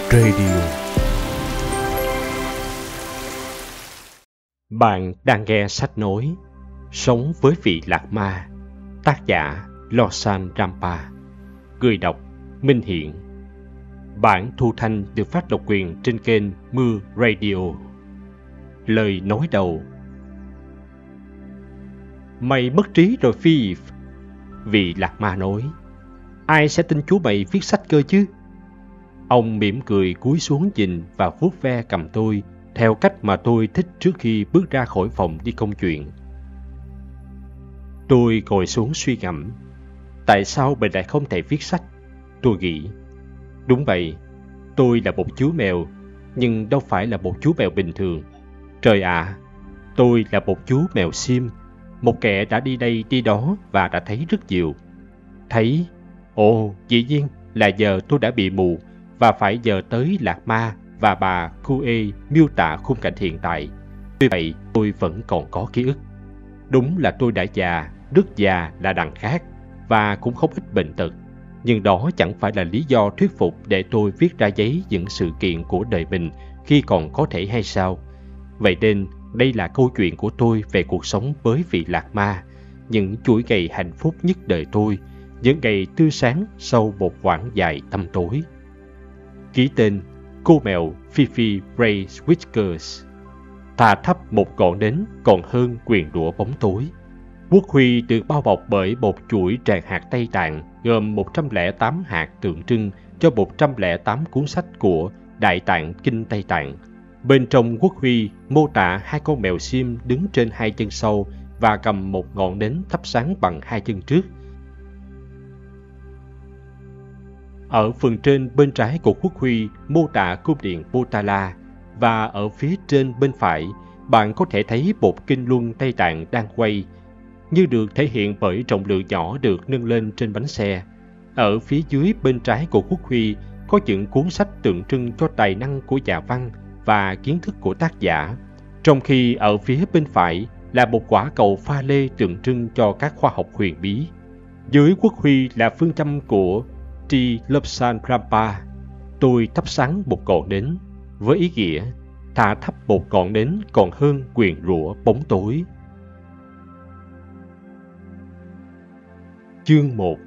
Radio. Bạn đang nghe sách nói Sống với vị Lạc Ma, tác giả Losang Rampa, người đọc Minh Hiện. Bản thu thanh được phát độc quyền trên kênh Mưa Radio. Lời nói đầu: Mày mất trí rồi Phi. Vị Lạc Ma nói: Ai sẽ tin chú mày viết sách cơ chứ? Ông mỉm cười cúi xuống nhìn và vuốt ve cằm tôi theo cách mà tôi thích trước khi bước ra khỏi phòng đi công chuyện. Tôi ngồi xuống suy ngẫm. Tại sao mình lại không thể viết sách? Tôi nghĩ. Đúng vậy, tôi là một chú mèo, nhưng đâu phải là một chú mèo bình thường. Trời ạ, tôi là một chú mèo sim, một kẻ đã đi đây đi đó và đã thấy rất nhiều. Thấy? Ồ, dĩ nhiên là giờ tôi đã bị mù và phải giờ tới Lạc Ma và bà Kue miêu tả khung cảnh hiện tại. Tuy vậy, tôi vẫn còn có ký ức. Đúng là tôi đã già, rất già là đằng khác, và cũng không ít bệnh tật. Nhưng đó chẳng phải là lý do thuyết phục để tôi viết ra giấy những sự kiện của đời mình khi còn có thể hay sao. Vậy nên, đây là câu chuyện của tôi về cuộc sống với vị Lạc Ma, những chuỗi ngày hạnh phúc nhất đời tôi, những ngày tươi sáng sau một quãng dài tăm tối. Ký tên: cô mèo Fifi Ray Whiskers. Thà thấp một ngọn nến còn hơn quyền rủa bóng tối. Quốc huy được bao bọc bởi một chuỗi tràng hạt Tây Tạng gồm 108 hạt tượng trưng cho 108 cuốn sách của Đại Tạng Kinh Tây Tạng. Bên trong quốc huy mô tả hai con mèo xiêm đứng trên hai chân sau và cầm một ngọn nến thắp sáng bằng hai chân trước. Ở phần trên bên trái của quốc huy mô tả cung điện Potala, và ở phía trên bên phải bạn có thể thấy một kinh luân Tây Tạng đang quay, như được thể hiện bởi trọng lượng nhỏ được nâng lên trên bánh xe. Ở phía dưới bên trái của quốc huy có những cuốn sách tượng trưng cho tài năng của nhà văn và kiến thức của tác giả, trong khi ở phía bên phải là một quả cầu pha lê tượng trưng cho các khoa học huyền bí. Dưới quốc huy là phương châm của Tri Lobsang Rampa. Tôi thắp sáng một ngọn nến với ý nghĩa thà thắp một ngọn nến còn hơn nguyền rủa bóng tối. Chương 1.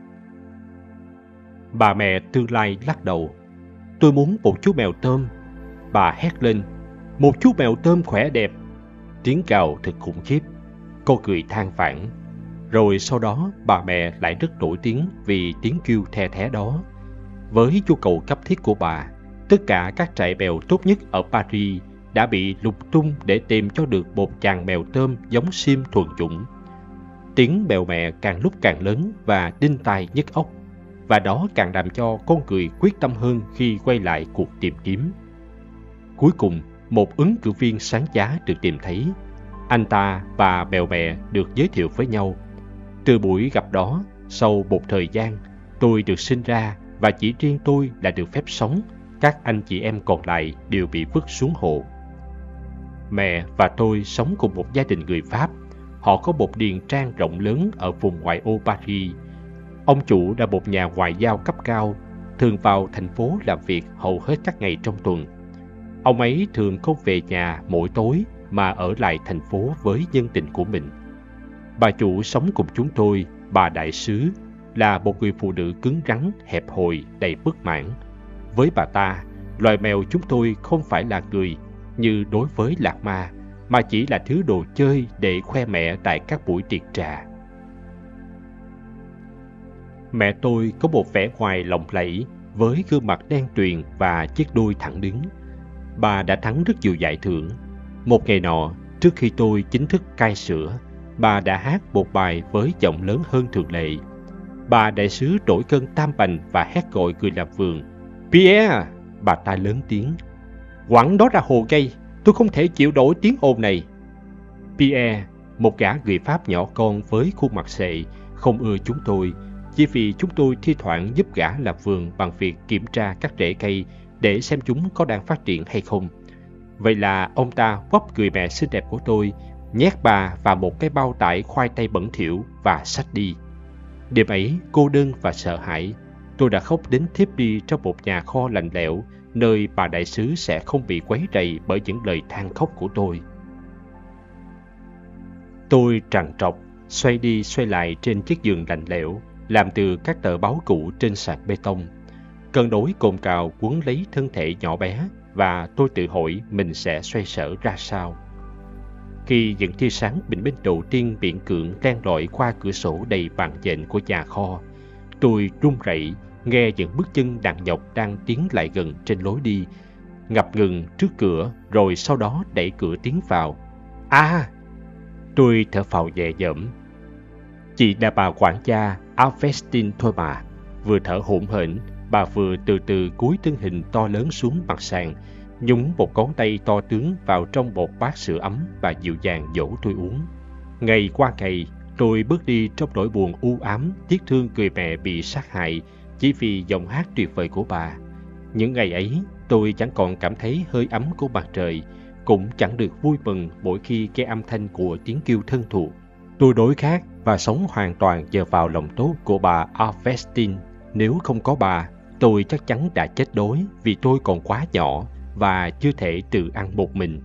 Bà mẹ tương lai lắc đầu. Tôi muốn một chú mèo tôm. Bà hét lên. Một chú mèo tôm khỏe đẹp. Tiếng cào thật khủng khiếp. Cô cười than vãn. Rồi sau đó bà mẹ lại rất nổi tiếng vì tiếng kêu the thé đó. Với nhu cầu cấp thiết của bà, tất cả các trại mèo tốt nhất ở Paris đã bị lục tung để tìm cho được một chàng mèo tôm giống sim thuần chủng. Tiếng mèo mẹ càng lúc càng lớn và đinh tai nhức óc, và đó càng làm cho con người quyết tâm hơn khi quay lại cuộc tìm kiếm. Cuối cùng, một ứng cử viên sáng giá được tìm thấy. Anh ta và mèo mẹ được giới thiệu với nhau. Từ buổi gặp đó, sau một thời gian, tôi được sinh ra và chỉ riêng tôi là được phép sống. Các anh chị em còn lại đều bị vứt xuống hồ. Mẹ và tôi sống cùng một gia đình người Pháp. Họ có một điền trang rộng lớn ở vùng ngoại ô Paris. Ông chủ là một nhà ngoại giao cấp cao, thường vào thành phố làm việc hầu hết các ngày trong tuần. Ông ấy thường không về nhà mỗi tối mà ở lại thành phố với nhân tình của mình. Bà chủ sống cùng chúng tôi, bà đại sứ, là một người phụ nữ cứng rắn, hẹp hòi, đầy bất mãn. Với bà ta, loài mèo chúng tôi không phải là người như đối với Lạc Ma, mà chỉ là thứ đồ chơi để khoe mẽ tại các buổi tiệc trà. Mẹ tôi có một vẻ ngoài lộng lẫy, với gương mặt đen tuyền và chiếc đuôi thẳng đứng. Bà đã thắng rất nhiều giải thưởng. Một ngày nọ, trước khi tôi chính thức cai sữa, bà đã hát một bài với giọng lớn hơn thường lệ. Bà đại sứ đổi cơn tam bành và hét gọi người làm vườn. Pierre! Bà ta lớn tiếng. Quẳng đó ra hồ cây, tôi không thể chịu nổi tiếng ồn này. Pierre, một gã người Pháp nhỏ con với khuôn mặt sệ, không ưa chúng tôi, chỉ vì chúng tôi thi thoảng giúp gã làm vườn bằng việc kiểm tra các rễ cây để xem chúng có đang phát triển hay không. Vậy là ông ta quắp người mẹ xinh đẹp của tôi, nhét bà vào một cái bao tải khoai tây bẩn thỉu và xách đi. Đêm ấy cô đơn và sợ hãi, Tôi đã khóc đến thiếp đi trong một nhà kho lạnh lẽo, nơi bà đại sứ sẽ không bị quấy rầy bởi những lời than khóc của tôi. Tôi trằn trọc, xoay đi xoay lại trên chiếc giường lạnh lẽo, làm từ các tờ báo cũ trên sàn bê tông. Cơn đói cồn cào quấn lấy thân thể nhỏ bé và tôi tự hỏi mình sẽ xoay sở ra sao. Khi những tia sáng bình minh đầu tiên miễn cưỡng len lỏi qua cửa sổ đầy bàn nhện của nhà kho, tôi run rẩy nghe những bước chân nặng nhọc đang tiến lại gần trên lối đi, ngập ngừng trước cửa rồi sau đó đẩy cửa tiến vào. Tôi thở phào nhẹ nhõm. Chị là bà quản gia Alvestin thôi mà. Vừa thở hổn hển, bà vừa từ từ cúi thân hình to lớn xuống mặt sàn, nhúng một ngón tay to tướng vào trong một bát sữa ấm và dịu dàng dỗ tôi uống. Ngày qua ngày, tôi bước đi trong nỗi buồn u ám, tiếc thương người mẹ bị sát hại chỉ vì giọng hát tuyệt vời của bà. Những ngày ấy, tôi chẳng còn cảm thấy hơi ấm của mặt trời, cũng chẳng được vui mừng mỗi khi nghe âm thanh của tiếng kêu thân thuộc. Tôi đói khát và sống hoàn toàn nhờ vào lòng tốt của bà Alvestin. Nếu không có bà, tôi chắc chắn đã chết đói vì tôi còn quá nhỏ và chưa thể tự ăn một mình.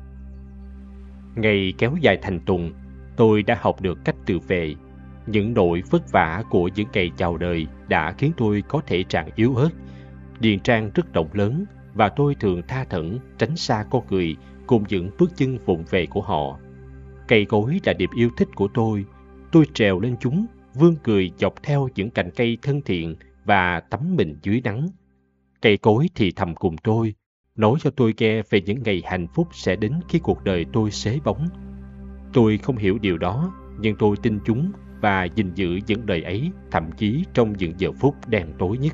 Ngày kéo dài thành tuần, tôi đã học được cách tự vệ. Những nỗi vất vả của những ngày chào đời đã khiến tôi có thể trạng yếu ớt. Điền trang rất rộng lớn và tôi thường tha thẩn tránh xa con người cùng những bước chân vụng về của họ. Cây cối là niềm yêu thích của tôi. Tôi trèo lên chúng, vươn người dọc theo những cành cây thân thiện và tắm mình dưới nắng. Cây cối thì thầm cùng tôi, nói cho tôi nghe về những ngày hạnh phúc sẽ đến khi cuộc đời tôi xế bóng. Tôi không hiểu điều đó, nhưng tôi tin chúng và gìn giữ những lời ấy, thậm chí trong những giờ phút đen tối nhất.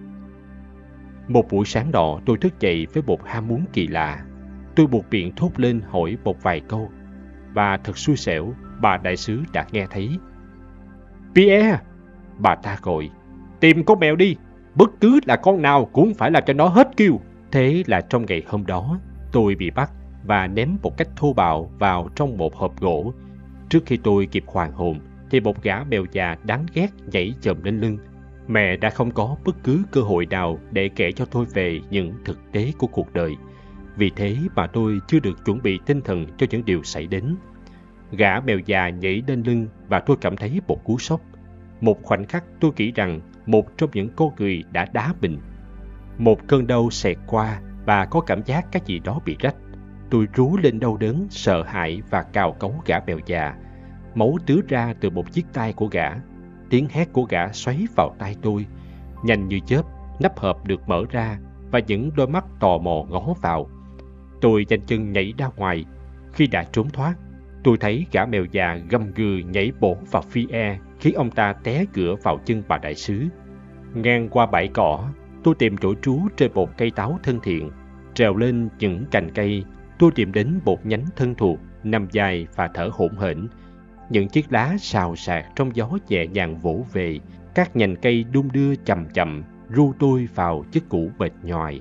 Một buổi sáng nọ, tôi thức dậy với một ham muốn kỳ lạ. Tôi buộc miệng thốt lên hỏi một vài câu, và thật xui xẻo, bà đại sứ đã nghe thấy. Pierre, bà ta gọi, tìm con mèo đi, bất cứ là con nào cũng phải làm cho nó hết kêu. Thế là trong ngày hôm đó, tôi bị bắt và ném một cách thô bạo vào trong một hộp gỗ. Trước khi tôi kịp hoàn hồn, thì một gã mèo già đáng ghét nhảy chồm lên lưng. Mẹ đã không có bất cứ cơ hội nào để kể cho tôi về những thực tế của cuộc đời. Vì thế mà tôi chưa được chuẩn bị tinh thần cho những điều xảy đến. Gã mèo già nhảy lên lưng và tôi cảm thấy một cú sốc. Một khoảnh khắc tôi nghĩ rằng một trong những con người đã đá mình. Một cơn đau xẹt qua và có cảm giác cái gì đó bị rách. Tôi rú lên đau đớn, sợ hãi và cào cấu gã mèo già. Máu tứa ra từ một chiếc tai của gã. Tiếng hét của gã xoáy vào tai tôi. Nhanh như chớp, nắp hộp được mở ra và những đôi mắt tò mò ngó vào. Tôi nhanh chân nhảy ra ngoài. Khi đã trốn thoát, tôi thấy gã mèo già gầm gừ nhảy bổ vào Pierre khiến ông ta té ngửa vào chân bà đại sứ. Ngang qua bãi cỏ, tôi tìm chỗ trú trên một cây táo thân thiện. Trèo lên những cành cây, tôi tìm đến một nhánh thân thuộc, nằm dài và thở hổn hển. Những chiếc lá xào xạc trong gió nhẹ nhàng vỗ về, các nhành cây đung đưa chậm chậm, ru tôi vào chiếc cũ mệt nhoài.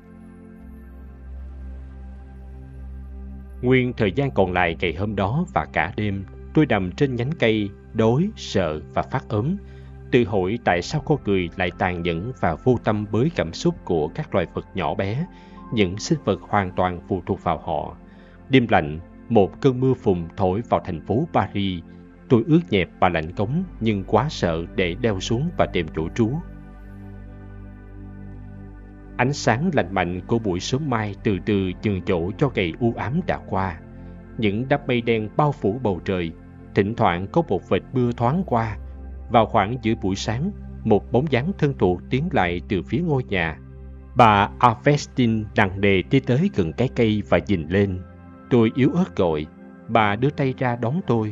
Nguyên thời gian còn lại ngày hôm đó và cả đêm, tôi nằm trên nhánh cây, đói, sợ và phát ốm. Tự hỏi tại sao con người lại tàn nhẫn và vô tâm với cảm xúc của các loài vật nhỏ bé, những sinh vật hoàn toàn phụ thuộc vào họ. Đêm lạnh, một cơn mưa phùn thổi vào thành phố Paris. Tôi ướt nhẹp và lạnh cống nhưng quá sợ để leo xuống và tìm chỗ trú. Ánh sáng lạnh mạnh của buổi sớm mai từ từ nhường chỗ cho ngày u ám đã qua. Những đám mây đen bao phủ bầu trời, thỉnh thoảng có một vệt mưa thoáng qua. Vào khoảng giữa buổi sáng, một bóng dáng thân thuộc tiến lại từ phía ngôi nhà. Bà Alvestin nặng nề đi tới gần cái cây và nhìn lên. Tôi yếu ớt gọi. Bà đưa tay ra đón tôi.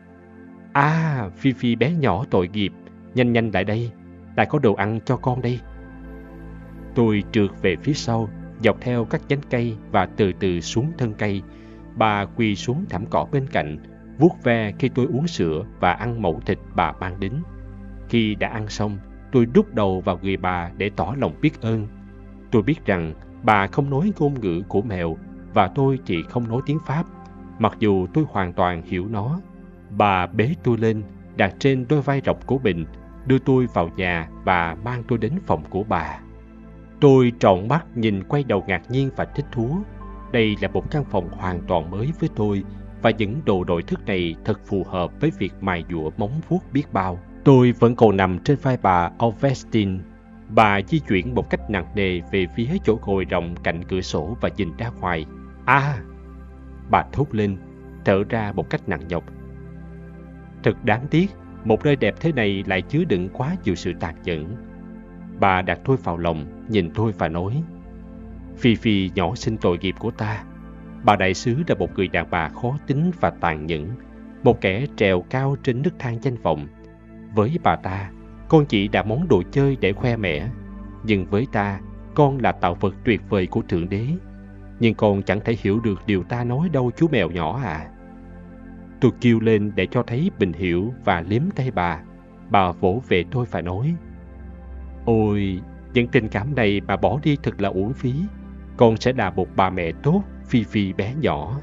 Phi bé nhỏ tội nghiệp, nhanh nhanh lại đây, ta có đồ ăn cho con đây. Tôi trượt về phía sau, dọc theo các nhánh cây và từ từ xuống thân cây. Bà quỳ xuống thảm cỏ bên cạnh, vuốt ve khi tôi uống sữa và ăn mẩu thịt bà mang đến. Khi đã ăn xong, tôi đút đầu vào người bà để tỏ lòng biết ơn. Tôi biết rằng bà không nói ngôn ngữ của mèo và tôi thì không nói tiếng Pháp, mặc dù tôi hoàn toàn hiểu nó. Bà bế tôi lên, đặt trên đôi vai rộng của mình, đưa tôi vào nhà và mang tôi đến phòng của bà. Tôi tròn mắt nhìn, quay đầu ngạc nhiên và thích thú. Đây là một căn phòng hoàn toàn mới với tôi, và những đồ nội thất này thật phù hợp với việc mài dũa móng vuốt biết bao. Tôi vẫn còn nằm trên vai bà Alvestin. Bà di chuyển một cách nặng nề về phía chỗ ngồi rộng cạnh cửa sổ và nhìn ra ngoài. Bà thốt lên, thở ra một cách nặng nhọc. Thật đáng tiếc, một nơi đẹp thế này lại chứa đựng quá nhiều sự tàn nhẫn. Bà đặt tôi vào lòng, nhìn tôi và nói: Phi Phi nhỏ xinh tội nghiệp của ta. Bà đại sứ là một người đàn bà khó tính và tàn nhẫn, một kẻ trèo cao trên nấc thang danh vọng. Với bà ta, con chỉ là món đồ chơi để khoe mẽ. Nhưng với ta, con là tạo vật tuyệt vời của Thượng Đế. Nhưng con chẳng thể hiểu được điều ta nói đâu, chú mèo nhỏ à. Tôi kêu lên để cho thấy mình hiểu và liếm tay bà. Bà vỗ về tôi và nói: Ôi, những tình cảm này bà bỏ đi thật là uổng phí. Con sẽ là một bà mẹ tốt, Phi Phi bé nhỏ.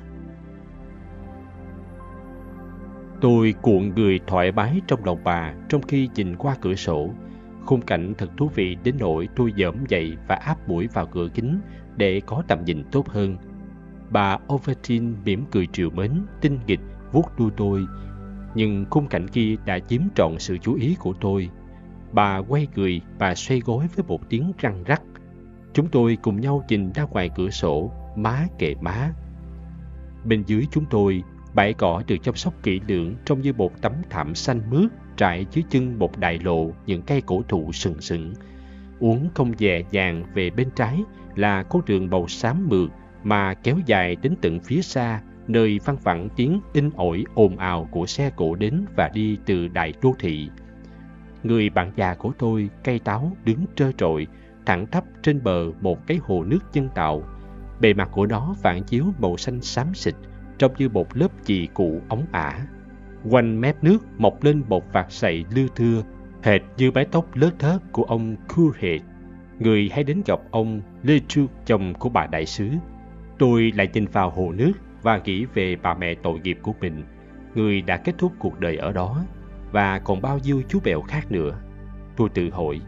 Tôi cuộn người thoải mái trong lòng bà trong khi nhìn qua cửa sổ. Khung cảnh thật thú vị đến nỗi tôi giỡn dậy và áp mũi vào cửa kính để có tầm nhìn tốt hơn. Bà Alvestin mỉm cười trìu mến, tinh nghịch vuốt đuôi tôi. Nhưng khung cảnh kia đã chiếm trọn sự chú ý của tôi. Bà quay người và xoay gối với một tiếng răng rắc. Chúng tôi cùng nhau nhìn ra ngoài cửa sổ, má kề má. Bên dưới chúng tôi, bãi cỏ được chăm sóc kỹ lưỡng trông như một tấm thảm xanh mướt trải dưới chân một đại lộ những cây cổ thụ sừng sững. Uốn cong dè dàng về bên trái là con đường màu xám mượt mà kéo dài đến tận phía xa, nơi văng vẳng tiếng in ỏi ồn ào của xe cộ đến và đi từ đại đô thị. Người bạn già của tôi, cây táo, đứng trơ trội, thẳng tắp trên bờ một cái hồ nước nhân tạo. Bề mặt của nó phản chiếu màu xanh xám xịt, trông như một lớp chì cụ óng ả. Quanh mép nước mọc lên một vạt sậy lưa thưa, hệt như mái tóc lớt thớt của ông Courhet, người hay đến gặp ông Lechuc, chồng của bà đại sứ. Tôi lại nhìn vào hồ nước và nghĩ về bà mẹ tội nghiệp của mình, người đã kết thúc cuộc đời ở đó, và còn bao nhiêu chú mèo khác nữa. Tôi tự hỏi.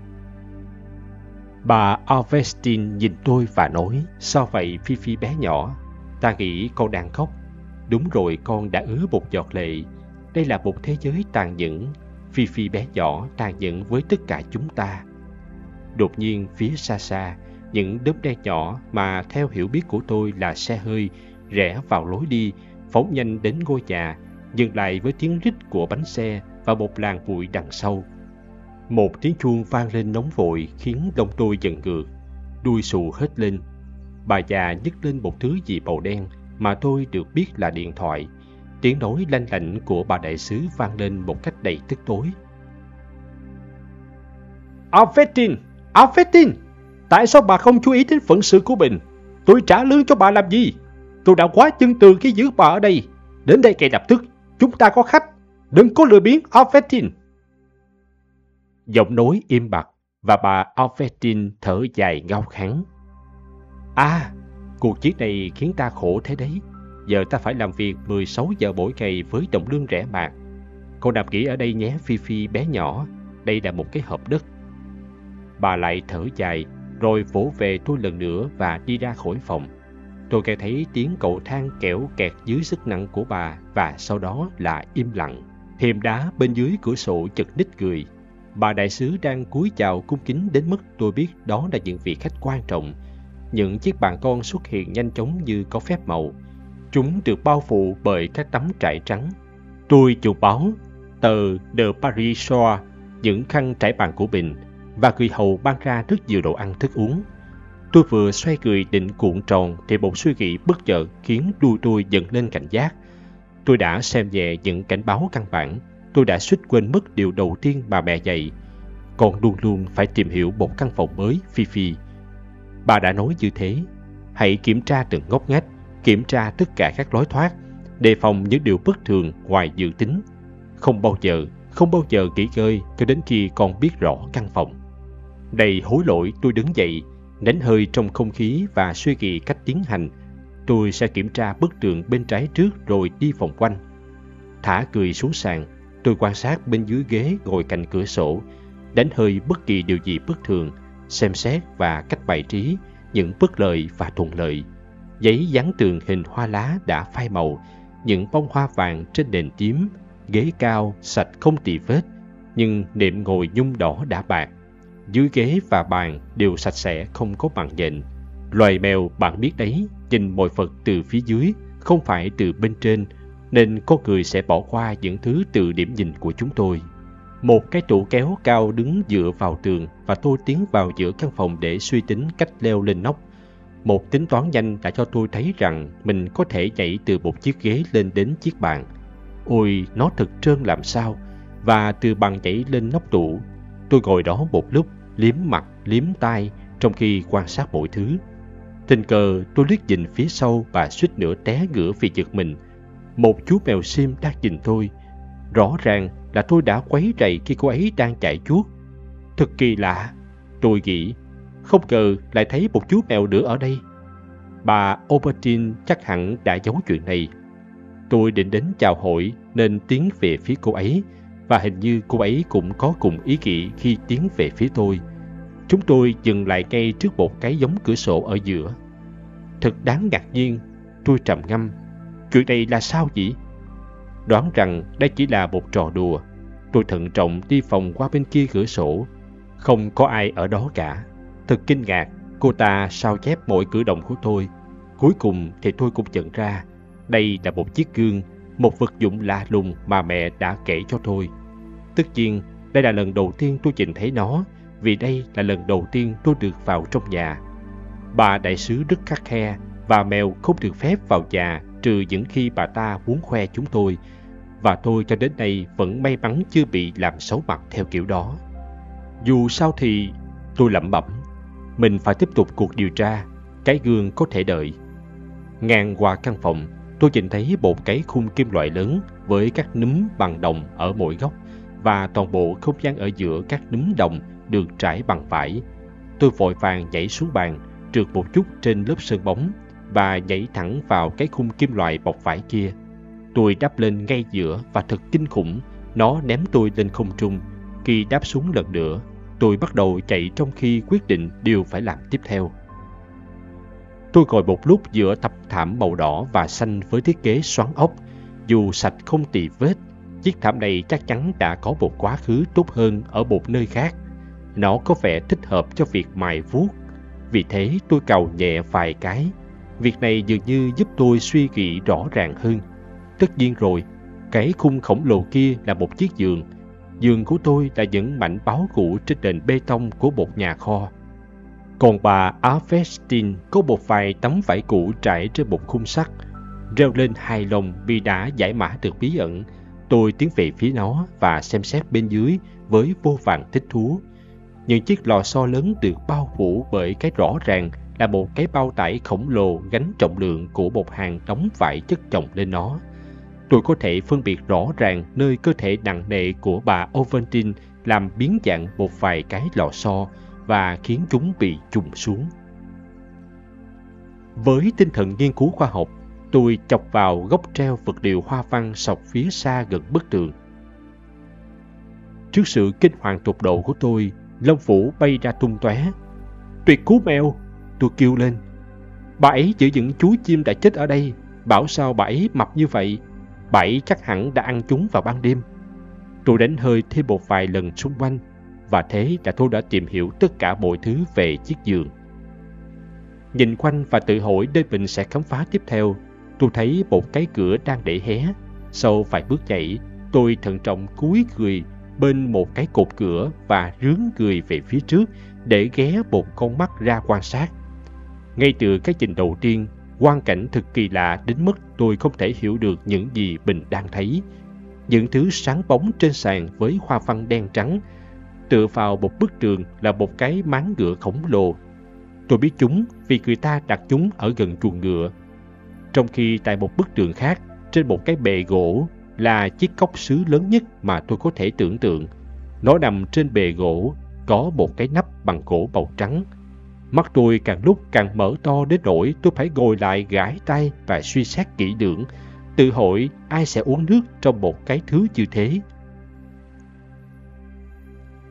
Bà Alvestin nhìn tôi và nói: Sao vậy Phi Phi bé nhỏ? Ta nghĩ con đang khóc. Đúng rồi, con đã ứa một giọt lệ. Đây là một thế giới tàn nhẫn. Phi Phi bé nhỏ tàn nhẫn với tất cả chúng ta. Đột nhiên phía xa xa, những đốm đen nhỏ mà theo hiểu biết của tôi là xe hơi rẽ vào lối đi, phóng nhanh đến ngôi nhà, dừng lại với tiếng rít của bánh xe và một làn bụi đằng sau. Một tiếng chuông vang lên nóng vội khiến lông tôi giận ngược, đuôi xù hết lên. Bà già nhấc lên một thứ gì màu đen mà tôi được biết là điện thoại. Tiếng nói lanh lảnh của bà đại sứ vang lên một cách đầy tức tối. Alvestin! Alvestin! Tại sao bà không chú ý đến phận sự của mình? Tôi trả lương cho bà làm gì? Tôi đã quá chưng từ khi giữ bà ở đây. Đến đây ngay lập tức, chúng ta có khách. Đừng có lười biếng, Alvestin! Giọng nói im bặt và bà Alvestin thở dài ngao khán. Cuộc chiến này khiến ta khổ thế đấy. Giờ ta phải làm việc 16 giờ mỗi ngày với đồng lương rẻ mạt. Con nằm nghỉ ở đây nhé Phi Phi bé nhỏ. Đây là một cái hộp đất. Bà lại thở dài, rồi vỗ về tôi lần nữa và đi ra khỏi phòng. Tôi nghe thấy tiếng cầu thang kẽo kẹt dưới sức nặng của bà, và sau đó là im lặng. Thềm đá bên dưới cửa sổ chật ních cười. Bà đại sứ đang cúi chào cung kính đến mức tôi biết đó là những vị khách quan trọng. Những chiếc bàn con xuất hiện nhanh chóng như có phép màu. Chúng được bao phủ bởi các tấm trải trắng. Tôi chụp báo, tờ The Paris Soir, những khăn trải bàn của mình, và người hầu ban ra rất nhiều đồ ăn thức uống. Tôi vừa xoay người định cuộn tròn thì một suy nghĩ bất chợt khiến đuôi tôi dần lên cảnh giác. Tôi đã xem về những cảnh báo căn bản. Tôi đã suýt quên mất điều đầu tiên mà mẹ dạy: con luôn luôn phải tìm hiểu một căn phòng mới, Phi Phi. Bà đã nói như thế. Hãy kiểm tra từng ngóc ngách, kiểm tra tất cả các lối thoát, đề phòng những điều bất thường ngoài dự tính. Không bao giờ nghỉ ngơi cho đến khi con biết rõ căn phòng. Đầy hối lỗi, tôi đứng dậy, đánh hơi trong không khí và suy nghĩ cách tiến hành. Tôi sẽ kiểm tra bức tường bên trái trước rồi đi vòng quanh. Thả cười xuống sàn, tôi quan sát bên dưới ghế ngồi cạnh cửa sổ, đánh hơi bất kỳ điều gì bất thường, xem xét và cách bày trí những bất lợi và thuận lợi. Giấy dán tường hình hoa lá đã phai màu, những bông hoa vàng trên nền tím, ghế cao, sạch không tì vết, nhưng nệm ngồi nhung đỏ đã bạc. Dưới ghế và bàn đều sạch sẽ, không có mặn nhện. Loài mèo bạn biết đấy, nhìn mọi vật từ phía dưới, không phải từ bên trên, nên con người sẽ bỏ qua những thứ từ điểm nhìn của chúng tôi. Một cái tủ kéo cao đứng dựa vào tường và tôi tiến vào giữa căn phòng để suy tính cách leo lên nóc. Một tính toán nhanh đã cho tôi thấy rằng mình có thể nhảy từ một chiếc ghế lên đến chiếc bàn. Ôi, nó thật trơn làm sao! Và từ bàn nhảy lên nóc tủ, tôi ngồi đó một lúc, liếm mặt, liếm tai, trong khi quan sát mọi thứ. Tình cờ tôi liếc nhìn phía sau và suýt nữa té ngửa vì giật mình. Một chú mèo xiêm đang nhìn tôi. Rõ ràng là tôi đã quấy rầy khi cô ấy đang chạy chuốt. Thật kỳ lạ, tôi nghĩ. Không ngờ lại thấy một chú mèo nữa ở đây. Bà Albertine chắc hẳn đã giấu chuyện này. Tôi định đến chào hỏi nên tiến về phía cô ấy, và hình như cô ấy cũng có cùng ý nghĩ khi tiến về phía tôi. Chúng tôi dừng lại ngay trước một cái giống cửa sổ ở giữa. Thật đáng ngạc nhiên, tôi trầm ngâm. Chuyện này là sao vậy? Đoán rằng đây chỉ là một trò đùa. Tôi thận trọng đi vòng qua bên kia cửa sổ. Không có ai ở đó cả. Thật kinh ngạc, cô ta sao chép mọi cử động của tôi. Cuối cùng thì tôi cũng nhận ra đây là một chiếc gương, một vật dụng lạ lùng mà mẹ đã kể cho tôi. Tất nhiên, đây là lần đầu tiên tôi nhìn thấy nó, vì đây là lần đầu tiên tôi được vào trong nhà. Bà đại sứ rất khắt khe và mèo không được phép vào nhà trừ những khi bà ta muốn khoe chúng tôi, và tôi cho đến nay vẫn may mắn chưa bị làm xấu mặt theo kiểu đó. Dù sao thì, tôi lẩm bẩm, mình phải tiếp tục cuộc điều tra, cái gương có thể đợi. Ngang qua căn phòng, tôi nhìn thấy một cái khung kim loại lớn với các núm bằng đồng ở mỗi góc, và toàn bộ không gian ở giữa các núm đồng được trải bằng vải. Tôi vội vàng nhảy xuống bàn, trượt một chút trên lớp sơn bóng và nhảy thẳng vào cái khung kim loại bọc vải kia. Tôi đáp lên ngay giữa và thật kinh khủng, nó ném tôi lên không trung. Khi đáp xuống lần nữa, tôi bắt đầu chạy trong khi quyết định điều phải làm tiếp theo. Tôi ngồi một lúc giữa tập thảm màu đỏ và xanh với thiết kế xoắn ốc. Dù sạch không tì vết, chiếc thảm này chắc chắn đã có một quá khứ tốt hơn ở một nơi khác. Nó có vẻ thích hợp cho việc mài vuốt. Vì thế tôi cào nhẹ vài cái. Việc này dường như giúp tôi suy nghĩ rõ ràng hơn. Tất nhiên rồi, cái khung khổng lồ kia là một chiếc giường. Giường của tôi là những mảnh báo cũ trên nền bê tông của một nhà kho. Còn bà Albertine có một vài tấm vải cũ trải trên một khung sắt, reo lên hài lòng vì đã giải mã được bí ẩn. Tôi tiến về phía nó và xem xét bên dưới với vô vàn thích thú. Những chiếc lò xo lớn được bao phủ bởi cái rõ ràng là một cái bao tải khổng lồ gánh trọng lượng của một hàng đống vải chất chồng lên nó. Tôi có thể phân biệt rõ ràng nơi cơ thể nặng nề của bà Albertine làm biến dạng một vài cái lò xo và khiến chúng bị chùng xuống. Với tinh thần nghiên cứu khoa học, tôi chọc vào góc treo vật liệu hoa văn sọc phía xa gần bức tường. Trước sự kinh hoàng tột độ của tôi, lông vũ bay ra tung tóe. Tuyệt cú mèo! Tôi kêu lên. Bà ấy giữ những chú chim đã chết ở đây. Bảo sao bà ấy mập như vậy? Bà ấy chắc hẳn đã ăn chúng vào ban đêm. Tôi đánh hơi thêm một vài lần xung quanh, và thế là tôi đã tìm hiểu tất cả mọi thứ về chiếc giường. Nhìn quanh và tự hỏi nơi mình sẽ khám phá tiếp theo, tôi thấy một cái cửa đang để hé. Sau vài bước nhảy, tôi thận trọng cúi người bên một cái cột cửa và rướn người về phía trước để ghé một con mắt ra quan sát. Ngay từ cái nhìn đầu tiên, quang cảnh thực kỳ lạ đến mức tôi không thể hiểu được những gì mình đang thấy. Những thứ sáng bóng trên sàn với hoa văn đen trắng, tựa vào một bức tường là một cái máng ngựa khổng lồ. Tôi biết chúng vì người ta đặt chúng ở gần chuồng ngựa. Trong khi tại một bức tường khác, trên một cái bệ gỗ, là chiếc cốc sứ lớn nhất mà tôi có thể tưởng tượng. Nó nằm trên bệ gỗ, có một cái nắp bằng gỗ màu trắng. Mắt tôi càng lúc càng mở to đến nỗi tôi phải ngồi lại gãi tay và suy xét kỹ lưỡng, tự hỏi ai sẽ uống nước trong một cái thứ như thế.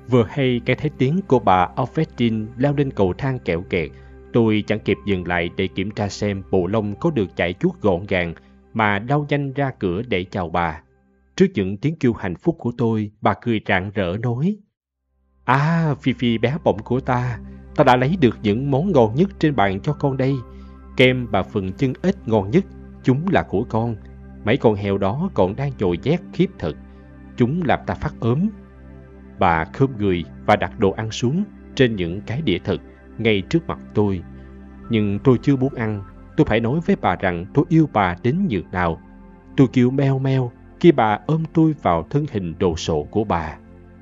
Vừa hay nghe thấy tiếng của bà Alfredine leo lên cầu thang kẹo kẹt, tôi chẳng kịp dừng lại để kiểm tra xem bộ lông có được chải chuốt gọn gàng, mà lao nhanh ra cửa để chào bà. Trước những tiếng kêu hạnh phúc của tôi, bà cười rạng rỡ nói: "À, Phi Phi bé bỏng của ta đã lấy được những món ngon nhất trên bàn cho con đây. Kem và phần chân ếch ngon nhất, chúng là của con. Mấy con heo đó còn đang nhồi nhét khiếp thật. Chúng làm ta phát ốm." Bà khom người và đặt đồ ăn xuống trên những cái đĩa thực ngay trước mặt tôi. Nhưng tôi chưa muốn ăn. Tôi phải nói với bà rằng tôi yêu bà đến nhường nào. Tôi kêu meo meo khi bà ôm tôi vào thân hình đồ sộ của bà.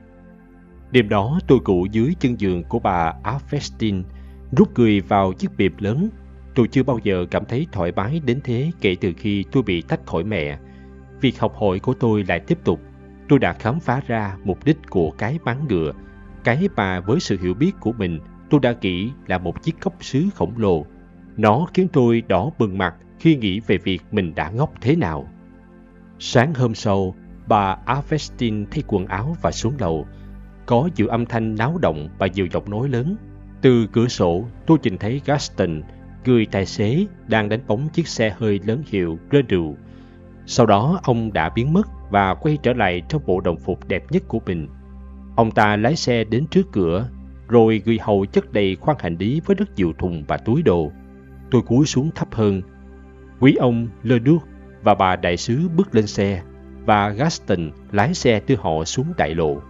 Đêm đó tôi ngủ dưới chân giường của bà Alfredine, rút người vào chiếc bịp lớn. Tôi chưa bao giờ cảm thấy thoải mái đến thế kể từ khi tôi bị tách khỏi mẹ. Việc học hỏi của tôi lại tiếp tục. Tôi đã khám phá ra mục đích của cái bán ngựa, cái mà với sự hiểu biết của mình tôi đã nghĩ là một chiếc cốc sứ khổng lồ. Nó khiến tôi đỏ bừng mặt khi nghĩ về việc mình đã ngốc thế nào. Sáng hôm sau, bà Alfredine thay quần áo và xuống lầu. Có nhiều âm thanh náo động và nhiều giọng nói lớn. Từ cửa sổ, tôi nhìn thấy Gaston, người tài xế, đang đánh bóng chiếc xe hơi lớn hiệu Renault. Sau đó ông đã biến mất và quay trở lại trong bộ đồng phục đẹp nhất của mình. Ông ta lái xe đến trước cửa, rồi người hầu chất đầy khoang hành lý với rất nhiều thùng và túi đồ. Tôi cúi xuống thấp hơn. Quý ông Leduc và bà đại sứ bước lên xe, và Gaston lái xe đưa họ xuống đại lộ.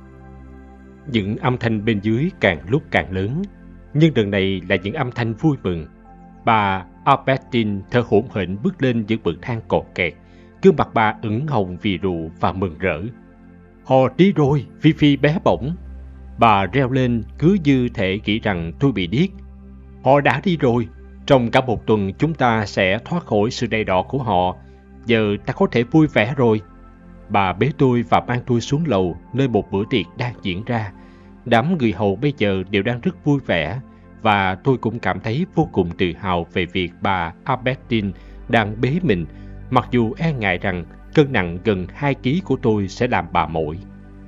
Những âm thanh bên dưới càng lúc càng lớn, nhưng lần này là những âm thanh vui mừng. Bà Albertine thở hổn hển bước lên những bậc thang cọt kẹt, gương mặt bà ửng hồng vì rượu và mừng rỡ. "Họ đi rồi, Phi Phi bé bỏng." Bà reo lên cứ như thể nghĩ rằng tôi bị điếc. "Họ đã đi rồi. Trong cả một tuần chúng ta sẽ thoát khỏi sự đầy đọa của họ. Giờ ta có thể vui vẻ rồi." Bà bế tôi và mang tôi xuống lầu nơi một bữa tiệc đang diễn ra. Đám người hầu bây giờ đều đang rất vui vẻ, và tôi cũng cảm thấy vô cùng tự hào về việc bà Albertine đang bế mình, mặc dù e ngại rằng cân nặng gần 2 kg của tôi sẽ làm bà mỏi.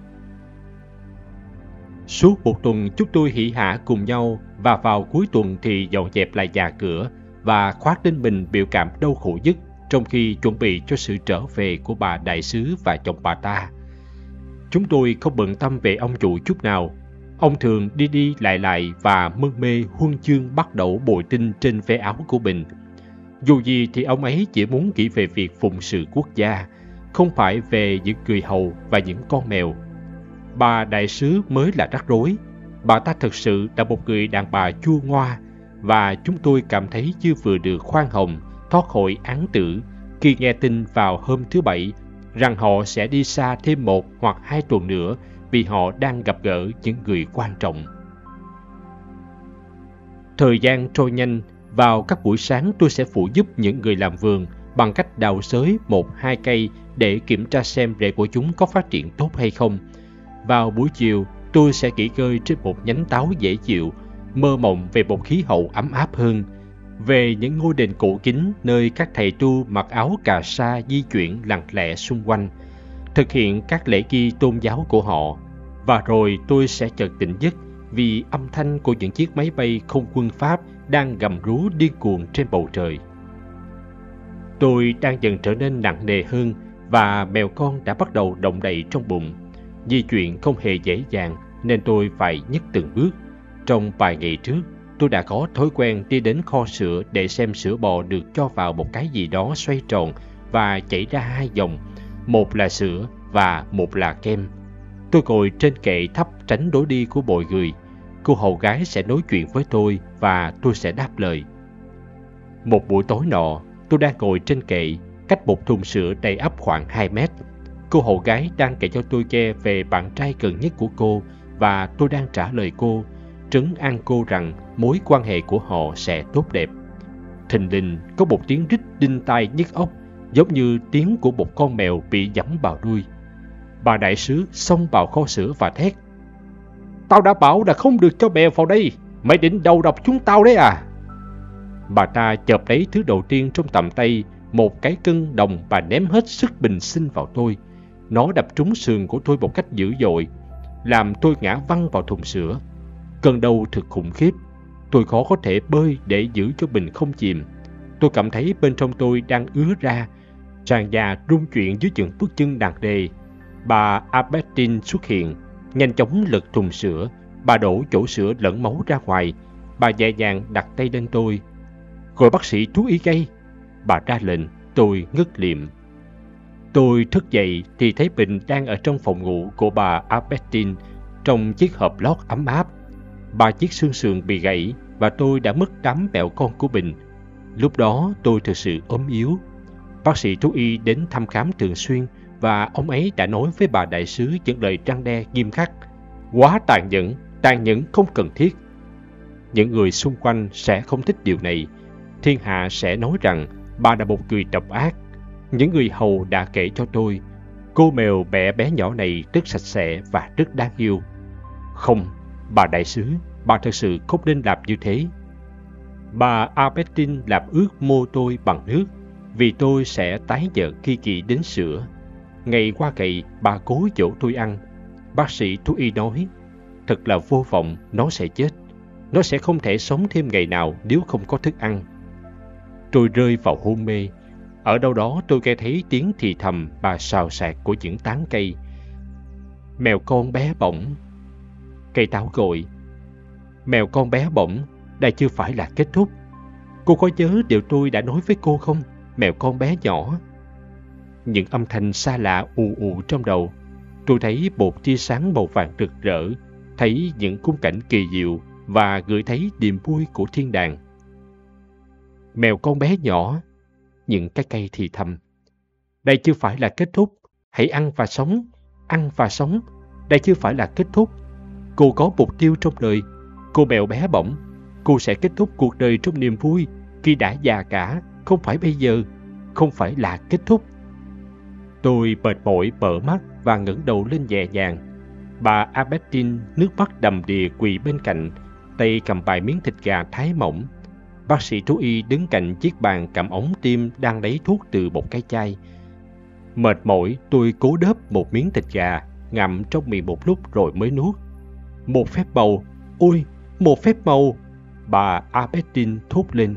Suốt một tuần chúng tôi hỉ hả cùng nhau, và vào cuối tuần thì dọn dẹp lại nhà cửa và khoác lên mình biểu cảm đau khổ nhất trong khi chuẩn bị cho sự trở về của bà đại sứ và chồng bà ta. Chúng tôi không bận tâm về ông chủ chút nào. Ông thường đi đi lại và mân mê huân chương bắt đầu bội tinh trên ve áo của mình. Dù gì thì ông ấy chỉ muốn nghĩ về việc phụng sự quốc gia, không phải về những người hầu và những con mèo. Bà đại sứ mới là rắc rối. Bà ta thực sự là một người đàn bà chua ngoa, và chúng tôi cảm thấy như vừa được khoan hồng thoát khỏi án tử khi nghe tin vào hôm thứ Bảy rằng họ sẽ đi xa thêm 1 hoặc 2 tuần nữa vì họ đang gặp gỡ những người quan trọng. Thời gian trôi nhanh. Vào các buổi sáng tôi sẽ phụ giúp những người làm vườn bằng cách đào xới 1-2 cây để kiểm tra xem rễ của chúng có phát triển tốt hay không. Vào buổi chiều, tôi sẽ nghỉ ngơi trên một nhánh táo dễ chịu, mơ mộng về một khí hậu ấm áp hơn, về những ngôi đền cổ kính nơi các thầy tu mặc áo cà sa di chuyển lặng lẽ xung quanh, thực hiện các lễ nghi tôn giáo của họ. Và rồi tôi sẽ chợt tỉnh giấc vì âm thanh của những chiếc máy bay không quân Pháp đang gầm rú điên cuồng trên bầu trời. Tôi đang dần trở nên nặng nề hơn, và mèo con đã bắt đầu động đậy trong bụng. Di chuyển không hề dễ dàng nên tôi phải nhấc từng bước. Trong vài ngày trước, tôi đã có thói quen đi đến kho sữa để xem sữa bò được cho vào một cái gì đó xoay tròn và chảy ra 2 dòng, một là sữa và một là kem. Tôi ngồi trên kệ thấp tránh lối đi của mọi người. Cô hầu gái sẽ nói chuyện với tôi và tôi sẽ đáp lời. Một buổi tối nọ, tôi đang ngồi trên kệ, cách một thùng sữa đầy ắp khoảng 2 mét. Cô hầu gái đang kể cho tôi nghe về bạn trai gần nhất của cô, và tôi đang trả lời cô, trấn an cô rằng mối quan hệ của họ sẽ tốt đẹp. Thình lình có một tiếng rít đinh tai nhức óc, giống như tiếng của một con mèo bị giẫm vào đuôi. Bà đại sứ xông vào kho sữa và thét: "Tao đã bảo là không được cho mèo vào đây, mày định đầu độc chúng tao đấy à?" Bà ta chộp lấy thứ đầu tiên trong tầm tay, một cái cân đồng, và ném hết sức bình sinh vào tôi. Nó đập trúng sườn của tôi một cách dữ dội. làm tôi ngã văng vào thùng sữa. Cơn đau thật khủng khiếp. Tôi khó có thể bơi để giữ cho bình không chìm. Tôi cảm thấy bên trong tôi đang ứa ra. Sàn nhà rung chuyển dưới những bước chân nặng nề. Bà Albertine xuất hiện, nhanh chóng lật thùng sữa. Bà đổ chỗ sữa lẫn máu ra ngoài. Bà nhẹ nhàng đặt tay lên tôi. Gọi bác sĩ thú y ngay. Bà ra lệnh. Tôi ngất liệm. Tôi thức dậy thì thấy Bình đang ở trong phòng ngủ của bà Albertine trong chiếc hộp lót ấm áp. 3 chiếc xương sườn bị gãy và tôi đã mất đám mẹo con của Bình. Lúc đó tôi thực sự ốm yếu. Bác sĩ thú y đến thăm khám thường xuyên và ông ấy đã nói với bà đại sứ những lời răn đe nghiêm khắc. Quá tàn nhẫn không cần thiết. Những người xung quanh sẽ không thích điều này. Thiên hạ sẽ nói rằng bà là một người độc ác. Những người hầu đã kể cho tôi, cô mèo bé nhỏ này rất sạch sẽ và rất đáng yêu. Không, bà đại sứ, bà thật sự không nên làm như thế. Bà Albertine làm ướt môi tôi bằng nước, vì tôi sẽ tái nhợt khi chị đến sữa. Ngày qua ngày, bà cố dỗ tôi ăn. Bác sĩ thú y nói, thật là vô vọng, nó sẽ chết. Nó sẽ không thể sống thêm ngày nào nếu không có thức ăn. Tôi rơi vào hôn mê. Ở đâu đó tôi nghe thấy tiếng thì thầm và xào xạc của những tán cây. Mèo con bé bỏng. Cây táo gọi. Mèo con bé bỏng, đây chưa phải là kết thúc. Cô có nhớ điều tôi đã nói với cô không, mèo con bé nhỏ? Những âm thanh xa lạ ù ù trong đầu. Tôi thấy một tia sáng màu vàng rực rỡ, thấy những khung cảnh kỳ diệu và ngửi thấy niềm vui của thiên đàng. Mèo con bé nhỏ. Những cái cây thì thầm. Đây chưa phải là kết thúc. Hãy ăn và sống. Ăn và sống. Đây chưa phải là kết thúc. Cô có mục tiêu trong đời. Cô mèo bé bỏng. Cô sẽ kết thúc cuộc đời trong niềm vui khi đã già cả. Không phải bây giờ. Không phải là kết thúc. Tôi mệt mỏi mở mắt và ngẩng đầu lên nhẹ nhàng. Bà Albertine nước mắt đầm đìa quỳ bên cạnh, tay cầm vài miếng thịt gà thái mỏng. Bác sĩ thú y đứng cạnh chiếc bàn cầm ống tim đang lấy thuốc từ một cái chai. Mệt mỏi, tôi cố đớp một miếng thịt gà, ngậm trong miệng một lúc rồi mới nuốt. Một phép màu, ôi, một phép màu, bà Albertine thốt lên.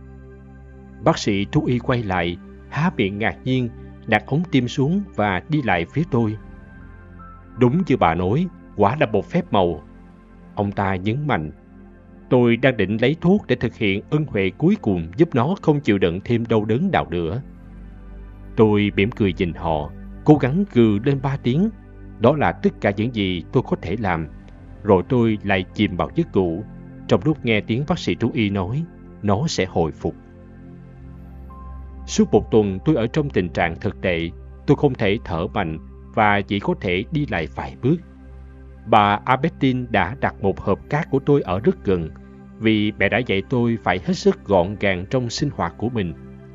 Bác sĩ thú y quay lại, há miệng ngạc nhiên, đặt ống tim xuống và đi lại phía tôi. Đúng như bà nói, quả là một phép màu. Ông ta nhấn mạnh. Tôi đang định lấy thuốc để thực hiện ân huệ cuối cùng giúp nó không chịu đựng thêm đau đớn nào nữa. Tôi mỉm cười nhìn họ, cố gắng gừ lên 3 tiếng. Đó là tất cả những gì tôi có thể làm. Rồi tôi lại chìm vào giấc ngủ, trong lúc nghe tiếng bác sĩ thú y nói, nó sẽ hồi phục. Suốt một tuần tôi ở trong tình trạng thật tệ, tôi không thể thở mạnh và chỉ có thể đi lại vài bước. Bà Albertine đã đặt một hộp cát của tôi ở rất gần, vì mẹ đã dạy tôi phải hết sức gọn gàng trong sinh hoạt của mình.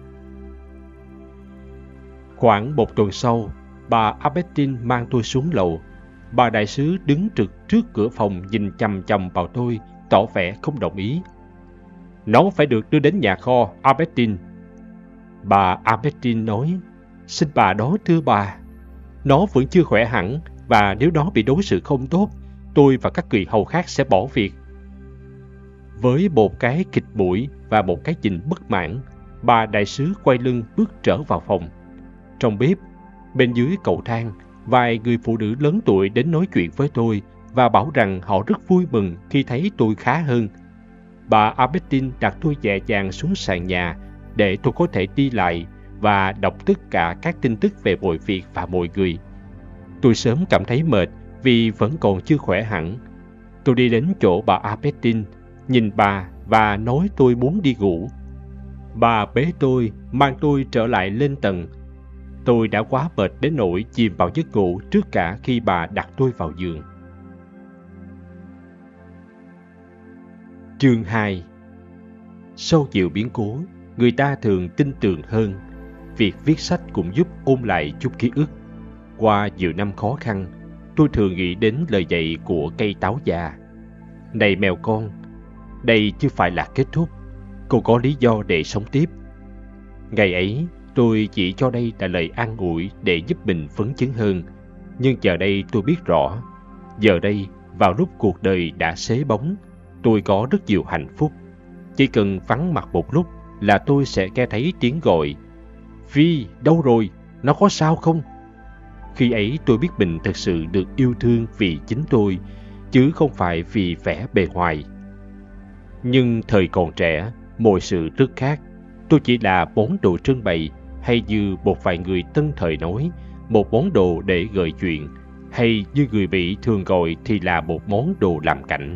Khoảng một tuần sau, bà Albertine mang tôi xuống lầu. Bà đại sứ đứng trực trước cửa phòng nhìn chằm chằm vào tôi, tỏ vẻ không đồng ý. Nó phải được đưa đến nhà kho, Albertine. Bà Albertine nói, xin bà đó thưa bà. Nó vẫn chưa khỏe hẳn, và nếu nó bị đối xử không tốt, tôi và các người hầu khác sẽ bỏ việc. Với một cái khịt mũi và một cái nhìn bất mãn, bà đại sứ quay lưng bước trở vào phòng. Trong bếp, bên dưới cầu thang, vài người phụ nữ lớn tuổi đến nói chuyện với tôi và bảo rằng họ rất vui mừng khi thấy tôi khá hơn. Bà Albertine đặt tôi nhẹ nhàng xuống sàn nhà để tôi có thể đi lại và đọc tất cả các tin tức về mọi việc và mọi người. Tôi sớm cảm thấy mệt vì vẫn còn chưa khỏe hẳn. Tôi đi đến chỗ bà Albertine, nhìn bà và nói tôi muốn đi ngủ. Bà bế tôi, mang tôi trở lại lên tầng. Tôi đã quá mệt đến nỗi chìm vào giấc ngủ trước cả khi bà đặt tôi vào giường. Chương 2. Sau nhiều biến cố, người ta thường tin tưởng hơn. Việc viết sách cũng giúp ôn lại chút ký ức. Qua nhiều năm khó khăn, tôi thường nghĩ đến lời dạy của cây táo già. Này mèo con, đây chưa phải là kết thúc. Cô có lý do để sống tiếp. Ngày ấy, tôi chỉ cho đây là lời an ủi để giúp mình phấn chấn hơn. Nhưng giờ đây tôi biết rõ, Giờ đây, vào lúc cuộc đời đã xế bóng, tôi có rất nhiều hạnh phúc. Chỉ cần vắng mặt một lúc là tôi sẽ nghe thấy tiếng gọi: Phi, đâu rồi? Nó có sao không? Khi ấy tôi biết mình thật sự được yêu thương vì chính tôi, chứ không phải vì vẻ bề ngoài. Nhưng thời còn trẻ, mọi sự rất khác. Tôi chỉ là món đồ trưng bày, hay như một vài người tân thời nói, một món đồ để gợi chuyện, hay như người Mỹ thường gọi thì là một món đồ làm cảnh.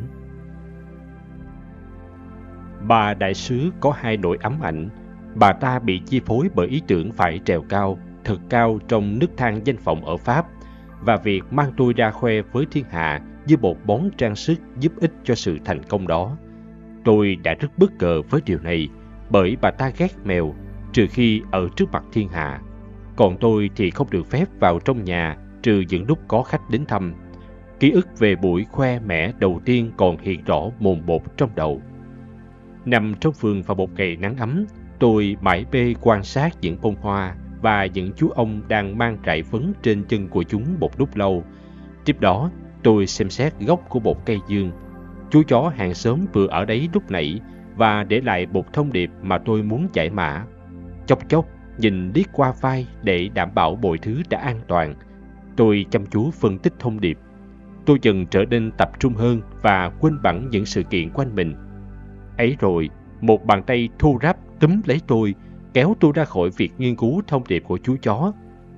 Bà đại sứ có hai nỗi ám ảnh. Bà ta bị chi phối bởi ý tưởng phải trèo cao, thật cao trong nấc thang danh vọng ở Pháp, và việc mang tôi ra khoe với thiên hạ như một món trang sức giúp ích cho sự thành công đó. Tôi đã rất bất ngờ với điều này, bởi bà ta ghét mèo, trừ khi ở trước mặt thiên hạ. Còn tôi thì không được phép vào trong nhà, trừ những lúc có khách đến thăm. Ký ức về buổi khoe mẽ đầu tiên còn hiện rõ mồn một trong đầu. Nằm trong vườn vào một ngày nắng ấm, tôi mải mê quan sát những bông hoa và những chú ong đang mang rải phấn trên chân của chúng một lúc lâu. Tiếp đó, tôi xem xét gốc của một cây dương. Chú chó hàng xóm vừa ở đấy lúc nãy và để lại một thông điệp mà tôi muốn giải mã. Chốc chốc, nhìn liếc qua vai để đảm bảo mọi thứ đã an toàn. Tôi chăm chú phân tích thông điệp. Tôi dần trở nên tập trung hơn và quên bẵng những sự kiện quanh mình. Ấy rồi, một bàn tay thô ráp túm lấy tôi, kéo tôi ra khỏi việc nghiên cứu thông điệp của chú chó.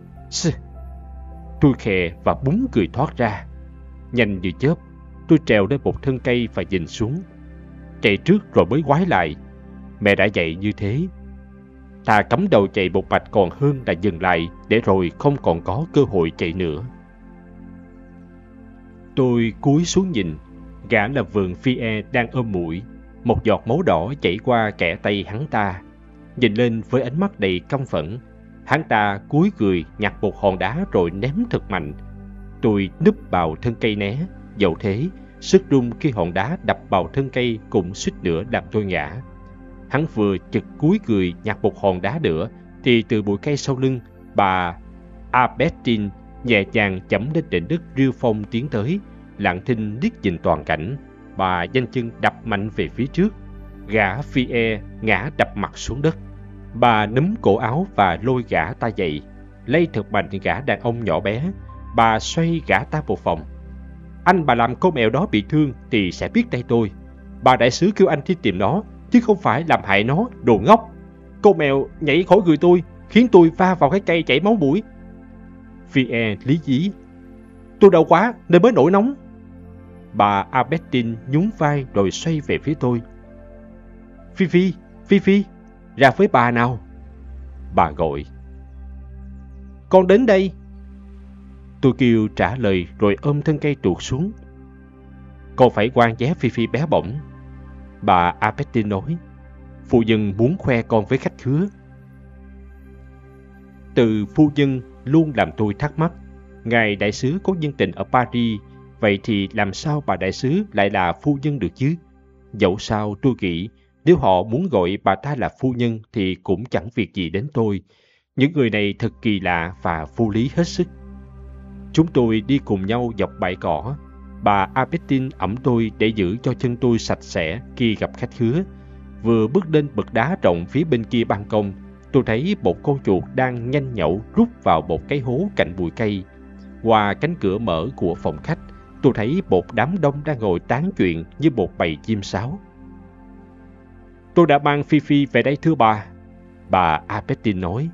Tôi khè và búng cười thoát ra. Nhanh như chớp, tôi trèo lên một thân cây và nhìn xuống. Chạy trước rồi mới ngoái lại. Mẹ đã dạy như thế. Thà cắm đầu chạy một mạch còn hơn là dừng lại để rồi không còn có cơ hội chạy nữa. Tôi cúi xuống nhìn. Gã là vườn Phi-e đang ôm mũi. Một giọt máu đỏ chảy qua kẽ tay hắn ta. Nhìn lên với ánh mắt đầy căm phẫn, hắn ta cúi người nhặt một hòn đá rồi ném thật mạnh. Tôi núp vào thân cây né. Dẫu thế, sức rung khi hòn đá đập vào thân cây cũng suýt nữa làm tôi ngã. Hắn vừa chực cúi người nhặt một hòn đá nữa, thì từ bụi cây sau lưng, bà Albertine nhẹ nhàng chẫm lên nền đất rêu phong tiến tới, lặng thinh liếc nhìn toàn cảnh. Bà nhanh chân đập mạnh về phía trước. Gã Phi-e ngã đập mặt xuống đất. Bà núm cổ áo và lôi gã ta dậy, lay thật mạnh gã đàn ông nhỏ bé. Bà xoay gã ta một vòng. Anh mà làm con mèo đó bị thương thì sẽ biết tay tôi. Bà đại sứ kêu anh đi tìm nó, chứ không phải làm hại nó, đồ ngốc. Con mèo nhảy khỏi người tôi, khiến tôi va vào cái cây chảy máu mũi. Phi-e lý nhí. Tôi đau quá nên mới nổi nóng. Bà Albertine nhún vai rồi xoay về phía tôi. Phi, ra với bà nào. Bà gọi. Con đến đây. Tôi kêu trả lời rồi ôm thân cây tuột xuống. Con phải quan vé Phi bé bỏng. Bà Albertine nói. Phu nhân muốn khoe con với khách khứa. Từ phu nhân luôn làm tôi thắc mắc. Ngài đại sứ có nhân tình ở Paris, vậy thì làm sao bà đại sứ lại là phu nhân được chứ? Dẫu sao tôi nghĩ nếu họ muốn gọi bà ta là phu nhân thì cũng chẳng việc gì đến tôi. Những người này thật kỳ lạ và vô lý hết sức. Chúng tôi đi cùng nhau dọc bãi cỏ. Bà Albertine ẵm tôi để giữ cho chân tôi sạch sẽ khi gặp khách khứa. Vừa bước lên bậc đá rộng phía bên kia ban công, tôi thấy một con chuột đang nhanh nhẩu rút vào một cái hố cạnh bụi cây. Qua cánh cửa mở của phòng khách, tôi thấy một đám đông đang ngồi tán chuyện như một bầy chim sáo. Tôi đã mang Phi về đây thưa bà Albertine nói.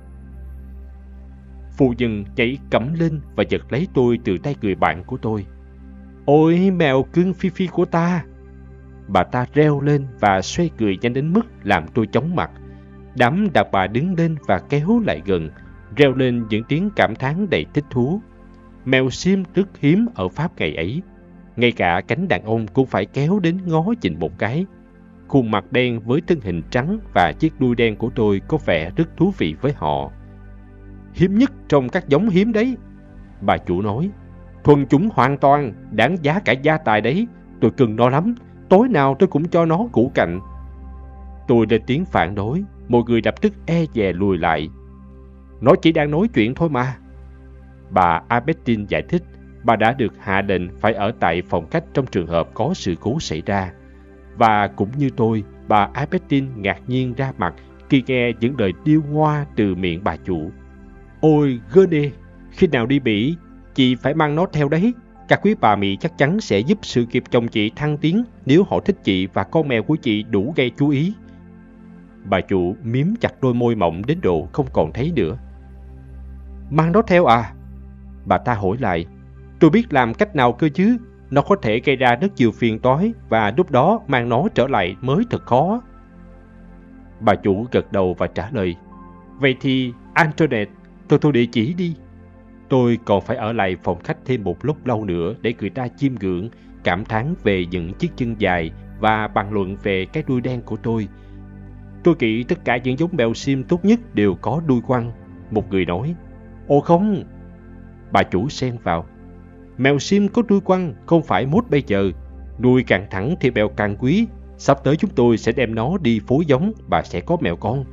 Phu nhân nhảy cẫm lên và giật lấy tôi từ tay người bạn của tôi. Ôi mèo cưng Phi của ta! Bà ta reo lên và xoay người nhanh đến mức làm tôi chóng mặt. Đám đàn bà đứng lên và kéo lại gần, reo lên những tiếng cảm thán đầy thích thú. Mèo xiêm rất hiếm ở Pháp ngày ấy. Ngay cả cánh đàn ông cũng phải kéo đến ngó nhìn một cái. Khuôn mặt đen với thân hình trắng và chiếc đuôi đen của tôi có vẻ rất thú vị với họ. Hiếm nhất trong các giống hiếm đấy, bà chủ nói. Thuần chủng hoàn toàn, đáng giá cả gia tài đấy. Tôi cần nó lắm, tối nào tôi cũng cho nó củ cạnh. Tôi lên tiếng phản đối, mọi người lập tức e dè lùi lại. Nó chỉ đang nói chuyện thôi mà. Bà Albertine giải thích. Bà đã được hạ lệnh phải ở tại phòng khách trong trường hợp có sự cố xảy ra. Và cũng như tôi, bà Albertine ngạc nhiên ra mặt khi nghe những lời điêu ngoa từ miệng bà chủ. Ôi Gurney, khi nào đi Bỉ, chị phải mang nó theo đấy. Các quý bà Mỹ chắc chắn sẽ giúp sự nghiệp chồng chị thăng tiến nếu họ thích chị và con mèo của chị đủ gây chú ý. Bà chủ miếm chặt đôi môi mỏng đến độ không còn thấy nữa. Mang nó theo à? Bà ta hỏi lại. Tôi biết làm cách nào cơ chứ. Nó có thể gây ra rất nhiều phiền toái và lúc đó mang nó trở lại mới thật khó. Bà chủ gật đầu và trả lời. Vậy thì Antoinette, tôi thu địa chỉ đi. Tôi còn phải ở lại phòng khách thêm một lúc lâu nữa để người ta chiêm ngưỡng, cảm thán về những chiếc chân dài và bàn luận về cái đuôi đen của tôi. Tôi nghĩ tất cả những giống mèo sim tốt nhất đều có đuôi quăng. Một người nói. Ồ không! Bà chủ xen vào. Mèo sim có đuôi quăng không phải mốt bây giờ. Đuôi càng thẳng thì mèo càng quý. Sắp tới chúng tôi sẽ đem nó đi phối giống, bà sẽ có mèo con.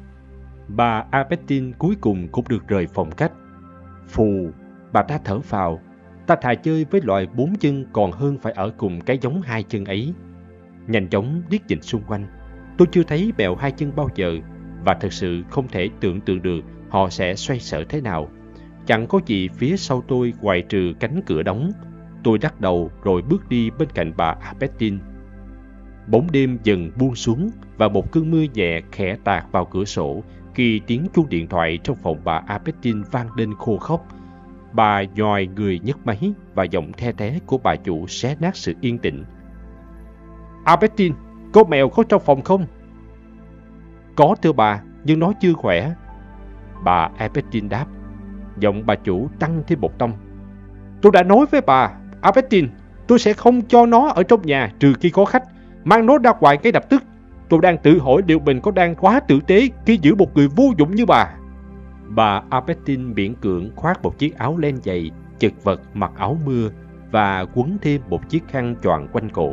Bà Albertine cuối cùng cũng được rời phòng khách. Phù, bà ta thở phào. Ta thà chơi với loài 4 chân còn hơn phải ở cùng cái giống 2 chân ấy. Nhanh chóng liếc nhìn xung quanh. Tôi chưa thấy mèo 2 chân bao giờ và thật sự không thể tưởng tượng được họ sẽ xoay sở thế nào. Chẳng có gì phía sau tôi ngoại trừ cánh cửa đóng. Tôi lắc đầu rồi bước đi bên cạnh bà Albertine. Bóng đêm dần buông xuống và một cơn mưa nhẹ khẽ tạt vào cửa sổ khi tiếng chuông điện thoại trong phòng bà Albertine vang lên khô khốc. Bà nhòi người nhấc máy và giọng the thé của bà chủ xé nát sự yên tĩnh. Albertine, có mèo có trong phòng không? Có thưa bà, nhưng nó chưa khỏe. Bà Albertine đáp. Giọng bà chủ tăng thêm một tông. Tôi đã nói với bà, Albertine, tôi sẽ không cho nó ở trong nhà trừ khi có khách. Mang nó ra ngoài ngay lập tức. Tôi đang tự hỏi liệu mình có đang quá tử tế khi giữ một người vô dụng như bà. Bà Albertine miễn cưỡng khoác một chiếc áo len dày, chật vật mặc áo mưa và quấn thêm một chiếc khăn choàng quanh cổ.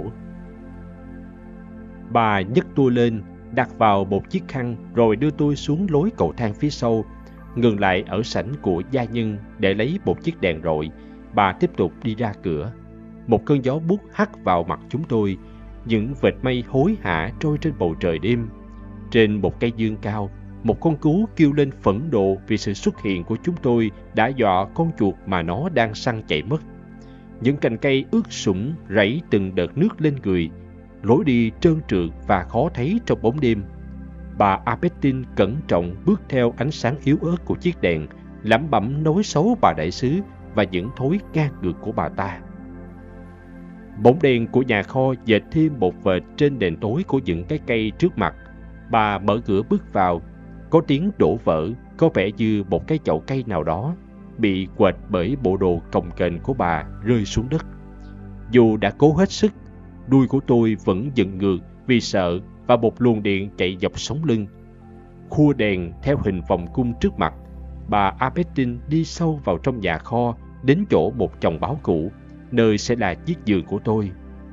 Bà nhấc tôi lên, đặt vào một chiếc khăn rồi đưa tôi xuống lối cầu thang phía sau, ngừng lại ở sảnh của gia nhân để lấy một chiếc đèn rọi. Bà tiếp tục đi ra cửa. Một cơn gió buốt hắt vào mặt chúng tôi. Những vệt mây hối hả trôi trên bầu trời đêm. Trên một cây dương cao, một con cú kêu lên phẫn nộ vì sự xuất hiện của chúng tôi đã dọa con chuột mà nó đang săn chạy mất. Những cành cây ướt sũng rảy từng đợt nước lên người. Lối đi trơn trượt và khó thấy trong bóng đêm. Bà Albertine cẩn trọng bước theo ánh sáng yếu ớt của chiếc đèn, lẩm bẩm nói xấu bà đại sứ và những thói ngang ngược của bà ta. Bóng đèn của nhà kho dệt thêm một vệt trên nền tối của những cái cây trước mặt. Bà mở cửa bước vào. Có tiếng đổ vỡ, có vẻ như một cái chậu cây nào đó bị quệt bởi bộ đồ cồng kềnh của bà rơi xuống đất. Dù đã cố hết sức, đuôi của tôi vẫn dựng ngược vì sợ và một luồng điện chạy dọc sống lưng. Khua đèn theo hình vòng cung trước mặt, bà Albertine đi sâu vào trong nhà kho đến chỗ một chồng báo cũ, nơi sẽ là chiếc giường của tôi.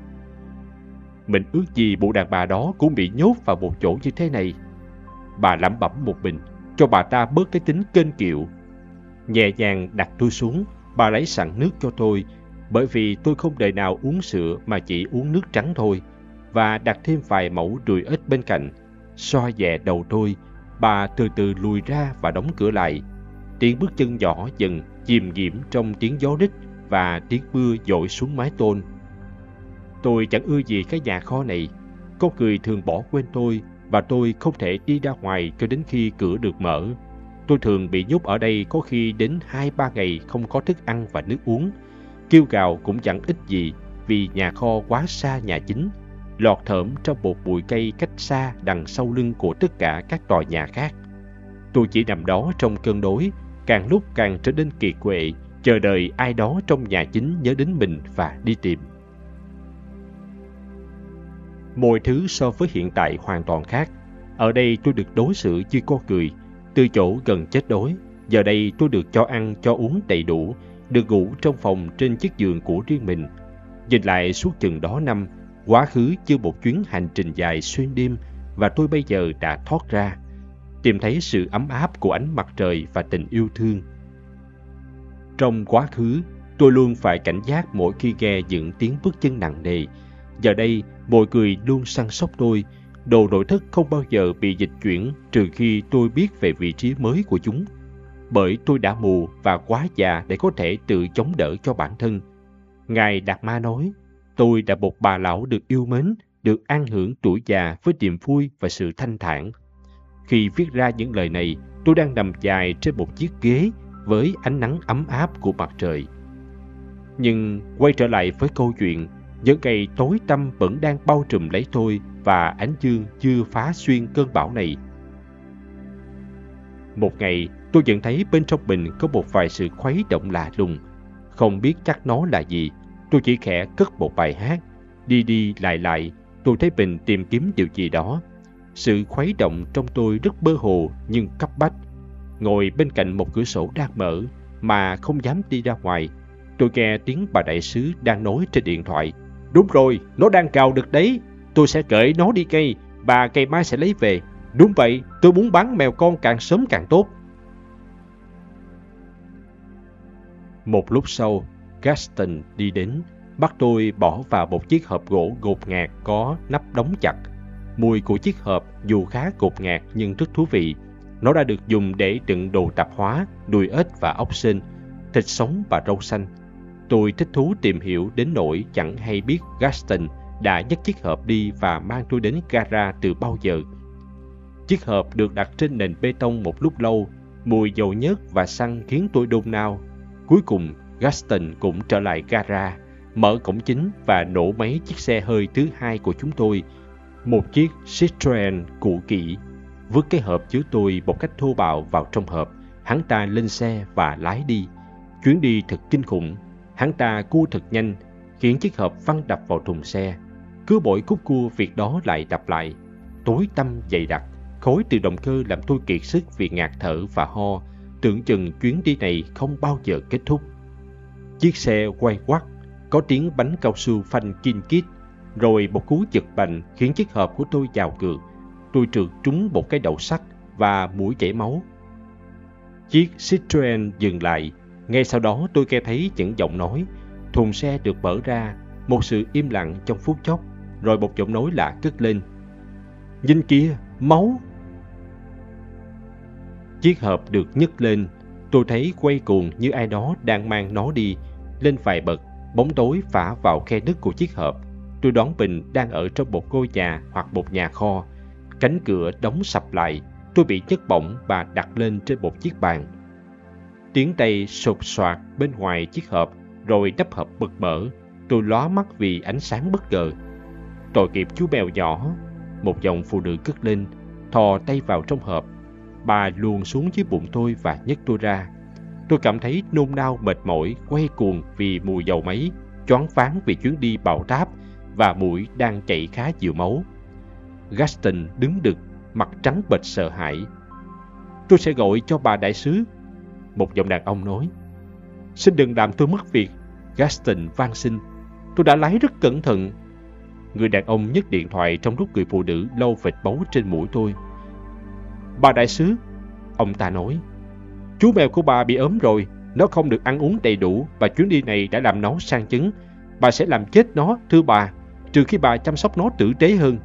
Mình ước gì bộ đàn bà đó cũng bị nhốt vào một chỗ như thế này. Bà lẩm bẩm một mình, cho bà ta bớt cái tính kênh kiệu. Nhẹ nhàng đặt tôi xuống, bà lấy sẵn nước cho tôi, bởi vì tôi không đời nào uống sữa mà chỉ uống nước trắng thôi, và đặt thêm vài mẩu đùi ếch bên cạnh. Xoa nhẹ đầu tôi, bà từ từ lùi ra và đóng cửa lại. Tiếng bước chân nhỏ dần chìm nghiễm trong tiếng gió rít và tiếng mưa dội xuống mái tôn. Tôi chẳng ưa gì cái nhà kho này. Có người thường bỏ quên tôi và tôi không thể đi ra ngoài cho đến khi cửa được mở. Tôi thường bị nhốt ở đây có khi đến 2-3 ngày không có thức ăn và nước uống. Kêu gào cũng chẳng ích gì vì nhà kho quá xa nhà chính, lọt thởm trong một bụi cây cách xa đằng sau lưng của tất cả các tòa nhà khác. Tôi chỉ nằm đó trong cơn đói, càng lúc càng trở nên kiệt quệ, chờ đợi ai đó trong nhà chính nhớ đến mình và đi tìm. Mọi thứ so với hiện tại hoàn toàn khác. Ở đây tôi được đối xử như con người. Từ chỗ gần chết đói, giờ đây tôi được cho ăn, cho uống đầy đủ, được ngủ trong phòng trên chiếc giường của riêng mình. Nhìn lại suốt chừng đó năm, quá khứ như một chuyến hành trình dài xuyên đêm và tôi bây giờ đã thoát ra, tìm thấy sự ấm áp của ánh mặt trời và tình yêu thương. Trong quá khứ, Tôi luôn phải cảnh giác mỗi khi nghe những tiếng bước chân nặng nề. Giờ đây, mọi người luôn săn sóc tôi. Đồ nội thất không bao giờ bị dịch chuyển trừ khi tôi biết về vị trí mới của chúng. Bởi tôi đã mù và quá già để có thể tự chống đỡ cho bản thân. Ngài Đạt Ma nói, tôi là một bà lão được yêu mến, được an hưởng tuổi già với niềm vui và sự thanh thản. Khi viết ra những lời này, tôi đang nằm dài trên một chiếc ghế với ánh nắng ấm áp của mặt trời. Nhưng quay trở lại với câu chuyện, những ngày tối tăm vẫn đang bao trùm lấy tôi và ánh dương chưa phá xuyên cơn bão này. Một ngày, tôi nhận thấy bên trong mình có một vài sự khuấy động lạ lùng. Không biết chắc nó là gì, tôi chỉ khẽ cất một bài hát. Đi đi lại lại, tôi thấy mình tìm kiếm điều gì đó. Sự khuấy động trong tôi rất mơ hồ nhưng cấp bách. Ngồi bên cạnh một cửa sổ đang mở mà không dám đi ra ngoài, tôi nghe tiếng bà đại sứ đang nói trên điện thoại. Đúng rồi, nó đang cào được đấy. Tôi sẽ cởi nó đi cây, bà ngày mai sẽ lấy về. Đúng vậy, tôi muốn bán mèo con càng sớm càng tốt. Một lúc sau, Gaston đi đến, bắt tôi bỏ vào một chiếc hộp gỗ ngột ngạt có nắp đóng chặt. Mùi của chiếc hộp dù khá ngột ngạt nhưng rất thú vị. Nó đã được dùng để đựng đồ tạp hóa, đùi ếch và ốc sên, thịt sống và rau xanh. Tôi thích thú tìm hiểu đến nỗi chẳng hay biết Gaston đã nhấc chiếc hộp đi và mang tôi đến gara từ bao giờ. Chiếc hộp được đặt trên nền bê tông một lúc lâu, mùi dầu nhớt và xăng khiến tôi đôn nao. Cuối cùng, Gaston cũng trở lại gara, mở cổng chính và nổ máy chiếc xe hơi thứ hai của chúng tôi, một chiếc Citroen cũ kỹ. Vứt cái hộp chứa tôi một cách thô bạo vào trong hộp, hắn ta lên xe và lái đi. Chuyến đi thật kinh khủng. Hắn ta cua thật nhanh, khiến chiếc hộp văng đập vào thùng xe. Cứ mỗi khúc cua việc đó lại đập lại. Tối tăm dày đặc, khói từ động cơ làm tôi kiệt sức vì ngạt thở và ho. Tưởng chừng chuyến đi này không bao giờ kết thúc. Chiếc xe quay quắt, có tiếng bánh cao su phanh kin kít, rồi một cú giật mạnh khiến chiếc hộp của tôi chào cược. Tôi trượt trúng một cái đậu sắt và mũi chảy máu. Chiếc Citroen dừng lại. Ngay sau đó tôi nghe thấy những giọng nói. Thùng xe được mở ra, một sự im lặng trong phút chốc, rồi một giọng nói lạ cất lên. Nhìn kìa, máu! Chiếc hộp được nhấc lên. Tôi thấy quay cuồng như ai đó đang mang nó đi. Lên vài bậc, bóng tối phả vào khe nứt của chiếc hộp. Tôi đoán mình đang ở trong một ngôi nhà hoặc một nhà kho. Cánh cửa đóng sập lại. Tôi bị nhấc bổng và đặt lên trên một chiếc bàn. Tiếng tay sột soạt bên ngoài chiếc hộp, rồi nắp hộp bật mở. Tôi lóa mắt vì ánh sáng bất ngờ. Tội nghiệp chú mèo nhỏ, một giọng phụ nữ cất lên, thò tay vào trong hộp. Bà luồn xuống dưới bụng tôi và nhấc tôi ra. Tôi cảm thấy nôn nao mệt mỏi, quay cuồng vì mùi dầu máy, choáng váng vì chuyến đi bão táp và mũi đang chảy khá nhiều máu. Gaston đứng đực, mặt trắng bệch sợ hãi. Tôi sẽ gọi cho bà đại sứ. Một giọng đàn ông nói. Xin đừng làm tôi mất việc, Gaston van xin. Tôi đã lái rất cẩn thận. Người đàn ông nhấc điện thoại trong lúc người phụ nữ lau vệt máu trên mũi tôi. Bà đại sứ, ông ta nói. Chú mèo của bà bị ốm rồi, nó không được ăn uống đầy đủ và chuyến đi này đã làm nó sang chấn. Bà sẽ làm chết nó, thưa bà, trừ khi bà chăm sóc nó tử tế hơn.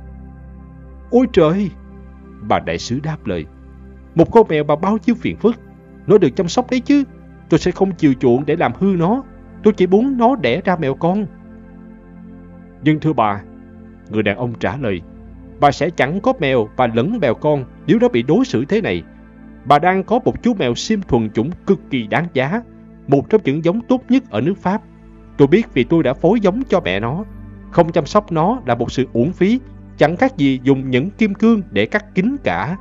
Ôi trời! Bà đại sứ đáp lời. Một con mèo bà bao nhiêu phiền phức. Nó được chăm sóc đấy chứ. Tôi sẽ không chiều chuộng để làm hư nó. Tôi chỉ muốn nó đẻ ra mèo con. Nhưng thưa bà, người đàn ông trả lời, bà sẽ chẳng có mèo và lẫn mèo con nếu nó bị đối xử thế này. Bà đang có một chú mèo sim thuần chủng cực kỳ đáng giá, một trong những giống tốt nhất ở nước Pháp. Tôi biết vì tôi đã phối giống cho mẹ nó. Không chăm sóc nó là một sự uổng phí, chẳng khác gì dùng những kim cương để cắt kính cả.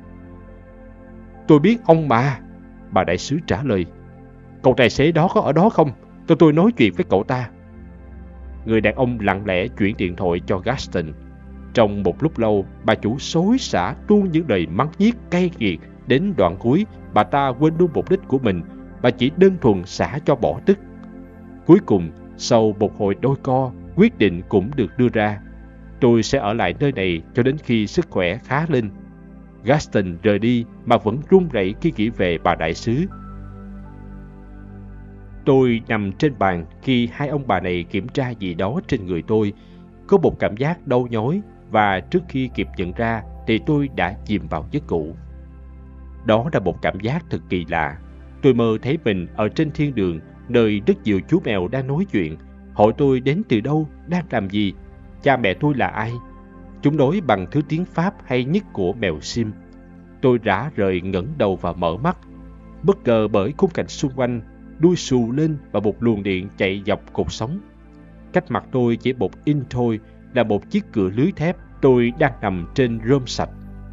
Tôi biết ông mà, bà đại sứ trả lời. Cậu tài xế đó có ở đó không? Cho tôi nói chuyện với cậu ta. Người đàn ông lặng lẽ chuyển điện thoại cho Gaston. Trong một lúc lâu, bà chủ xối xả tuôn những lời mắng nhiếc cay nghiệt. Đến đoạn cuối, bà ta quên luôn mục đích của mình. Bà chỉ đơn thuần xả cho bỏ tức. Cuối cùng, sau một hồi đôi co, quyết định cũng được đưa ra. Tôi sẽ ở lại nơi này cho đến khi sức khỏe khá lên. Gaston rời đi mà vẫn run rẩy khi nghĩ về bà đại sứ. Tôi nằm trên bàn khi hai ông bà này kiểm tra gì đó trên người tôi. Có một cảm giác đau nhói và trước khi kịp nhận ra thì tôi đã chìm vào giấc ngủ. Đó là một cảm giác thật kỳ lạ. Tôi mơ thấy mình ở trên thiên đường, nơi rất nhiều chú mèo đang nói chuyện, hỏi tôi đến từ đâu, đang làm gì, cha mẹ tôi là ai. Chúng nói bằng thứ tiếng Pháp hay nhất của mèo Sim. Tôi rã rời ngẩng đầu và mở mắt, bất ngờ bởi khung cảnh xung quanh, đuôi xù lên và một luồng điện chạy dọc cột sống. Cách mặt tôi chỉ một inch thôi là một chiếc cửa lưới thép. Tôi đang nằm trên rơm sạch.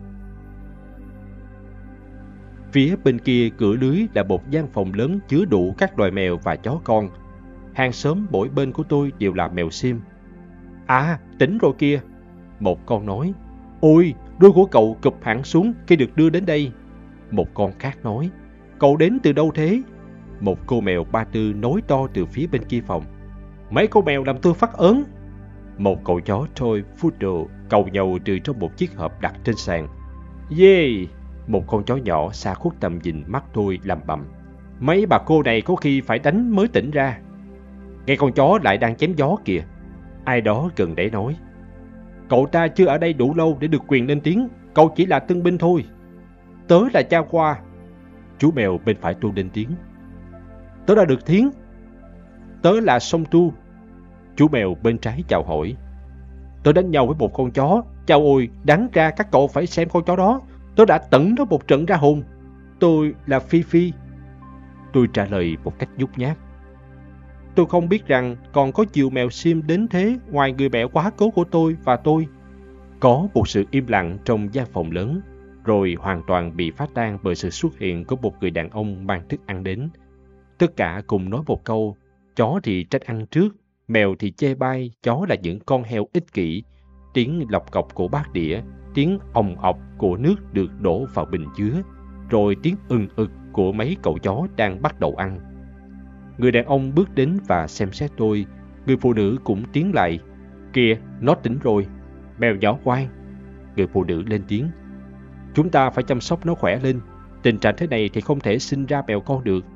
Phía bên kia cửa lưới là một gian phòng lớn chứa đủ các loài mèo và chó con. Hàng xóm mỗi bên của tôi đều là mèo Sim. À, tỉnh rồi kia, một con nói. Ôi, đuôi của cậu cụp hẳn xuống khi được đưa đến đây. Một con khác nói. Cậu đến từ đâu thế? Một cô mèo Ba Tư nói to từ phía bên kia phòng. Mấy con mèo làm tôi phát ớn. Một cậu chó Toy Poodle cầu nhầu từ trong một chiếc hộp đặt trên sàn. Yeah! Một con chó nhỏ xa khuất tầm nhìn mắt tôi lầm bầm. Mấy bà cô này có khi phải đánh mới tỉnh ra. Nghe con chó lại đang chém gió kìa. Ai đó gần đấy nói. Cậu ta chưa ở đây đủ lâu để được quyền lên tiếng. Cậu chỉ là tân binh thôi. Tớ là Cha Khoa. Chú mèo bên phải tôi lên tiếng. Tớ đã được thiến. Tớ là Song Tu. Chú mèo bên trái chào hỏi. Tớ đánh nhau với một con chó. Chao ôi, đáng ra các cậu phải xem con chó đó. Tớ đã tẩn nó một trận ra hồn. Tôi là Phi Phi. Tôi trả lời một cách nhút nhát. Tôi không biết rằng còn có nhiều mèo Sim đến thế ngoài người mẹ quá cố của tôi và tôi. Có một sự im lặng trong gian phòng lớn, rồi hoàn toàn bị phá tan bởi sự xuất hiện của một người đàn ông mang thức ăn đến. Tất cả cùng nói một câu, chó thì trách ăn trước, mèo thì chê bai chó là những con heo ích kỷ. Tiếng lọc cọc của bát đĩa, tiếng ồng ọc của nước được đổ vào bình chứa, rồi tiếng ực của mấy cậu chó đang bắt đầu ăn. Người đàn ông bước đến và xem xét tôi. Người phụ nữ cũng tiến lại. Kìa, nó tỉnh rồi. Mèo nhỏ ngoan. Người phụ nữ lên tiếng. Chúng ta phải chăm sóc nó khỏe lên. Tình trạng thế này thì không thể sinh ra mèo con được.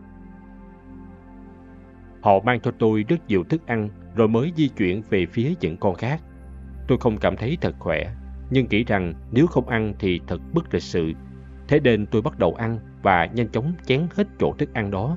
Họ mang cho tôi rất nhiều thức ăn rồi mới di chuyển về phía những con khác. Tôi không cảm thấy thật khỏe, nhưng nghĩ rằng nếu không ăn thì thật bất lịch sự. Thế nên tôi bắt đầu ăn và nhanh chóng chén hết chỗ thức ăn đó.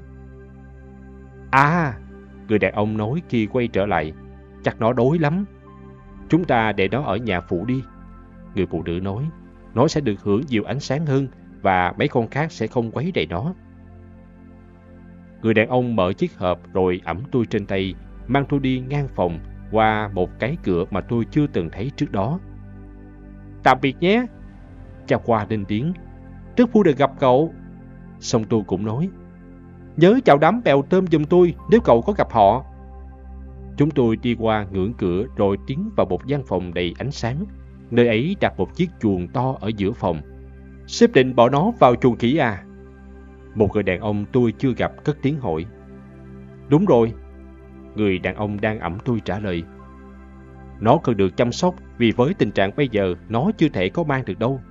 À, người đàn ông nói khi quay trở lại, chắc nó đói lắm. Chúng ta để nó ở nhà phụ đi. Người phụ nữ nói, nó sẽ được hưởng nhiều ánh sáng hơn và mấy con khác sẽ không quấy rầy nó. Người đàn ông mở chiếc hộp rồi ẵm tôi trên tay, mang tôi đi ngang phòng qua một cái cửa mà tôi chưa từng thấy trước đó. Tạm biệt nhé. Cha Khoa lên tiếng. Rất vui được gặp cậu. Xong tôi cũng nói. Nhớ chào đám mèo tôm giùm tôi nếu cậu có gặp họ. Chúng tôi đi qua ngưỡng cửa rồi tiến vào một gian phòng đầy ánh sáng. Nơi ấy đặt một chiếc chuồng to ở giữa phòng. Sếp định bỏ nó vào chuồng khỉ à? Một người đàn ông tôi chưa gặp cất tiếng hỏi. Đúng rồi. Người đàn ông đang ẵm tôi trả lời. Nó cần được chăm sóc vì với tình trạng bây giờ nó chưa thể có mang được đâu.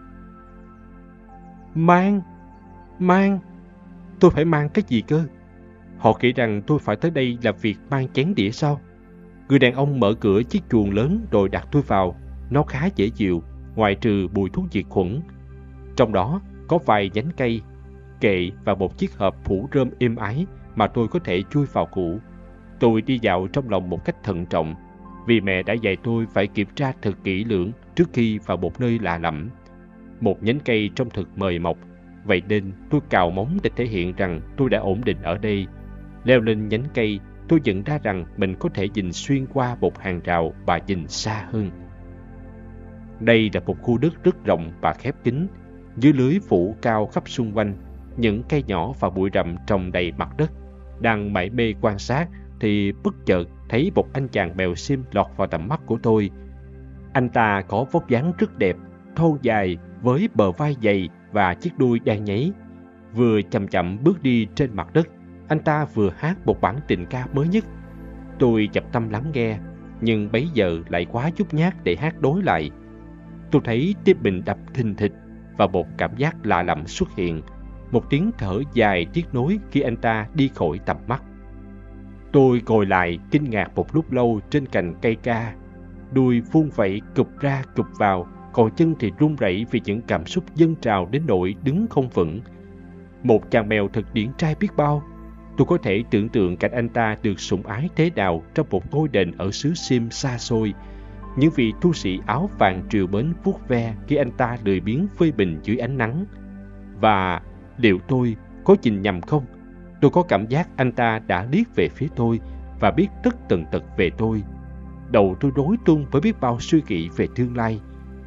Mang. Tôi phải mang cái gì cơ? Họ nghĩ rằng tôi phải tới đây là việc mang chén đĩa sao? Người đàn ông mở cửa chiếc chuồng lớn rồi đặt tôi vào. Nó khá dễ chịu, ngoại trừ mùi thuốc diệt khuẩn. Trong đó có vài nhánh cây, kệ và một chiếc hộp phủ rơm êm ái mà tôi có thể chui vào cũ. Tôi đi dạo trong lòng một cách thận trọng, vì mẹ đã dạy tôi phải kiểm tra thật kỹ lưỡng trước khi vào một nơi lạ lẫm. Một nhánh cây trông thật mời mọc, vậy nên tôi cào móng để thể hiện rằng tôi đã ổn định ở đây. Leo lên nhánh cây, tôi nhận ra rằng mình có thể nhìn xuyên qua một hàng rào và nhìn xa hơn. Đây là một khu đất rất rộng và khép kín, dưới lưới phủ cao khắp xung quanh, những cây nhỏ và bụi rậm trồng đầy mặt đất. Đang mải mê quan sát thì bất chợt thấy một anh chàng mèo Sim lọt vào tầm mắt của tôi. Anh ta có vóc dáng rất đẹp, thon dài với bờ vai dày và chiếc đuôi đang nháy. Vừa chậm chậm bước đi trên mặt đất, anh ta vừa hát một bản tình ca mới nhất. Tôi chập tâm lắng nghe, nhưng bấy giờ lại quá nhút nhát để hát đối lại. Tôi thấy tim mình đập thình thịch và một cảm giác lạ lẫm xuất hiện. Một tiếng thở dài tiếc nuối khi anh ta đi khỏi tầm mắt. Tôi ngồi lại kinh ngạc một lúc lâu trên cành cây ca. Đuôi vung vẩy cụp ra cụp vào, còn chân thì run rẩy vì những cảm xúc dâng trào đến nỗi đứng không vững. Một chàng mèo thật điển trai biết bao. Tôi có thể tưởng tượng cảnh anh ta được sủng ái thế nào trong một ngôi đền ở xứ Sim xa xôi. Những vị tu sĩ áo vàng trìu mến vuốt ve khi anh ta lười biếng phơi mình dưới ánh nắng. Và liệu tôi có nhìn nhầm không? Tôi có cảm giác anh ta đã liếc về phía tôi và biết tất tần tật về tôi. Đầu tôi rối tung với biết bao suy nghĩ về tương lai.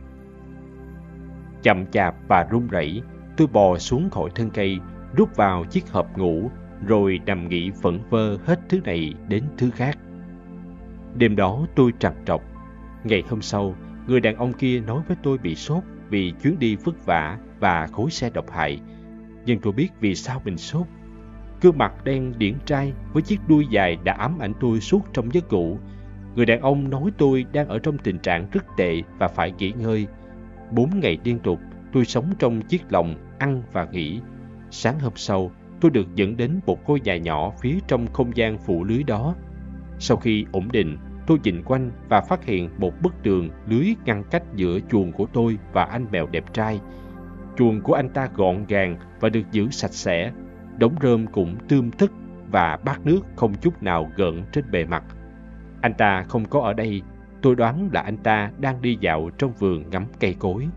Chậm chạp và run rẩy, tôi bò xuống khỏi thân cây, rút vào chiếc hộp ngủ, rồi nằm nghỉ vẩn vơ hết thứ này đến thứ khác. Đêm đó tôi trằn trọc. Ngày hôm sau, người đàn ông kia nói với tôi bị sốt vì chuyến đi vất vả và khối xe độc hại. Nhưng tôi biết vì sao mình sốt. Gương mặt đen điển trai với chiếc đuôi dài đã ám ảnh tôi suốt trong giấc ngủ. Người đàn ông nói tôi đang ở trong tình trạng rất tệ và phải nghỉ ngơi. 4 ngày liên tục, tôi sống trong chiếc lồng, ăn và nghỉ. Sáng hôm sau, tôi được dẫn đến một ngôi nhà nhỏ phía trong không gian phủ lưới đó. Sau khi ổn định, tôi nhìn quanh và phát hiện một bức tường lưới ngăn cách giữa chuồng của tôi và anh mèo đẹp trai. Chuồng của anh ta gọn gàng và được giữ sạch sẽ. Đống rơm cũng tươm tất và bát nước không chút nào gợn trên bề mặt. Anh ta không có ở đây. Tôi đoán là anh ta đang đi dạo trong vườn ngắm cây cối.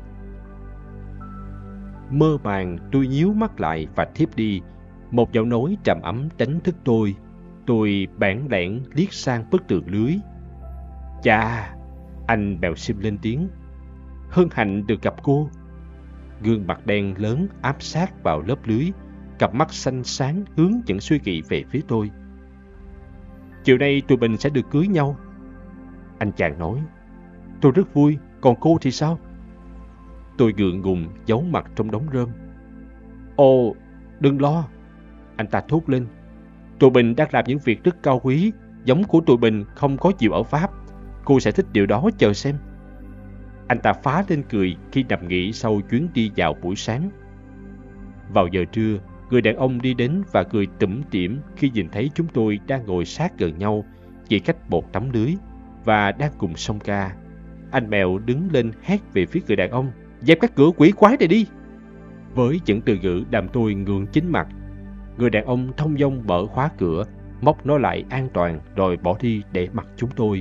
Mơ màng, tôi nhíu mắt lại và thiếp đi. Một giọng nói trầm ấm đánh thức tôi. Tôi bẽn lẽn liếc sang bức tường lưới. Chà, anh mèo Sim lên tiếng. Hân hạnh được gặp cô. Gương mặt đen lớn áp sát vào lớp lưới. Cặp mắt xanh sáng hướng những suy nghĩ về phía tôi. Chiều nay tụi mình sẽ được cưới nhau. Anh chàng nói. Tôi rất vui, còn cô thì sao? Tôi ngượng ngùng giấu mặt trong đống rơm. Ồ, đừng lo. Anh ta thốt lên. Tụi mình đang làm những việc rất cao quý, giống của tụi mình không có nhiều ở Pháp. Cô sẽ thích điều đó, chờ xem. Anh ta phá lên cười khi nằm nghỉ sau chuyến đi dạo buổi sáng. Vào giờ trưa, người đàn ông đi đến và cười tủm tỉm khi nhìn thấy chúng tôi đang ngồi sát gần nhau, chỉ cách một tấm lưới, và đang cùng song ca. Anh mèo đứng lên hét về phía người đàn ông. Dẹp các cửa quỷ quái này đi! Với những từ ngữ làm tôi ngượng chín mặt, người đàn ông thông dong mở khóa cửa, móc nó lại an toàn rồi bỏ đi để mặc chúng tôi.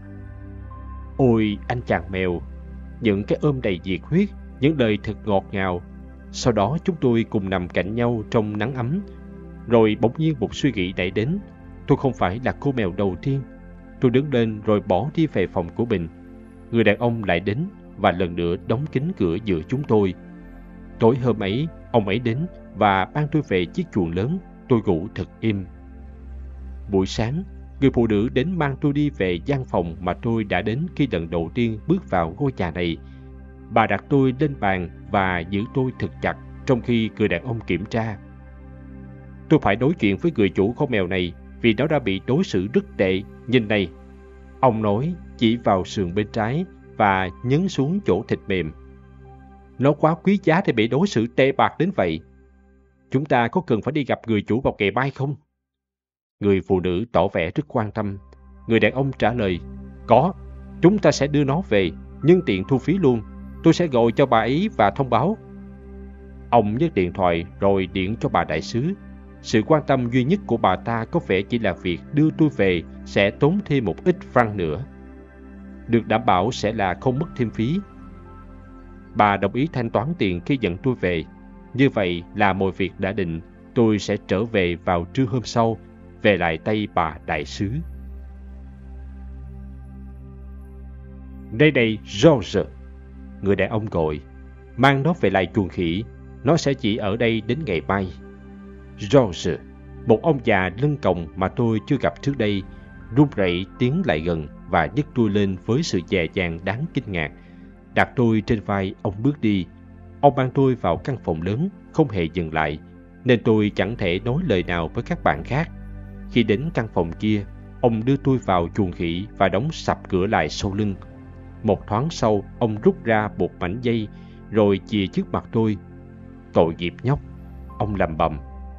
Ôi anh chàng mèo! Những cái ôm đầy nhiệt huyết, những lời thật ngọt ngào. Sau đó chúng tôi cùng nằm cạnh nhau trong nắng ấm. Rồi bỗng nhiên một suy nghĩ nảy đến. Tôi không phải là cô mèo đầu tiên. Tôi đứng lên rồi bỏ đi về phòng của mình. Người đàn ông lại đến và lần nữa đóng kín cửa giữa chúng tôi. Tối hôm ấy, ông ấy đến và mang tôi về chiếc chuồng lớn. Tôi ngủ thật im. Buổi sáng, người phụ nữ đến mang tôi đi về gian phòng mà tôi đã đến khi lần đầu tiên bước vào ngôi nhà này. Bà đặt tôi lên bàn và giữ tôi thật chặt trong khi người đàn ông kiểm tra. Tôi phải đối chuyện với người chủ con mèo này vì nó đã bị đối xử rất tệ. Nhìn này, ông nói chỉ vào sườn bên trái và nhấn xuống chỗ thịt mềm. Nó quá quý giá để bị đối xử tệ bạc đến vậy. Chúng ta có cần phải đi gặp người chủ vào ngày mai không? Người phụ nữ tỏ vẻ rất quan tâm. Người đàn ông trả lời, có, chúng ta sẽ đưa nó về, nhân tiện thu phí luôn. Tôi sẽ gọi cho bà ấy và thông báo. Ông nhấc điện thoại rồi điện cho bà đại sứ. Sự quan tâm duy nhất của bà ta có vẻ chỉ là việc đưa tôi về sẽ tốn thêm một ít franc nữa. Được đảm bảo sẽ là không mất thêm phí. Bà đồng ý thanh toán tiền khi dẫn tôi về. Như vậy là mọi việc đã định. Tôi sẽ trở về vào trưa hôm sau, về lại tay bà đại sứ. Đây đây, George, người đàn ông gọi. Mang nó về lại chuồng khỉ. Nó sẽ chỉ ở đây đến ngày mai. George, một ông già lưng còng mà tôi chưa gặp trước đây, run rẩy tiến lại gần và nhấc tôi lên với sự dè dàng đáng kinh ngạc. Đặt tôi trên vai, ông bước đi. Ông mang tôi vào căn phòng lớn, không hề dừng lại, nên tôi chẳng thể nói lời nào với các bạn khác. Khi đến căn phòng kia, ông đưa tôi vào chuồng khỉ và đóng sập cửa lại sau lưng. Một thoáng sau, ông rút ra một mảnh dây, rồi chìa trước mặt tôi. Tội nghiệp nhóc, ông lầm bầm.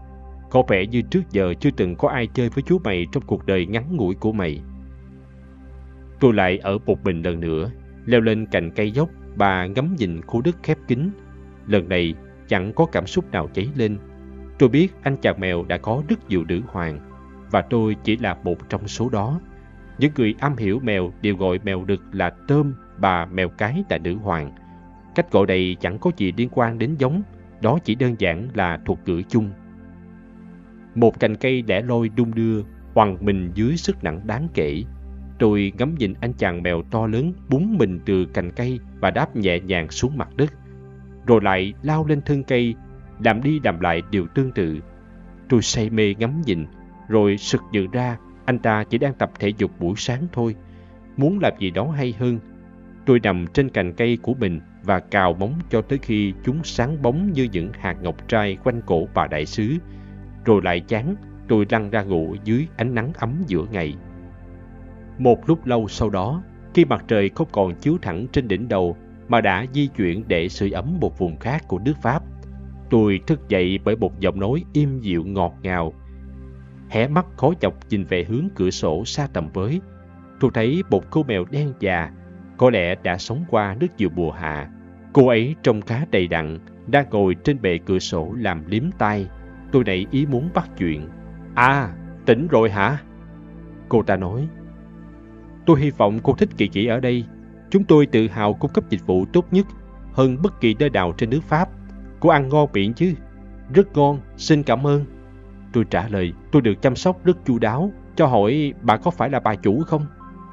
Có vẻ như trước giờ chưa từng có ai chơi với chú mày trong cuộc đời ngắn ngủi của mày. Tôi lại ở một mình lần nữa, leo lên cành cây dốc và ngắm nhìn khu đất khép kín. Lần này chẳng có cảm xúc nào cháy lên. Tôi biết anh chàng mèo đã có rất nhiều nữ hoàng, và tôi chỉ là một trong số đó. Những người am hiểu mèo đều gọi mèo đực là tôm và mèo cái là nữ hoàng. Cách gọi này chẳng có gì liên quan đến giống, đó chỉ đơn giản là thuật ngữ chung. Một cành cây lẻ loi đung đưa, oằn mình dưới sức nặng đáng kể. Tôi ngắm nhìn anh chàng mèo to lớn búng mình từ cành cây và đáp nhẹ nhàng xuống mặt đất, rồi lại lao lên thân cây, làm đi làm lại điều tương tự. Tôi say mê ngắm nhìn, rồi sực nhận ra anh ta chỉ đang tập thể dục buổi sáng thôi. Muốn làm gì đó hay hơn, tôi nằm trên cành cây của mình và cào móng cho tới khi chúng sáng bóng như những hạt ngọc trai quanh cổ bà đại sứ. Rồi lại chán, tôi lăn ra ngủ dưới ánh nắng ấm giữa ngày. Một lúc lâu sau đó, khi mặt trời không còn chiếu thẳng trên đỉnh đầu mà đã di chuyển để sưởi ấm một vùng khác của nước Pháp, tôi thức dậy bởi một giọng nói im dịu ngọt ngào. Hé mắt khó chọc nhìn về hướng cửa sổ xa tầm với, tôi thấy một cô mèo đen già, có lẽ đã sống qua rất nhiều mùa hạ. Cô ấy trông khá đầy đặn, đang ngồi trên bệ cửa sổ làm liếm tai. Tôi nảy ý muốn bắt chuyện. À, tỉnh rồi hả? Cô ta nói. Tôi hy vọng cô thích kỳ nghỉ ở đây. Chúng tôi tự hào cung cấp dịch vụ tốt nhất hơn bất kỳ nơi nào trên nước Pháp. Cô ăn ngon miệng chứ? Rất ngon, xin cảm ơn. Tôi trả lời, tôi được chăm sóc rất chu đáo. Cho hỏi bà có phải là bà chủ không?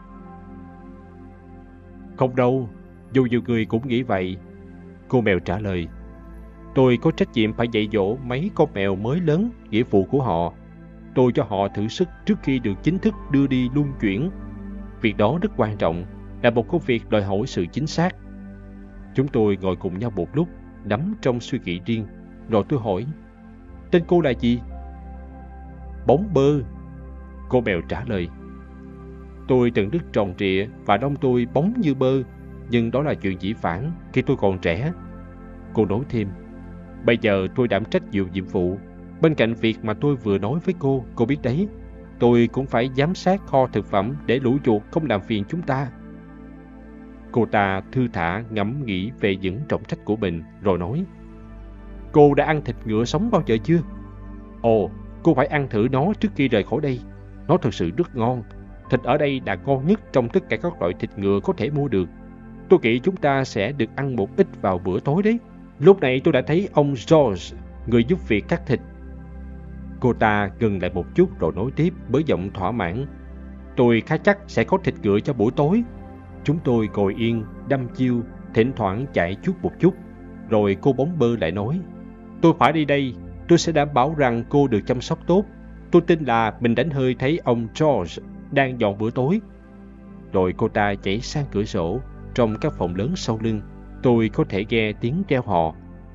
Không đâu, dù nhiều người cũng nghĩ vậy. Cô mèo trả lời. Tôi có trách nhiệm phải dạy dỗ mấy con mèo mới lớn, nghĩa vụ của họ. Tôi cho họ thử sức trước khi được chính thức đưa đi luân chuyển. Việc đó rất quan trọng, là một công việc đòi hỏi sự chính xác. Chúng tôi ngồi cùng nhau một lúc, đắm trong suy nghĩ riêng. Rồi tôi hỏi, tên cô là gì? Bóng bơ, cô mèo trả lời. Tôi từng rất tròn trịa và lông tôi bóng như bơ, nhưng đó là chuyện dĩ vãng khi tôi còn trẻ. Cô nói thêm, bây giờ tôi đảm trách nhiều nhiệm vụ. Bên cạnh việc mà tôi vừa nói với cô biết đấy, tôi cũng phải giám sát kho thực phẩm để lũ chuột không làm phiền chúng ta. Cô ta thư thả ngẫm nghĩ về những trọng trách của mình, rồi nói, cô đã ăn thịt ngựa sống bao giờ chưa? Ồ, cô phải ăn thử nó trước khi rời khỏi đây. Nó thực sự rất ngon. Thịt ở đây là ngon nhất trong tất cả các loại thịt ngựa có thể mua được. Tôi nghĩ chúng ta sẽ được ăn một ít vào bữa tối đấy. Lúc này tôi đã thấy ông George, người giúp việc cắt thịt. Cô ta ngừng lại một chút rồi nói tiếp với giọng thỏa mãn. Tôi khá chắc sẽ có thịt ngựa cho buổi tối. Chúng tôi ngồi yên, đăm chiêu, thỉnh thoảng chạy chút một chút. Rồi cô bóng bơ lại nói, tôi phải đi đây. Tôi sẽ đảm bảo rằng cô được chăm sóc tốt. Tôi tin là mình đánh hơi thấy ông George đang dọn bữa tối. Rồi cô ta chạy sang cửa sổ. Trong các phòng lớn sau lưng, tôi có thể nghe tiếng reo hò.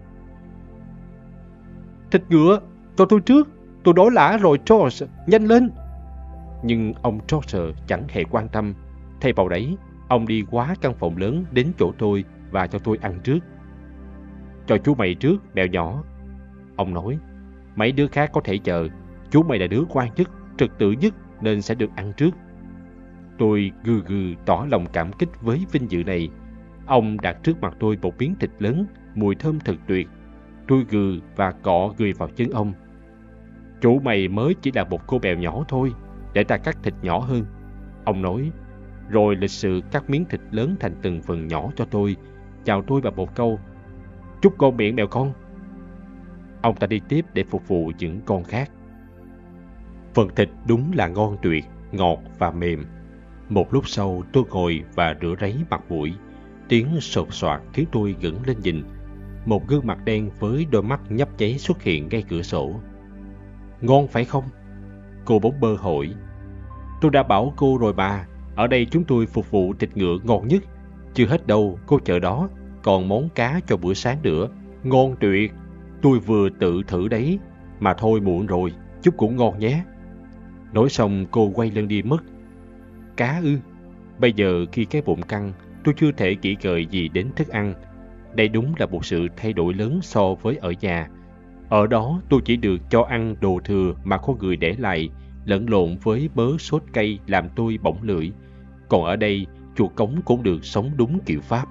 Thịt ngựa, cho tôi trước. Tôi đói lả rồi George, nhanh lên. Nhưng ông George chẳng hề quan tâm. Thay vào đấy, ông đi qua căn phòng lớn đến chỗ tôi và cho tôi ăn trước. Cho chú mày trước, mèo nhỏ. Ông nói, mấy đứa khác có thể chờ. Chú mày là đứa ngoan nhất, trật tự nhất nên sẽ được ăn trước. Tôi gừ gừ tỏ lòng cảm kích với vinh dự này. Ông đặt trước mặt tôi một miếng thịt lớn, mùi thơm thật tuyệt. Tôi gừ và cọ gửi vào chân ông. Chú mày mới chỉ là một cô mèo nhỏ thôi, để ta cắt thịt nhỏ hơn. Ông nói, rồi lịch sự cắt miếng thịt lớn thành từng phần nhỏ cho tôi, chào tôi bằng một câu, chúc con miệng mèo con. Ông ta đi tiếp để phục vụ những con khác. Phần thịt đúng là ngon tuyệt, ngọt và mềm. Một lúc sau tôi ngồi và rửa ráy mặt mũi. Tiếng sột soạt khiến tôi ngẩng lên nhìn. Một gương mặt đen với đôi mắt nhấp nháy xuất hiện ngay cửa sổ. Ngon phải không? Cô bóng bơ hỏi. Tôi đã bảo cô rồi bà, ở đây chúng tôi phục vụ thịt ngựa ngon nhất. Chưa hết đâu, cô chờ đó, còn món cá cho bữa sáng nữa. Ngon tuyệt, tôi vừa tự thử đấy. Mà thôi muộn rồi, chúc cũng ngon nhé. Nói xong cô quay lưng đi mất. Cá ư? Bây giờ khi cái bụng căng, tôi chưa thể nghĩ ngợi gì đến thức ăn. Đây đúng là một sự thay đổi lớn so với ở nhà. Ở đó tôi chỉ được cho ăn đồ thừa mà con người để lại, lẫn lộn với mớ sốt cay làm tôi bỏng lưỡi. Còn ở đây, chuột cống cũng được sống đúng kiểu Pháp.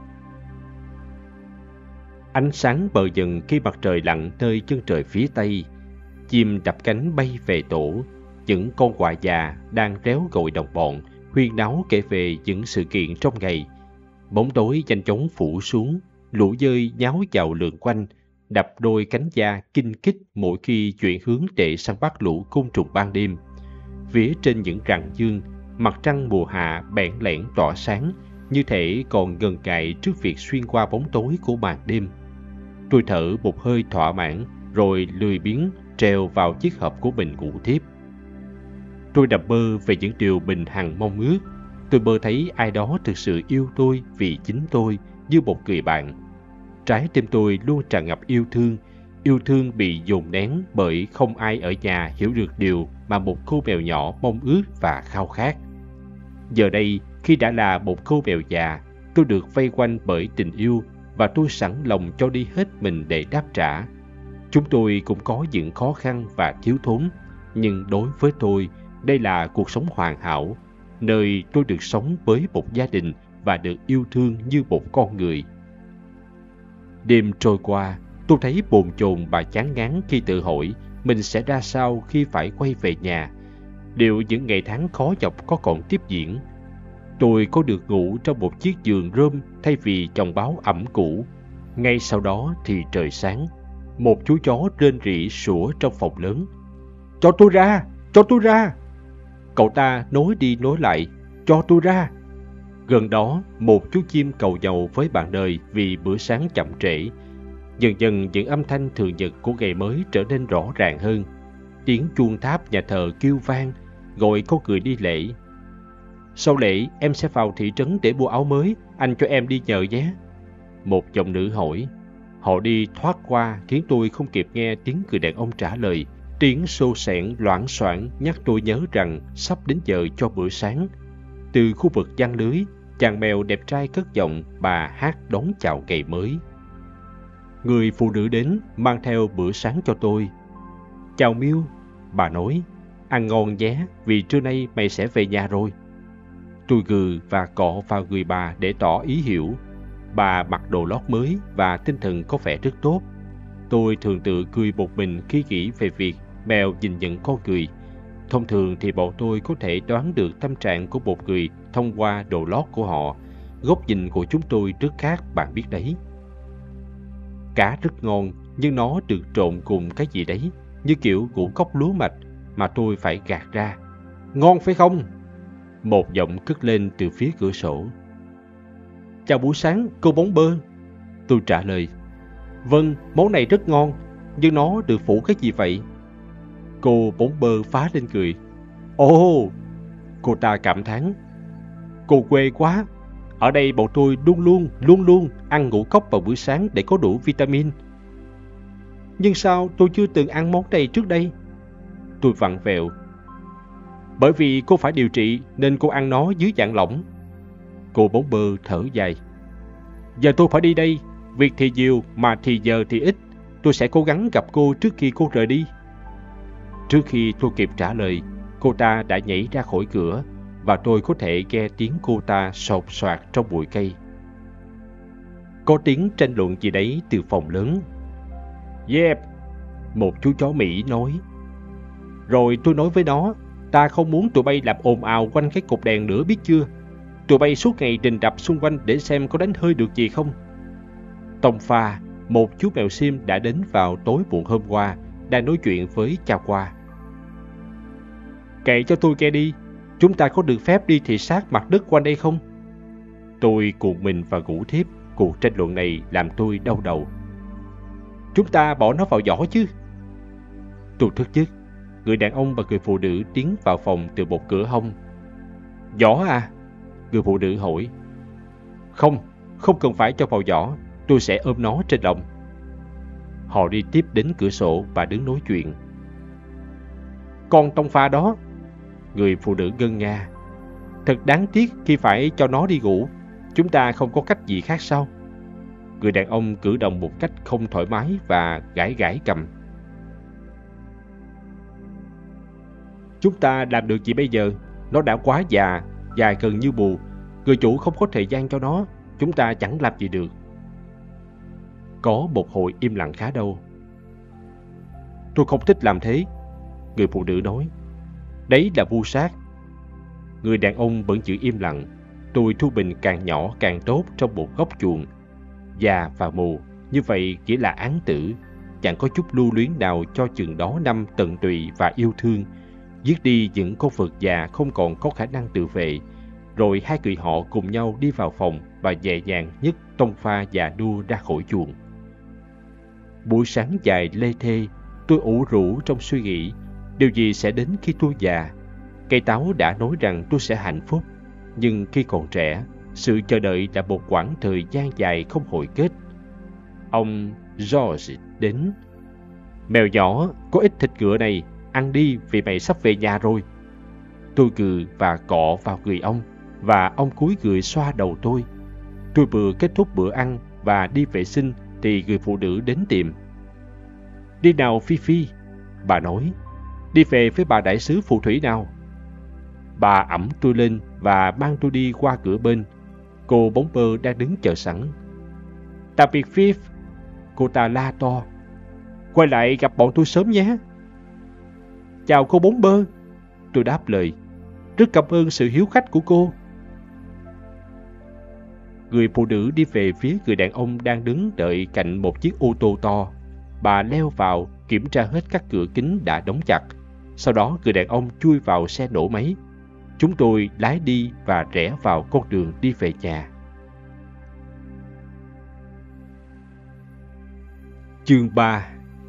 Ánh sáng bờ dần khi mặt trời lặn nơi chân trời phía tây. Chim đập cánh bay về tổ. Những con quạ già đang réo gọi đồng bọn, huyên náo kể về những sự kiện trong ngày. Bóng tối nhanh chóng phủ xuống, lũ dơi nháo vào lượn quanh, đập đôi cánh da kinh kích mỗi khi chuyển hướng để săn bắt lũ côn trùng ban đêm. Phía trên những rặng dương, mặt trăng mùa hạ bẽn lẽn tỏa sáng, như thể còn gần gại trước việc xuyên qua bóng tối của màn đêm. Tôi thở một hơi thỏa mãn, rồi lười biếng treo vào chiếc hộp của mình ngủ tiếp. Tôi nằm mơ về những điều mình hằng mong ước. Tôi mơ thấy ai đó thực sự yêu tôi vì chính tôi như một người bạn. Trái tim tôi luôn tràn ngập yêu thương bị dồn nén bởi không ai ở nhà hiểu được điều mà một cô mèo nhỏ mong ước và khao khát. Giờ đây, khi đã là một cô mèo già, tôi được vây quanh bởi tình yêu và tôi sẵn lòng cho đi hết mình để đáp trả. Chúng tôi cũng có những khó khăn và thiếu thốn, nhưng đối với tôi, đây là cuộc sống hoàn hảo, nơi tôi được sống với một gia đình và được yêu thương như một con người. Đêm trôi qua, tôi thấy bồn chồn và chán ngán khi tự hỏi mình sẽ ra sao khi phải quay về nhà. Liệu những ngày tháng khó nhọc có còn tiếp diễn? Tôi có được ngủ trong một chiếc giường rơm thay vì chồng báo ẩm cũ. Ngay sau đó thì trời sáng. Một chú chó rên rỉ sủa trong phòng lớn. Cho tôi ra! Cho tôi ra! Cậu ta nối đi nối lại. Cho tôi ra! Gần đó, một chú chim cầu nhàu với bạn đời vì bữa sáng chậm trễ. Dần dần những âm thanh thường nhật của ngày mới trở nên rõ ràng hơn. Tiếng chuông tháp nhà thờ kêu vang, gọi có người đi lễ. Sau lễ, em sẽ vào thị trấn để mua áo mới, anh cho em đi nhờ nhé. Một giọng nữ hỏi. Họ đi thoát qua khiến tôi không kịp nghe tiếng người đàn ông trả lời. Tiếng xô xẹn loảng xoảng nhắc tôi nhớ rằng sắp đến giờ cho bữa sáng. Từ khu vực giăng lưới, chàng mèo đẹp trai cất giọng bà hát đón chào ngày mới. Người phụ nữ đến mang theo bữa sáng cho tôi. Chào Miu, bà nói, ăn ngon nhé vì trưa nay mày sẽ về nhà rồi. Tôi gừ và cọ vào người bà để tỏ ý hiểu. Bà mặc đồ lót mới và tinh thần có vẻ rất tốt. Tôi thường tự cười một mình khi nghĩ về việc mèo nhìn nhận con người. Thông thường thì bọn tôi có thể đoán được tâm trạng của một người thông qua đồ lót của họ. Góc nhìn của chúng tôi rất khác, bạn biết đấy. Cá rất ngon, nhưng nó được trộn cùng cái gì đấy, như kiểu ngũ cốc lúa mạch mà tôi phải gạt ra. Ngon phải không? Một giọng cất lên từ phía cửa sổ. Chào buổi sáng, cô bóng bơ. Tôi trả lời. Vâng, món này rất ngon, nhưng nó được phủ cái gì vậy? Cô bóng bơ phá lên cười. Ồ, cô ta cảm thán. Cô quê quá. Ở đây bọn tôi luôn luôn ăn ngũ cốc vào buổi sáng để có đủ vitamin. Nhưng sao tôi chưa từng ăn món này trước đây? Tôi vặn vẹo. Bởi vì cô phải điều trị nên cô ăn nó dưới dạng lỏng. Cô bóng bơ thở dài. Giờ tôi phải đi đây. Việc thì nhiều mà thì giờ thì ít. Tôi sẽ cố gắng gặp cô trước khi cô rời đi. Trước khi tôi kịp trả lời, cô ta đã nhảy ra khỏi cửa và tôi có thể nghe tiếng cô ta sột soạt trong bụi cây. Có tiếng tranh luận gì đấy từ phòng lớn. Yep, một chú chó Mỹ nói. Rồi tôi nói với nó, ta không muốn tụi bay làm ồn ào quanh cái cột đèn nữa biết chưa? Tụi bay suốt ngày rình rập xung quanh để xem có đánh hơi được gì không. Tông Pha, một chú mèo xiêm đã đến vào tối muộn hôm qua, đang nói chuyện với cha qua. Kệ cho tôi nghe đi, chúng ta có được phép đi thị sát mặt đất quanh đây không? Tôi cuộn mình và ngủ thiếp. Cuộc tranh luận này làm tôi đau đầu. Chúng ta bỏ nó vào giỏ chứ? Tôi thức giấc. Người đàn ông và người phụ nữ tiến vào phòng từ một cửa hông. Giỏ à? Người phụ nữ hỏi. Không cần phải cho vào giỏ. Tôi sẽ ôm nó trên lòng. Họ đi tiếp đến cửa sổ và đứng nói chuyện. Con Tông Pha đó. Người phụ nữ ngân nga. Thật đáng tiếc khi phải cho nó đi ngủ. Chúng ta không có cách gì khác sao? Người đàn ông cử động một cách không thoải mái và gãi gãi cầm. Chúng ta làm được gì bây giờ? Nó đã quá già, dài gần như mù. Người chủ không có thời gian cho nó. Chúng ta chẳng làm gì được. Có một hồi im lặng khá lâu. Tôi không thích làm thế, người phụ nữ nói. Đấy là mưu sát. Người đàn ông vẫn giữ im lặng. Tôi thu bình càng nhỏ càng tốt trong một góc chuồng. Già và mù, như vậy chỉ là án tử. Chẳng có chút lưu luyến nào cho chừng đó năm tận tụy và yêu thương. Giết đi những con vật già không còn có khả năng tự vệ. Rồi hai người họ cùng nhau đi vào phòng và nhẹ nhàng nhấc tông pha già nua ra khỏi chuồng. Buổi sáng dài lê thê, tôi ủ rũ trong suy nghĩ điều gì sẽ đến khi tôi già. Cây táo đã nói rằng tôi sẽ hạnh phúc, nhưng khi còn trẻ, sự chờ đợi là một quãng thời gian dài không hồi kết. Ông George đến. Mèo nhỏ, có ít thịt ngựa này, ăn đi vì mày sắp về nhà rồi. Tôi cười và cọ vào người ông, và ông cúi người xoa đầu tôi. Tôi vừa kết thúc bữa ăn và đi vệ sinh thì người phụ nữ đến tìm. Đi nào Phi Phi, bà nói. Đi về với bà đại sứ phù thủy nào. Bà ẵm tôi lên và mang tôi đi qua cửa bên. Cô bóng bơ đang đứng chờ sẵn. Tạm biệt Phi, cô ta la to. Quay lại gặp bọn tôi sớm nhé. Chào cô bóng bơ, tôi đáp lời. Rất cảm ơn sự hiếu khách của cô. Người phụ nữ đi về phía người đàn ông đang đứng đợi cạnh một chiếc ô tô to. Bà leo vào, kiểm tra hết các cửa kính đã đóng chặt. Sau đó người đàn ông chui vào xe nổ máy. Chúng tôi lái đi và rẽ vào con đường đi về nhà. Chương 3.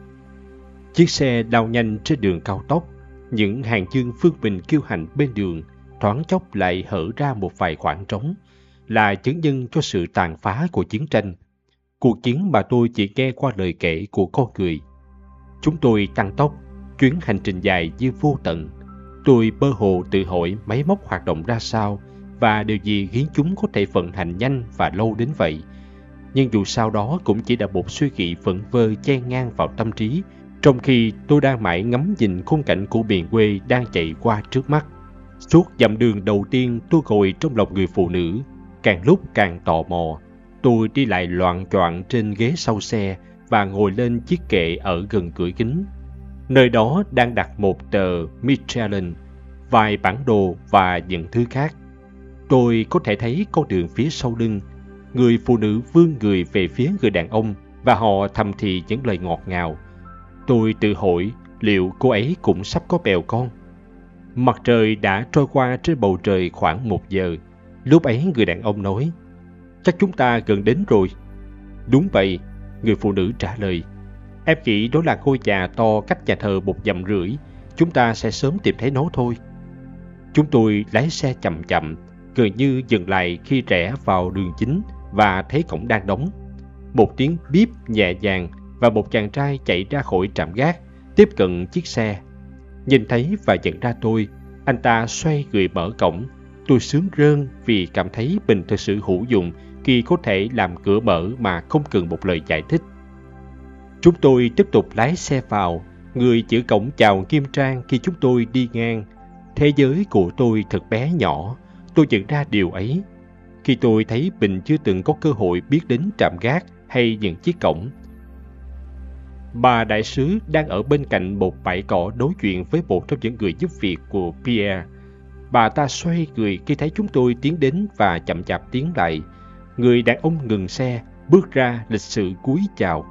Chiếc xe lao nhanh trên đường cao tốc. Những hàng dương phương bình kiêu hãnh bên đường thoáng chốc lại hở ra một vài khoảng trống, là chứng nhân cho sự tàn phá của chiến tranh. Cuộc chiến mà tôi chỉ nghe qua lời kể của con người. Chúng tôi tăng tốc, chuyến hành trình dài như vô tận. Tôi mơ hồ tự hỏi máy móc hoạt động ra sao và điều gì khiến chúng có thể vận hành nhanh và lâu đến vậy. Nhưng dù sao đó cũng chỉ là một suy nghĩ vẩn vơ chen ngang vào tâm trí, trong khi tôi đang mãi ngắm nhìn khung cảnh của miền quê đang chạy qua trước mắt. Suốt dặm đường đầu tiên tôi ngồi trong lòng người phụ nữ, càng lúc càng tò mò. Tôi đi lại loạng choạng trên ghế sau xe và ngồi lên chiếc kệ ở gần cửa kính. Nơi đó đang đặt một tờ Michelin, vài bản đồ và những thứ khác. Tôi có thể thấy con đường phía sau lưng. Người phụ nữ vươn người về phía người đàn ông và họ thầm thì những lời ngọt ngào. Tôi tự hỏi liệu cô ấy cũng sắp có bèo con. Mặt trời đã trôi qua trên bầu trời khoảng 1 giờ. Lúc ấy người đàn ông nói, chắc chúng ta gần đến rồi. Đúng vậy, người phụ nữ trả lời. Em nghĩ đó là ngôi nhà to cách nhà thờ 1,5 dặm. Chúng ta sẽ sớm tìm thấy nó thôi. Chúng tôi lái xe chậm chậm, gần như dừng lại khi rẽ vào đường chính và thấy cổng đang đóng. Một tiếng bíp nhẹ nhàng và một chàng trai chạy ra khỏi trạm gác, tiếp cận chiếc xe. Nhìn thấy và nhận ra tôi, anh ta xoay người mở cổng. Tôi sướng rơn vì cảm thấy mình thực sự hữu dụng khi có thể làm cửa mở mà không cần một lời giải thích. Chúng tôi tiếp tục lái xe vào. Người giữ cổng chào nghiêm trang khi chúng tôi đi ngang. Thế giới của tôi thật bé nhỏ. Tôi nhận ra điều ấy khi tôi thấy mình chưa từng có cơ hội biết đến trạm gác hay những chiếc cổng. Bà đại sứ đang ở bên cạnh một bãi cỏ nói chuyện với một trong những người giúp việc của Pierre. Bà ta xoay người khi thấy chúng tôi tiến đến và chậm chạp tiến lại. Người đàn ông ngừng xe, bước ra lịch sự cúi chào.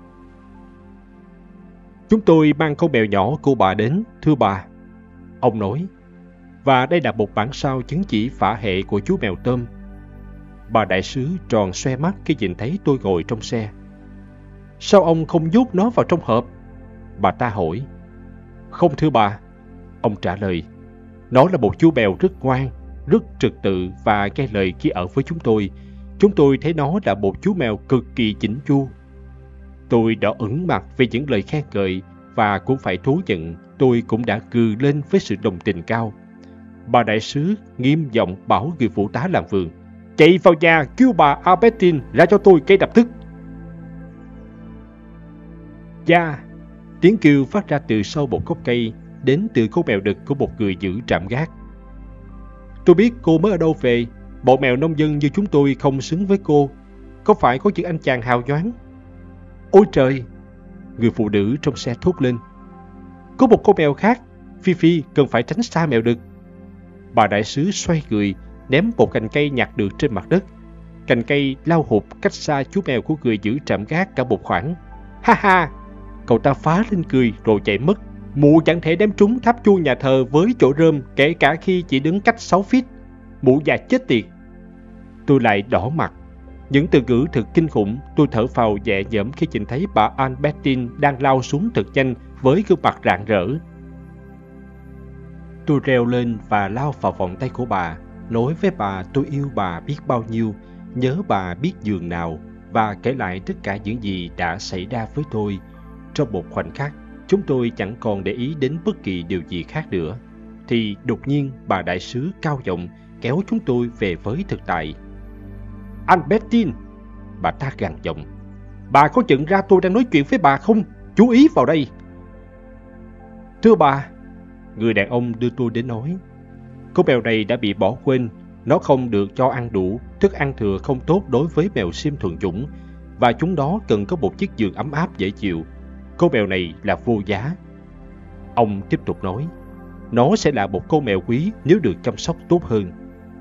Chúng tôi mang con mèo nhỏ của bà đến, thưa bà. Ông nói. Và đây là một bản sao chứng chỉ phả hệ của chú mèo tôm. Bà đại sứ tròn xoe mắt khi nhìn thấy tôi ngồi trong xe. Sao ông không nhốt nó vào trong hộp? Bà ta hỏi. Không thưa bà. Ông trả lời. Nó là một chú mèo rất ngoan, rất trật tự và nghe lời khi ở với chúng tôi. Chúng tôi thấy nó là một chú mèo cực kỳ chỉnh chu. Tôi đã ửng mặt về những lời khen ngợi và cũng phải thú nhận tôi cũng đã cừ lên với sự đồng tình cao. Bà đại sứ nghiêm giọng bảo người phụ tá làm vườn. Chạy vào nhà kêu bà Albertine ra cho tôi ngay lập tức. Dạ, tiếng kêu phát ra từ sau một gốc cây. đến từ con mèo đực của một người giữ trạm gác. Tôi biết cô mới ở đâu về, bọn mèo nông dân như chúng tôi không xứng với cô. Có phải có những anh chàng hào nhoáng? Ôi trời! Người phụ nữ trong xe thốt lên. Có một con mèo khác, Phi Phi cần phải tránh xa mèo đực. Bà đại sứ xoay người, ném một cành cây nhặt được trên mặt đất. Cành cây lao hụt cách xa chú mèo của người giữ trạm gác cả một khoảng. Ha ha! Cậu ta phá lên cười rồi chạy mất. Mụ chẳng thể đem trúng tháp chuông nhà thờ với chỗ rơm kể cả khi chỉ đứng cách 6 feet. Mụ già chết tiệt! Tôi lại đỏ mặt. Những từ ngữ thật kinh khủng. Tôi thở phào nhẹ nhõm khi nhìn thấy bà Ann Bettin đang lao xuống thật nhanh với gương mặt rạng rỡ. Tôi reo lên và lao vào vòng tay của bà, nói với bà tôi yêu bà biết bao nhiêu, nhớ bà biết giường nào, và kể lại tất cả những gì đã xảy ra với tôi. Trong một khoảnh khắc, chúng tôi chẳng còn để ý đến bất kỳ điều gì khác nữa. Thì đột nhiên bà đại sứ cao giọng kéo chúng tôi về với thực tại. Anh Bettin! Bà ta gằn giọng. Bà có nhận ra tôi đang nói chuyện với bà không? Chú ý vào đây! Thưa bà! Người đàn ông đưa tôi đến nói. Con mèo này đã bị bỏ quên. Nó không được cho ăn đủ, thức ăn thừa không tốt đối với mèo sim thuần chủng, và chúng đó cần có một chiếc giường ấm áp dễ chịu. Con mèo này là vô giá. Ông tiếp tục nói. Nó sẽ là một con mèo quý nếu được chăm sóc tốt hơn.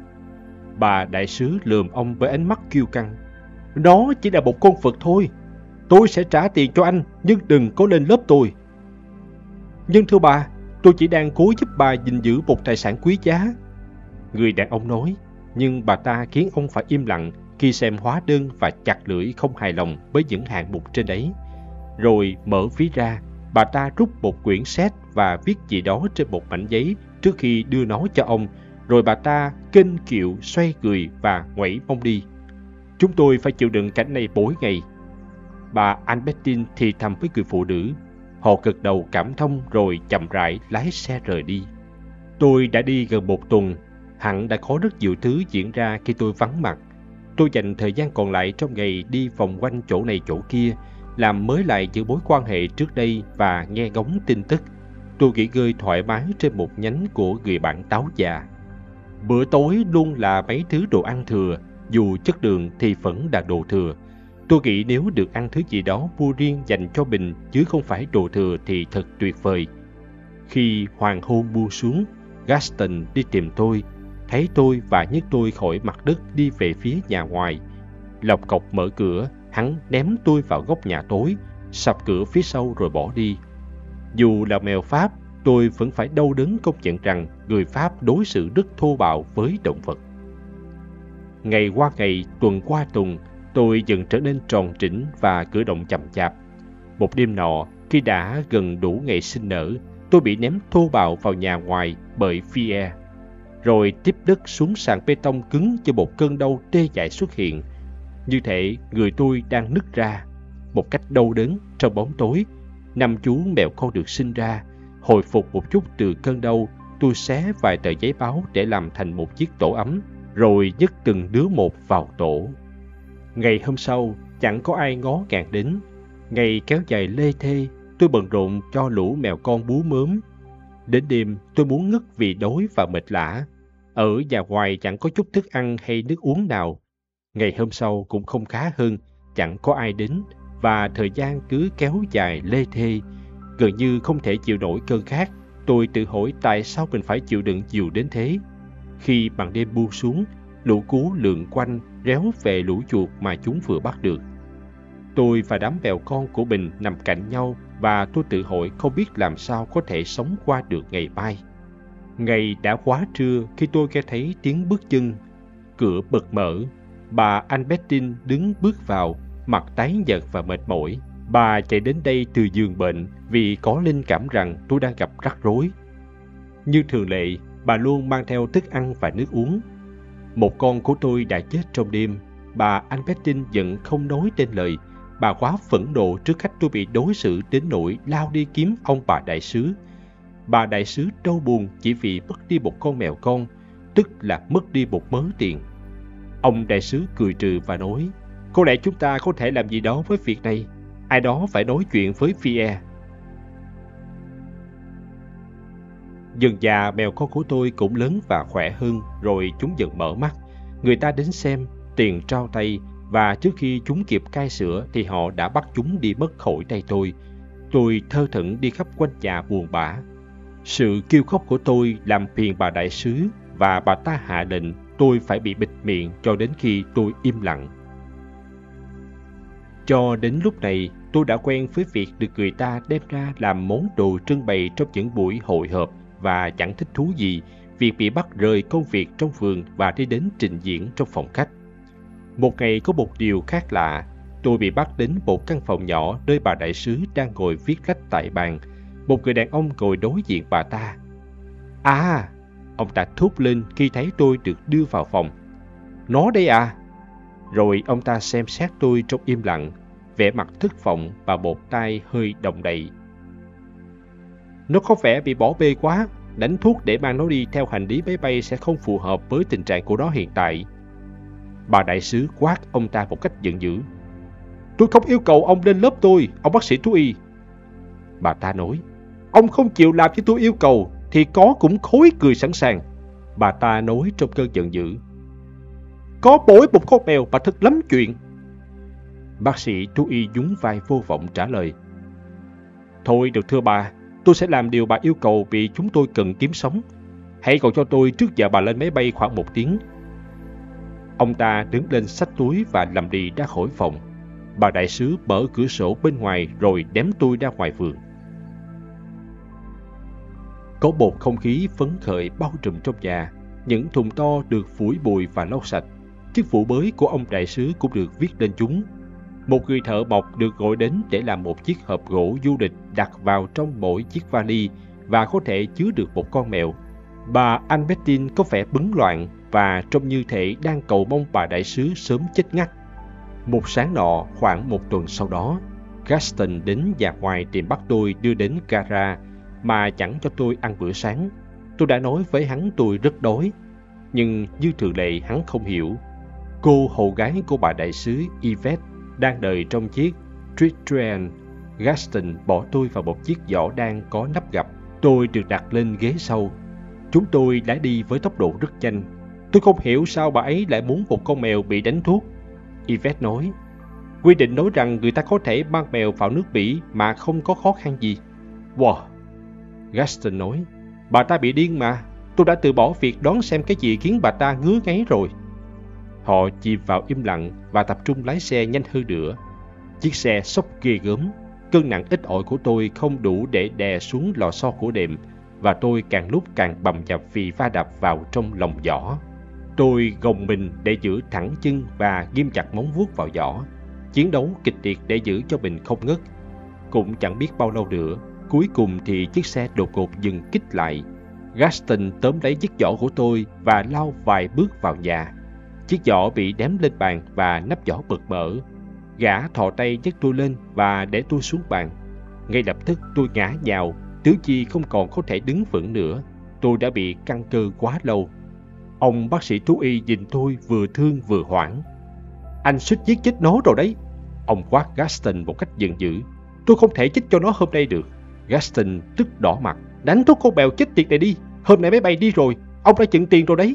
Bà đại sứ lườm ông với ánh mắt kiêu căng. Nó chỉ là một con vật thôi. Tôi sẽ trả tiền cho anh, nhưng đừng có lên lớp tôi. Nhưng thưa bà, tôi chỉ đang cố giúp bà gìn giữ một tài sản quý giá. Người đàn ông nói, nhưng bà ta khiến ông phải im lặng khi xem hóa đơn và chặt lưỡi không hài lòng với những hạng mục trên đấy. Rồi mở ví ra, bà ta rút một quyển séc và viết gì đó trên một mảnh giấy trước khi đưa nó cho ông. Rồi bà ta kênh kiệu xoay người và ngoẩy mông đi. Chúng tôi phải chịu đựng cảnh này mỗi ngày. Bà Ann Bettin thì thầm với người phụ nữ. Họ gật đầu cảm thông rồi chậm rãi lái xe rời đi. Tôi đã đi gần một tuần. Hẳn đã có rất nhiều thứ diễn ra khi tôi vắng mặt. Tôi dành thời gian còn lại trong ngày đi vòng quanh chỗ này chỗ kia, làm mới lại những mối quan hệ trước đây và nghe ngóng tin tức. Tôi nghỉ ngơi thoải mái trên một nhánh của người bạn táo già. Bữa tối luôn là mấy thứ đồ ăn thừa, dù chất lượng thì vẫn là đồ thừa. Tôi nghĩ nếu được ăn thứ gì đó mua riêng dành cho mình chứ không phải đồ thừa thì thật tuyệt vời. Khi hoàng hôn buông xuống, Gaston đi tìm tôi, thấy tôi và nhấc tôi khỏi mặt đất đi về phía nhà ngoài. Lộc cộc mở cửa, hắn ném tôi vào góc nhà tối, sập cửa phía sau rồi bỏ đi. Dù là mèo Pháp, tôi vẫn phải đau đớn công nhận rằng người Pháp đối xử rất thô bạo với động vật. Ngày qua ngày, tuần qua tuần, tôi dần trở nên tròn trĩnh và cử động chậm chạp. Một đêm nọ, khi đã gần đủ ngày sinh nở, tôi bị ném thô bạo vào nhà ngoài bởi Pierre, rồi tiếp đất xuống sàn bê tông cứng cho một cơn đau tê dại xuất hiện. Như thể người tôi đang nứt ra. Một cách đau đớn trong bóng tối, 5 chú mèo con được sinh ra. Hồi phục một chút từ cơn đau, tôi xé vài tờ giấy báo để làm thành một chiếc tổ ấm, rồi nhấc từng đứa một vào tổ. Ngày hôm sau, chẳng có ai ngó ngàng đến. Ngày kéo dài lê thê, tôi bận rộn cho lũ mèo con bú mớm. Đến đêm, tôi muốn ngất vì đói và mệt lả. Ở nhà ngoài chẳng có chút thức ăn hay nước uống nào. Ngày hôm sau cũng không khá hơn, chẳng có ai đến, và thời gian cứ kéo dài lê thê. Gần như không thể chịu nổi cơn khát, tôi tự hỏi tại sao mình phải chịu đựng nhiều đến thế. Khi màn đêm buông xuống, lũ cú lượn quanh, réo về lũ chuột mà chúng vừa bắt được. Tôi và đám mèo con của mình nằm cạnh nhau, và tôi tự hỏi không biết làm sao có thể sống qua được ngày mai. Ngày đã quá trưa khi tôi nghe thấy tiếng bước chân. Cửa bật mở. Bà Ann Bettin đứng bước vào, mặt tái nhợt và mệt mỏi. Bà chạy đến đây từ giường bệnh vì có linh cảm rằng tôi đang gặp rắc rối. Như thường lệ, bà luôn mang theo thức ăn và nước uống. Một con của tôi đã chết trong đêm. Bà Ann Bettin giận không nói nên lời. Bà quá phẫn nộ trước cách tôi bị đối xử đến nỗi lao đi kiếm ông bà đại sứ. Bà đại sứ đau buồn chỉ vì mất đi một con mèo con, tức là mất đi một mớ tiền. Ông đại sứ cười trừ và nói, có lẽ chúng ta có thể làm gì đó với việc này. Ai đó phải nói chuyện với Pierre. Dần dà mèo con của tôi cũng lớn và khỏe hơn, rồi chúng dần mở mắt. Người ta đến xem, tiền trao tay, và trước khi chúng kịp cai sữa thì họ đã bắt chúng đi mất khỏi tay tôi. Tôi thơ thẩn đi khắp quanh nhà buồn bã. Sự kêu khóc của tôi làm phiền bà đại sứ, và bà ta hạ lệnh tôi phải bị bịt miệng cho đến khi tôi im lặng. Cho đến lúc này, tôi đã quen với việc được người ta đem ra làm món đồ trưng bày trong những buổi hội họp, và chẳng thích thú gì việc bị bắt rời công việc trong vườn và đi đến trình diễn trong phòng khách. Một ngày có một điều khác lạ, tôi bị bắt đến một căn phòng nhỏ nơi bà đại sứ đang ngồi viết lách tại bàn. Một người đàn ông ngồi đối diện bà ta. À! Ông ta thốt lên khi thấy tôi được đưa vào phòng. Nó đây à? Rồi ông ta xem xét tôi trong im lặng, vẻ mặt thất vọng và một tay hơi động đậy. Nó có vẻ bị bỏ bê quá. Đánh thuốc để mang nó đi theo hành lý máy bay sẽ không phù hợp với tình trạng của nó hiện tại. Bà đại sứ quát ông ta một cách giận dữ. Tôi không yêu cầu ông lên lớp tôi, ông bác sĩ thú y. Bà ta nói, ông không chịu làm như tôi yêu cầu thì có cũng khối cười sẵn sàng. Bà ta nói trong cơn giận dữ. Có mỗi một con mèo mà thật lắm chuyện. Bác sĩ thú y nhún vai vô vọng trả lời. Thôi được thưa bà, tôi sẽ làm điều bà yêu cầu vì chúng tôi cần kiếm sống. Hãy gọi cho tôi trước giờ bà lên máy bay khoảng 1 tiếng. Ông ta đứng lên xách túi và lầm đi ra khỏi phòng. Bà đại sứ mở cửa sổ bên ngoài rồi ném tôi ra ngoài vườn. Có một không khí phấn khởi bao trùm trong nhà. Những thùng to được phủi bụi và lau sạch. Chiếc phủ bới của ông đại sứ cũng được viết lên chúng. Một người thợ mộc được gọi đến để làm một chiếc hộp gỗ du lịch đặt vào trong mỗi chiếc vali và có thể chứa được một con mèo. Bà Albertine có vẻ bấn loạn và trông như thể đang cầu mong bà đại sứ sớm chết ngắt. Một sáng nọ, khoảng 1 tuần sau đó, Gaston đến nhà ngoài tìm bắt tôi đưa đến gara mà chẳng cho tôi ăn bữa sáng. Tôi đã nói với hắn tôi rất đói, nhưng như thường lệ hắn không hiểu. Cô hầu gái của bà đại sứ Yvette đang đợi trong chiếc Citroën. Gaston bỏ tôi vào một chiếc giỏ đan có nắp gập. Tôi được đặt lên ghế sau. Chúng tôi đã đi với tốc độ rất nhanh. Tôi không hiểu sao bà ấy lại muốn một con mèo bị đánh thuốc. Yvette nói, quy định nói rằng người ta có thể mang mèo vào nước Bỉ mà không có khó khăn gì. Wow! Gaston nói, bà ta bị điên mà. Tôi đã từ bỏ việc đoán xem cái gì khiến bà ta ngứa ngáy rồi. Họ chìm vào im lặng và tập trung lái xe nhanh hơn nữa. Chiếc xe xốc ghê gớm. Cân nặng ít ỏi của tôi không đủ để đè xuống lò xo của đệm, và tôi càng lúc càng bầm dập vì va đập vào trong lòng giỏ. Tôi gồng mình để giữ thẳng chân và ghim chặt móng vuốt vào giỏ. Chiến đấu kịch liệt để giữ cho mình không ngất. Cũng chẳng biết bao lâu nữa, cuối cùng thì chiếc xe đột ngột dừng kích lại. Gaston tóm lấy chiếc giỏ của tôi và lao vài bước vào nhà. Chiếc giỏ bị ném lên bàn và nắp giỏ bật mở. Gã thò tay nhấc tôi lên và để tôi xuống bàn. Ngay lập tức tôi ngã nhào, tứ chi không còn có thể đứng vững nữa. Tôi đã bị căng cơ quá lâu. Ông bác sĩ thú y nhìn tôi vừa thương vừa hoảng. Anh suýt giết chết nó rồi đấy. Ông quát Gaston một cách giận dữ. Tôi không thể chết cho nó hôm nay được. Gaston tức đỏ mặt. Đánh thuốc con mèo chết tiệt này đi. Hôm nay máy bay đi rồi. Ông đã nhận tiền rồi đấy.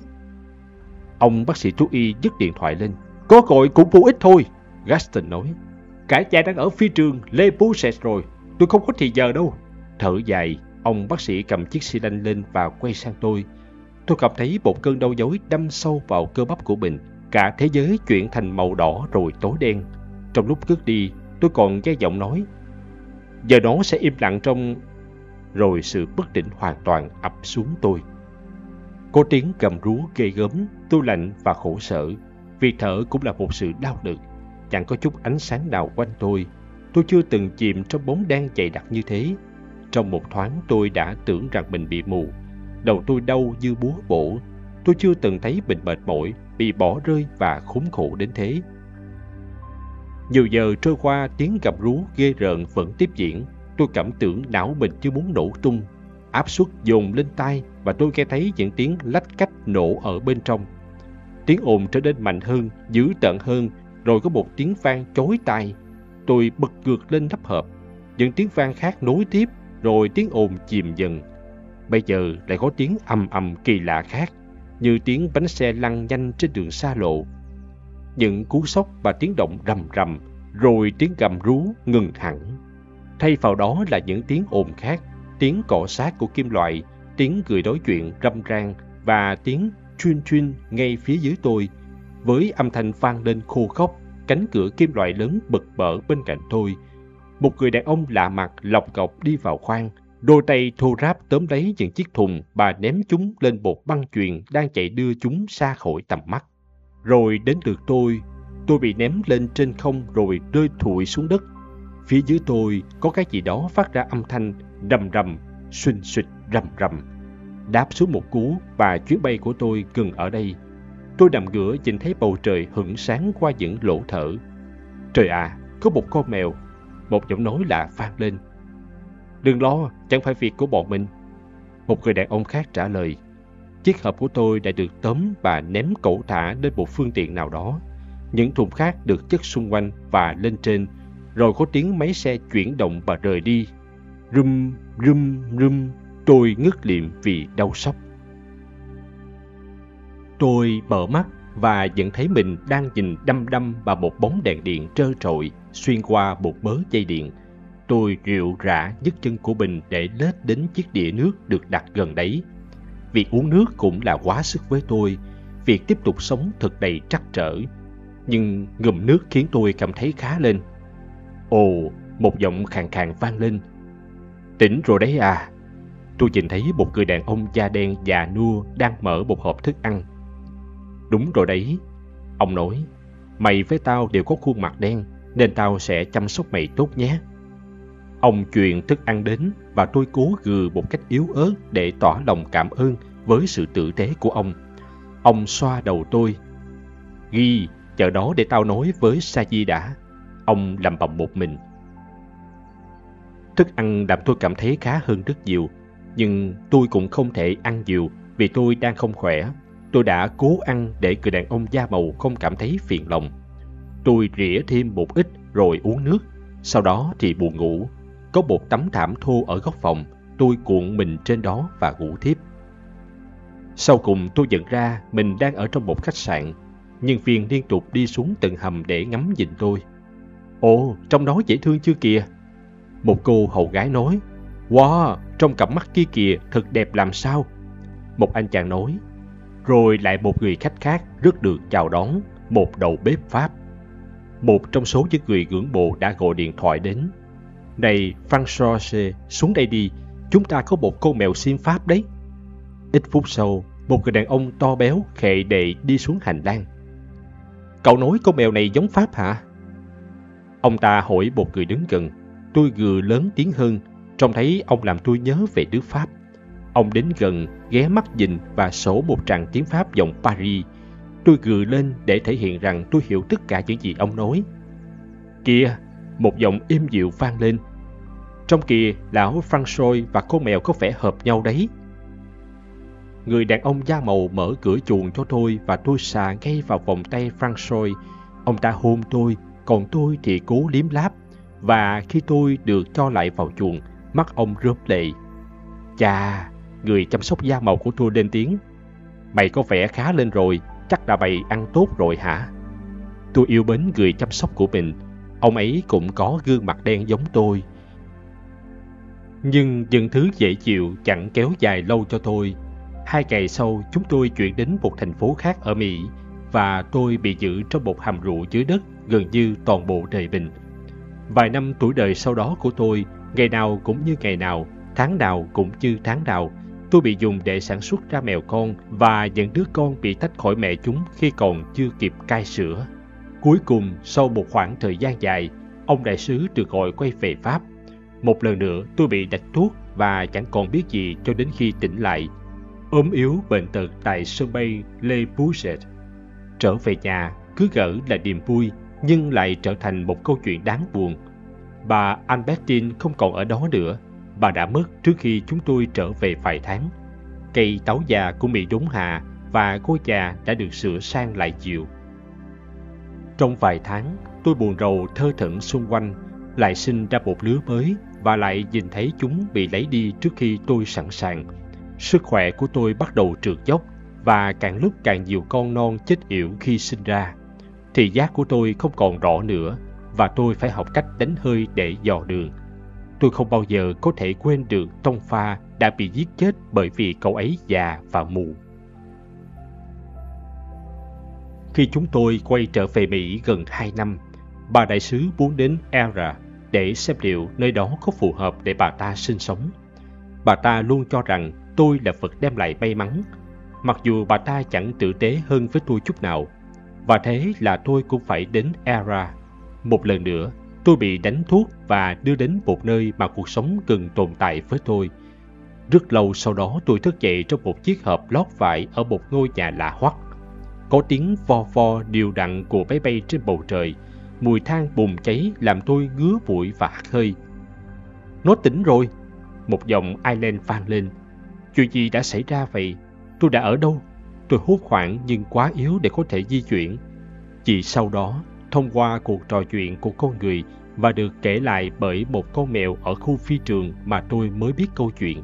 Ông bác sĩ thú y nhấc điện thoại lên. Có gọi cũng vô ích thôi. Gaston nói. Cả nhà đang ở phi trường Le Bourget rồi. Tôi không có thì giờ đâu. Thở dài, ông bác sĩ cầm chiếc xi lanh lên và quay sang tôi. Tôi cảm thấy một cơn đau nhói đâm sâu vào cơ bắp của mình. Cả thế giới chuyển thành màu đỏ rồi tối đen. Trong lúc cất đi, tôi còn nghe giọng nói. Giờ nó sẽ im lặng trong... Rồi sự bất định hoàn toàn ập xuống tôi. Có tiếng gầm rú ghê gớm, tôi lạnh và khổ sở. Việc thở cũng là một sự đau đớn. Chẳng có chút ánh sáng nào quanh tôi. Tôi chưa từng chìm trong bóng đen dày đặc như thế. Trong một thoáng tôi đã tưởng rằng mình bị mù. Đầu tôi đau như búa bổ. Tôi chưa từng thấy mình mệt mỏi, bị bỏ rơi và khốn khổ đến thế. Nhiều giờ trôi qua, tiếng gầm rú ghê rợn vẫn tiếp diễn. Tôi cảm tưởng não mình như muốn nổ tung. Áp suất dồn lên tai và tôi nghe thấy những tiếng lách cách nổ ở bên trong. Tiếng ồn trở nên mạnh hơn, dữ tợn hơn, rồi có một tiếng vang chói tai. Tôi bật ngược lên nắp hộp. Những tiếng vang khác nối tiếp, rồi tiếng ồn chìm dần. Bây giờ lại có tiếng ầm ầm kỳ lạ khác, như tiếng bánh xe lăn nhanh trên đường xa lộ. Những cú sốc và tiếng động rầm rầm, rồi tiếng gầm rú ngừng hẳn. Thay vào đó là những tiếng ồn khác, tiếng cọ xát của kim loại, tiếng người nói chuyện râm ran và tiếng chuyên chuyên ngay phía dưới tôi. Với âm thanh vang lên khô khốc, cánh cửa kim loại lớn bật mở bên cạnh tôi. Một người đàn ông lạ mặt lọc cọc đi vào khoang, đôi tay thô ráp tóm lấy những chiếc thùng và ném chúng lên một băng chuyền đang chạy đưa chúng xa khỏi tầm mắt. Rồi đến lượt tôi bị ném lên trên không rồi rơi thụi xuống đất. Phía dưới tôi có cái gì đó phát ra âm thanh rầm rầm, xuỳnh xuỵt rầm rầm. Đáp xuống một cú và chuyến bay của tôi gần ở đây. Tôi nằm ngửa nhìn thấy bầu trời hửng sáng qua những lỗ thở. Trời à, có một con mèo. Một giọng nói lạ vang lên. Đừng lo, chẳng phải việc của bọn mình. Một người đàn ông khác trả lời. Chiếc hộp của tôi đã được tóm và ném cẩu thả lên một phương tiện nào đó. Những thùng khác được chất xung quanh và lên trên, rồi có tiếng máy xe chuyển động và rời đi. Rum, rum, rum, tôi ngất lịm vì đau sốc. Tôi mở mắt và nhận thấy mình đang nhìn đăm đăm vào một bóng đèn điện trơ trọi xuyên qua một mớ dây điện. Tôi rệu rã nhấc chân của mình để lết đến chiếc đĩa nước được đặt gần đấy. Việc uống nước cũng là quá sức với tôi. Việc tiếp tục sống thật đầy trắc trở. Nhưng ngụm nước khiến tôi cảm thấy khá lên. Ồ, một giọng khàn khàn vang lên. Tỉnh rồi đấy à? Tôi nhìn thấy một người đàn ông da đen già nua đang mở một hộp thức ăn. Đúng rồi đấy, ông nói. Mày với tao đều có khuôn mặt đen, nên tao sẽ chăm sóc mày tốt nhé. Ông truyền thức ăn đến và tôi cố gừ một cách yếu ớt để tỏ lòng cảm ơn với sự tử tế của ông. Ông xoa đầu tôi. Ghi, chờ đó để tao nói với Saji đã. Ông lẩm bẩm một mình. Thức ăn làm tôi cảm thấy khá hơn rất nhiều, nhưng tôi cũng không thể ăn nhiều vì tôi đang không khỏe. Tôi đã cố ăn để người đàn ông da màu không cảm thấy phiền lòng. Tôi rỉa thêm một ít rồi uống nước. Sau đó thì buồn ngủ. Có một tấm thảm thô ở góc phòng. Tôi cuộn mình trên đó và ngủ thiếp. Sau cùng tôi nhận ra mình đang ở trong một khách sạn. Nhân viên liên tục đi xuống tầng hầm để ngắm nhìn tôi. Ồ, trông nó dễ thương chưa kìa. Một cô hầu gái nói. Wow, trong cặp mắt kia kìa, thật đẹp làm sao. Một anh chàng nói. Rồi lại một người khách khác rất được chào đón, một đầu bếp Pháp. Một trong số những người ngưỡng mộ đã gọi điện thoại đến. Này, François, xuống đây đi, chúng ta có một con mèo xiêm Pháp đấy. Ít phút sau, một người đàn ông to béo khệ đệ đi xuống hành lang. Cậu nói con mèo này giống Pháp hả? Ông ta hỏi một người đứng gần. Tôi gừ lớn tiếng hơn, trông thấy ông làm tôi nhớ về nước Pháp. Ông đến gần, ghé mắt nhìn và sổ một tràng tiếng Pháp giọng Paris. Tôi gừ lên để thể hiện rằng tôi hiểu tất cả những gì ông nói. Kìa, một giọng êm dịu vang lên. Trong kìa, lão François và con mèo có vẻ hợp nhau đấy. Người đàn ông da màu mở cửa chuồng cho tôi và tôi xà ngay vào vòng tay François. Ông ta hôn tôi, còn tôi thì cố liếm láp. Và khi tôi được cho lại vào chuồng, mắt ông rớm lệ. Chà, người chăm sóc da màu của tôi lên tiếng. Mày có vẻ khá lên rồi, chắc là mày ăn tốt rồi hả? Tôi yêu mến người chăm sóc của mình. Ông ấy cũng có gương mặt đen giống tôi. Nhưng những thứ dễ chịu chẳng kéo dài lâu cho tôi. 2 ngày sau, chúng tôi chuyển đến một thành phố khác ở Mỹ và tôi bị giữ trong một hầm rượu dưới đất gần như toàn bộ đời mình. Vài năm tuổi đời sau đó của tôi, ngày nào cũng như ngày nào, tháng nào cũng như tháng nào, tôi bị dùng để sản xuất ra mèo con và những đứa con bị tách khỏi mẹ chúng khi còn chưa kịp cai sữa. Cuối cùng, sau một khoảng thời gian dài, ông đại sứ được gọi quay về Pháp. Một lần nữa, tôi bị đạch thuốc và chẳng còn biết gì cho đến khi tỉnh lại. Ốm yếu bệnh tật tại sân bay Le Bourget. Trở về nhà, cứ gỡ là niềm vui, nhưng lại trở thành một câu chuyện đáng buồn. Bà Albertine không còn ở đó nữa. Bà đã mất trước khi chúng tôi trở về vài tháng. Cây táo già cũng bị đốn hạ và ngôi nhà đã được sửa sang lại dịu. Trong vài tháng, tôi buồn rầu thơ thẩn xung quanh, lại sinh ra một lứa mới và lại nhìn thấy chúng bị lấy đi trước khi tôi sẵn sàng. Sức khỏe của tôi bắt đầu trượt dốc và càng lúc càng nhiều con non chết yểu khi sinh ra. Thị giác của tôi không còn rõ nữa và tôi phải học cách đánh hơi để dò đường. Tôi không bao giờ có thể quên được Tông Pha đã bị giết chết bởi vì cậu ấy già và mù. Khi chúng tôi quay trở về Mỹ gần 2 năm, bà đại sứ muốn đến Era để xem liệu nơi đó có phù hợp để bà ta sinh sống. Bà ta luôn cho rằng tôi là vật đem lại may mắn, mặc dù bà ta chẳng tử tế hơn với tôi chút nào. Và thế là tôi cũng phải đến Era. Một lần nữa, tôi bị đánh thuốc và đưa đến một nơi mà cuộc sống cần tồn tại với tôi. Rất lâu sau đó tôi thức dậy trong một chiếc hộp lót vải ở một ngôi nhà lạ hoắc. Có tiếng vo vo đều đặn của máy bay trên bầu trời. Mùi than bùng cháy làm tôi ngứa mũi và hắt hơi. Nó tỉnh rồi, một giọng Ireland vang lên. Chuyện gì đã xảy ra vậy? Tôi đã ở đâu? Tôi hốt hoảng nhưng quá yếu để có thể di chuyển. Chỉ sau đó, thông qua cuộc trò chuyện của con người và được kể lại bởi một con mèo ở khu phi trường mà tôi mới biết câu chuyện.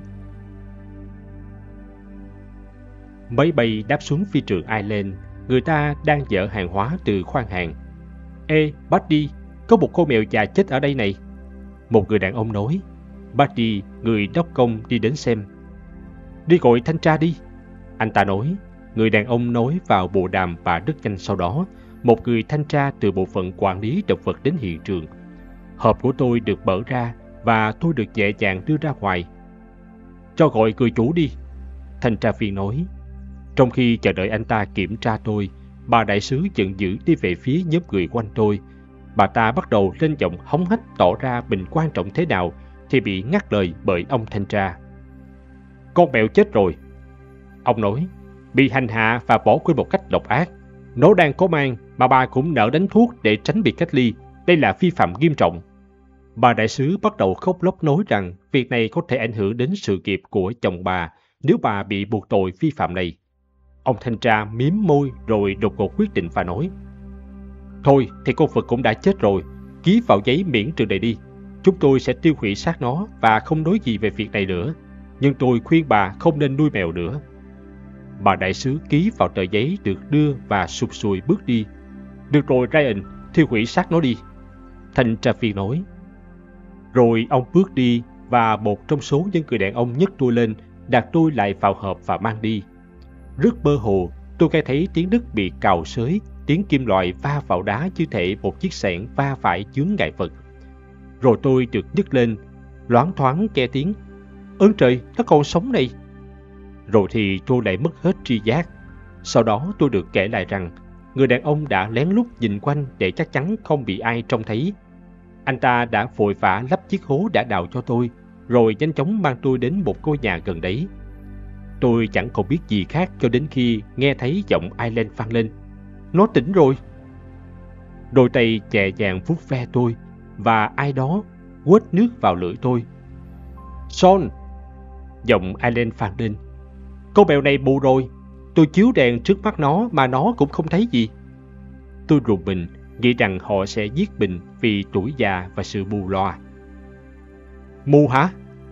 Máy bay đáp xuống phi trường Ireland, người ta đang dỡ hàng hóa từ khoang hàng. Ê, Buddy, có một con mèo già chết ở đây này. Một người đàn ông nói. Buddy, người đốc công đi đến xem. Đi gọi thanh tra đi. Anh ta nói. Người đàn ông nói vào bộ đàm và rất nhanh sau đó, một người thanh tra từ bộ phận quản lý động vật đến hiện trường. Hộp của tôi được mở ra và tôi được nhẹ nhàng đưa ra ngoài. Cho gọi người chủ đi, thanh tra viên nói. Trong khi chờ đợi anh ta kiểm tra tôi, bà đại sứ giận dữ đi về phía nhóm người quanh tôi. Bà ta bắt đầu lên giọng hống hách tỏ ra mình quan trọng thế nào thì bị ngắt lời bởi ông thanh tra. Con mèo chết rồi, ông nói, bị hành hạ và bỏ quên một cách độc ác. Nó đang có mang mà bà cũng nỡ đánh thuốc để tránh bị cách ly. Đây là vi phạm nghiêm trọng. Bà đại sứ bắt đầu khóc lóc nói rằng việc này có thể ảnh hưởng đến sự nghiệp của chồng bà nếu bà bị buộc tội vi phạm này. Ông thanh tra miếm môi rồi đột ngột quyết định và nói. Thôi thì con vật cũng đã chết rồi, ký vào giấy miễn trừ này đi. Chúng tôi sẽ tiêu hủy xác nó và không nói gì về việc này nữa. Nhưng tôi khuyên bà không nên nuôi mèo nữa. Bà đại sứ ký vào tờ giấy được đưa và sụp sùi bước đi. Được rồi Ryan, tiêu hủy xác nó đi, thanh tra viên nói. Rồi ông bước đi và một trong số những người đàn ông nhấc tôi lên, đặt tôi lại vào hộp và mang đi. Rất mơ hồ, tôi nghe thấy tiếng đất bị cào xới, tiếng kim loại va vào đá như thể một chiếc xẻng va phải chướng ngại vật. Rồi tôi được nhấc lên, loáng thoáng nghe tiếng. Ơn trời, nó còn sống này. Rồi thì tôi lại mất hết tri giác. Sau đó tôi được kể lại rằng người đàn ông đã lén lút nhìn quanh để chắc chắn không bị ai trông thấy. Anh ta đã vội vã lấp chiếc hố đã đào cho tôi, rồi nhanh chóng mang tôi đến một ngôi nhà gần đấy. Tôi chẳng còn biết gì khác cho đến khi nghe thấy giọng Ireland vang lên. Nó tỉnh rồi. Đôi tay nhẹ nhàng vuốt ve tôi và ai đó quết nước vào lưỡi tôi. Son! Giọng Ireland vang lên. Con mèo này mù rồi. Tôi chiếu đèn trước mắt nó mà nó cũng không thấy gì. Tôi rùng mình, nghĩ rằng họ sẽ giết mình vì tuổi già và sự mù loà. Mù hả?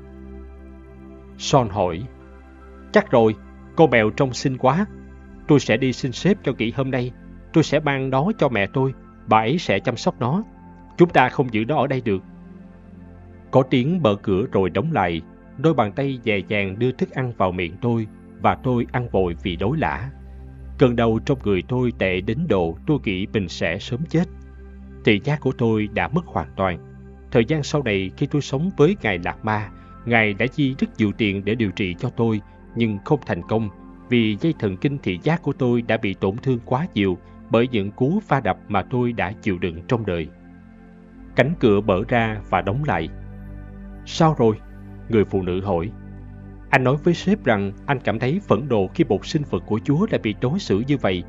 Son hỏi. Chắc rồi, con mèo trông xinh quá. Tôi sẽ đi xin sếp cho nghỉ hôm nay. Tôi sẽ mang nó cho mẹ tôi. Bà ấy sẽ chăm sóc nó. Chúng ta không giữ nó ở đây được. Có tiếng mở cửa rồi đóng lại. Đôi bàn tay dè dàng đưa thức ăn vào miệng tôi và tôi ăn vội vì đói lả. Cơn đau trong người tôi tệ đến độ tôi nghĩ mình sẽ sớm chết. Thị giác của tôi đã mất hoàn toàn. Thời gian sau này khi tôi sống với ngài Lạc Ma, ngài đã chi rất nhiều tiền để điều trị cho tôi, nhưng không thành công vì dây thần kinh thị giác của tôi đã bị tổn thương quá nhiều bởi những cú va đập mà tôi đã chịu đựng trong đời. Cánh cửa mở ra và đóng lại. Sao rồi? Người phụ nữ hỏi. Anh nói với sếp rằng anh cảm thấy phẫn nộ khi một sinh vật của Chúa đã bị đối xử như vậy.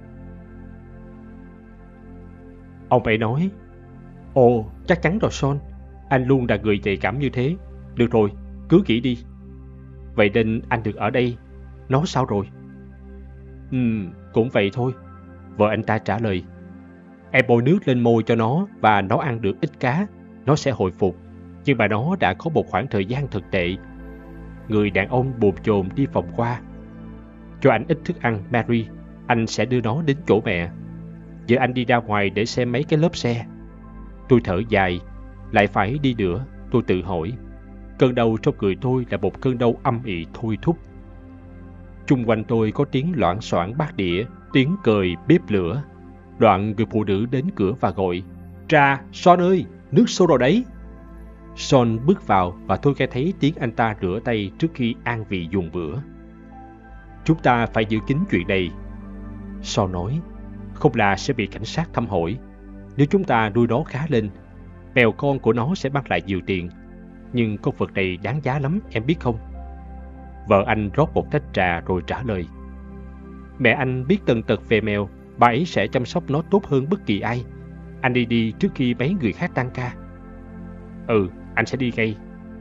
Ông ấy nói, ồ, chắc chắn rồi Son. Anh luôn là người nhạy cảm như thế. Được rồi, cứ nghỉ đi. Vậy nên anh được ở đây. Nó sao rồi? Cũng vậy thôi. Vợ anh ta trả lời. Em bôi nước lên môi cho nó và nó ăn được ít cá. Nó sẽ hồi phục. Nhưng mà nó đã có một khoảng thời gian thực tệ. người đàn ông bồn chồn đi vòng qua. Cho anh ít thức ăn, Mary, anh sẽ đưa nó đến chỗ mẹ. Giờ anh đi ra ngoài để xem mấy cái lớp xe. Tôi thở dài, lại phải đi nữa, tôi tự hỏi. Cơn đau trong người tôi là một cơn đau âm ỉ thôi thúc. Chung quanh tôi có tiếng loảng xoảng bát đĩa, tiếng cười bếp lửa. Đoạn người phụ nữ đến cửa và gọi, Trà, Son ơi, nước sôi rồi đấy. Son bước vào và tôi nghe thấy tiếng anh ta rửa tay trước khi an vị dùng bữa. Chúng ta phải giữ kín chuyện này, Son nói, không là sẽ bị cảnh sát thăm hỏi. Nếu chúng ta nuôi nó khá lên, mèo con của nó sẽ mang lại nhiều tiền. Nhưng con vật này đáng giá lắm, em biết không? Vợ anh rót một tách trà rồi trả lời. Mẹ anh biết tần tật về mèo, bà ấy sẽ chăm sóc nó tốt hơn bất kỳ ai. Anh đi trước khi mấy người khác tăng ca. Ừ, anh sẽ đi ngay.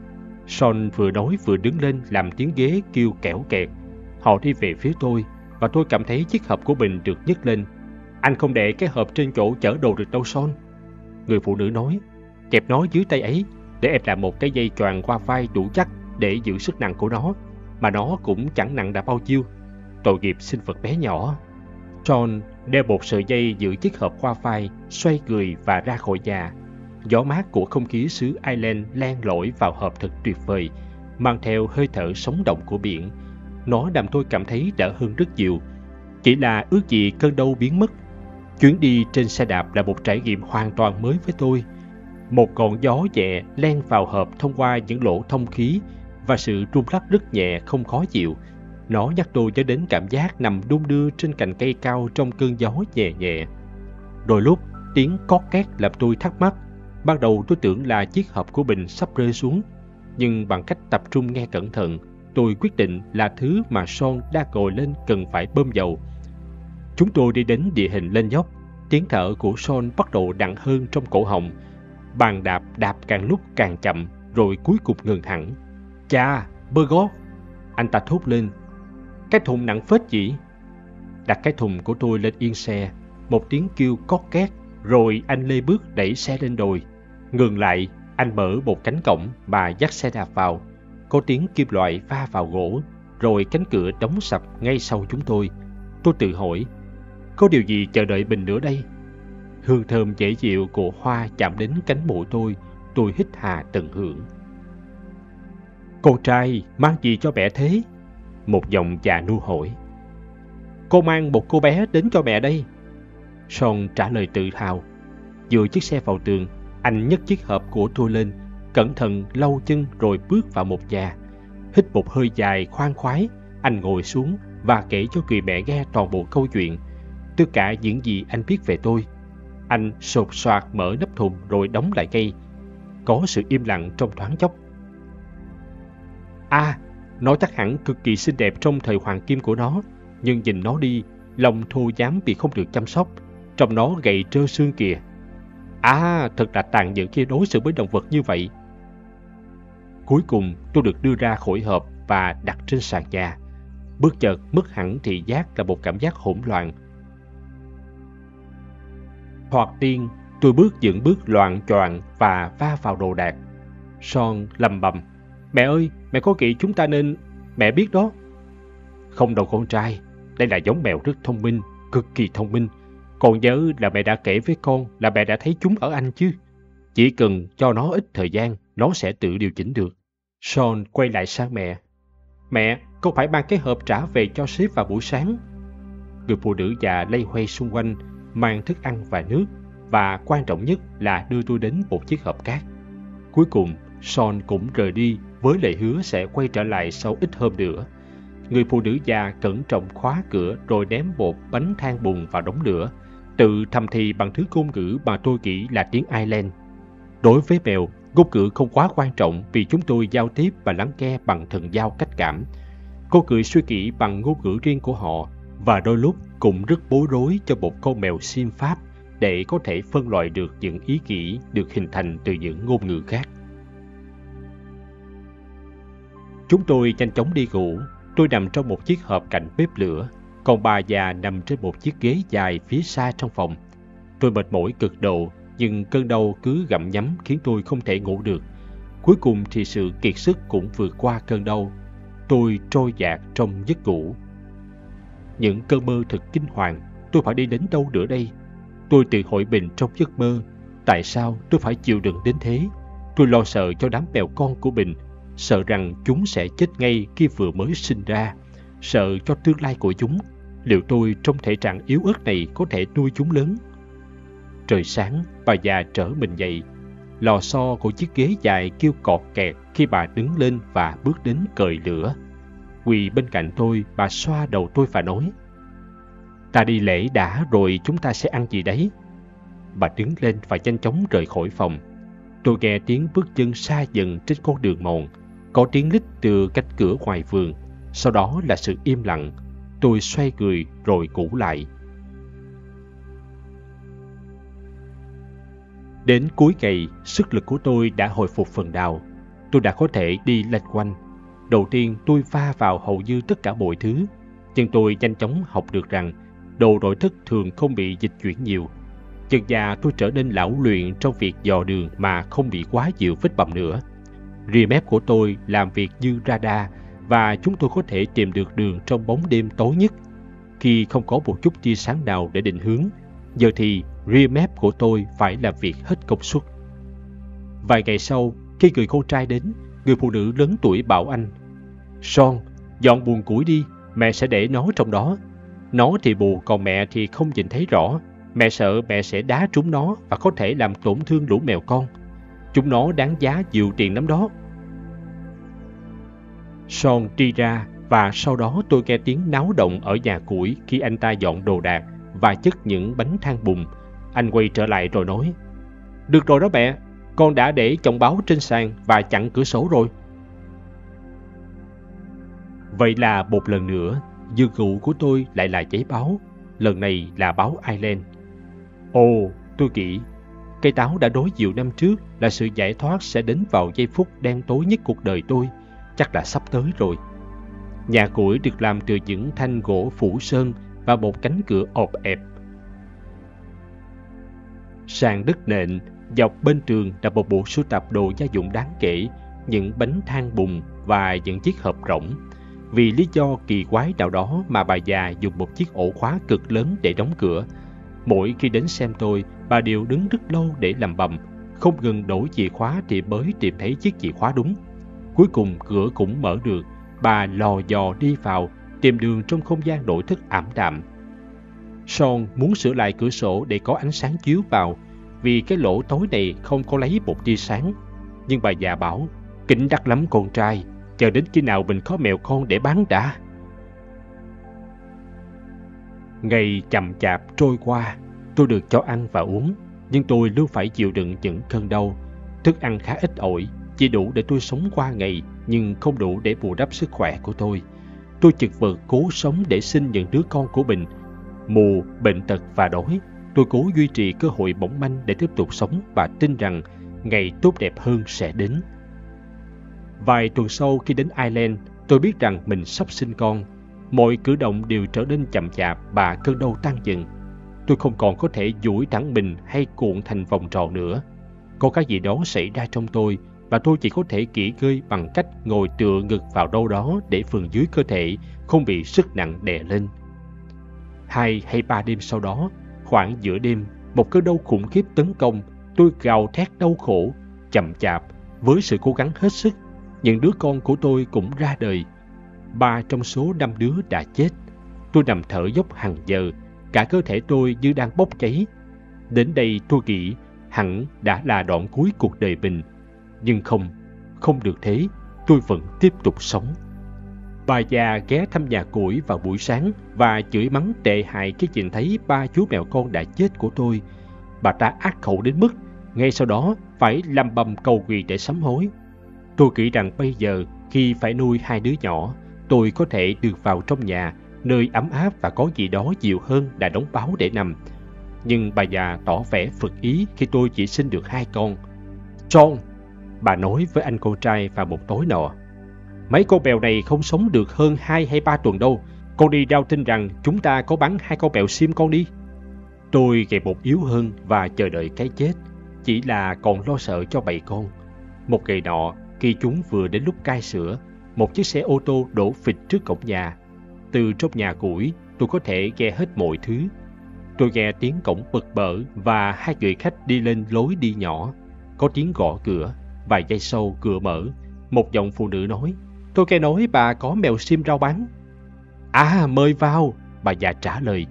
Son vừa nói vừa đứng lên làm tiếng ghế kêu kẽo kẹt. Họ đi về phía tôi và tôi cảm thấy chiếc hộp của mình được nhấc lên. Anh không để cái hộp trên chỗ chở đồ được đâu, Son. Người phụ nữ nói, kẹp nó dưới tay ấy để em làm một cái dây choàng qua vai đủ chắc để giữ sức nặng của nó, mà nó cũng chẳng nặng đã bao nhiêu. Tội nghiệp sinh vật bé nhỏ. Son đeo một sợi dây giữ chiếc hộp qua vai, xoay người và ra khỏi nhà. Gió mát của không khí xứ Ireland len lỏi vào hộp thật tuyệt vời, mang theo hơi thở sống động của biển. Nó làm tôi cảm thấy đỡ hơn rất nhiều. Chỉ là ước gì cơn đau biến mất. Chuyến đi trên xe đạp là một trải nghiệm hoàn toàn mới với tôi. Một ngọn gió nhẹ len vào hộp thông qua những lỗ thông khí và sự rung lắc rất nhẹ không khó chịu. Nó nhắc tôi nhớ đến cảm giác nằm đung đưa trên cành cây cao trong cơn gió nhẹ nhẹ. Đôi lúc tiếng cót két làm tôi thắc mắc. Ban đầu tôi tưởng là chiếc hộp của mình sắp rơi xuống, nhưng bằng cách tập trung nghe cẩn thận, tôi quyết định là thứ mà Son đang ngồi lên cần phải bơm dầu. Chúng tôi đi đến địa hình lên dốc. Tiếng thở của Son bắt đầu nặng hơn trong cổ họng. Bàn đạp càng lúc càng chậm, rồi cuối cùng ngừng hẳn. Chà, Berghoff! Anh ta thốt lên. Cái thùng nặng phết gì? Đặt cái thùng của tôi lên yên xe. Một tiếng kêu cót két, rồi anh lê bước đẩy xe lên đồi. Ngừng lại, anh mở một cánh cổng và dắt xe đạp vào. Có tiếng kim loại va vào gỗ, rồi cánh cửa đóng sập ngay sau chúng tôi. Tôi tự hỏi, có điều gì chờ đợi mình nữa đây? Hương thơm dễ dịu của hoa chạm đến cánh mũi tôi hít hà tận hưởng. Con trai, mang gì cho mẹ thế? Một giọng già nua hỏi. Con mang một cô bé đến cho mẹ đây. Son trả lời tự hào. Dựa chiếc xe vào tường, anh nhấc chiếc hộp của tôi lên, cẩn thận lau chân rồi bước vào một nhà. Hít một hơi dài khoan khoái, anh ngồi xuống và kể cho người mẹ nghe toàn bộ câu chuyện. Tất cả những gì anh biết về tôi. Anh sột soạt mở nắp thùng rồi đóng lại ngay. Có sự im lặng trong thoáng chốc. Nó chắc hẳn cực kỳ xinh đẹp trong thời hoàng kim của nó, nhưng nhìn nó đi, lòng thô dám vì không được chăm sóc. Trông nó gầy trơ xương kìa. Thật là tàn nhẫn khi đối xử với động vật như vậy. Cuối cùng tôi được đưa ra khỏi hộp và đặt trên sàn nhà. Bất chợt mất hẳn thị giác là một cảm giác hỗn loạn. Thoạt tiên, tôi những bước loạng choạng và va vào đồ đạc. Son lầm bầm. Mẹ ơi, mẹ có nghĩ chúng ta nên... Mẹ biết đó. Không đâu con trai, đây là giống mèo rất thông minh, cực kỳ thông minh. Còn nhớ là mẹ đã kể với con là mẹ đã thấy chúng ở Anh chứ. Chỉ cần cho nó ít thời gian, nó sẽ tự điều chỉnh được. Son quay lại sang mẹ. Mẹ, con phải mang cái hộp trả về cho sếp vào buổi sáng. Người phụ nữ già lay hoay xung quanh, mang thức ăn và nước, và quan trọng nhất là đưa tôi đến một chiếc hộp cát. Cuối cùng, Son cũng rời đi với lời hứa sẽ quay trở lại sau ít hôm nữa. Người phụ nữ già cẩn trọng khóa cửa rồi ném một bánh than bùn vào đống lửa, tự thầm thì bằng thứ ngôn ngữ mà tôi nghĩ là tiếng Ireland. Đối với mèo, ngôn ngữ không quá quan trọng vì chúng tôi giao tiếp và lắng nghe bằng thần giao cách cảm. Cô cười suy nghĩ bằng ngôn ngữ riêng của họ và đôi lúc cũng rất bối rối cho một con mèo sim Pháp để có thể phân loại được những ý nghĩ được hình thành từ những ngôn ngữ khác. Chúng tôi nhanh chóng đi ngủ. Tôi nằm trong một chiếc hộp cạnh bếp lửa, còn bà già nằm trên một chiếc ghế dài phía xa trong phòng. Tôi mệt mỏi cực độ, nhưng cơn đau cứ gặm nhấm khiến tôi không thể ngủ được. Cuối cùng thì sự kiệt sức cũng vượt qua cơn đau. tôi trôi dạt trong giấc ngủ. Những cơn mơ thật kinh hoàng, tôi phải đi đến đâu nữa đây? Tôi tự hỏi mình trong giấc mơ, tại sao tôi phải chịu đựng đến thế? Tôi lo sợ cho đám mèo con của mình, sợ rằng chúng sẽ chết ngay khi vừa mới sinh ra, sợ cho tương lai của chúng. Liệu tôi trong thể trạng yếu ớt này có thể nuôi chúng lớn? Trời sáng, bà già trở mình dậy. Lò xo của chiếc ghế dài kêu cọt kẹt khi bà đứng lên và bước đến cởi lửa. Quỳ bên cạnh tôi, bà xoa đầu tôi và nói: "Ta đi lễ đã rồi chúng ta sẽ ăn gì đấy?" Bà đứng lên và nhanh chóng rời khỏi phòng. Tôi nghe tiếng bước chân xa dần trên con đường mòn, có tiếng lít từ cánh cửa ngoài vườn. Sau đó là sự im lặng. Tôi xoay người rồi ngủ lại. Đến cuối ngày, sức lực của tôi đã hồi phục phần nào. Tôi đã có thể đi lanh quanh. Đầu tiên tôi va vào hầu như tất cả mọi thứ, nhưng tôi nhanh chóng học được rằng đồ nội thất thường không bị dịch chuyển nhiều. Dần dà tôi trở nên lão luyện trong việc dò đường mà không bị quá nhiều vết bầm nữa. Ria mép của tôi làm việc như radar và chúng tôi có thể tìm được đường trong bóng đêm tối nhất. Khi không có một chút tia sáng nào để định hướng, giờ thì ria mép của tôi phải làm việc hết công suất. Vài ngày sau, khi người con trai đến, người phụ nữ lớn tuổi bảo anh: "Son, dọn buồng củi đi, mẹ sẽ để nó trong đó. Nó thì mù, còn mẹ thì không nhìn thấy rõ. Mẹ sợ mẹ sẽ đá trúng nó và có thể làm tổn thương lũ mèo con. Chúng nó đáng giá nhiều tiền lắm đó." Son đi ra và sau đó tôi nghe tiếng náo động ở nhà củi khi anh ta dọn đồ đạc và chất những bánh than bùn. Anh quay trở lại rồi nói: "Được rồi đó mẹ, con đã để chồng báo trên sàn và chặn cửa sổ rồi." Vậy là một lần nữa, giường ngủ của tôi lại là giấy báo. Lần này là báo Ireland. Ồ, tôi nghĩ, cây táo đã nói nhiều năm trước là sự giải thoát sẽ đến vào giây phút đen tối nhất cuộc đời tôi. Chắc là sắp tới rồi. Nhà củi được làm từ những thanh gỗ phủ sơn và một cánh cửa ọp ẹp. Sàn đất nện, dọc bên tường là một bộ sưu tập đồ gia dụng đáng kể, những bánh than bùn và những chiếc hộp rỗng. Vì lý do kỳ quái nào đó mà bà già dùng một chiếc ổ khóa cực lớn để đóng cửa. Mỗi khi đến xem tôi, bà đều đứng rất lâu để làm bầm, không ngừng đổi chìa khóa thì mới tìm thấy chiếc chìa khóa đúng. Cuối cùng cửa cũng mở được, bà lò dò đi vào, tìm đường trong không gian nội thất ảm đạm. Son muốn sửa lại cửa sổ để có ánh sáng chiếu vào, vì cái lỗ tối này không có lấy một tia sáng. Nhưng bà già bảo: "Kính đắt lắm con trai, chờ đến khi nào mình có mèo con để bán đã." Ngày chậm chạp trôi qua, tôi được cho ăn và uống, nhưng tôi luôn phải chịu đựng những cơn đau. Thức ăn khá ít ỏi, chỉ đủ để tôi sống qua ngày, nhưng không đủ để bù đắp sức khỏe của tôi. Tôi chật vật cố sống để sinh những đứa con của mình. Mù, bệnh tật và đói, tôi cố duy trì cơ hội mỏng manh để tiếp tục sống và tin rằng ngày tốt đẹp hơn sẽ đến. Vài tuần sau khi đến Ireland, tôi biết rằng mình sắp sinh con. Mọi cử động đều trở nên chậm chạp và cơn đau tăng dần. Tôi không còn có thể duỗi thẳng mình hay cuộn thành vòng tròn nữa. Có cái gì đó xảy ra trong tôi và tôi chỉ có thể nghỉ ngơi bằng cách ngồi tựa ngực vào đâu đó để phần dưới cơ thể không bị sức nặng đè lên. 2 hay 3 đêm sau đó, khoảng giữa đêm, một cơn đau khủng khiếp tấn công. Tôi gào thét đau khổ, chậm chạp, với sự cố gắng hết sức. Những đứa con của tôi cũng ra đời. 3 trong số 5 đứa đã chết. Tôi nằm thở dốc hàng giờ, cả cơ thể tôi như đang bốc cháy. Đến đây tôi nghĩ hẳn đã là đoạn cuối cuộc đời mình. Nhưng không được thế, tôi vẫn tiếp tục sống. Bà già ghé thăm nhà củi vào buổi sáng và chửi mắng tệ hại khi nhìn thấy 3 chú mèo con đã chết của tôi. Bà ta ác khẩu đến mức ngay sau đó phải lầm bầm cầu quỳ để sám hối. Tôi nghĩ rằng bây giờ khi phải nuôi 2 đứa nhỏ, tôi có thể được vào trong nhà, nơi ấm áp và có gì đó dịu hơn là đống báo để nằm. Nhưng bà già tỏ vẻ phật ý khi tôi chỉ sinh được 2 con. "John," bà nói với anh con trai vào một tối nọ, "mấy con mèo này không sống được hơn 2 hay 3 tuần đâu. Con đi rao tin rằng chúng ta có bắn 2 con mèo sim con đi." Tôi ngày một yếu hơn và chờ đợi cái chết, chỉ là còn lo sợ cho bầy con. Một ngày nọ, khi chúng vừa đến lúc cai sữa, một chiếc xe ô tô đổ phịch trước cổng nhà. Từ trong nhà củi, tôi có thể nghe hết mọi thứ. Tôi nghe tiếng cổng bật bở và hai người khách đi lên lối đi nhỏ. Có tiếng gõ cửa, vài giây sau cửa mở. Một giọng phụ nữ nói, tôi nghe nói bà có mèo xiêm rau bán. À, mời vào, bà già trả lời.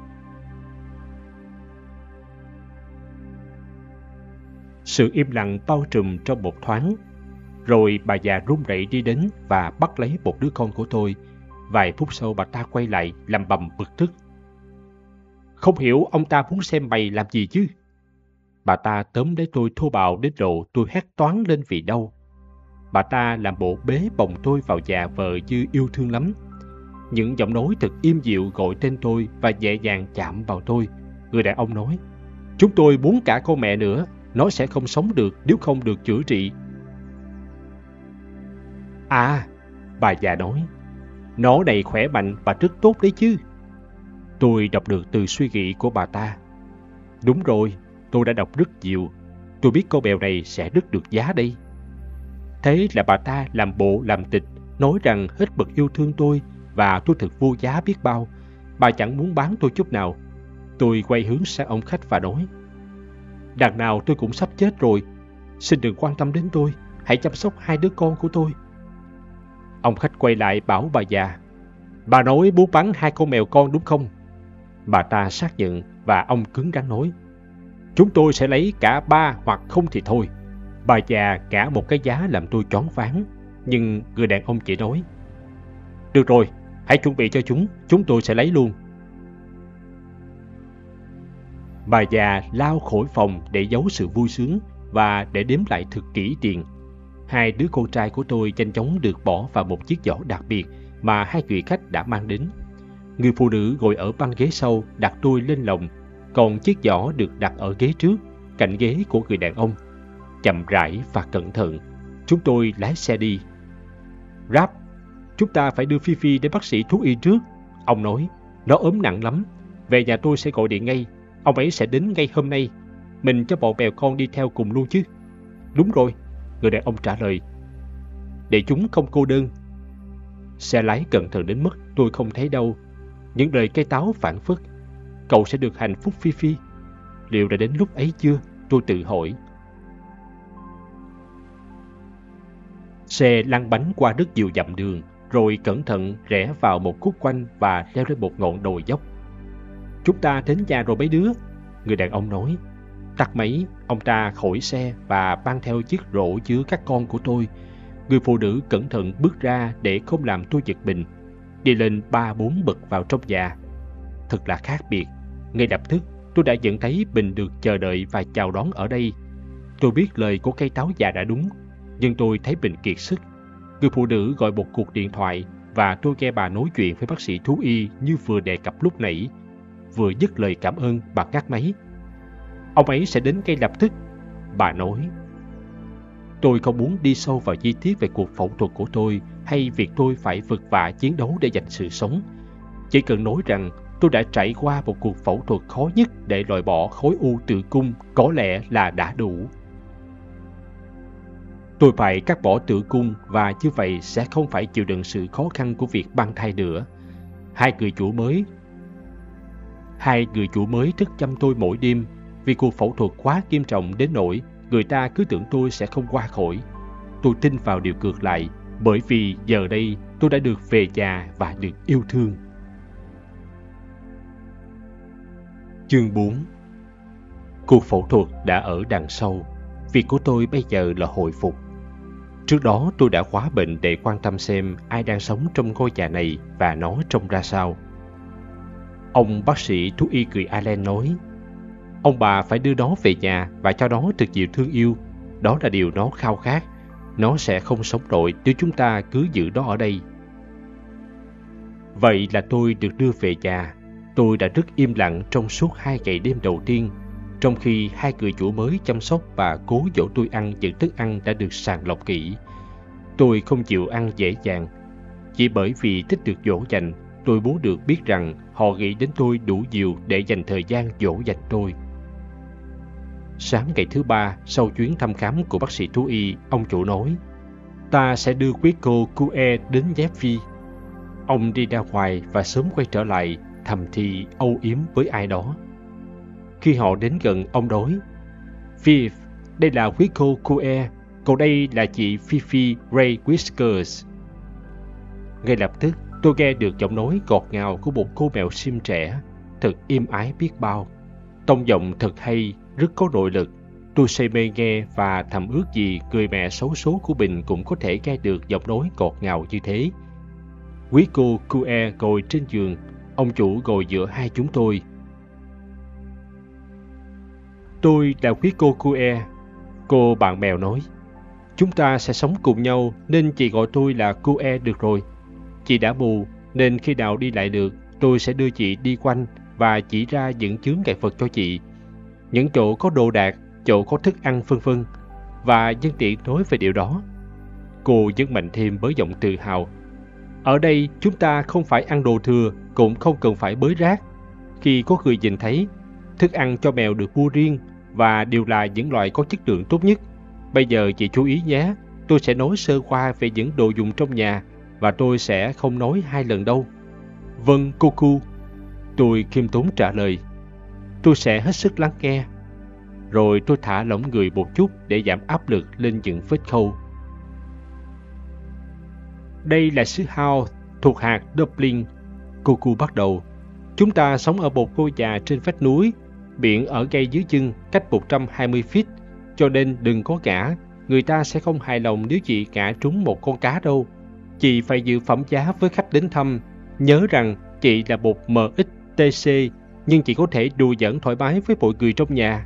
Sự im lặng bao trùm trong một thoáng. Rồi bà già run rẩy đi đến và bắt lấy một đứa con của tôi. Vài phút sau bà ta quay lại lẩm bẩm bực tức. Không hiểu ông ta muốn xem mày làm gì chứ? Bà ta tóm lấy tôi thô bạo đến độ tôi hét toáng lên vì đau. Bà ta làm bộ bế bồng tôi vào dạ vờ như yêu thương lắm. Những giọng nói thật im dịu gọi tên tôi và nhẹ nhàng chạm vào tôi. Người đàn ông nói, chúng tôi muốn cả con mẹ nữa. Nó sẽ không sống được nếu không được chữa trị. À, bà già nói, nó này khỏe mạnh và rất tốt đấy chứ. Tôi đọc được từ suy nghĩ của bà ta. Đúng rồi, tôi đã đọc rất nhiều. Tôi biết con mèo này sẽ rất được giá đây. Thế là bà ta làm bộ làm tịch, nói rằng hết mực yêu thương tôi và tôi thật vô giá biết bao. Bà chẳng muốn bán tôi chút nào. Tôi quay hướng sang ông khách và nói, đằng nào tôi cũng sắp chết rồi. Xin đừng quan tâm đến tôi. Hãy chăm sóc hai đứa con của tôi. Ông khách quay lại bảo bà già, bà nói muốn bán hai con mèo con đúng không? Bà ta xác nhận và ông cứng rắn nói, chúng tôi sẽ lấy cả ba hoặc không thì thôi. Bà già cả một cái giá làm tôi choáng váng. Nhưng người đàn ông chỉ nói, được rồi, hãy chuẩn bị cho chúng tôi sẽ lấy luôn. Bà già lao khỏi phòng để giấu sự vui sướng và để đếm lại thật kỹ tiền. Hai đứa con trai của tôi nhanh chóng được bỏ vào một chiếc giỏ đặc biệt mà hai vị khách đã mang đến. Người phụ nữ ngồi ở băng ghế sau đặt tôi lên lòng, còn chiếc giỏ được đặt ở ghế trước, cạnh ghế của người đàn ông. Chậm rãi và cẩn thận, chúng tôi lái xe đi. Rap, chúng ta phải đưa Phi Phi đến bác sĩ thú y trước. Ông nói, nó ốm nặng lắm. Về nhà tôi sẽ gọi điện ngay. Ông ấy sẽ đến ngay hôm nay. Mình cho bọn mèo con đi theo cùng luôn chứ? Đúng rồi, người đàn ông trả lời. Để chúng không cô đơn. Xe lái cẩn thận đến mức tôi không thấy đâu. Những lời cây táo phảng phất. Cậu sẽ được hạnh phúc Phi Phi. Liệu đã đến lúc ấy chưa? Tôi tự hỏi. Xe lăn bánh qua rất nhiều dặm đường, rồi cẩn thận rẽ vào một khúc quanh và leo lên một ngọn đồi dốc. Chúng ta đến nhà rồi mấy đứa, người đàn ông nói. Tắt máy, ông ta khỏi xe và mang theo chiếc rổ chứa các con của tôi. Người phụ nữ cẩn thận bước ra để không làm tôi giật mình, đi lên 3-4 bậc vào trong nhà. Thật là khác biệt. Ngay lập tức, tôi đã nhận thấy mình được chờ đợi và chào đón ở đây. Tôi biết lời của cây táo già đã đúng, nhưng tôi thấy mình kiệt sức. Người phụ nữ gọi một cuộc điện thoại và tôi nghe bà nói chuyện với bác sĩ thú y như vừa đề cập lúc nãy. Vừa dứt lời cảm ơn, bà ngắt máy. Ông ấy sẽ đến ngay lập tức, bà nói. Tôi không muốn đi sâu vào chi tiết về cuộc phẫu thuật của tôi hay việc tôi phải vật vã chiến đấu để giành sự sống. Chỉ cần nói rằng tôi đã trải qua một cuộc phẫu thuật khó nhất để loại bỏ khối u tử cung có lẽ là đã đủ. Tôi phải cắt bỏ tử cung và như vậy sẽ không phải chịu đựng sự khó khăn của việc mang thai nữa. Hai người chủ mới thức chăm tôi mỗi đêm vì cuộc phẫu thuật quá nghiêm trọng đến nỗi người ta cứ tưởng tôi sẽ không qua khỏi. Tôi tin vào điều ngược lại, bởi vì giờ đây tôi đã được về nhà và được yêu thương. Chương 4. Cuộc phẫu thuật đã ở đằng sau. Việc của tôi bây giờ là hồi phục. Trước đó tôi đã khóa bệnh để quan tâm xem ai đang sống trong ngôi nhà này và nó trông ra sao. Ông bác sĩ thú y cười Allen nói, ông bà phải đưa nó về nhà và cho nó thật nhiều thương yêu. Đó là điều nó khao khát. Nó sẽ không sống nổi nếu chúng ta cứ giữ nó ở đây. Vậy là tôi được đưa về nhà. Tôi đã rất im lặng trong suốt 2 ngày đêm đầu tiên, trong khi hai người chủ mới chăm sóc và cố dỗ tôi ăn những thức ăn đã được sàng lọc kỹ. Tôi không chịu ăn dễ dàng. Chỉ bởi vì thích được dỗ dành, tôi muốn được biết rằng họ nghĩ đến tôi đủ nhiều để dành thời gian dỗ dành tôi. Sáng ngày thứ 3 sau chuyến thăm khám của bác sĩ thú y, ông chủ nói, Ta sẽ đưa quý cô Cue đến Jeffy. Ông đi ra ngoài và sớm quay trở lại, thầm thì âu yếm với ai đó. Khi họ đến gần, ông nói: Viv, đây là quý cô Cue, còn đây là chị Fifi Ray Whiskers. Ngay lập tức, tôi nghe được giọng nói ngọt ngào của một cô mèo sim trẻ, thật êm ái biết bao. Tông giọng thật hay, rất có nội lực. Tôi say mê nghe và thầm ước gì người mẹ xấu số của mình cũng có thể nghe được giọng nói ngọt ngào như thế. Quý cô Cue ngồi trên giường, ông chủ ngồi giữa hai chúng tôi. Tôi là quý cô Cue, cô bạn mèo nói. Chúng ta sẽ sống cùng nhau nên chị gọi tôi là Cue được rồi. Chị đã mù nên khi nào đi lại được, tôi sẽ đưa chị đi quanh và chỉ ra những chướng ngại vật cho chị. Những chỗ có đồ đạc, chỗ có thức ăn vân vân, và nhân tiện nói về điều đó. Cô nhấn mạnh thêm với giọng tự hào. Ở đây chúng ta không phải ăn đồ thừa, cũng không cần phải bới rác. Khi có người nhìn thấy, thức ăn cho mèo được mua riêng và đều là những loại có chất lượng tốt nhất. Bây giờ chị chú ý nhé, tôi sẽ nói sơ qua về những đồ dùng trong nhà và tôi sẽ không nói 2 lần đâu. Vâng, cô Cu. Tôi khiêm tốn trả lời. Tôi sẽ hết sức lắng nghe. Rồi tôi thả lỏng người một chút để giảm áp lực lên những vết khâu. Đây là xứ House thuộc hạt Dublin. Cô Cu bắt đầu. Chúng ta sống ở một ngôi nhà trên vách núi, biển ở ngay dưới chân, cách 120 feet, cho nên đừng có ngã. Người ta sẽ không hài lòng nếu chị ngã trúng một con cá đâu. Chị phải giữ phẩm giá với khách đến thăm. Nhớ rằng chị là một MXTC, nhưng chị có thể đùa giỡn thoải mái với mọi người trong nhà.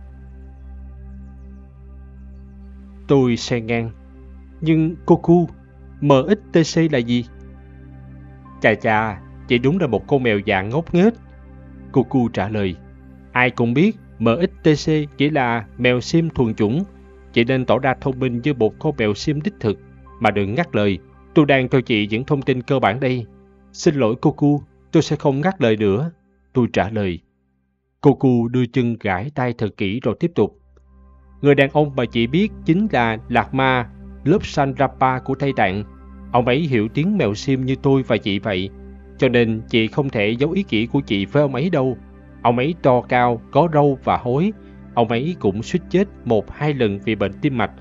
Tôi xen ngang. Nhưng cô Cu, MXTC là gì? Chà chà, chị đúng là một con mèo dạng ngốc nghếch. Cô Cu trả lời. Ai cũng biết MXTC chỉ là mèo sim thuần chủng. Chị nên tỏ ra thông minh như một con mèo sim đích thực. Mà đừng ngắt lời, tôi đang cho chị những thông tin cơ bản đây. Xin lỗi cô Cu, tôi sẽ không ngắt lời nữa. Tôi trả lời. Cô Cu đưa chân gãi tay thật kỹ rồi tiếp tục. Người đàn ông mà chị biết chính là Lạc Ma, lớp Sandrapa của Tây Tạng. Ông ấy hiểu tiếng mèo sim như tôi và chị vậy. Cho nên chị không thể giấu ý kỹ của chị với ông ấy đâu. Ông ấy to cao, có râu và hối. Ông ấy cũng suýt chết 1-2 lần vì bệnh tim mạch.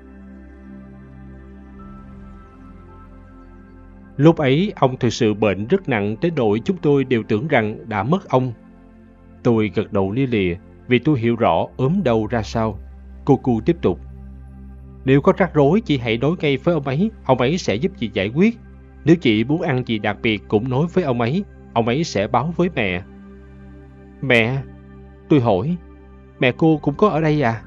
Lúc ấy, ông thực sự bệnh rất nặng tới nỗi chúng tôi đều tưởng rằng đã mất ông. Tôi gật đầu lia lịa vì tôi hiểu rõ ốm đau ra sao. Cô Cu tiếp tục. Nếu có rắc rối, chị hãy nói ngay với ông ấy sẽ giúp chị giải quyết. Nếu chị muốn ăn gì đặc biệt cũng nói với ông ấy sẽ báo với mẹ. Mẹ? Tôi hỏi. Mẹ cô cũng có ở đây à?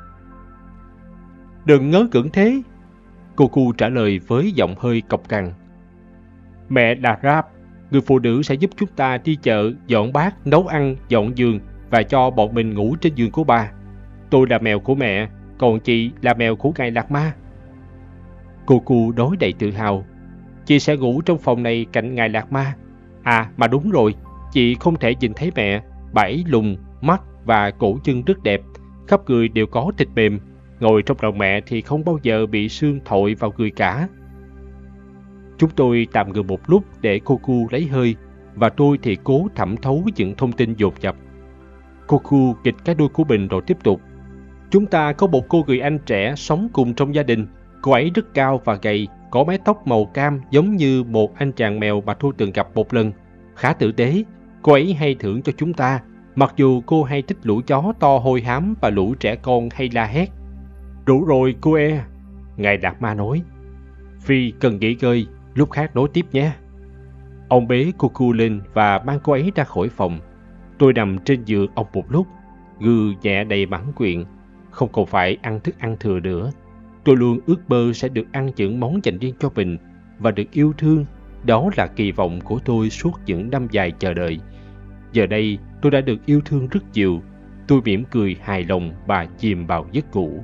Đừng ngớ ngẩn thế. Cô Cu trả lời với giọng hơi cộc cằn. Mẹ là Rap, người phụ nữ sẽ giúp chúng ta đi chợ, dọn bát, nấu ăn, dọn giường và cho bọn mình ngủ trên giường của bà. Tôi là mèo của mẹ, còn chị là mèo của ngài Lạc Ma. Cô Cu nói đầy tự hào. Chị sẽ ngủ trong phòng này cạnh ngài Lạc Ma. À mà đúng rồi, chị không thể nhìn thấy mẹ. Bà ấy lùn, mắt và cổ chân rất đẹp, khắp người đều có thịt mềm. Ngồi trong lòng mẹ thì không bao giờ bị xương thội vào người cả. Chúng tôi tạm ngừng một lúc để cô Cu lấy hơi, và tôi thì cố thẩm thấu những thông tin dồn dập. Cô Cu nghịch cái đuôi của mình rồi tiếp tục. Chúng ta có một cô người Anh trẻ sống cùng trong gia đình. Cô ấy rất cao và gầy, có mái tóc màu cam giống như một anh chàng mèo mà tôi từng gặp một lần. Khá tử tế, cô ấy hay thưởng cho chúng ta, mặc dù cô hay thích lũ chó to hôi hám và lũ trẻ con hay la hét. Đủ rồi cô e, ngài Đạt Ma nói. Phi cần nghỉ ngơi, lúc khác nói tiếp nhé. Ông bế cô Cu lên và mang cô ấy ra khỏi phòng. Tôi nằm trên giường ông một lúc, gừ nhẹ đầy mãn nguyện, không còn phải ăn thức ăn thừa nữa. Tôi luôn ước mơ sẽ được ăn những món dành riêng cho mình và được yêu thương. Đó là kỳ vọng của tôi suốt những năm dài chờ đợi. Giờ đây tôi đã được yêu thương rất nhiều. Tôi mỉm cười hài lòng và chìm vào giấc ngủ.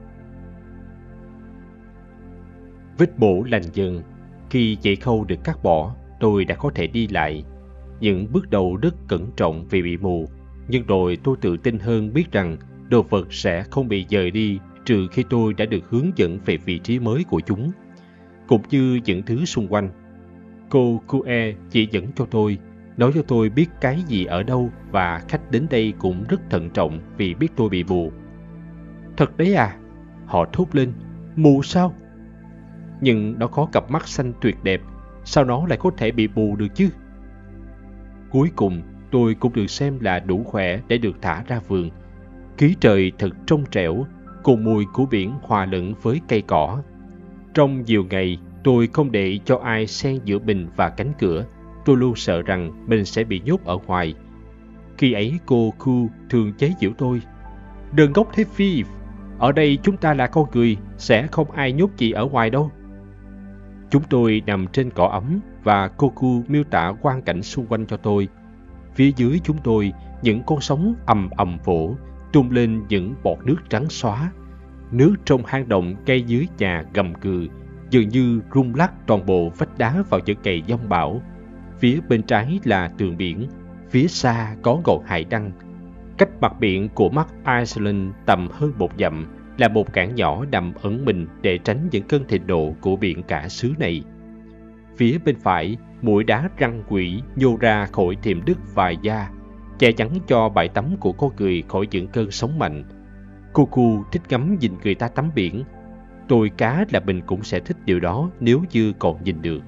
Vết mổ lành dần. Khi dây khâu được cắt bỏ, tôi đã có thể đi lại. Những bước đầu rất cẩn trọng vì bị mù, nhưng rồi tôi tự tin hơn biết rằng đồ vật sẽ không bị dời đi trừ khi tôi đã được hướng dẫn về vị trí mới của chúng, cũng như những thứ xung quanh. Cô Kue chỉ dẫn cho tôi, nói cho tôi biết cái gì ở đâu, và khách đến đây cũng rất thận trọng vì biết tôi bị mù. Thật đấy à? Họ thốt lên. Mù sao? Nhưng nó có cặp mắt xanh tuyệt đẹp, sao nó lại có thể bị mù được chứ? Cuối cùng, tôi cũng được xem là đủ khỏe để được thả ra vườn. Khí trời thật trong trẻo, cùng mùi của biển hòa lẫn với cây cỏ. Trong nhiều ngày, tôi không để cho ai xen giữa mình và cánh cửa. Tôi luôn sợ rằng mình sẽ bị nhốt ở ngoài. Khi ấy cô Ku thường chế giễu tôi. Đừng ngốc thế Phi, ở đây chúng ta là con người, sẽ không ai nhốt chị ở ngoài đâu. Chúng tôi nằm trên cỏ ấm và cô Ku miêu tả quang cảnh xung quanh cho tôi. Phía dưới chúng tôi, những con sóng ầm ầm vỗ, tung lên những bọt nước trắng xóa. Nước trong hang động cây dưới nhà gầm cừ, dường như rung lắc toàn bộ vách đá vào những ngày giông bão. Phía bên trái là tường biển, phía xa có ngọn hải đăng. Cách mặt biển của Mắc Iceland tầm hơn 1 dặm là một cảng nhỏ nằm ẩn mình để tránh những cơn thịnh nộ của biển cả xứ này. Phía bên phải, mũi đá răng quỷ nhô ra khỏi thềm đất vài da, che chắn cho bãi tắm của con người khỏi những cơn sóng mạnh. Cô Ku thích ngắm nhìn người ta tắm biển. Tôi cá là mình cũng sẽ thích điều đó nếu như còn nhìn được.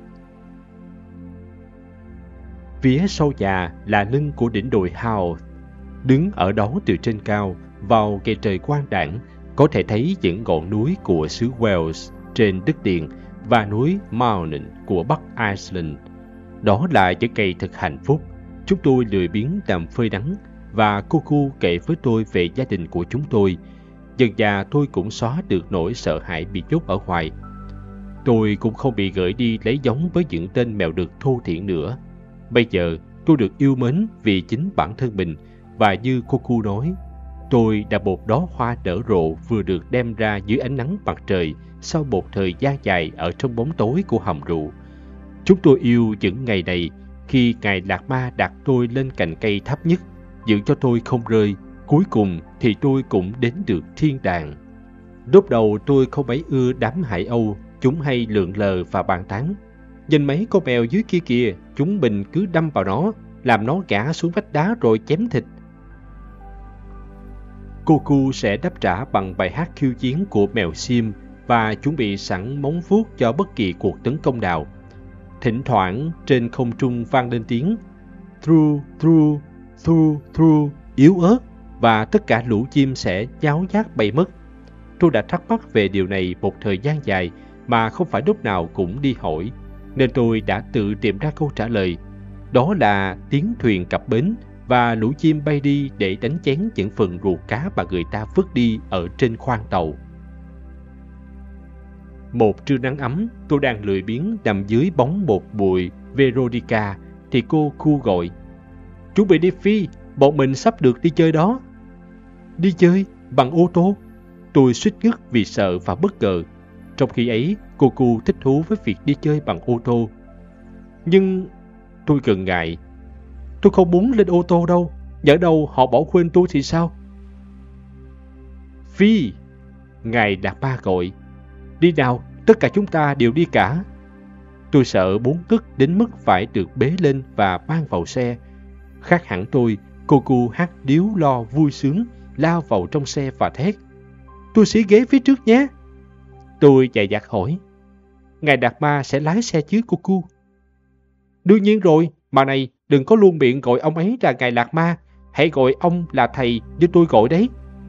Phía sau nhà là lưng của đỉnh đồi Howth. Đứng ở đó từ trên cao, vào ngày trời quang đãng, có thể thấy những ngọn núi của xứ Wales trên đất liền và núi Mountain của Bắc Iceland. Đó là những ngày thật hạnh phúc. Chúng tôi lười biếng nằm phơi nắng, và cô Ku kể với tôi về gia đình của chúng tôi. Dần dà tôi cũng xóa được nỗi sợ hãi bị nhốt ở ngoài. Tôi cũng không bị gửi đi lấy giống với những tên mèo đực thô thiển nữa. Bây giờ tôi được yêu mến vì chính bản thân mình, và như cô Ku nói, tôi đã một đóa hoa nở rộ vừa được đem ra dưới ánh nắng mặt trời sau một thời gian dài ở trong bóng tối của hầm rượu. Chúng tôi yêu những ngày này khi Ngài Lạc Ma đặt tôi lên cành cây thấp nhất, giữ cho tôi không rơi. Cuối cùng thì tôi cũng đến được thiên đàng. Lúc đầu tôi không mấy ưa đám Hải Âu, chúng hay lượn lờ và bàn tán. Nhìn mấy con mèo dưới kia kìa, chúng mình cứ đâm vào nó, làm nó ngã xuống vách đá rồi chém thịt. Cô Ku sẽ đáp trả bằng bài hát khiêu chiến của mèo Sim và chuẩn bị sẵn móng vuốt cho bất kỳ cuộc tấn công nào. Thỉnh thoảng trên không trung vang lên tiếng thru thru thru thru yếu ớt, và tất cả lũ chim sẽ nháo nhác bay mất. Tôi đã thắc mắc về điều này một thời gian dài mà không phải lúc nào cũng đi hỏi, nên tôi đã tự tìm ra câu trả lời. Đó là tiếng thuyền cập bến và lũ chim bay đi để đánh chén những phần ruột cá mà người ta vứt đi ở trên khoang tàu. Một trưa nắng ấm, tôi đang lười biếng nằm dưới bóng một bụi Veronica thì cô Ku gọi. Chuẩn bị đi Phi, bọn mình sắp được đi chơi đó. Đi chơi? Bằng ô tô? Tôi suýt ngất vì sợ và bất ngờ. Trong khi ấy, cô Ku thích thú với việc đi chơi bằng ô tô. Nhưng tôi ngần ngại. Tôi không muốn lên ô tô đâu. Nhỡ đâu họ bỏ quên tôi thì sao? Phi! Ngài Đạt Ba gọi. Đi nào, tất cả chúng ta đều đi cả. Tôi sợ bốn ngất đến mức phải được bế lên và mang vào xe. Khác hẳn tôi, cô Ku hát điếu lo vui sướng, lao vào trong xe và thét. Tôi sẽ ghế phía trước nhé. Tôi dè dặt hỏi. Ngài Đạt Ma sẽ lái xe chứ cô Ku? Đương nhiên rồi, mà này, đừng có luôn miệng gọi ông ấy là Ngài Đạt Ma. Hãy gọi ông là thầy như tôi gọi đấy.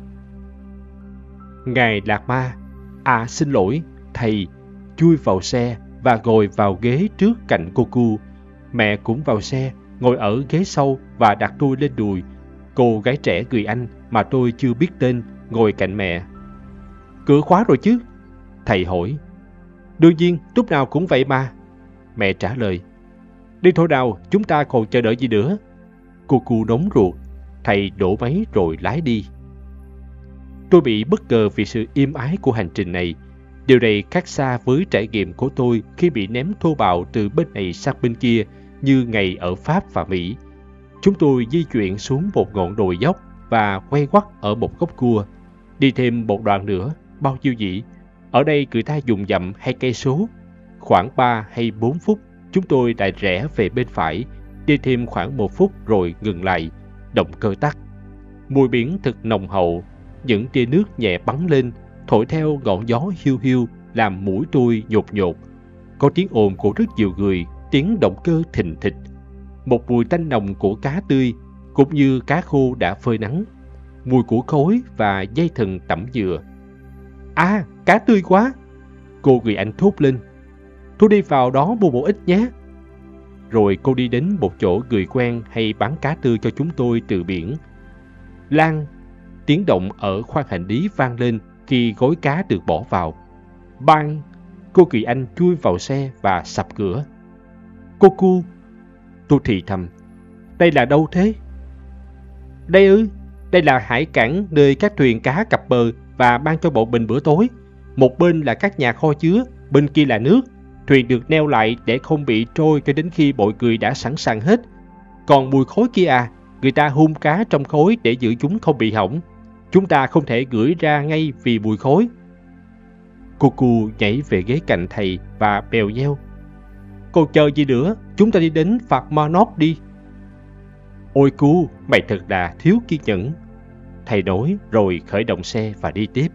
Ngài Đạt Ma, à xin lỗi, thầy, chui vào xe và ngồi vào ghế trước cạnh cô Ku. Mẹ cũng vào xe, ngồi ở ghế sau và đặt tôi lên đùi. Cô gái trẻ người Anh mà tôi chưa biết tên ngồi cạnh mẹ. Cửa khóa rồi chứ? Thầy hỏi. Đương nhiên, lúc nào cũng vậy mà. Mẹ trả lời. Đi thôi nào, chúng ta còn chờ đợi gì nữa? Cô Ku nóng ruột. Thầy đổ máy rồi lái đi. Tôi bị bất ngờ vì sự im ái của hành trình này. Điều này khác xa với trải nghiệm của tôi khi bị ném thô bạo từ bên này sang bên kia như ngày ở Pháp và Mỹ. Chúng tôi di chuyển xuống một ngọn đồi dốc và quay quắt ở một góc cua. Đi thêm một đoạn nữa, bao nhiêu vậy? Ở đây người ta dùng dặm hay cây số. Khoảng 3 hay 4 phút, chúng tôi lại rẽ về bên phải, đi thêm khoảng 1 phút rồi ngừng lại, động cơ tắt. Mùi biển thật nồng hậu, những tia nước nhẹ bắn lên, thổi theo ngọn gió hiu hiu, làm mũi tôi nhột nhột. Có tiếng ồn của rất nhiều người, tiếng động cơ thình thịch. Một mùi tanh nồng của cá tươi, cũng như cá khô đã phơi nắng. Mùi của khói và dây thừng tẩm dừa. À, cá tươi quá! Cô người Anh thốt lên. Tôi đi vào đó mua một ít nhé. Rồi cô đi đến một chỗ người quen hay bán cá tươi cho chúng tôi từ biển. Lan! Tiếng động ở khoang hành lý vang lên khi gói cá được bỏ vào. Bang! Cô người Anh chui vào xe và sập cửa. Cô cu! Tôi thì thầm. Đây là đâu thế? Đây ư? Đây là hải cảng nơi các thuyền cá cập bờ và mang cho bọn mình bữa tối. Một bên là các nhà kho chứa, bên kia là nước. Thuyền được neo lại để không bị trôi cho đến khi mọi người đã sẵn sàng hết. Còn mùi khói kia à, người ta hun cá trong khói để giữ chúng không bị hỏng. Chúng ta không thể gửi ra ngay vì mùi khói. Cô cu nhảy về ghế cạnh thầy và bèo nheo. Còn chờ gì nữa, chúng ta đi đến Phạt Ma Nót đi. Ôi cu, mày thật là thiếu kiên nhẫn. Thầy nói rồi khởi động xe và đi tiếp.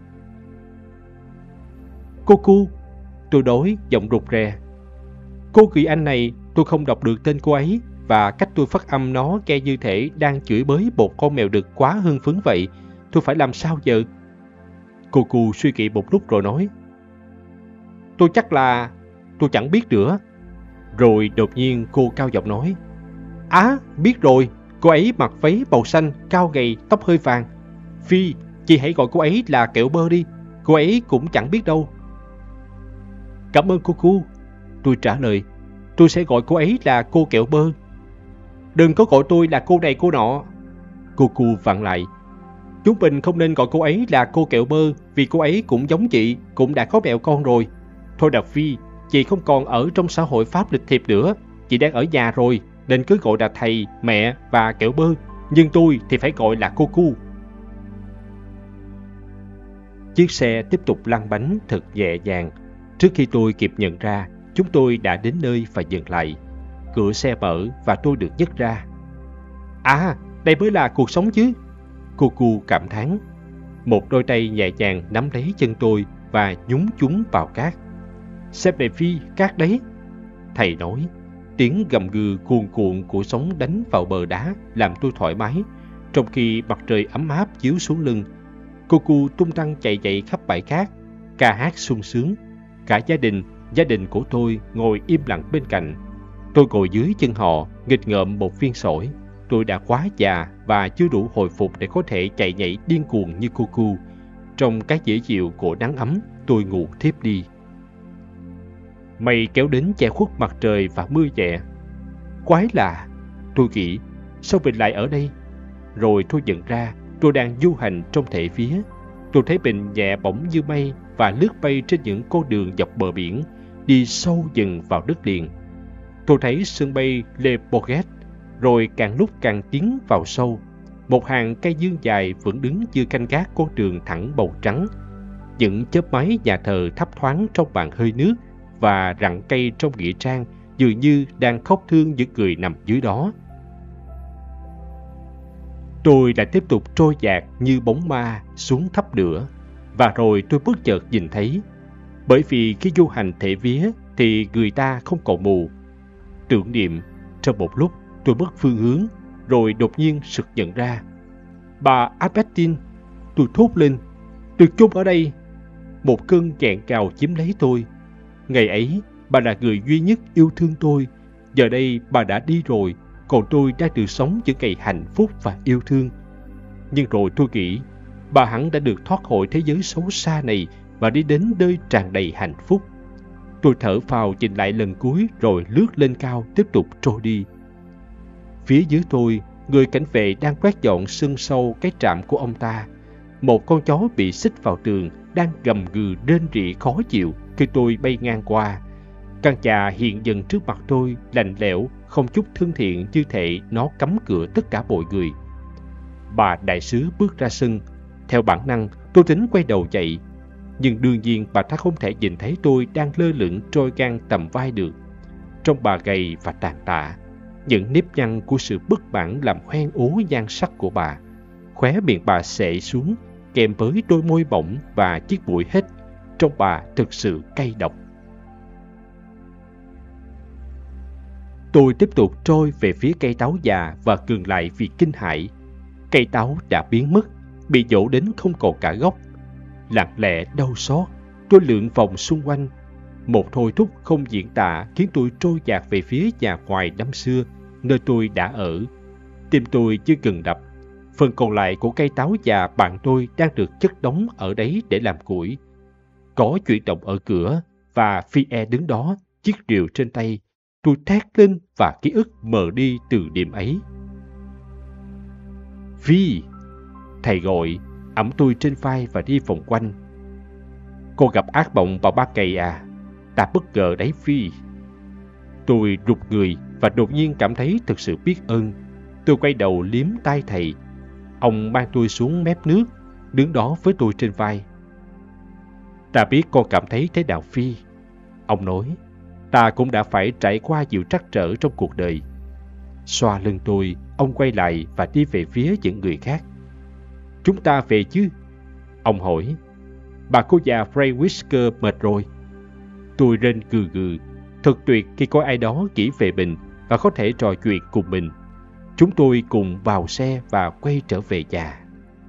Cô cu, tôi nói giọng rụt rè. Cô người Anh này, tôi không đọc được tên cô ấy, và cách tôi phát âm nó nghe như thể đang chửi bới một con mèo đực quá hưng phấn vậy. Tôi phải làm sao giờ? Cô cu suy nghĩ một lúc rồi nói. Tôi chắc là... tôi chẳng biết nữa. Rồi đột nhiên cô cao giọng nói. Á, biết rồi, cô ấy mặc váy màu xanh, cao gầy, tóc hơi vàng. Phi, chị hãy gọi cô ấy là Kẹo Bơ đi, cô ấy cũng chẳng biết đâu. Cảm ơn cô cu, tôi trả lời. Tôi sẽ gọi cô ấy là cô Kẹo Bơ. Đừng có gọi tôi là cô này cô nọ. Cô cu vặn lại. Chúng mình không nên gọi cô ấy là cô Kẹo Bơ, vì cô ấy cũng giống chị, cũng đã có mẹo con rồi. Thôi Đạp Phi, chị không còn ở trong xã hội Pháp lịch thiệp nữa. Chị đang ở nhà rồi, nên cứ gọi là thầy, mẹ và Kẹo Bơ. Nhưng tôi thì phải gọi là cô cu. Chiếc xe tiếp tục lăn bánh thật nhẹ nhàng. Trước khi tôi kịp nhận ra, chúng tôi đã đến nơi và dừng lại. Cửa xe mở và tôi được nhấc ra. À, đây mới là cuộc sống chứ. Cô cu cảm thán. Một đôi tay nhẹ nhàng nắm lấy chân tôi và nhúng chúng vào cát. Xem này Phi, cát đấy. Thầy nói. Tiếng gầm gừ cuồn cuộn của sóng đánh vào bờ đá làm tôi thoải mái, trong khi mặt trời ấm áp chiếu xuống lưng. Cô cu tung tăng chạy chạy khắp bãi cát, ca hát sung sướng. Cả gia đình của tôi ngồi im lặng bên cạnh. Tôi ngồi dưới chân họ, nghịch ngợm một viên sỏi. Tôi đã quá già và chưa đủ hồi phục để có thể chạy nhảy điên cuồng như cô cu. Trong cái dễ chịu của nắng ấm, tôi ngủ thiếp đi. Mây kéo đến che khuất mặt trời và mưa nhẹ. Quái lạ, tôi nghĩ, sao mình lại ở đây? Rồi tôi nhận ra tôi đang du hành trong thể vía. Tôi thấy mình nhẹ bổng như mây và lướt bay trên những con đường dọc bờ biển, đi sâu dần vào đất liền. Tôi thấy sân bay Le Bourget, rồi càng lúc càng tiến vào sâu. Một hàng cây dương dài vẫn đứng như canh gác con đường thẳng màu trắng. Những chớp máy nhà thờ thấp thoáng trong màn hơi nước và rặng cây trong nghĩa trang dường như đang khóc thương những người nằm dưới đó. Tôi lại tiếp tục trôi dạt như bóng ma xuống thấp nữa. Và rồi tôi bất chợt nhìn thấy. Bởi vì khi du hành thể vía thì người ta không còn mù. Tưởng niệm, trong một lúc tôi mất phương hướng, rồi đột nhiên sực nhận ra. Bà Albertine, tôi thốt lên, được chôn ở đây. Một cơn nghẹn ngào chiếm lấy tôi. Ngày ấy, bà là người duy nhất yêu thương tôi. Giờ đây bà đã đi rồi, còn tôi đang được sống những ngày hạnh phúc và yêu thương. Nhưng rồi tôi nghĩ, bà hẳn đã được thoát khỏi thế giới xấu xa này và đi đến nơi tràn đầy hạnh phúc. Tôi thở phào nhìn lại lần cuối rồi lướt lên cao tiếp tục trôi đi. Phía dưới tôi, người cảnh vệ đang quét dọn sân sau cái trạm của ông ta. Một con chó bị xích vào tường đang gầm gừ rên rỉ khó chịu khi tôi bay ngang qua. Căn nhà hiện dần trước mặt tôi, lạnh lẽo, không chút thân thiện, như thể nó cấm cửa tất cả mọi người. Bà đại sứ bước ra sân. Theo bản năng, Tôi tính quay đầu chạy, nhưng đương nhiên bà ta không thể nhìn thấy tôi đang lơ lửng trôi ngang tầm vai được. Trông bà gầy và tàn tạ, những nếp nhăn của sự bất mãn làm hoen ố nhan sắc của bà. Khóe miệng bà xệ xuống, kèm với đôi môi bỏng và chiếc mũi hếch. Trông bà thực sự cay độc. Tôi tiếp tục trôi về phía cây táo già và ngừng lại vì kinh hãi. Cây táo đã biến mất, bị nhổ đến không còn cả gốc. Lặng lẽ đau xót, tôi lượn vòng xung quanh. Một thôi thúc không diễn tả khiến tôi trôi dạt về phía nhà ngoài năm xưa, nơi tôi đã ở. Tim tôi chưa ngừng đập. Phần còn lại của cây táo già bạn tôi đang được chất đóng ở đấy để làm củi. Có chuyển động ở cửa và Phi-e đứng đó, chiếc rìu trên tay. Tôi thét lên và ký ức mờ đi từ đêm ấy. Phi! Thầy gọi, ẵm tôi trên vai và đi vòng quanh. Cô gặp ác mộng vào ban ngày à? Ta bất ngờ đấy Phi. Tôi rụt người và đột nhiên cảm thấy thực sự biết ơn. Tôi quay đầu liếm tay thầy. Ông mang tôi xuống mép nước, đứng đó với tôi trên vai. Ta biết con cảm thấy thế nào Phi. Ông nói, ta cũng đã phải trải qua nhiều trắc trở trong cuộc đời. Xoa lưng tôi, ông quay lại và đi về phía những người khác. Chúng ta về chứ? Ông hỏi. Bà cô già Frey Whisker mệt rồi. Tôi rên gừ gừ. Thật tuyệt khi có ai đó nghĩ về mình và có thể trò chuyện cùng mình. Chúng tôi cùng vào xe và quay trở về nhà.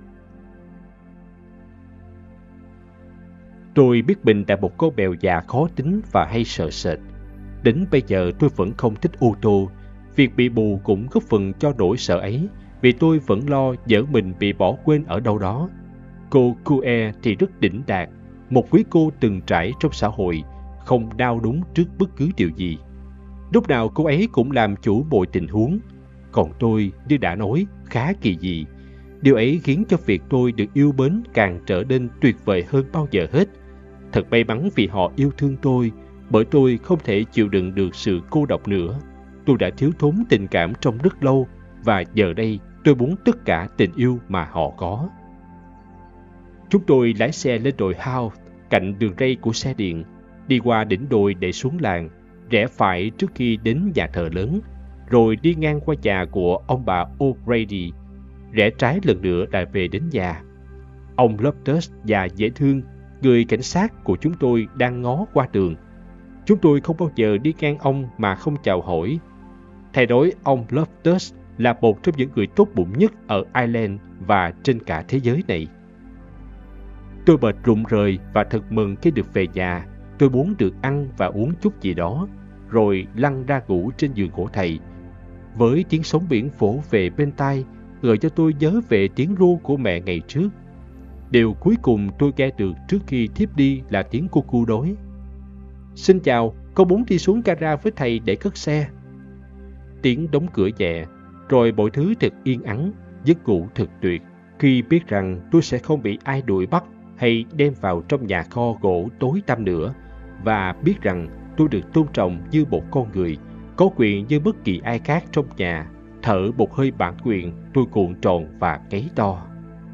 Tôi biết mình là một con mèo già khó tính và hay sợ sệt. Đến bây giờ tôi vẫn không thích ô tô. Việc bị mù cũng góp phần cho nỗi sợ ấy, vì tôi vẫn lo nhỡ mình bị bỏ quên ở đâu đó. Cô Cue thì rất đỉnh đạt, một quý cô từng trải trong xã hội, không đau đúng trước bất cứ điều gì. Lúc nào cô ấy cũng làm chủ mọi tình huống. Còn tôi, như đã nói, khá kỳ dị. Điều ấy khiến cho việc tôi được yêu mến càng trở nên tuyệt vời hơn bao giờ hết. Thật may mắn vì họ yêu thương tôi, bởi tôi không thể chịu đựng được sự cô độc nữa. Tôi đã thiếu thốn tình cảm trong rất lâu, và giờ đây tôi muốn tất cả tình yêu mà họ có. Chúng tôi lái xe lên đồi House, cạnh đường ray của xe điện, đi qua đỉnh đồi để xuống làng, rẽ phải trước khi đến nhà thờ lớn, rồi đi ngang qua nhà của ông bà O'Grady, rẽ trái lần nữa lại về đến nhà. Ông Loftus già dễ thương, người cảnh sát của chúng tôi đang ngó qua đường. Chúng tôi không bao giờ đi ngang ông mà không chào hỏi. Thầy nói ông Loftus là một trong những người tốt bụng nhất ở Ireland và trên cả thế giới này. Tôi mệt rụng rời và thật mừng khi được về nhà. Tôi muốn được ăn và uống chút gì đó, rồi lăn ra ngủ trên giường của thầy. Với tiếng sóng biển vỗ về bên tai, gợi cho tôi nhớ về tiếng ru của mẹ ngày trước. Điều cuối cùng tôi nghe được trước khi thiếp đi là tiếng cu cu nói: "Xin chào, con muốn đi xuống gara với thầy để cất xe." Tiếng đóng cửa nhẹ, rồi mọi thứ thật yên ắng, giấc ngủ thật tuyệt, khi biết rằng tôi sẽ không bị ai đuổi bắt hay đem vào trong nhà kho gỗ tối tăm nữa, và biết rằng tôi được tôn trọng như một con người, có quyền như bất kỳ ai khác trong nhà. Thở một hơi bản quyền, tôi cuộn tròn và gáy to: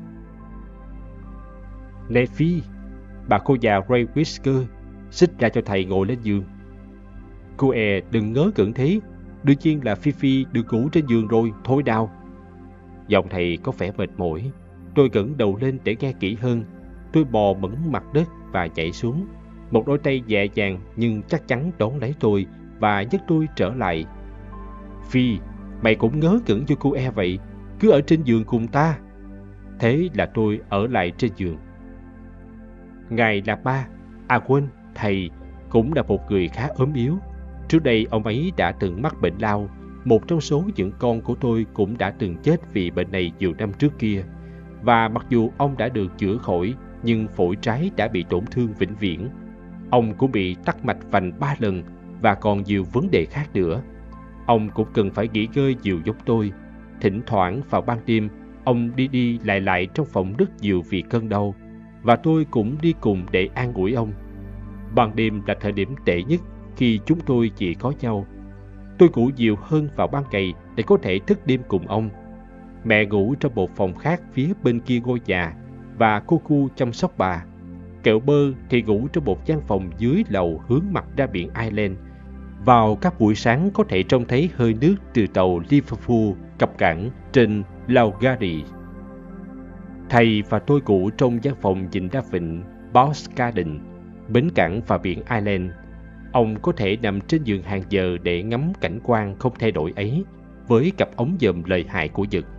"Này Phi!" Bà cô già Ray Whisker xích ra cho thầy ngồi lên giường. "Cô đừng ngớ ngẩn thế, đương nhiên là Phi được ngủ trên giường rồi, thôi nào." Giọng thầy có vẻ mệt mỏi. Tôi ngẩng đầu lên để nghe kỹ hơn. Tôi bò mẫn mặt đất và chạy xuống. Một đôi tay nhẹ nhàng nhưng chắc chắn đón lấy tôi và nhấc tôi trở lại. "Phi, mày cũng ngớ ngẩn cho cô vậy, cứ ở trên giường cùng ta." Thế là tôi ở lại trên giường. Ngài là ba, quên, thầy cũng là một người khá ốm yếu. Trước đây ông ấy đã từng mắc bệnh lao. Một trong số những con của tôi cũng đã từng chết vì bệnh này nhiều năm trước kia. Và mặc dù ông đã được chữa khỏi, nhưng phổi trái đã bị tổn thương vĩnh viễn. Ông cũng bị tắc mạch vành 3 lần và còn nhiều vấn đề khác nữa. Ông cũng cần phải nghỉ ngơi nhiều giống tôi. Thỉnh thoảng vào ban đêm, ông đi lại trong phòng rất nhiều vì cơn đau, và tôi cũng đi cùng để an ủi ông. Ban đêm là thời điểm tệ nhất khi chúng tôi chỉ có nhau. Tôi ngủ nhiều hơn vào ban ngày để có thể thức đêm cùng ông. Mẹ ngủ trong một phòng khác phía bên kia ngôi nhà. và Coco chăm sóc bà. Kẹo Bơ thì ngủ trong một gian phòng dưới lầu hướng mặt ra biển Ireland. Vào các buổi sáng có thể trông thấy hơi nước từ tàu Liverpool cập cảng trên Lough. Thầy và tôi ngủ trong gian phòng nhìn ra vịnh Boscaden, bến cảng và biển Ireland. Ông có thể nằm trên giường hàng giờ để ngắm cảnh quan không thay đổi ấy với cặp ống dòm lợi hại của Nhật.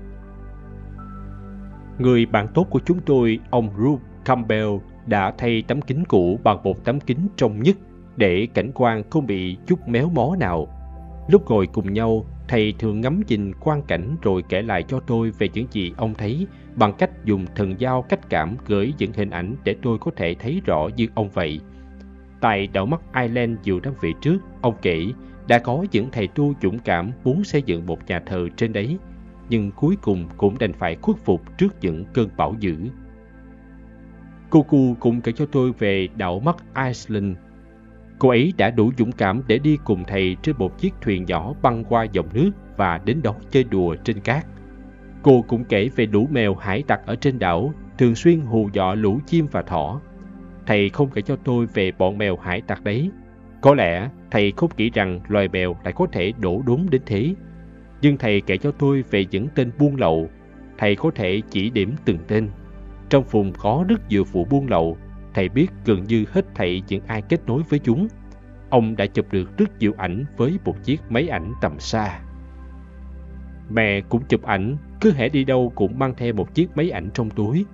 Người bạn tốt của chúng tôi, ông Ruth Campbell, đã thay tấm kính cũ bằng một tấm kính trong nhất để cảnh quan không bị chút méo mó nào. Lúc ngồi cùng nhau, thầy thường ngắm nhìn quang cảnh rồi kể lại cho tôi về những gì ông thấy bằng cách dùng thần giao cách cảm gửi những hình ảnh để tôi có thể thấy rõ như ông vậy. Tại đảo mắt Ireland nhiều năm về trước, ông kể đã có những thầy tu dũng cảm muốn xây dựng một nhà thờ trên đấy, nhưng cuối cùng cũng đành phải khuất phục trước những cơn bão dữ. Coco cũng kể cho tôi về đảo mắt Iceland. Cô ấy đã đủ dũng cảm để đi cùng thầy trên một chiếc thuyền nhỏ băng qua dòng nước và đến đó chơi đùa trên cát. Cô cũng kể về lũ mèo hải tặc ở trên đảo, thường xuyên hù dọa lũ chim và thỏ. Thầy không kể cho tôi về bọn mèo hải tặc đấy. Có lẽ thầy không nghĩ rằng loài mèo lại có thể đổ đốn đến thế. Nhưng thầy kể cho tôi về những tên buôn lậu. Thầy có thể chỉ điểm từng tên. Trong vùng có rất nhiều vụ buôn lậu, thầy biết gần như hết thảy những ai kết nối với chúng. Ông đã chụp được rất nhiều ảnh với một chiếc máy ảnh tầm xa. Mẹ cũng chụp ảnh, cứ hễ đi đâu cũng mang theo một chiếc máy ảnh trong túi.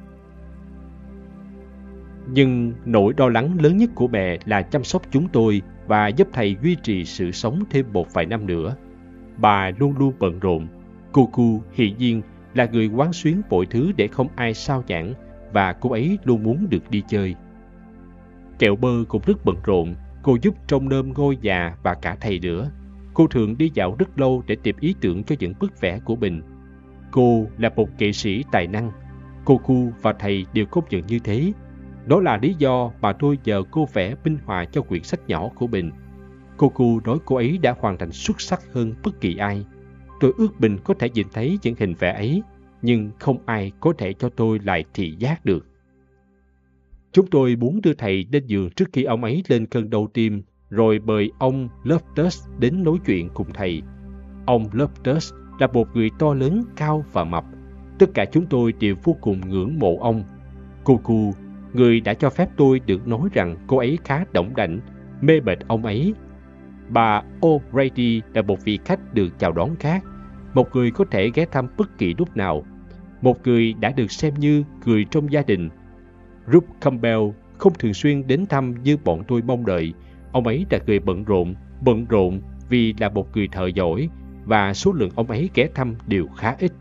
Nhưng nỗi lo lắng lớn nhất của mẹ là chăm sóc chúng tôi và giúp thầy duy trì sự sống thêm một vài năm nữa. Bà luôn luôn bận rộn. Coco hiển nhiên là người quán xuyến mọi thứ để không ai sao nhãng, và cô ấy luôn muốn được đi chơi. Kẹo Bơ cũng rất bận rộn. Cô giúp trông nom ngôi nhà và cả thầy nữa. Cô thường đi dạo rất lâu để tìm ý tưởng cho những bức vẽ của mình. Cô là một nghệ sĩ tài năng. Coco và thầy đều công nhận như thế. Đó là lý do mà tôi nhờ cô vẽ minh họa cho quyển sách nhỏ của mình. Coco nói cô ấy đã hoàn thành xuất sắc hơn bất kỳ ai. Tôi ước mình có thể nhìn thấy những hình vẽ ấy, nhưng không ai có thể cho tôi lại thị giác được. Chúng tôi muốn đưa thầy lên giường trước khi ông ấy lên cơn đau tim, rồi mời ông Loftus đến nói chuyện cùng thầy. Ông Loftus là một người to lớn, cao và mập. Tất cả chúng tôi đều vô cùng ngưỡng mộ ông. Coco, người đã cho phép tôi được nói rằng cô ấy khá đỏng đảnh, mê mệt ông ấy. Bà O'Grady là một vị khách được chào đón khác, một người có thể ghé thăm bất kỳ lúc nào, một người đã được xem như người trong gia đình. Ruth Campbell không thường xuyên đến thăm như bọn tôi mong đợi. Ông ấy là người bận rộn vì là một người thợ giỏi, và số lượng ông ấy ghé thăm đều khá ít.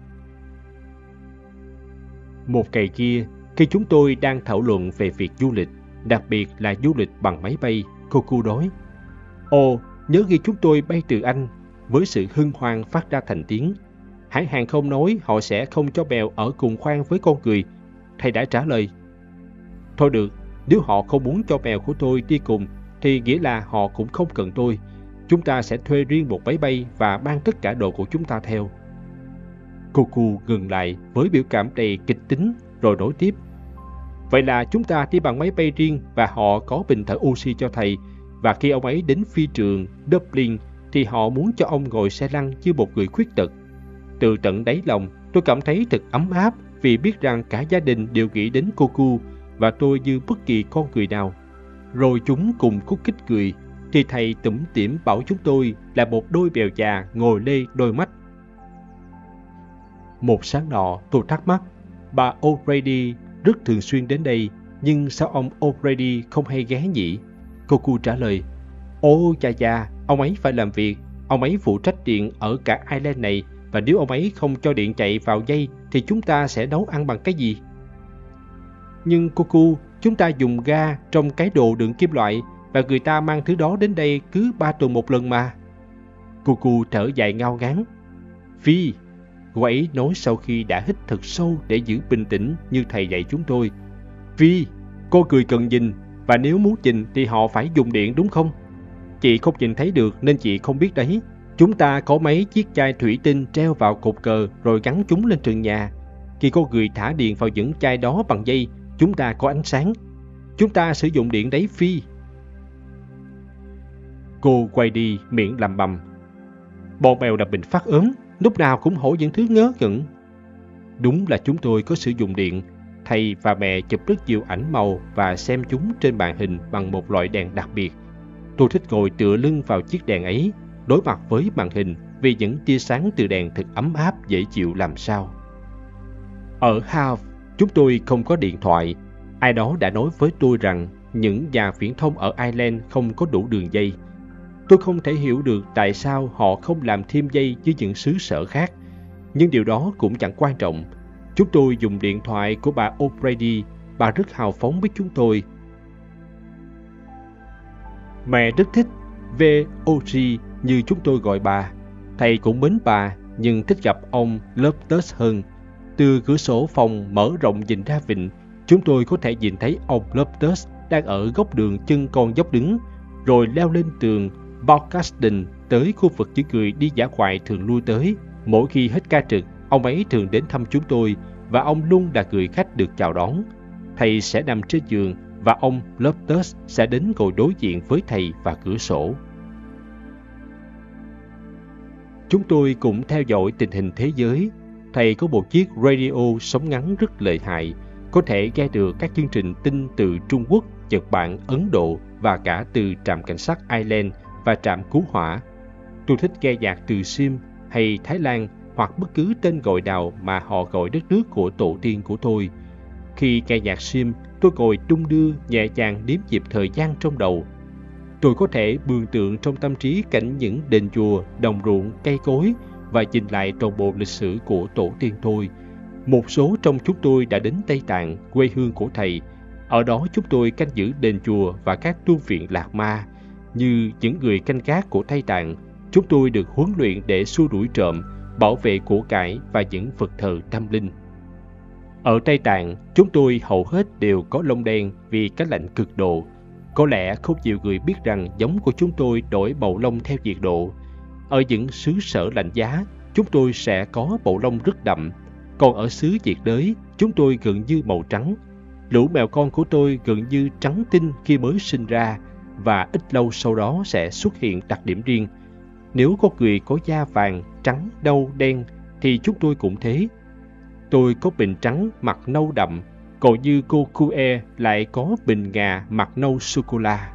Một ngày kia, khi chúng tôi đang thảo luận về việc du lịch, đặc biệt là du lịch bằng máy bay, Coco nói: "Ồ, nhớ khi chúng tôi bay từ Anh." Với sự hân hoan phát ra thành tiếng. "Hãng hàng không nói họ sẽ không cho mèo ở cùng khoang với con người." Thầy đã trả lời: "Thôi được, nếu họ không muốn cho mèo của tôi đi cùng, thì nghĩa là họ cũng không cần tôi. Chúng ta sẽ thuê riêng một máy bay và mang tất cả đồ của chúng ta theo." Coco ngừng lại với biểu cảm đầy kịch tính rồi nói tiếp: "Vậy là chúng ta đi bằng máy bay riêng và họ có bình thở oxy cho thầy. Và khi ông ấy đến phi trường Dublin thì họ muốn cho ông ngồi xe lăn như một người khuyết tật." Từ tận đáy lòng, tôi cảm thấy thật ấm áp vì biết rằng cả gia đình đều nghĩ đến Coco và tôi như bất kỳ con người nào. Rồi chúng cùng khúc khích cười, thì thầy tủm tỉm bảo chúng tôi là một đôi bèo già ngồi lê đôi mắt. Một sáng nọ, tôi thắc mắc, bà O'Grady rất thường xuyên đến đây, nhưng sao ông O'Grady không hay ghé nhỉ? Coco trả lời: "Ồ chà, ông ấy phải làm việc. Ông ấy phụ trách điện ở cả Ireland này, và nếu ông ấy không cho điện chạy vào dây thì chúng ta sẽ nấu ăn bằng cái gì?" "Nhưng Coco, chúng ta dùng ga trong cái đồ đựng kim loại, và người ta mang thứ đó đến đây cứ 3 tuần một lần mà." Coco thở dài ngao ngán. "Phi," cô ấy nói sau khi đã hít thật sâu để giữ bình tĩnh như thầy dạy chúng tôi. "Phi, con người cần nhìn, và nếu muốn nhìn thì họ phải dùng điện đúng không? Chị không nhìn thấy được nên chị không biết đấy. Chúng ta có mấy chiếc chai thủy tinh treo vào cột cờ rồi gắn chúng lên trần nhà. Khi có người thả điện vào những chai đó bằng dây, chúng ta có ánh sáng. Chúng ta sử dụng điện đấy, Phi. Cô quay đi miệng lầm bầm. Bọn mèo đã bệnh phát ốm, lúc nào cũng hỏi những thứ ngớ ngẩn. Đúng là chúng tôi có sử dụng điện. Thầy và mẹ chụp rất nhiều ảnh màu và xem chúng trên màn hình bằng một loại đèn đặc biệt. Tôi thích ngồi tựa lưng vào chiếc đèn ấy, đối mặt với màn hình vì những tia sáng từ đèn thật ấm áp dễ chịu làm sao. Ở Havre, chúng tôi không có điện thoại. Ai đó đã nói với tôi rằng những nhà viễn thông ở Ireland không có đủ đường dây. Tôi không thể hiểu được tại sao họ không làm thêm dây với những xứ sở khác. Nhưng điều đó cũng chẳng quan trọng. Chúng tôi dùng điện thoại của bà O'Brady. Bà rất hào phóng với chúng tôi. Mẹ rất thích VOG như chúng tôi gọi bà. Thầy cũng mến bà, nhưng thích gặp ông Loftus hơn. Từ cửa sổ phòng mở rộng nhìn ra vịnh, chúng tôi có thể nhìn thấy ông Loftus đang ở góc đường chân con dốc đứng, rồi leo lên tường Boscaden tới khu vực những người đi dã ngoại thường lui tới. Mỗi khi hết ca trực, ông ấy thường đến thăm chúng tôi và ông luôn là người khách được chào đón. Thầy sẽ nằm trên giường và ông Loftus sẽ đến ngồi đối diện với thầy và cửa sổ. Chúng tôi cũng theo dõi tình hình thế giới. Thầy có một chiếc radio sóng ngắn rất lợi hại, có thể nghe được các chương trình tin từ Trung Quốc, Nhật Bản, Ấn Độ và cả từ trạm cảnh sát Ireland và trạm cứu hỏa. Tôi thích nghe nhạc từ Sim hay Thái Lan hoặc bất cứ tên gọi nào mà họ gọi đất nước của tổ tiên của tôi. Khi nghe nhạc Sim, tôi ngồi đung đưa nhẹ nhàng đếm nhịp thời gian trong đầu. Tôi có thể mường tượng trong tâm trí cảnh những đền chùa, đồng ruộng, cây cối và nhìn lại toàn bộ lịch sử của tổ tiên tôi. Một số trong chúng tôi đã đến Tây Tạng, quê hương của thầy. Ở đó chúng tôi canh giữ đền chùa và các tu viện Lạc Ma. Như những người canh gác của Tây Tạng, chúng tôi được huấn luyện để xua đuổi trộm, bảo vệ của cải và những vật thờ tâm linh. Ở Tây Tạng, chúng tôi hầu hết đều có lông đen vì cái lạnh cực độ. Có lẽ không nhiều người biết rằng giống của chúng tôi đổi màu lông theo nhiệt độ. Ở những xứ sở lạnh giá, chúng tôi sẽ có màu lông rất đậm. Còn ở xứ nhiệt đới, chúng tôi gần như màu trắng. Lũ mèo con của tôi gần như trắng tinh khi mới sinh ra và ít lâu sau đó sẽ xuất hiện đặc điểm riêng. Nếu có người có da vàng, trắng, nâu, đen thì chúng tôi cũng thế. Tôi có bình trắng mặt nâu đậm, còn như cô Cue lại có bình ngà mặt nâu sô-cô-la.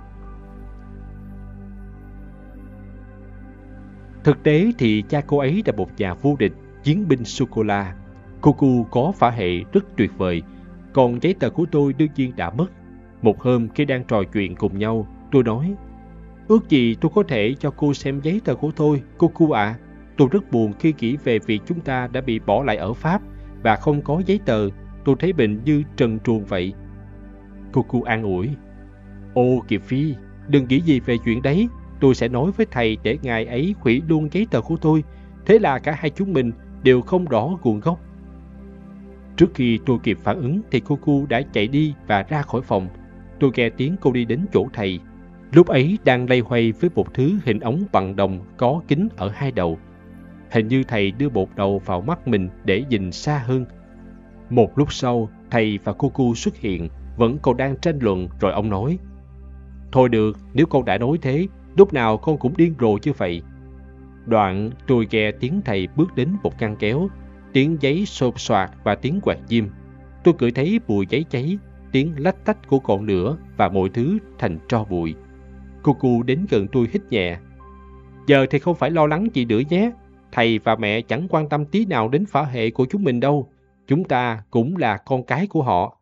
Thực tế thì cha cô ấy là một nhà vô địch, chiến binh sô-cô-la. Cô Cu có phả hệ rất tuyệt vời, còn giấy tờ của tôi đương nhiên đã mất. Một hôm khi đang trò chuyện cùng nhau, tôi nói: "Ước gì tôi có thể cho cô xem giấy tờ của tôi, cô Cu ạ. Tôi rất buồn khi nghĩ về việc chúng ta đã bị bỏ lại ở Pháp và không có giấy tờ. Tôi thấy mình như trần truồng vậy." Cô Cu an ủi: "Ô Kiệt Phi, đừng nghĩ gì về chuyện đấy. Tôi sẽ nói với thầy để ngài ấy hủy luôn giấy tờ của tôi. Thế là cả hai chúng mình đều không rõ nguồn gốc." Trước khi tôi kịp phản ứng thì cô Cu đã chạy đi và ra khỏi phòng. Tôi nghe tiếng cô đi đến chỗ thầy. Lúc ấy đang loay hoay với một thứ hình ống bằng đồng có kính ở hai đầu. Hình như thầy đưa một đầu vào mắt mình để nhìn xa hơn. Một lúc sau, thầy và cô Cu xuất hiện, vẫn còn đang tranh luận, rồi ông nói: "Thôi được, nếu con đã nói thế, lúc nào con cũng điên rồ như vậy." Đoạn tôi nghe tiếng thầy bước đến một ngăn kéo, tiếng giấy xộp xoạc và tiếng quạt diêm. Tôi ngửi thấy mùi giấy cháy, tiếng lách tách của ngọn lửa và mọi thứ thành tro bụi. Cô Cu đến gần tôi hít nhẹ: "Giờ thì không phải lo lắng gì nữa nhé. Thầy và mẹ chẳng quan tâm tí nào đến phả hệ của chúng mình đâu. Chúng ta cũng là con cái của họ."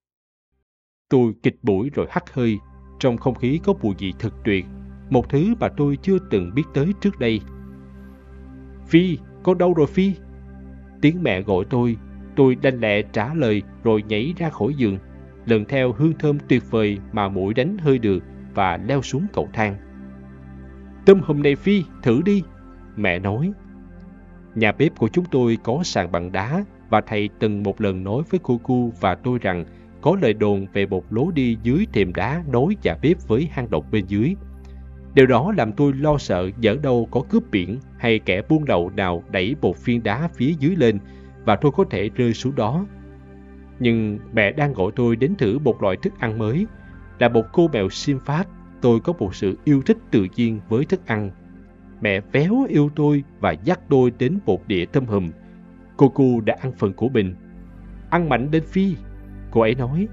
Tôi kịch mũi rồi hắt hơi. Trong không khí có mùi gì thật tuyệt, một thứ mà tôi chưa từng biết tới trước đây. "Phi, con đâu rồi Phi?" Tiếng mẹ gọi tôi. Tôi đanh lẹ trả lời rồi nhảy ra khỏi giường, lần theo hương thơm tuyệt vời mà muỗi đánh hơi được và leo xuống cầu thang. "Tôm hùm này Phi, thử đi," mẹ nói. Nhà bếp của chúng tôi có sàn bằng đá và thầy từng một lần nói với cô Cu và tôi rằng có lời đồn về một lối đi dưới thềm đá nối nhà bếp với hang động bên dưới. Điều đó làm tôi lo sợ nhỡ đâu có cướp biển hay kẻ buôn lậu nào đẩy một phiến đá phía dưới lên và tôi có thể rơi xuống đó. Nhưng mẹ đang gọi tôi đến thử một loại thức ăn mới. Là một cô mèo xiêm phát, tôi có một sự yêu thích tự nhiên với thức ăn. Mẹ véo yêu tôi và dắt tôi đến một đĩa tôm hùm. Coco đã ăn phần của mình. Ăn mạnh đến Phi, cô ấy nói.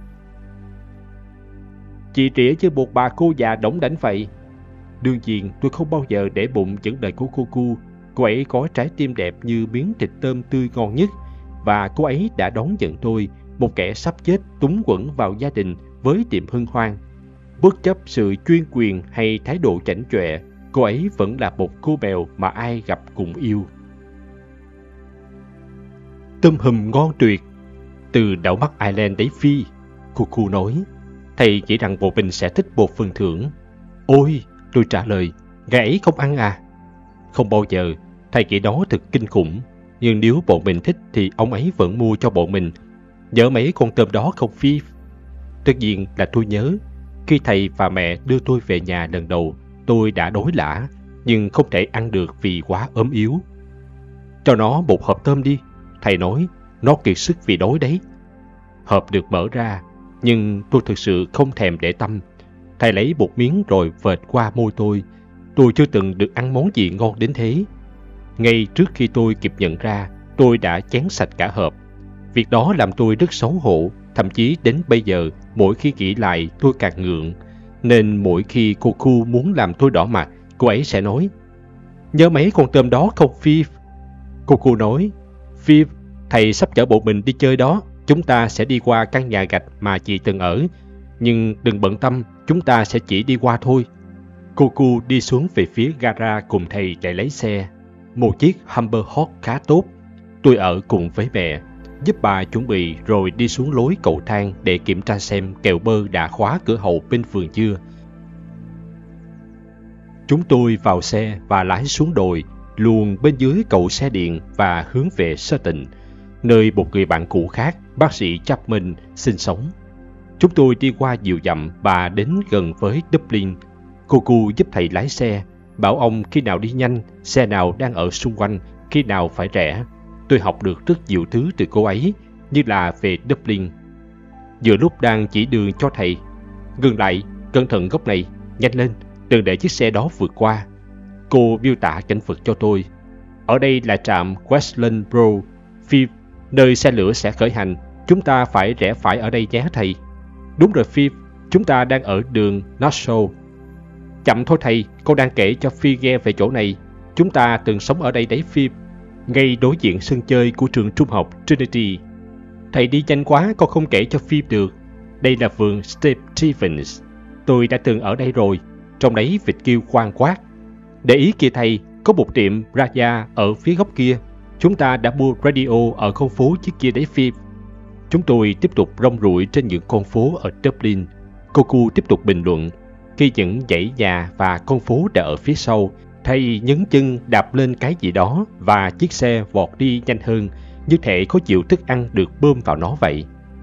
Chị trĩa như một bà cô già đỏng đảnh vậy. Đương nhiên tôi không bao giờ để bụng những lời của Coco. Cô ấy có trái tim đẹp như miếng thịt tôm tươi ngon nhất, và cô ấy đã đón nhận tôi, một kẻ sắp chết túng quẫn vào gia đình với niềm hân hoan. Bất chấp sự chuyên quyền hay thái độ chảnh chọe, cô ấy vẫn là một cô mèo mà ai gặp cùng yêu. Tôm hùm ngon tuyệt. Từ đảo mắt Ireland đấy Phi, Coco nói. Thầy nghĩ rằng bộ mình sẽ thích một phần thưởng. Ôi, tôi trả lời, ngài ấy không ăn à? Không bao giờ, thầy nghĩ đó thật kinh khủng. Nhưng nếu bọn mình thích thì ông ấy vẫn mua cho bọn mình. Nhớ mấy con tôm đó không Phi? Tất nhiên là tôi nhớ. Khi thầy và mẹ đưa tôi về nhà lần đầu, tôi đã đói lả, nhưng không thể ăn được vì quá ốm yếu. Cho nó một hộp tôm đi, thầy nói, nó kiệt sức vì đói đấy. Hộp được mở ra, nhưng tôi thực sự không thèm để tâm. Thầy lấy một miếng rồi vệt qua môi tôi. Tôi chưa từng được ăn món gì ngon đến thế. Ngay trước khi tôi kịp nhận ra, tôi đã chén sạch cả hộp. Việc đó làm tôi rất xấu hổ, thậm chí đến bây giờ, mỗi khi nghĩ lại tôi càng ngượng. Nên mỗi khi cô Khu muốn làm tôi đỏ mặt, cô ấy sẽ nói, nhớ mấy con tôm đó không Phi? Cô Khu nói, Phi, thầy sắp chở bộ mình đi chơi đó. Chúng ta sẽ đi qua căn nhà gạch mà chị từng ở. Nhưng đừng bận tâm, chúng ta sẽ chỉ đi qua thôi. Cô Khu đi xuống về phía gara cùng thầy để lấy xe. Một chiếc Humber Hot khá tốt. Tôi ở cùng với mẹ, giúp bà chuẩn bị rồi đi xuống lối cầu thang để kiểm tra xem kèo bơ đã khóa cửa hậu bên vườn chưa. Chúng tôi vào xe và lái xuống đồi, luồn bên dưới cầu xe điện và hướng về Sutton, nơi một người bạn cũ khác, bác sĩ Chapman, sinh sống. Chúng tôi đi qua nhiều dặm và đến gần với Dublin. Cô giúp thầy lái xe, bảo ông khi nào đi nhanh, xe nào đang ở xung quanh, khi nào phải rẽ. Tôi học được rất nhiều thứ từ cô ấy, như là về Dublin. Giữa lúc đang chỉ đường cho thầy, ngừng lại, cẩn thận góc này, nhanh lên, đừng để chiếc xe đó vượt qua. Cô miêu tả cảnh vật cho tôi. Ở đây là trạm Westland Road, Phi, nơi xe lửa sẽ khởi hành. Chúng ta phải rẽ phải ở đây nhé thầy. Đúng rồi Phi, chúng ta đang ở đường Nassau. Chậm thôi thầy, con đang kể cho Phi nghe về chỗ này. Chúng ta từng sống ở đây đấy Phi, ngay đối diện sân chơi của trường trung học Trinity. Thầy đi nhanh quá, con không kể cho Phi được. Đây là vườn Steve Stevens. Tôi đã từng ở đây rồi, trong đấy vịt kêu khoan quát. Để ý kìa thầy, có một tiệm Raja ở phía góc kia. Chúng ta đã mua radio ở con phố trước kia đấy Phi. Chúng tôi tiếp tục rong ruổi trên những con phố ở Dublin. Coco tiếp tục bình luận. Khi những dãy nhà và con phố đã ở phía sau, thầy nhấn chân đạp lên cái gì đó và chiếc xe vọt đi nhanh hơn, như thể có chịu thức ăn được bơm vào nó vậy.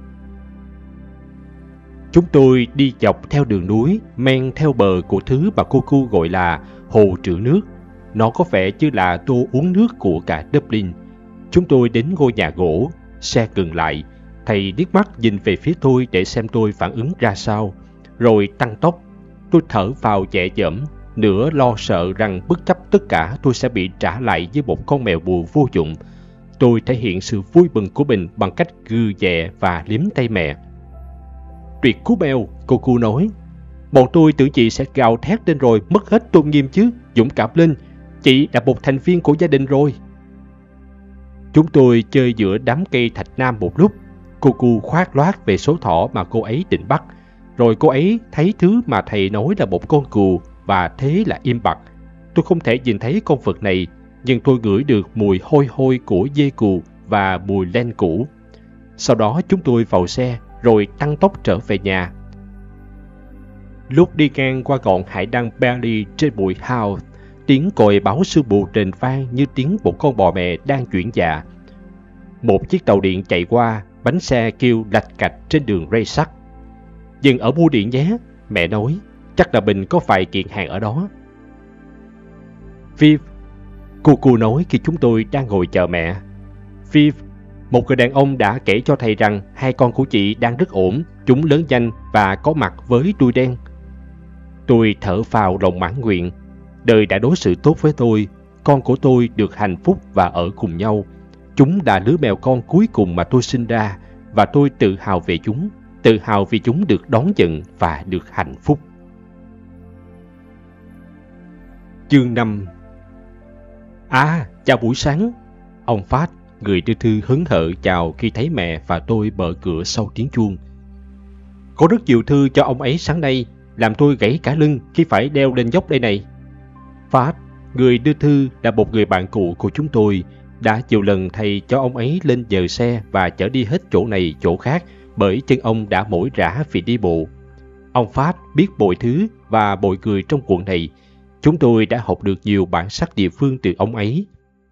Chúng tôi đi dọc theo đường núi, men theo bờ của thứ mà Coco gọi là hồ trữ nước. Nó có vẻ như là tô uống nước của cả Dublin. Chúng tôi đến ngôi nhà gỗ, xe ngừng lại. Thầy liếc mắt nhìn về phía tôi để xem tôi phản ứng ra sao, rồi tăng tốc. Tôi thở vào nhẹ nhõm, nửa lo sợ rằng bất chấp tất cả tôi sẽ bị trả lại với một con mèo bùa vô dụng. Tôi thể hiện sự vui mừng của mình bằng cách gừ ghẹ và liếm tay mẹ. Tuyệt cú mèo, Coco nói. Bọn tôi tưởng chị sẽ gào thét lên rồi mất hết tôn nghiêm chứ, dũng cảm lên. Chị là một thành viên của gia đình rồi. Chúng tôi chơi giữa đám cây thạch nam một lúc. Coco khoác loát về số thỏ mà cô ấy định bắt. Rồi cô ấy thấy thứ mà thầy nói là một con cừu và thế là im bặt. Tôi không thể nhìn thấy con vật này, nhưng tôi ngửi được mùi hôi hôi của dê cừu và mùi len cũ. Sau đó chúng tôi vào xe rồi tăng tốc trở về nhà. Lúc đi ngang qua ngọn hải đăng Berry trên bụi House, tiếng còi báo sương mù rền vang như tiếng một con bò mẹ đang chuyển dạ. Một chiếc tàu điện chạy qua, bánh xe kêu lạch cạch trên đường ray sắt. Dừng ở bưu điện nhé, mẹ nói, chắc là mình có vài kiện hàng ở đó. Viv, cô nói khi chúng tôi đang ngồi chờ mẹ. Viv, Một người đàn ông đã kể cho thầy rằng hai con của chị đang rất ổn, chúng lớn nhanh và có mặt với đuôi đen. Tôi thở phào lòng mãn nguyện. Đời đã đối xử tốt với tôi, con của tôi được hạnh phúc và ở cùng nhau. Chúng là lứa mèo con cuối cùng mà tôi sinh ra và tôi tự hào về chúng, tự hào vì chúng được đón nhận và được hạnh phúc. Chương 5. Chào buổi sáng. Ông Phát, người đưa thư hớn hở chào khi thấy mẹ và tôi mở cửa sau tiếng chuông. Có rất nhiều thư cho ông ấy sáng nay, làm tôi gãy cả lưng khi phải leo lên dốc đây này. Phát, người đưa thư là một người bạn cũ của chúng tôi, đã nhiều lần thầy cho ông ấy lên nhờ xe và chở đi hết chỗ này chỗ khác bởi chân ông đã mỏi rã vì đi bộ. Ông Phát biết mọi thứ và mọi người trong quận này. Chúng tôi đã học được nhiều bản sắc địa phương từ ông ấy.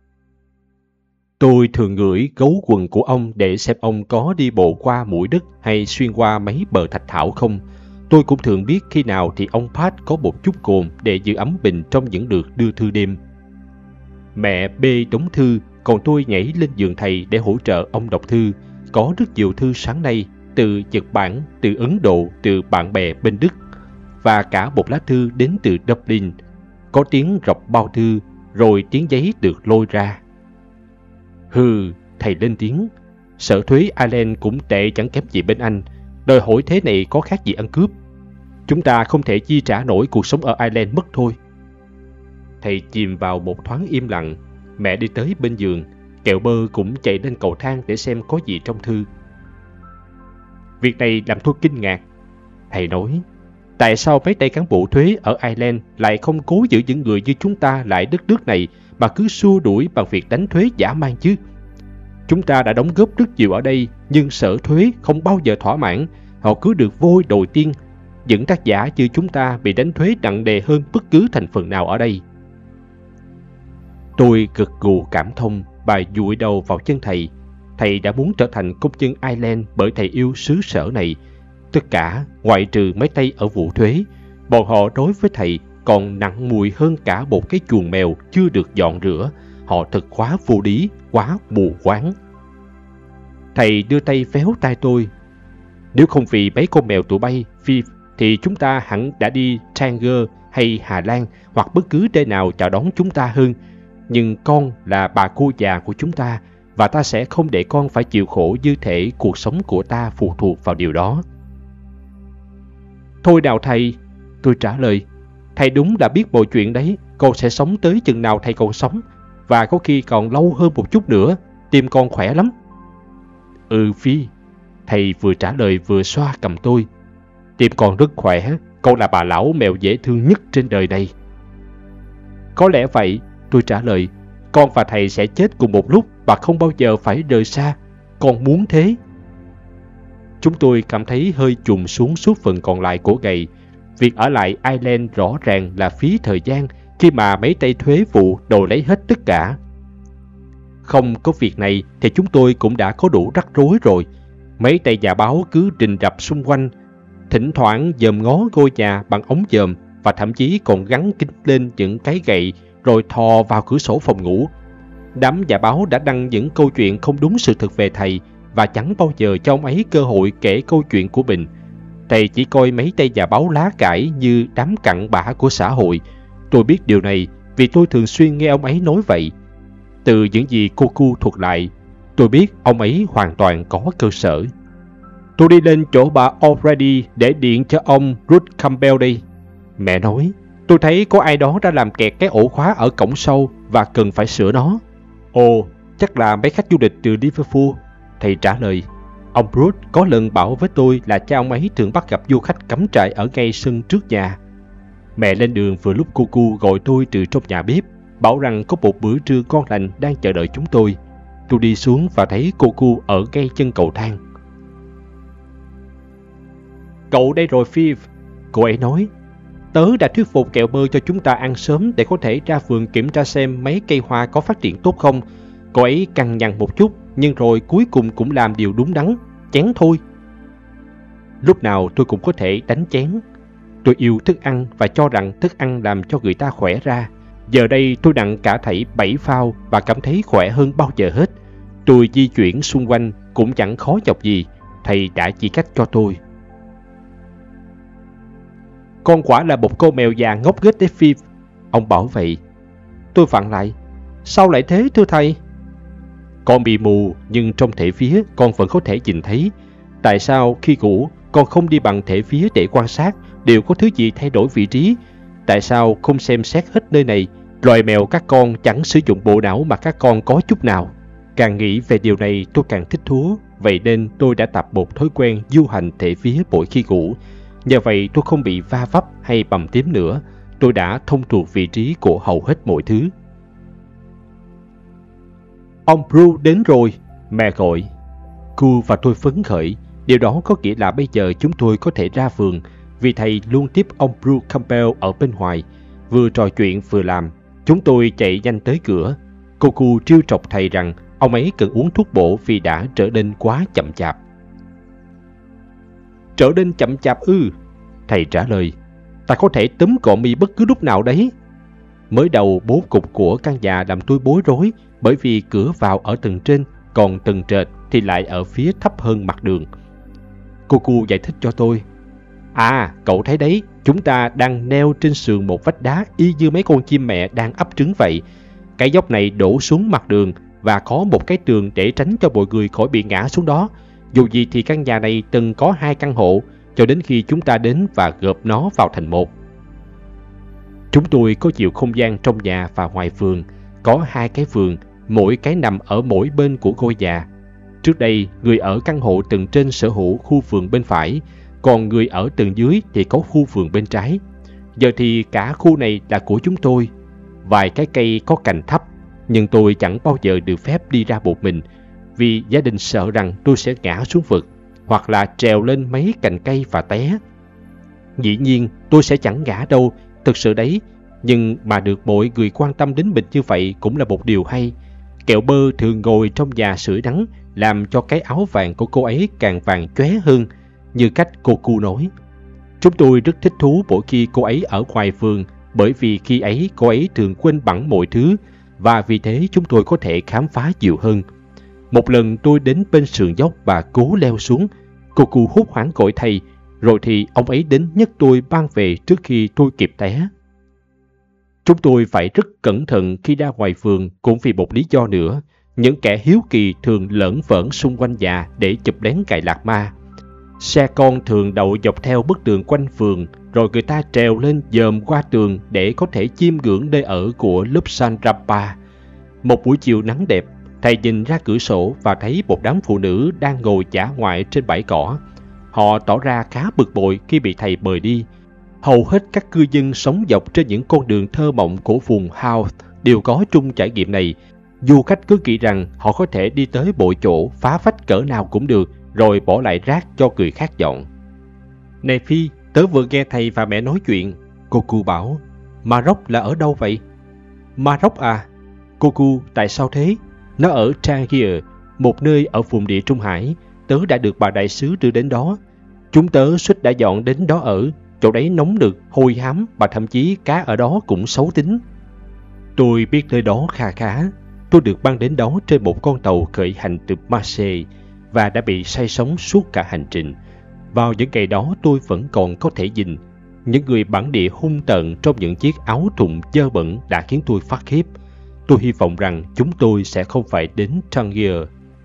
Tôi thường ngửi gấu quần của ông để xem ông có đi bộ qua mũi đất hay xuyên qua mấy bờ thạch thảo không. Tôi cũng thường biết khi nào thì ông Pat có một chút cồn để giữ ấm bình trong những lượt đưa thư đêm. Mẹ bê đống thư, còn tôi nhảy lên giường thầy để hỗ trợ ông đọc thư. Có rất nhiều thư sáng nay, từ Nhật Bản, từ Ấn Độ, từ bạn bè bên Đức, và cả một lá thư đến từ Dublin. Có tiếng rọc bao thư, rồi tiếng giấy được lôi ra. Thầy lên tiếng. Sở thuế Ireland cũng tệ chẳng kém gì bên Anh. Đòi hỏi thế này có khác gì ăn cướp. Chúng ta không thể chi trả nổi cuộc sống ở Ireland mất thôi. Thầy chìm vào một thoáng im lặng. Mẹ đi tới bên giường. Kẹo bơ cũng chạy lên cầu thang để xem có gì trong thư. Việc này làm tôi kinh ngạc. Thầy nói, tại sao mấy tay cán bộ thuế ở Ireland lại không cố giữ những người như chúng ta lại đất nước này mà cứ xua đuổi bằng việc đánh thuế dã man chứ? Chúng ta đã đóng góp rất nhiều ở đây, nhưng sở thuế không bao giờ thỏa mãn. Họ cứ được vôi đòi tiên. Những tác giả như chúng ta bị đánh thuế nặng nề hơn bất cứ thành phần nào ở đây. Tôi gật gù cảm thông và dụi đầu vào chân thầy. Thầy đã muốn trở thành công dân Ireland bởi thầy yêu xứ sở này. Tất cả, ngoại trừ mấy tay ở vụ thuế, bọn họ đối với thầy còn nặng mùi hơn cả một cái chuồng mèo chưa được dọn rửa. Họ thật quá vô lý, quá mù quáng. Thầy đưa tay véo tai tôi. Nếu không vì mấy con mèo tụi bay, Phi, thì chúng ta hẳn đã đi Tanger hay Hà Lan hoặc bất cứ nơi nào chào đón chúng ta hơn. Nhưng con là bà cô già của chúng ta, và ta sẽ không để con phải chịu khổ như thể cuộc sống của ta phụ thuộc vào điều đó. Thôi nào thầy, tôi trả lời. Thầy đúng là biết mọi chuyện đấy, con sẽ sống tới chừng nào thầy còn sống, và có khi còn lâu hơn một chút nữa, tim con khỏe lắm. Phi, thầy vừa trả lời vừa xoa cầm tôi. Tim con rất khỏe, con là bà lão mèo dễ thương nhất trên đời này. Có lẽ vậy, tôi trả lời. Con và thầy sẽ chết cùng một lúc và không bao giờ phải rời xa. Con muốn thế. Chúng tôi cảm thấy hơi chùng xuống suốt phần còn lại của ngày. Việc ở lại Ireland rõ ràng là phí thời gian khi mà mấy tay thuế vụ đòi lấy hết tất cả. Không có việc này thì chúng tôi cũng đã có đủ rắc rối rồi. Mấy tay nhà báo cứ rình rập xung quanh, thỉnh thoảng dòm ngó ngôi nhà bằng ống dòm và thậm chí còn gắn kính lên những cái gậy rồi thò vào cửa sổ phòng ngủ. Đám nhà báo đã đăng những câu chuyện không đúng sự thật về thầy và chẳng bao giờ cho ông ấy cơ hội kể câu chuyện của mình. Thầy chỉ coi mấy tay nhà báo lá cải như đám cặn bã của xã hội. Tôi biết điều này vì tôi thường xuyên nghe ông ấy nói vậy. Từ những gì cô Cu thuật lại, tôi biết ông ấy hoàn toàn có cơ sở. Tôi đi lên chỗ bà O'Reilly để điện cho ông Ruth Campbell đi. Mẹ nói, tôi thấy có ai đó đã làm kẹt cái ổ khóa ở cổng sau và cần phải sửa nó. Ồ, chắc là mấy khách du lịch từ Liverpool. Thầy trả lời. Ông Ruth có lần bảo với tôi là cha ông ấy thường bắt gặp du khách cắm trại ở ngay sân trước nhà. Mẹ lên đường vừa lúc cô Cu gọi tôi từ trong nhà bếp, bảo rằng có một bữa trưa ngon lành đang chờ đợi chúng tôi. Tôi đi xuống và thấy cô Cu ở ngay chân cầu thang. Cậu đây rồi Phi, cô ấy nói. Tớ đã thuyết phục kẹo bơ cho chúng ta ăn sớm để có thể ra vườn kiểm tra xem mấy cây hoa có phát triển tốt không. Cô ấy cằn nhằn một chút, nhưng rồi cuối cùng cũng làm điều đúng đắn, chén thôi. Lúc nào tôi cũng có thể đánh chén. Tôi yêu thức ăn và cho rằng thức ăn làm cho người ta khỏe ra. Giờ đây tôi nặng cả thảy 7 phao và cảm thấy khỏe hơn bao giờ hết. Tôi di chuyển xung quanh cũng chẳng khó nhọc gì, thầy đã chỉ cách cho tôi. Con quả là một con mèo già ngốc nghếch đấy Phi. Ông bảo vậy. Tôi vặn lại. Sao lại thế thưa thầy? Con bị mù nhưng trong thể vía con vẫn có thể nhìn thấy. Tại sao khi ngủ con không đi bằng thể vía để quan sát đều có thứ gì thay đổi vị trí? Tại sao không xem xét hết nơi này? Loài mèo các con chẳng sử dụng bộ não mà các con có chút nào. Càng nghĩ về điều này tôi càng thích thú. Vậy nên tôi đã tập một thói quen du hành thể vía mỗi khi ngủ. Nhờ vậy tôi không bị va vấp hay bầm tím nữa. Tôi đã thông thuộc vị trí của hầu hết mọi thứ. Ông Bru đến rồi, mẹ gọi. Cô và tôi phấn khởi. Điều đó có nghĩa là bây giờ chúng tôi có thể ra vườn, vì thầy luôn tiếp ông Bru Campbell ở bên ngoài. Vừa trò chuyện vừa làm, chúng tôi chạy nhanh tới cửa. Cô trêu chọc thầy rằng ông ấy cần uống thuốc bổ vì đã trở nên quá chậm chạp. Trở nên chậm chạp ư? Thầy trả lời. Ta có thể túm cọ mi bất cứ lúc nào đấy. Mới đầu bố cục của căn nhà làm tôi bối rối, bởi vì cửa vào ở tầng trên, còn tầng trệt thì lại ở phía thấp hơn mặt đường. Cô giải thích cho tôi. À, cậu thấy đấy, chúng ta đang neo trên sườn một vách đá y như mấy con chim mẹ đang ấp trứng vậy. Cái dốc này đổ xuống mặt đường và có một cái tường để tránh cho mọi người khỏi bị ngã xuống đó. Dù gì thì căn nhà này từng có 2 căn hộ, cho đến khi chúng ta đến và gộp nó vào thành một. Chúng tôi có nhiều không gian trong nhà và ngoài vườn, có 2 cái vườn, mỗi cái nằm ở mỗi bên của ngôi nhà. Trước đây, người ở căn hộ tầng trên sở hữu khu vườn bên phải, còn người ở tầng dưới thì có khu vườn bên trái. Giờ thì cả khu này là của chúng tôi. Vài cái cây có cành thấp, nhưng tôi chẳng bao giờ được phép đi ra một mình, vì gia đình sợ rằng tôi sẽ ngã xuống vực, hoặc là trèo lên mấy cành cây và té. Dĩ nhiên, tôi sẽ chẳng ngã đâu, thực sự đấy, nhưng mà được mọi người quan tâm đến mình như vậy cũng là một điều hay. Kẹo bơ thường ngồi trong nhà sưởi nắng, làm cho cái áo vàng của cô ấy càng vàng chóe hơn, như cách cô nói. Chúng tôi rất thích thú mỗi khi cô ấy ở ngoài vườn, bởi vì khi ấy cô ấy thường quên bẵng mọi thứ, và vì thế chúng tôi có thể khám phá nhiều hơn. Một lần tôi đến bên sườn dốc và cố leo xuống, cô hốt hoảng gọi thầy, rồi thì ông ấy đến nhấc tôi mang về trước khi tôi kịp té. Chúng tôi phải rất cẩn thận khi ra ngoài vườn cũng vì một lý do nữa. Những kẻ hiếu kỳ thường lởn vởn xung quanh nhà để chụp lén cài lạc ma. Xe con thường đậu dọc theo bức tường quanh vườn, rồi người ta trèo lên dòm qua tường để có thể chiêm ngưỡng nơi ở của Lupsan Rampa. Một buổi chiều nắng đẹp, thầy nhìn ra cửa sổ và thấy một đám phụ nữ đang ngồi dã ngoại trên bãi cỏ. Họ tỏ ra khá bực bội khi bị thầy mời đi. Hầu hết các cư dân sống dọc trên những con đường thơ mộng của vùng House đều có chung trải nghiệm này. Du khách cứ nghĩ rằng họ có thể đi tới mọi chỗ phá phách cỡ nào cũng được, rồi bỏ lại rác cho người khác dọn. Này Phi, tớ vừa nghe thầy và mẹ nói chuyện. Cô bảo, Maroc là ở đâu vậy? Maroc à? Cô, tại sao thế? Nó ở Tangier, một nơi ở vùng địa Trung Hải. Tớ đã được bà đại sứ đưa đến đó. Chúng tớ suýt đã dọn đến đó ở. Chỗ đấy nóng nực, hôi hám, và thậm chí cá ở đó cũng xấu tính. Tôi biết nơi đó khá. Tôi được mang đến đó trên một con tàu khởi hành từ Marseille và đã bị say sóng suốt cả hành trình. Vào những ngày đó tôi vẫn còn có thể nhìn những người bản địa hung tợn trong những chiếc áo thụng dơ bẩn đã khiến tôi phát khiếp. Tôi hy vọng rằng chúng tôi sẽ không phải đến Tangier.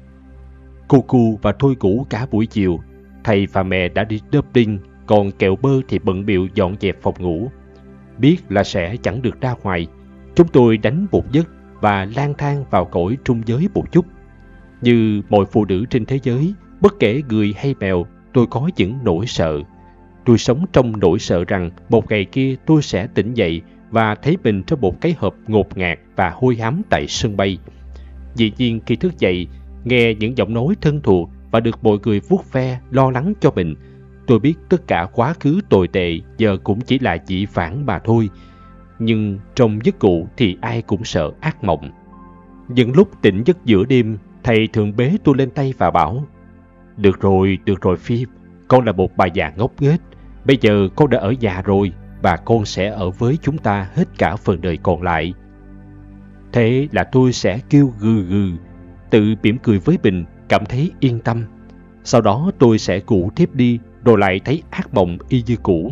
Cô và tôi ngủ cả buổi chiều. Thầy và mẹ đã đi Dublin, còn Kẹo Bơ thì bận bịu dọn dẹp phòng ngủ. Biết là sẽ chẳng được ra ngoài, chúng tôi đánh một giấc và lang thang vào cõi trung giới một chút. Như mọi phụ nữ trên thế giới, bất kể người hay mèo, tôi có những nỗi sợ. Tôi sống trong nỗi sợ rằng một ngày kia tôi sẽ tỉnh dậy và thấy mình trong một cái hộp ngột ngạt và hôi hám tại sân bay. Dĩ nhiên khi thức dậy, nghe những giọng nói thân thuộc và được mọi người vuốt ve lo lắng cho mình, tôi biết tất cả quá khứ tồi tệ giờ cũng chỉ là dĩ vãng mà thôi. Nhưng trong giấc ngủ thì ai cũng sợ ác mộng. Những lúc tỉnh giấc giữa đêm, thầy thường bế tôi lên tay và bảo, Được rồi Phi, con là một bà già ngốc nghếch. Bây giờ con đã ở nhà rồi và con sẽ ở với chúng ta hết cả phần đời còn lại. Thế là tôi sẽ kêu gừ gừ. tự mỉm cười với mình, cảm thấy yên tâm. Sau đó tôi sẽ ngủ tiếp đi, rồi lại thấy ác mộng y như cũ.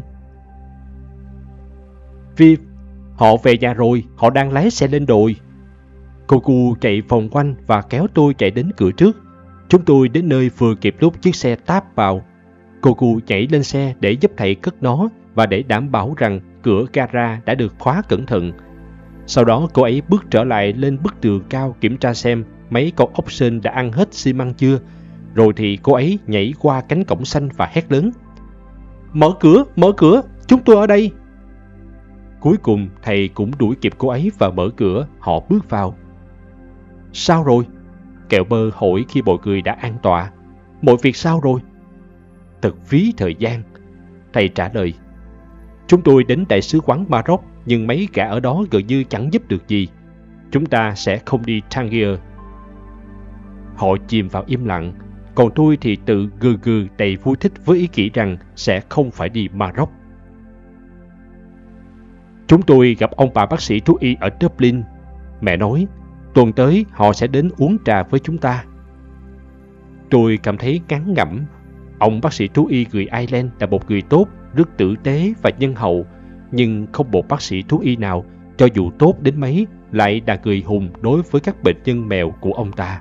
Viv, họ về nhà rồi, họ đang lái xe lên đồi. Cô cu chạy vòng quanh và kéo tôi chạy đến cửa trước. Chúng tôi đến nơi vừa kịp lúc chiếc xe táp vào. Cô cu nhảy lên xe để giúp thầy cất nó và để đảm bảo rằng cửa gara đã được khóa cẩn thận. Sau đó cô ấy bước trở lại lên bức tường cao kiểm tra xem mấy con ốc sên đã ăn hết xi măng chưa. Rồi thì cô ấy nhảy qua cánh cổng xanh và hét lớn. Mở cửa, chúng tôi ở đây. Cuối cùng thầy cũng đuổi kịp cô ấy và mở cửa, họ bước vào. Sao rồi? Kẹo bơ hỏi khi mọi người đã an tọa. Mọi việc sao rồi? Thật phí thời gian. Thầy trả lời. Chúng tôi đến đại sứ quán Maroc, nhưng mấy gã ở đó gần như chẳng giúp được gì. Chúng ta sẽ không đi Tangier. Họ chìm vào im lặng, còn tôi thì tự gừ gừ đầy vui thích với ý nghĩ rằng sẽ không phải đi Maroc. Chúng tôi gặp ông bà bác sĩ thú y ở Dublin. Mẹ nói, tuần tới họ sẽ đến uống trà với chúng ta. Tôi cảm thấy ngán ngẩm. Ông bác sĩ thú y người Ireland là một người tốt, rất tử tế và nhân hậu, nhưng không một bác sĩ thú y nào, cho dù tốt đến mấy, lại là người hùng đối với các bệnh nhân mèo của ông ta.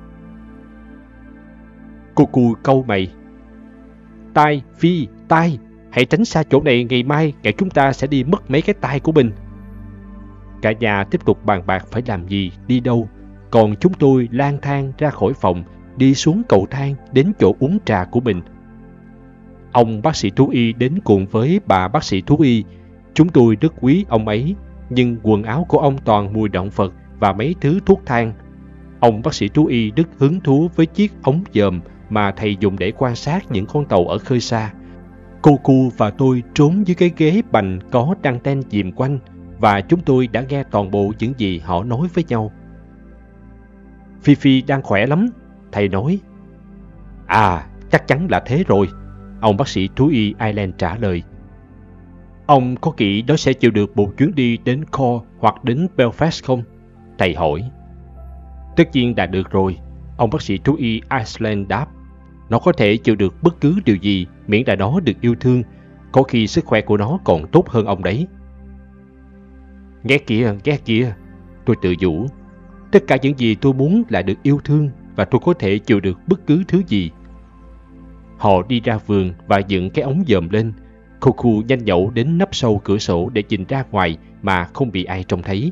Cô cu cau mày. Tai, Phi, tai, hãy tránh xa chỗ này, ngày mai kẻo chúng ta sẽ đi mất mấy cái tai của mình. Cả nhà tiếp tục bàn bạc phải làm gì, đi đâu, còn chúng tôi lang thang ra khỏi phòng, đi xuống cầu thang đến chỗ uống trà của mình. Ông bác sĩ thú y đến cùng với bà bác sĩ thú y. Chúng tôi rất quý ông ấy, nhưng quần áo của ông toàn mùi động vật và mấy thứ thuốc thang. Ông bác sĩ thú y rất hứng thú với chiếc ống dòm mà thầy dùng để quan sát những con tàu ở khơi xa. Cô cu và tôi trốn dưới cái ghế bành có đăng ten chìm quanh, và chúng tôi đã nghe toàn bộ những gì họ nói với nhau. Phi Phi đang khỏe lắm, thầy nói. À, chắc chắn là thế rồi, ông bác sĩ thú y Ireland trả lời. Ông có nghĩ nó sẽ chịu được một chuyến đi đến Cork hoặc đến Belfast không? Thầy hỏi. Tất nhiên là được rồi, ông bác sĩ thú y Iceland đáp. Nó có thể chịu được bất cứ điều gì miễn là nó được yêu thương. Có khi sức khỏe của nó còn tốt hơn ông đấy. Nghe kìa, tôi tự nhủ. Tất cả những gì tôi muốn là được yêu thương, và tôi có thể chịu được bất cứ thứ gì. Họ đi ra vườn và dựng cái ống dòm lên. Coco nhanh nhẩu đến nấp sau cửa sổ để nhìn ra ngoài mà không bị ai trông thấy.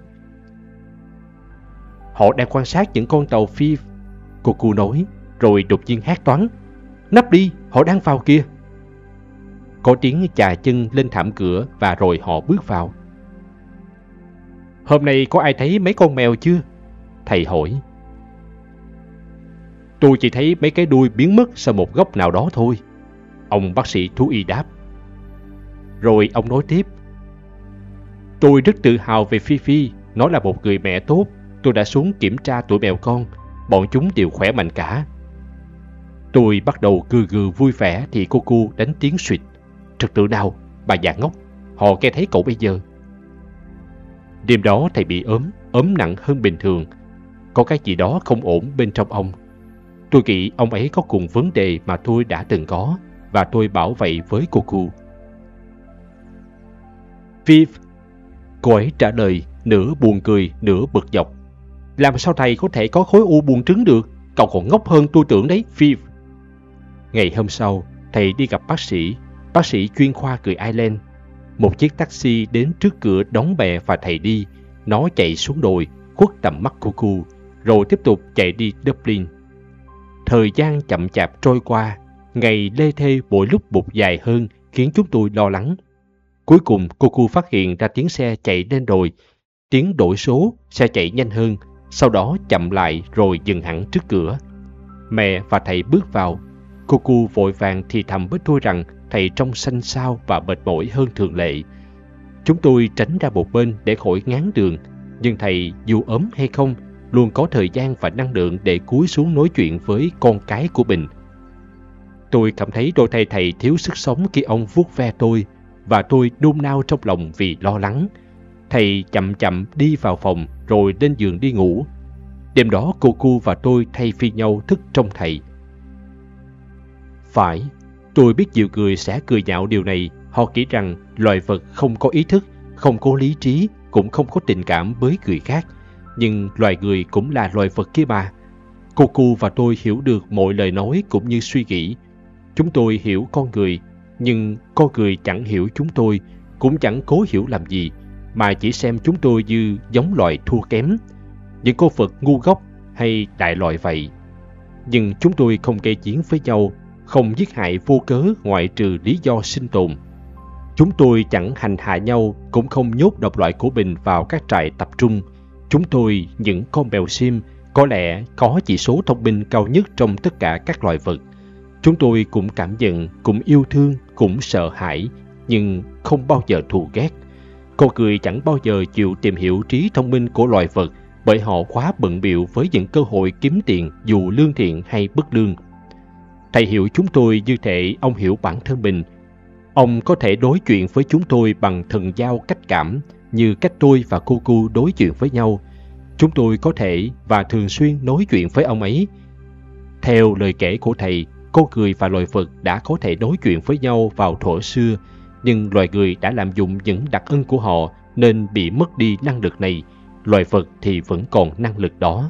Họ đang quan sát những con tàu phi, Coco nói, rồi đột nhiên hét toáng. Nấp đi, họ đang vào kia. Có tiếng chà chân lên thảm cửa và rồi họ bước vào. Hôm nay có ai thấy mấy con mèo chưa? Thầy hỏi. Tôi chỉ thấy mấy cái đuôi biến mất sau một góc nào đó thôi, ông bác sĩ thú y đáp. Rồi ông nói tiếp. Tôi rất tự hào về Phi Phi, nó là một người mẹ tốt. Tôi đã xuống kiểm tra tụi mèo con, bọn chúng đều khỏe mạnh cả. Tôi bắt đầu gừ gừ vui vẻ thì cô cu đánh tiếng suỵt. Trật tự nào, bà già ngốc, họ nghe thấy cậu bây giờ. Đêm đó thầy bị ốm nặng hơn bình thường. Có cái gì đó không ổn bên trong ông. Tôi nghĩ ông ấy có cùng vấn đề mà tôi đã từng có, và tôi bảo vậy với cô cu. Viv, cô ấy trả lời, nửa buồn cười, nửa bực dọc. Làm sao thầy có thể có khối u buồng trứng được? Cậu còn ngốc hơn tôi tưởng đấy, Viv. Ngày hôm sau, thầy đi gặp bác sĩ chuyên khoa người Ireland. Một chiếc taxi đến trước cửa đón bè và thầy đi. Nó chạy xuống đồi, khuất tầm mắt của cu, rồi tiếp tục chạy đi Dublin. Thời gian chậm chạp trôi qua, ngày lê thê mỗi lúc một dài hơn khiến chúng tôi lo lắng. Cuối cùng cô cu phát hiện ra tiếng xe chạy lên đồi. Tiếng đổi số, xe chạy nhanh hơn, sau đó chậm lại rồi dừng hẳn trước cửa. Mẹ và thầy bước vào. Cô cu vội vàng thì thầm với tôi rằng thầy trông xanh xao và mệt mỏi hơn thường lệ. Chúng tôi tránh ra một bên để khỏi ngán đường, nhưng thầy dù ốm hay không luôn có thời gian và năng lượng để cúi xuống nói chuyện với con cái của mình. Tôi cảm thấy đôi tay thầy thiếu sức sống khi ông vuốt ve tôi, và tôi nôn nao trong lòng vì lo lắng. Thầy chậm chậm đi vào phòng rồi lên giường đi ngủ. Đêm đó Coco và tôi thay phiên nhau thức trông thầy. Phải, tôi biết nhiều người sẽ cười nhạo điều này. Họ nghĩ rằng loài vật không có ý thức, không có lý trí, cũng không có tình cảm với người khác. Nhưng loài người cũng là loài vật kia mà. Coco và tôi hiểu được mọi lời nói cũng như suy nghĩ. Chúng tôi hiểu con người, nhưng con người chẳng hiểu chúng tôi, cũng chẳng cố hiểu làm gì, mà chỉ xem chúng tôi như giống loài thua kém, những con vật ngu ngốc hay đại loại vậy. Nhưng chúng tôi không gây chiến với nhau, không giết hại vô cớ ngoại trừ lý do sinh tồn. Chúng tôi chẳng hành hạ nhau, cũng không nhốt độc loại của mình vào các trại tập trung. Chúng tôi, những con mèo sim, có lẽ có chỉ số thông minh cao nhất trong tất cả các loài vật. Chúng tôi cũng cảm nhận, cũng yêu thương, cũng sợ hãi, nhưng không bao giờ thù ghét. Con người chẳng bao giờ chịu tìm hiểu trí thông minh của loài vật, bởi họ quá bận bịu với những cơ hội kiếm tiền dù lương thiện hay bất lương. Thầy hiểu chúng tôi như thể ông hiểu bản thân mình. Ông có thể đối chuyện với chúng tôi bằng thần giao cách cảm, như cách tôi và Coco đối chuyện với nhau. Chúng tôi có thể và thường xuyên nói chuyện với ông ấy. Theo lời kể của thầy, con người và loài vật đã có thể nói chuyện với nhau vào thuở xưa, nhưng loài người đã lạm dụng những đặc ân của họ nên bị mất đi năng lực này. Loài vật thì vẫn còn năng lực đó.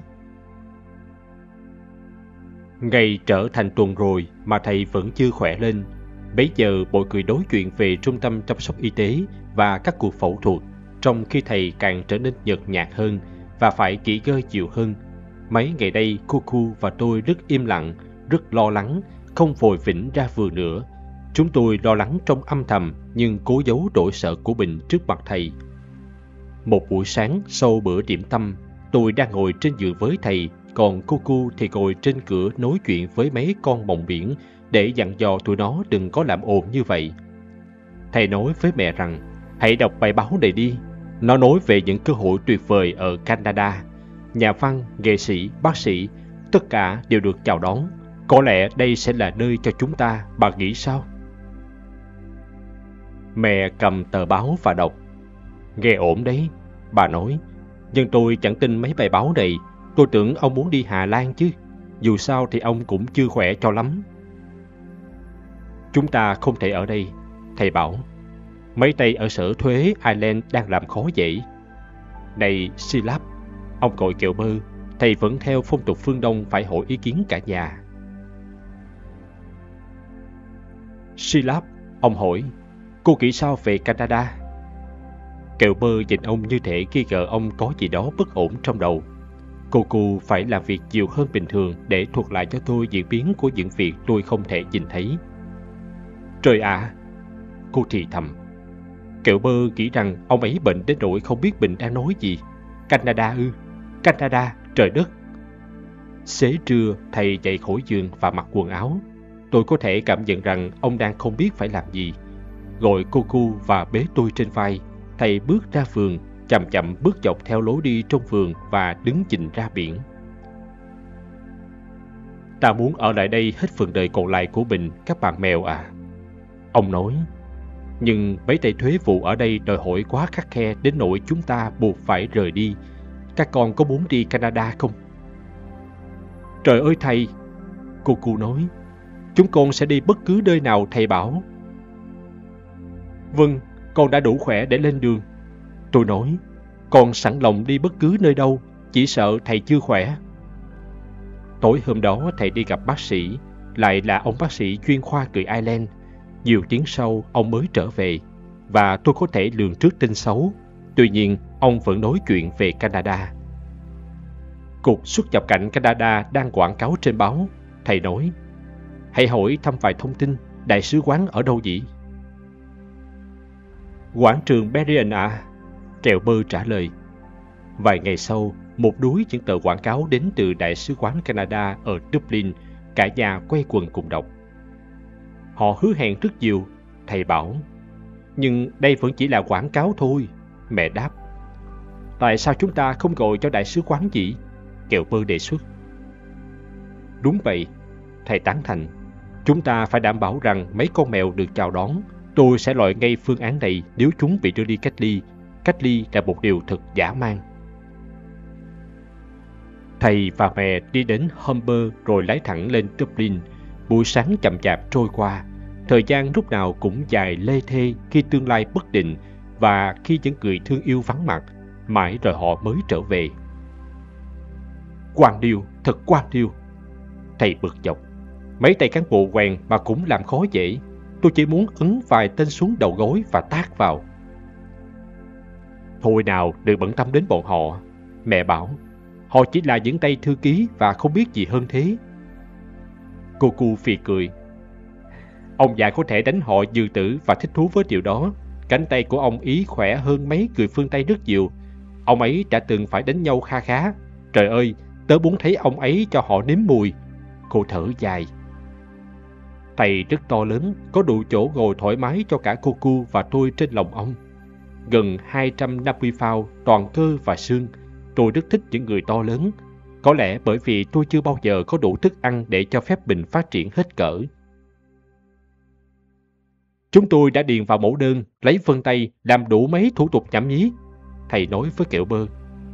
Ngày trở thành tuần rồi mà thầy vẫn chưa khỏe lên. Bấy giờ mọi người nói chuyện về trung tâm chăm sóc y tế và các cuộc phẫu thuật, trong khi thầy càng trở nên nhợt nhạt hơn và phải nghỉ ngơi nhiều hơn. Mấy ngày đây, Coco và tôi rất im lặng, rất lo lắng, không vội vĩnh ra vườn nữa. Chúng tôi lo lắng trong âm thầm nhưng cố giấu nỗi sợ của mình trước mặt thầy. Một buổi sáng sau bữa điểm tâm, tôi đang ngồi trên giường với thầy, còn Coco thì ngồi trên cửa nói chuyện với mấy con mòng biển để dặn dò tụi nó đừng có làm ồn như vậy. Thầy nói với mẹ rằng, hãy đọc bài báo này đi. Nó nói về những cơ hội tuyệt vời ở Canada. Nhà văn, nghệ sĩ, bác sĩ, tất cả đều được chào đón. Có lẽ đây sẽ là nơi cho chúng ta, bà nghĩ sao? Mẹ cầm tờ báo và đọc. Nghe ổn đấy, bà nói. Nhưng tôi chẳng tin mấy bài báo này. Tôi tưởng ông muốn đi Hà Lan chứ. Dù sao thì ông cũng chưa khỏe cho lắm. Chúng ta không thể ở đây, thầy bảo. Mấy tay ở sở thuế Ireland đang làm khó dễ. Này Silap, ông gọi kẹo bơ, thầy vẫn theo phong tục phương Đông phải hỏi ý kiến cả nhà. Silap, ông hỏi, cô nghĩ sao về Canada? Kẹo bơ nhìn ông như thể nghi ngờ ông có gì đó bất ổn trong đầu. Coco phải làm việc nhiều hơn bình thường để thuật lại cho tôi diễn biến của những việc tôi không thể nhìn thấy. Trời ạ! Cô thì thầm. Kẹo bơ nghĩ rằng ông ấy bệnh đến nỗi không biết mình đang nói gì. Canada ư? Canada, trời đất! Xế trưa, thầy dậy khỏi giường và mặc quần áo. Tôi có thể cảm nhận rằng ông đang không biết phải làm gì. Gọi Coco và bế tôi trên vai, thầy bước ra vườn, chậm chậm bước dọc theo lối đi trong vườn và đứng nhìn ra biển. Ta muốn ở lại đây hết phần đời còn lại của mình, các bạn mèo à. Ông nói, nhưng mấy tay thuế vụ ở đây đòi hỏi quá khắt khe đến nỗi chúng ta buộc phải rời đi. Các con có muốn đi Canada không? Trời ơi thầy, Coco nói, chúng con sẽ đi bất cứ nơi nào thầy bảo. Vâng, con đã đủ khỏe để lên đường. Tôi nói, con sẵn lòng đi bất cứ nơi đâu, chỉ sợ thầy chưa khỏe. Tối hôm đó thầy đi gặp bác sĩ, lại là ông bác sĩ chuyên khoa người Ireland. Nhiều tiếng sau, ông mới trở về, và tôi có thể lường trước tin xấu. Tuy nhiên, ông vẫn nói chuyện về Canada. Cục xuất nhập cảnh Canada đang quảng cáo trên báo. Thầy nói, hãy hỏi thăm vài thông tin, đại sứ quán ở đâu vậy? Quảng trường Berrien à? Kẹo bơ trả lời. Vài ngày sau, một đuối những tờ quảng cáo đến từ đại sứ quán Canada ở Dublin. Cả nhà quay quần cùng đọc. Họ hứa hẹn rất nhiều, thầy bảo. Nhưng đây vẫn chỉ là quảng cáo thôi, mẹ đáp. Tại sao chúng ta không gọi cho đại sứ quán gì? Kẹo bơ đề xuất. Đúng vậy, thầy tán thành. Chúng ta phải đảm bảo rằng mấy con mèo được chào đón. Tôi sẽ loại ngay phương án này nếu chúng bị đưa đi cách ly. Cách ly là một điều thật dã man. Thầy và mẹ đi đến Humber rồi lái thẳng lên Dublin. Buổi sáng chậm chạp trôi qua. Thời gian lúc nào cũng dài lê thê khi tương lai bất định và khi những người thương yêu vắng mặt, mãi rồi họ mới trở về. Quan điêu, thật quan điêu. Thầy bực dọc. Mấy tay cán bộ quèn mà cũng làm khó dễ. Tôi chỉ muốn ấn vài tên xuống đầu gối và tát vào. Thôi nào, đừng bận tâm đến bọn họ. Mẹ bảo, họ chỉ là những tay thư ký và không biết gì hơn thế. Cô cu phì cười. Ông già có thể đánh họ dư tử và thích thú với điều đó. Cánh tay của ông Ý khỏe hơn mấy người phương Tây rất nhiều. Ông ấy đã từng phải đánh nhau kha khá. Trời ơi, tớ muốn thấy ông ấy cho họ nếm mùi. Cô thở dài. Thầy rất to lớn, có đủ chỗ ngồi thoải mái cho cả cô cu và tôi trên lòng ông. Gần 250 phao, toàn cơ và xương. Tôi rất thích những người to lớn. Có lẽ bởi vì tôi chưa bao giờ có đủ thức ăn để cho phép mình phát triển hết cỡ. Chúng tôi đã điền vào mẫu đơn, lấy vân tay, làm đủ mấy thủ tục nhảm nhí. Thầy nói với kẹo bơ.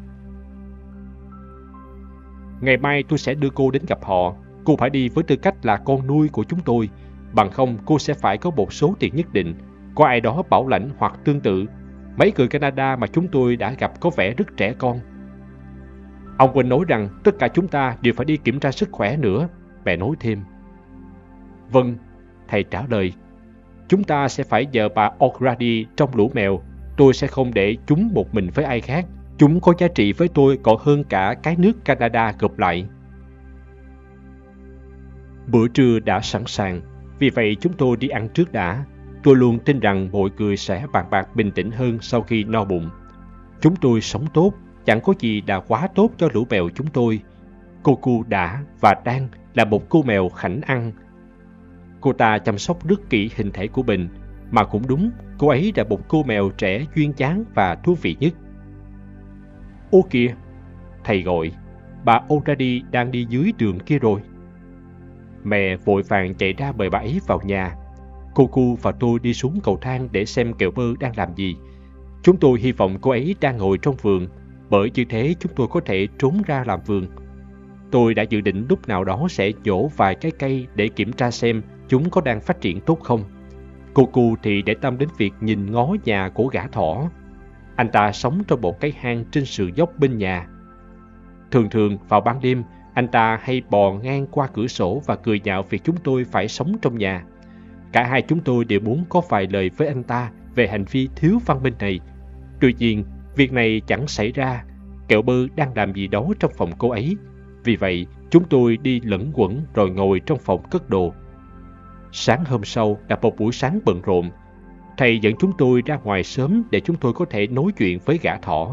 Ngày mai tôi sẽ đưa cô đến gặp họ. Cô phải đi với tư cách là con nuôi của chúng tôi. Bằng không cô sẽ phải có một số tiền nhất định. Có ai đó bảo lãnh hoặc tương tự. Mấy người Canada mà chúng tôi đã gặp có vẻ rất trẻ con. Ông quên nói rằng tất cả chúng ta đều phải đi kiểm tra sức khỏe nữa. Mẹ nói thêm. Vâng, thầy trả lời. Chúng ta sẽ phải nhờ bà O'Grady trong lũ mèo. Tôi sẽ không để chúng một mình với ai khác. Chúng có giá trị với tôi còn hơn cả cái nước Canada gộp lại. Bữa trưa đã sẵn sàng, vì vậy chúng tôi đi ăn trước đã. Tôi luôn tin rằng mọi người sẽ bàn bạc bình tĩnh hơn sau khi no bụng. Chúng tôi sống tốt, chẳng có gì đã quá tốt cho lũ mèo chúng tôi. Cô cu đã và đang là một cô mèo khảnh ăn. Cô ta chăm sóc rất kỹ hình thể của mình, mà cũng đúng, cô ấy là một cô mèo trẻ duyên dáng và thú vị nhất. Ô kìa, thầy gọi, bà O'Grady đang đi dưới đường kia rồi. Mẹ vội vàng chạy ra mời bà ấy vào nhà. Cô cu và tôi đi xuống cầu thang để xem kẹo bơ đang làm gì. Chúng tôi hy vọng cô ấy đang ngồi trong vườn, bởi như thế chúng tôi có thể trốn ra làm vườn. Tôi đã dự định lúc nào đó sẽ nhổ vài cái cây để kiểm tra xem chúng có đang phát triển tốt không. Cô cu thì để tâm đến việc nhìn ngó nhà của gã thỏ. Anh ta sống trong một cái hang trên sườn dốc bên nhà. Thường thường vào ban đêm, anh ta hay bò ngang qua cửa sổ và cười nhạo việc chúng tôi phải sống trong nhà. Cả hai chúng tôi đều muốn có vài lời với anh ta về hành vi thiếu văn minh này. Tuy nhiên, việc này chẳng xảy ra. Kẹo bơ đang làm gì đó trong phòng cô ấy. Vì vậy, chúng tôi đi lẩn quẩn rồi ngồi trong phòng cất đồ. Sáng hôm sau là một buổi sáng bận rộn. Thầy dẫn chúng tôi ra ngoài sớm để chúng tôi có thể nói chuyện với gã thỏ.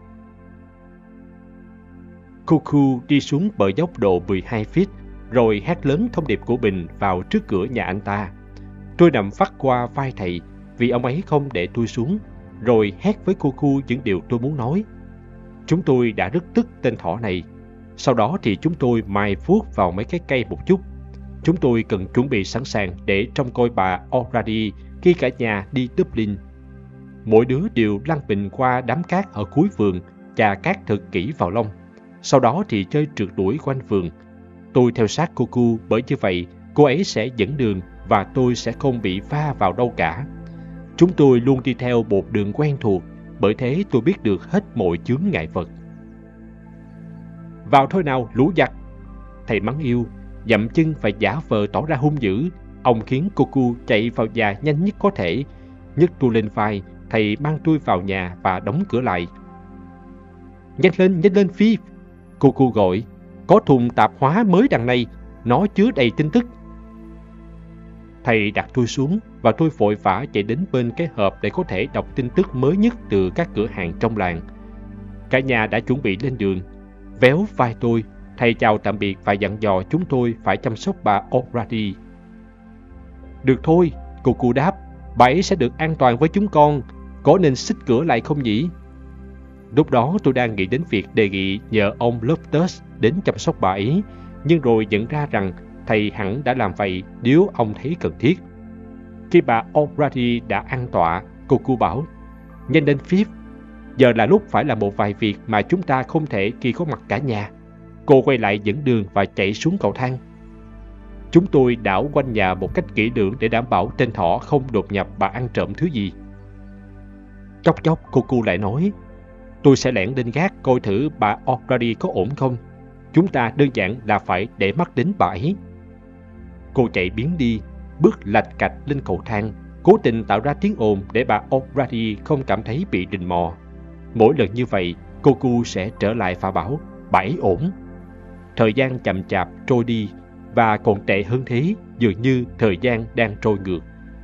Cuckoo đi xuống bờ dốc độ 12 feet, rồi hét lớn thông điệp của mình vào trước cửa nhà anh ta. Tôi nằm vắt qua vai thầy vì ông ấy không để tôi xuống, rồi hét với Cuckoo những điều tôi muốn nói. Chúng tôi đã rất tức tên thỏ này. Sau đó thì chúng tôi mài vuốt vào mấy cái cây một chút. Chúng tôi cần chuẩn bị sẵn sàng để trông coi bà O'Grady khi cả nhà đi Dublin. Mỗi đứa đều lăn mình qua đám cát ở cuối vườn, chà cát thật kỹ vào lông. Sau đó thì chơi trượt đuổi quanh vườn. Tôi theo sát Cuckoo, bởi như vậy cô ấy sẽ dẫn đường và tôi sẽ không bị va vào đâu cả. Chúng tôi luôn đi theo một đường quen thuộc, bởi thế tôi biết được hết mọi chướng ngại vật. Vào thôi nào, lũ giặc! Thầy mắng yêu, dậm chân và giả vờ tỏ ra hung dữ. Ông khiến Cuckoo chạy vào nhà nhanh nhất có thể. Nhấc tôi lên vai, thầy mang tôi vào nhà và đóng cửa lại. Nhanh lên Phi! Cuckoo gọi, có thùng tạp hóa mới đằng này, nó chứa đầy tin tức. Thầy đặt tôi xuống và tôi vội vã chạy đến bên cái hộp để có thể đọc tin tức mới nhất từ các cửa hàng trong làng. Cả nhà đã chuẩn bị lên đường. Véo vai tôi, thầy chào tạm biệt và dặn dò chúng tôi phải chăm sóc bà O'Grady. Được thôi, Cuckoo đáp, bà ấy sẽ được an toàn với chúng con. Có nên xích cửa lại không nhỉ? Lúc đó tôi đang nghĩ đến việc đề nghị nhờ ông Loftus đến chăm sóc bà ấy, nhưng rồi nhận ra rằng thầy hẳn đã làm vậy nếu ông thấy cần thiết. Khi bà O'Grady đã an tọa, Cuckoo bảo, nhanh lên Pip, giờ là lúc phải làm một vài việc mà chúng ta không thể khi có mặt cả nhà. Cô quay lại dẫn đường và chạy xuống cầu thang. Chúng tôi đảo quanh nhà một cách kỹ lưỡng để đảm bảo tên thỏ không đột nhập và ăn trộm thứ gì. Chốc chốc cô lại nói, tôi sẽ lẻn lên gác coi thử bà O'Grady có ổn không. Chúng ta đơn giản là phải để mắt đến bà ấy. Cô chạy biến đi, bước lạch cạch lên cầu thang, cố tình tạo ra tiếng ồn để bà O'Grady không cảm thấy bị rình mò. Mỗi lần như vậy, cô sẽ trở lại và bảo, bà ấy ổn. Thời gian chậm chạp trôi đi, và còn tệ hơn thế, dường như thời gian đang trôi ngược.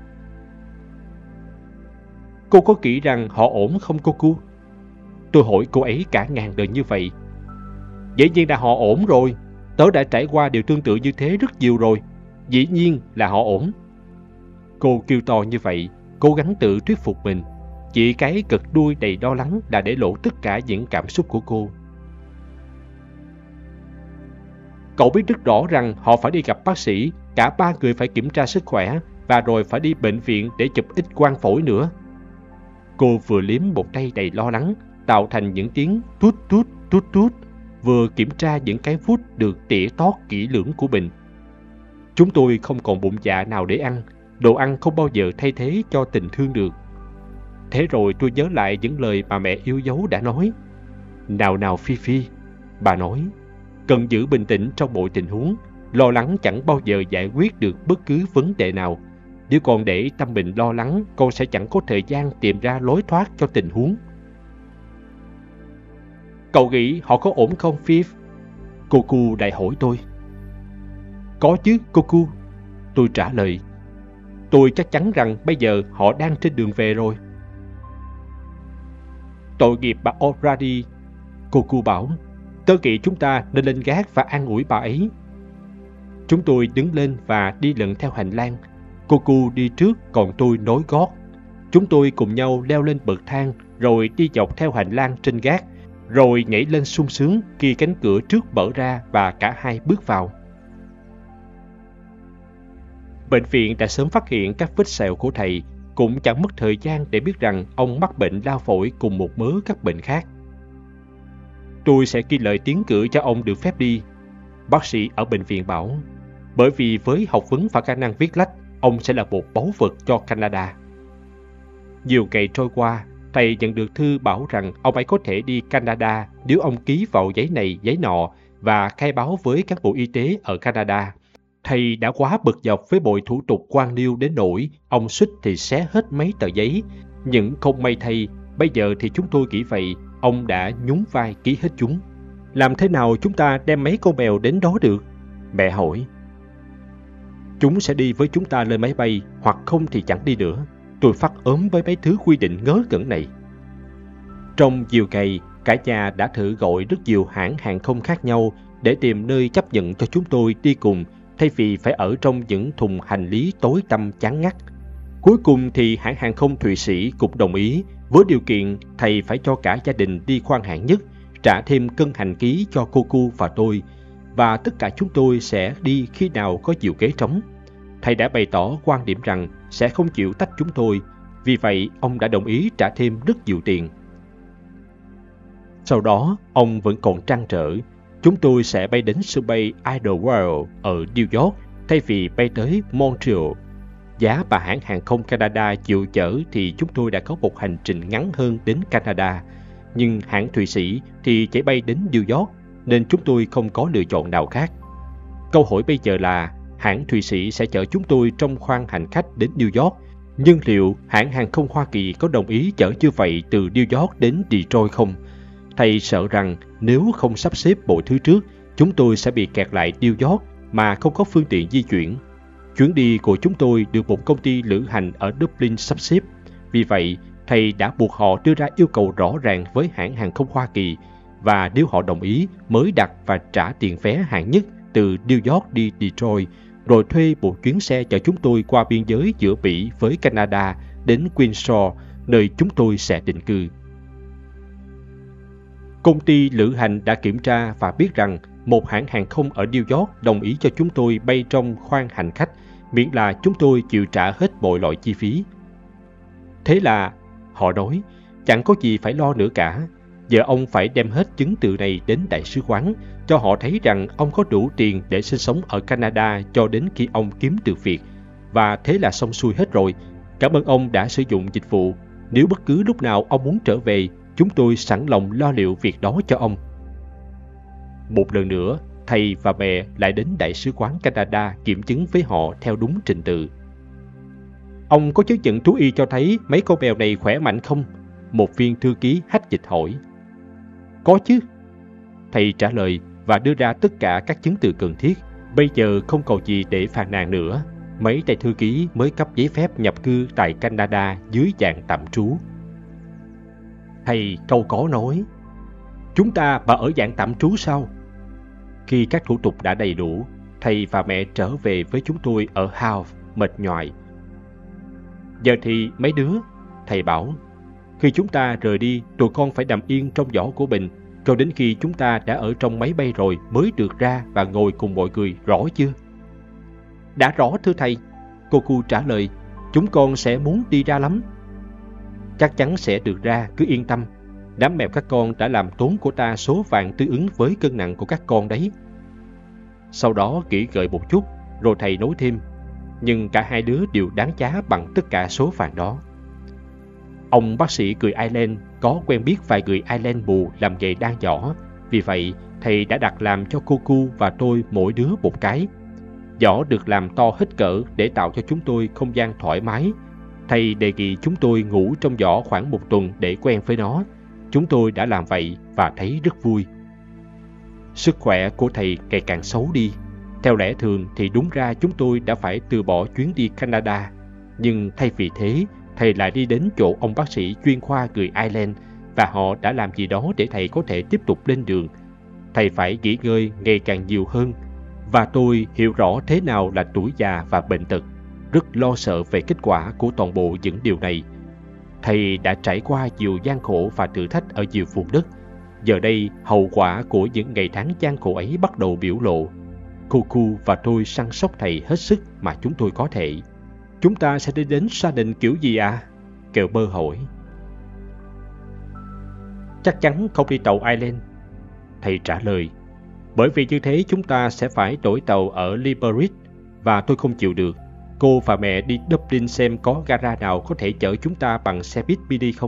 Cô có nghĩ rằng họ ổn không cô? Tôi hỏi cô ấy cả ngàn lần như vậy. Dĩ nhiên là họ ổn rồi. Tớ đã trải qua điều tương tự như thế rất nhiều rồi. Dĩ nhiên là họ ổn. Cô kêu to như vậy, cố gắng tự thuyết phục mình. Chỉ cái gật đuôi đầy lo lắng là để lộ tất cả những cảm xúc của cô. Cậu biết rất rõ rằng họ phải đi gặp bác sĩ, cả 3 người phải kiểm tra sức khỏe, và rồi phải đi bệnh viện để chụp X-quang phổi nữa. Cô vừa liếm một tay đầy lo lắng, tạo thành những tiếng tút tút tút tút, vừa kiểm tra những cái vút được tỉa tót kỹ lưỡng của mình. Chúng tôi không còn bụng dạ nào để ăn, đồ ăn không bao giờ thay thế cho tình thương được. Thế rồi tôi nhớ lại những lời mà mẹ yêu dấu đã nói. Nào Phi, bà nói, cần giữ bình tĩnh trong mọi tình huống, lo lắng chẳng bao giờ giải quyết được bất cứ vấn đề nào. Nếu còn để tâm mình lo lắng, con sẽ chẳng có thời gian tìm ra lối thoát cho tình huống. Cậu nghĩ họ có ổn không, Phi? Cô lại hỏi tôi. Có chứ, cô. Tôi trả lời. Tôi chắc chắn rằng bây giờ họ đang trên đường về rồi. Tội nghiệp bà O'Grady, cô bảo. Tớ nghĩ chúng ta nên lên gác và an ủi bà ấy. Chúng tôi đứng lên và đi lần theo hành lang. Cô đi trước, còn tôi nối gót. Chúng tôi cùng nhau leo lên bậc thang, rồi đi dọc theo hành lang trên gác, rồi nhảy lên sung sướng khi cánh cửa trước mở ra và cả hai bước vào. Bệnh viện đã sớm phát hiện các vết sẹo của thầy, cũng chẳng mất thời gian để biết rằng ông mắc bệnh lao phổi cùng một mớ các bệnh khác. Tôi sẽ ghi lời tiến cử cho ông được phép đi, bác sĩ ở bệnh viện bảo, bởi vì với học vấn và khả năng viết lách, ông sẽ là một báu vật cho Canada. Nhiều ngày trôi qua, thầy nhận được thư bảo rằng ông ấy có thể đi Canada nếu ông ký vào giấy này giấy nọ và khai báo với cán bộ y tế ở Canada. Thầy đã quá bực dọc với mọi thủ tục quan liêu đến nỗi ông suýt thì xé hết mấy tờ giấy. Nhưng không may thay, bây giờ thì chúng tôi nghĩ vậy, ông đã nhún vai ký hết chúng. Làm thế nào chúng ta đem mấy con mèo đến đó được? Mẹ hỏi. Chúng sẽ đi với chúng ta lên máy bay, hoặc không thì chẳng đi nữa. Tôi phát ốm với mấy thứ quy định ngớ ngẩn này. Trong nhiều ngày, cả nhà đã thử gọi rất nhiều hãng hàng không khác nhau để tìm nơi chấp nhận cho chúng tôi đi cùng, thay vì phải ở trong những thùng hành lý tối tăm chán ngắt. Cuối cùng thì hãng hàng không Thụy Sĩ cũng đồng ý, với điều kiện thầy phải cho cả gia đình đi khoang hạng nhất, trả thêm cân hành ký cho cô và tôi, và tất cả chúng tôi sẽ đi khi nào có diều ghế trống. Thầy đã bày tỏ quan điểm rằng sẽ không chịu tách chúng tôi, vì vậy ông đã đồng ý trả thêm rất nhiều tiền. Sau đó, ông vẫn còn trăn trở. Chúng tôi sẽ bay đến sân bay Idlewild ở New York thay vì bay tới Montreal. Giá mà hãng hàng không Canada chịu chở thì chúng tôi đã có một hành trình ngắn hơn đến Canada. Nhưng hãng Thụy Sĩ thì chỉ bay đến New York, nên chúng tôi không có lựa chọn nào khác. Câu hỏi bây giờ là, hãng Thụy Sĩ sẽ chở chúng tôi trong khoang hành khách đến New York, nhưng liệu hãng hàng không Hoa Kỳ có đồng ý chở như vậy từ New York đến Detroit không? Thầy sợ rằng nếu không sắp xếp mọi thứ trước, chúng tôi sẽ bị kẹt lại New York mà không có phương tiện di chuyển. Chuyến đi của chúng tôi được một công ty lữ hành ở Dublin sắp xếp. Vì vậy, thầy đã buộc họ đưa ra yêu cầu rõ ràng với hãng hàng không Hoa Kỳ, và nếu họ đồng ý mới đặt và trả tiền vé hạng nhất từ New York đi Detroit, rồi thuê một chuyến xe chở chúng tôi qua biên giới giữa Mỹ với Canada đến Windsor, nơi chúng tôi sẽ định cư. Công ty lữ hành đã kiểm tra và biết rằng một hãng hàng không ở New York đồng ý cho chúng tôi bay trong khoang hành khách, miễn là chúng tôi chịu trả hết mọi loại chi phí. Thế là, họ nói, chẳng có gì phải lo nữa cả. Giờ ông phải đem hết chứng từ này đến đại sứ quán, cho họ thấy rằng ông có đủ tiền để sinh sống ở Canada cho đến khi ông kiếm được việc. Và thế là xong xuôi hết rồi. Cảm ơn ông đã sử dụng dịch vụ. Nếu bất cứ lúc nào ông muốn trở về, chúng tôi sẵn lòng lo liệu việc đó cho ông. Một lần nữa, thầy và mẹ lại đến đại sứ quán Canada kiểm chứng với họ theo đúng trình tự. Ông có chứng nhận thú y cho thấy mấy con mèo này khỏe mạnh không? Một viên thư ký hách dịch hỏi. Có chứ. Thầy trả lời và đưa ra tất cả các chứng từ cần thiết. Bây giờ không còn gì để phàn nàn nữa. Mấy tay thư ký mới cấp giấy phép nhập cư tại Canada dưới dạng tạm trú. Thầy câu có nói, chúng ta mà ở dạng tạm trú sao? Khi các thủ tục đã đầy đủ, thầy và mẹ trở về với chúng tôi ở Howth, mệt nhoài. Giờ thì mấy đứa, thầy bảo, khi chúng ta rời đi, tụi con phải nằm yên trong giỏ của mình, cho đến khi chúng ta đã ở trong máy bay rồi mới được ra và ngồi cùng mọi người, rõ chưa? Đã rõ thưa thầy, cô Cu trả lời, chúng con sẽ muốn đi ra lắm. Chắc chắn sẽ được ra, cứ yên tâm. Đám mèo các con đã làm tốn của ta số vàng tương ứng với cân nặng của các con đấy. Sau đó nghĩ ngợi một chút, rồi thầy nói thêm, nhưng cả hai đứa đều đáng giá bằng tất cả số vàng đó. Ông bác sĩ người Ireland có quen biết vài người Ireland mù làm nghề đan giỏ, vì vậy thầy đã đặt làm cho cô Cu và tôi mỗi đứa một cái. Giỏ được làm to hết cỡ để tạo cho chúng tôi không gian thoải mái. Thầy đề nghị chúng tôi ngủ trong giỏ khoảng một tuần để quen với nó. Chúng tôi đã làm vậy và thấy rất vui. Sức khỏe của thầy ngày càng xấu đi. Theo lẽ thường thì đúng ra chúng tôi đã phải từ bỏ chuyến đi Canada. Nhưng thay vì thế, thầy lại đi đến chỗ ông bác sĩ chuyên khoa người Ireland và họ đã làm gì đó để thầy có thể tiếp tục lên đường. Thầy phải nghỉ ngơi ngày càng nhiều hơn và tôi hiểu rõ thế nào là tuổi già và bệnh tật. Rất lo sợ về kết quả của toàn bộ những điều này. Thầy đã trải qua nhiều gian khổ và thử thách ở nhiều vùng đất. Giờ đây, hậu quả của những ngày tháng gian khổ ấy bắt đầu biểu lộ. Cô Cu và tôi săn sóc thầy hết sức mà chúng tôi có thể. Chúng ta sẽ đi đến gia đình kiểu gì à? Kẹo Bơ hỏi. Chắc chắn không đi tàu Ireland. Thầy trả lời. Bởi vì như thế chúng ta sẽ phải đổi tàu ở Limerick và tôi không chịu được. Cô và mẹ đi Dublin xem có gara nào có thể chở chúng ta bằng xe buýt mini không?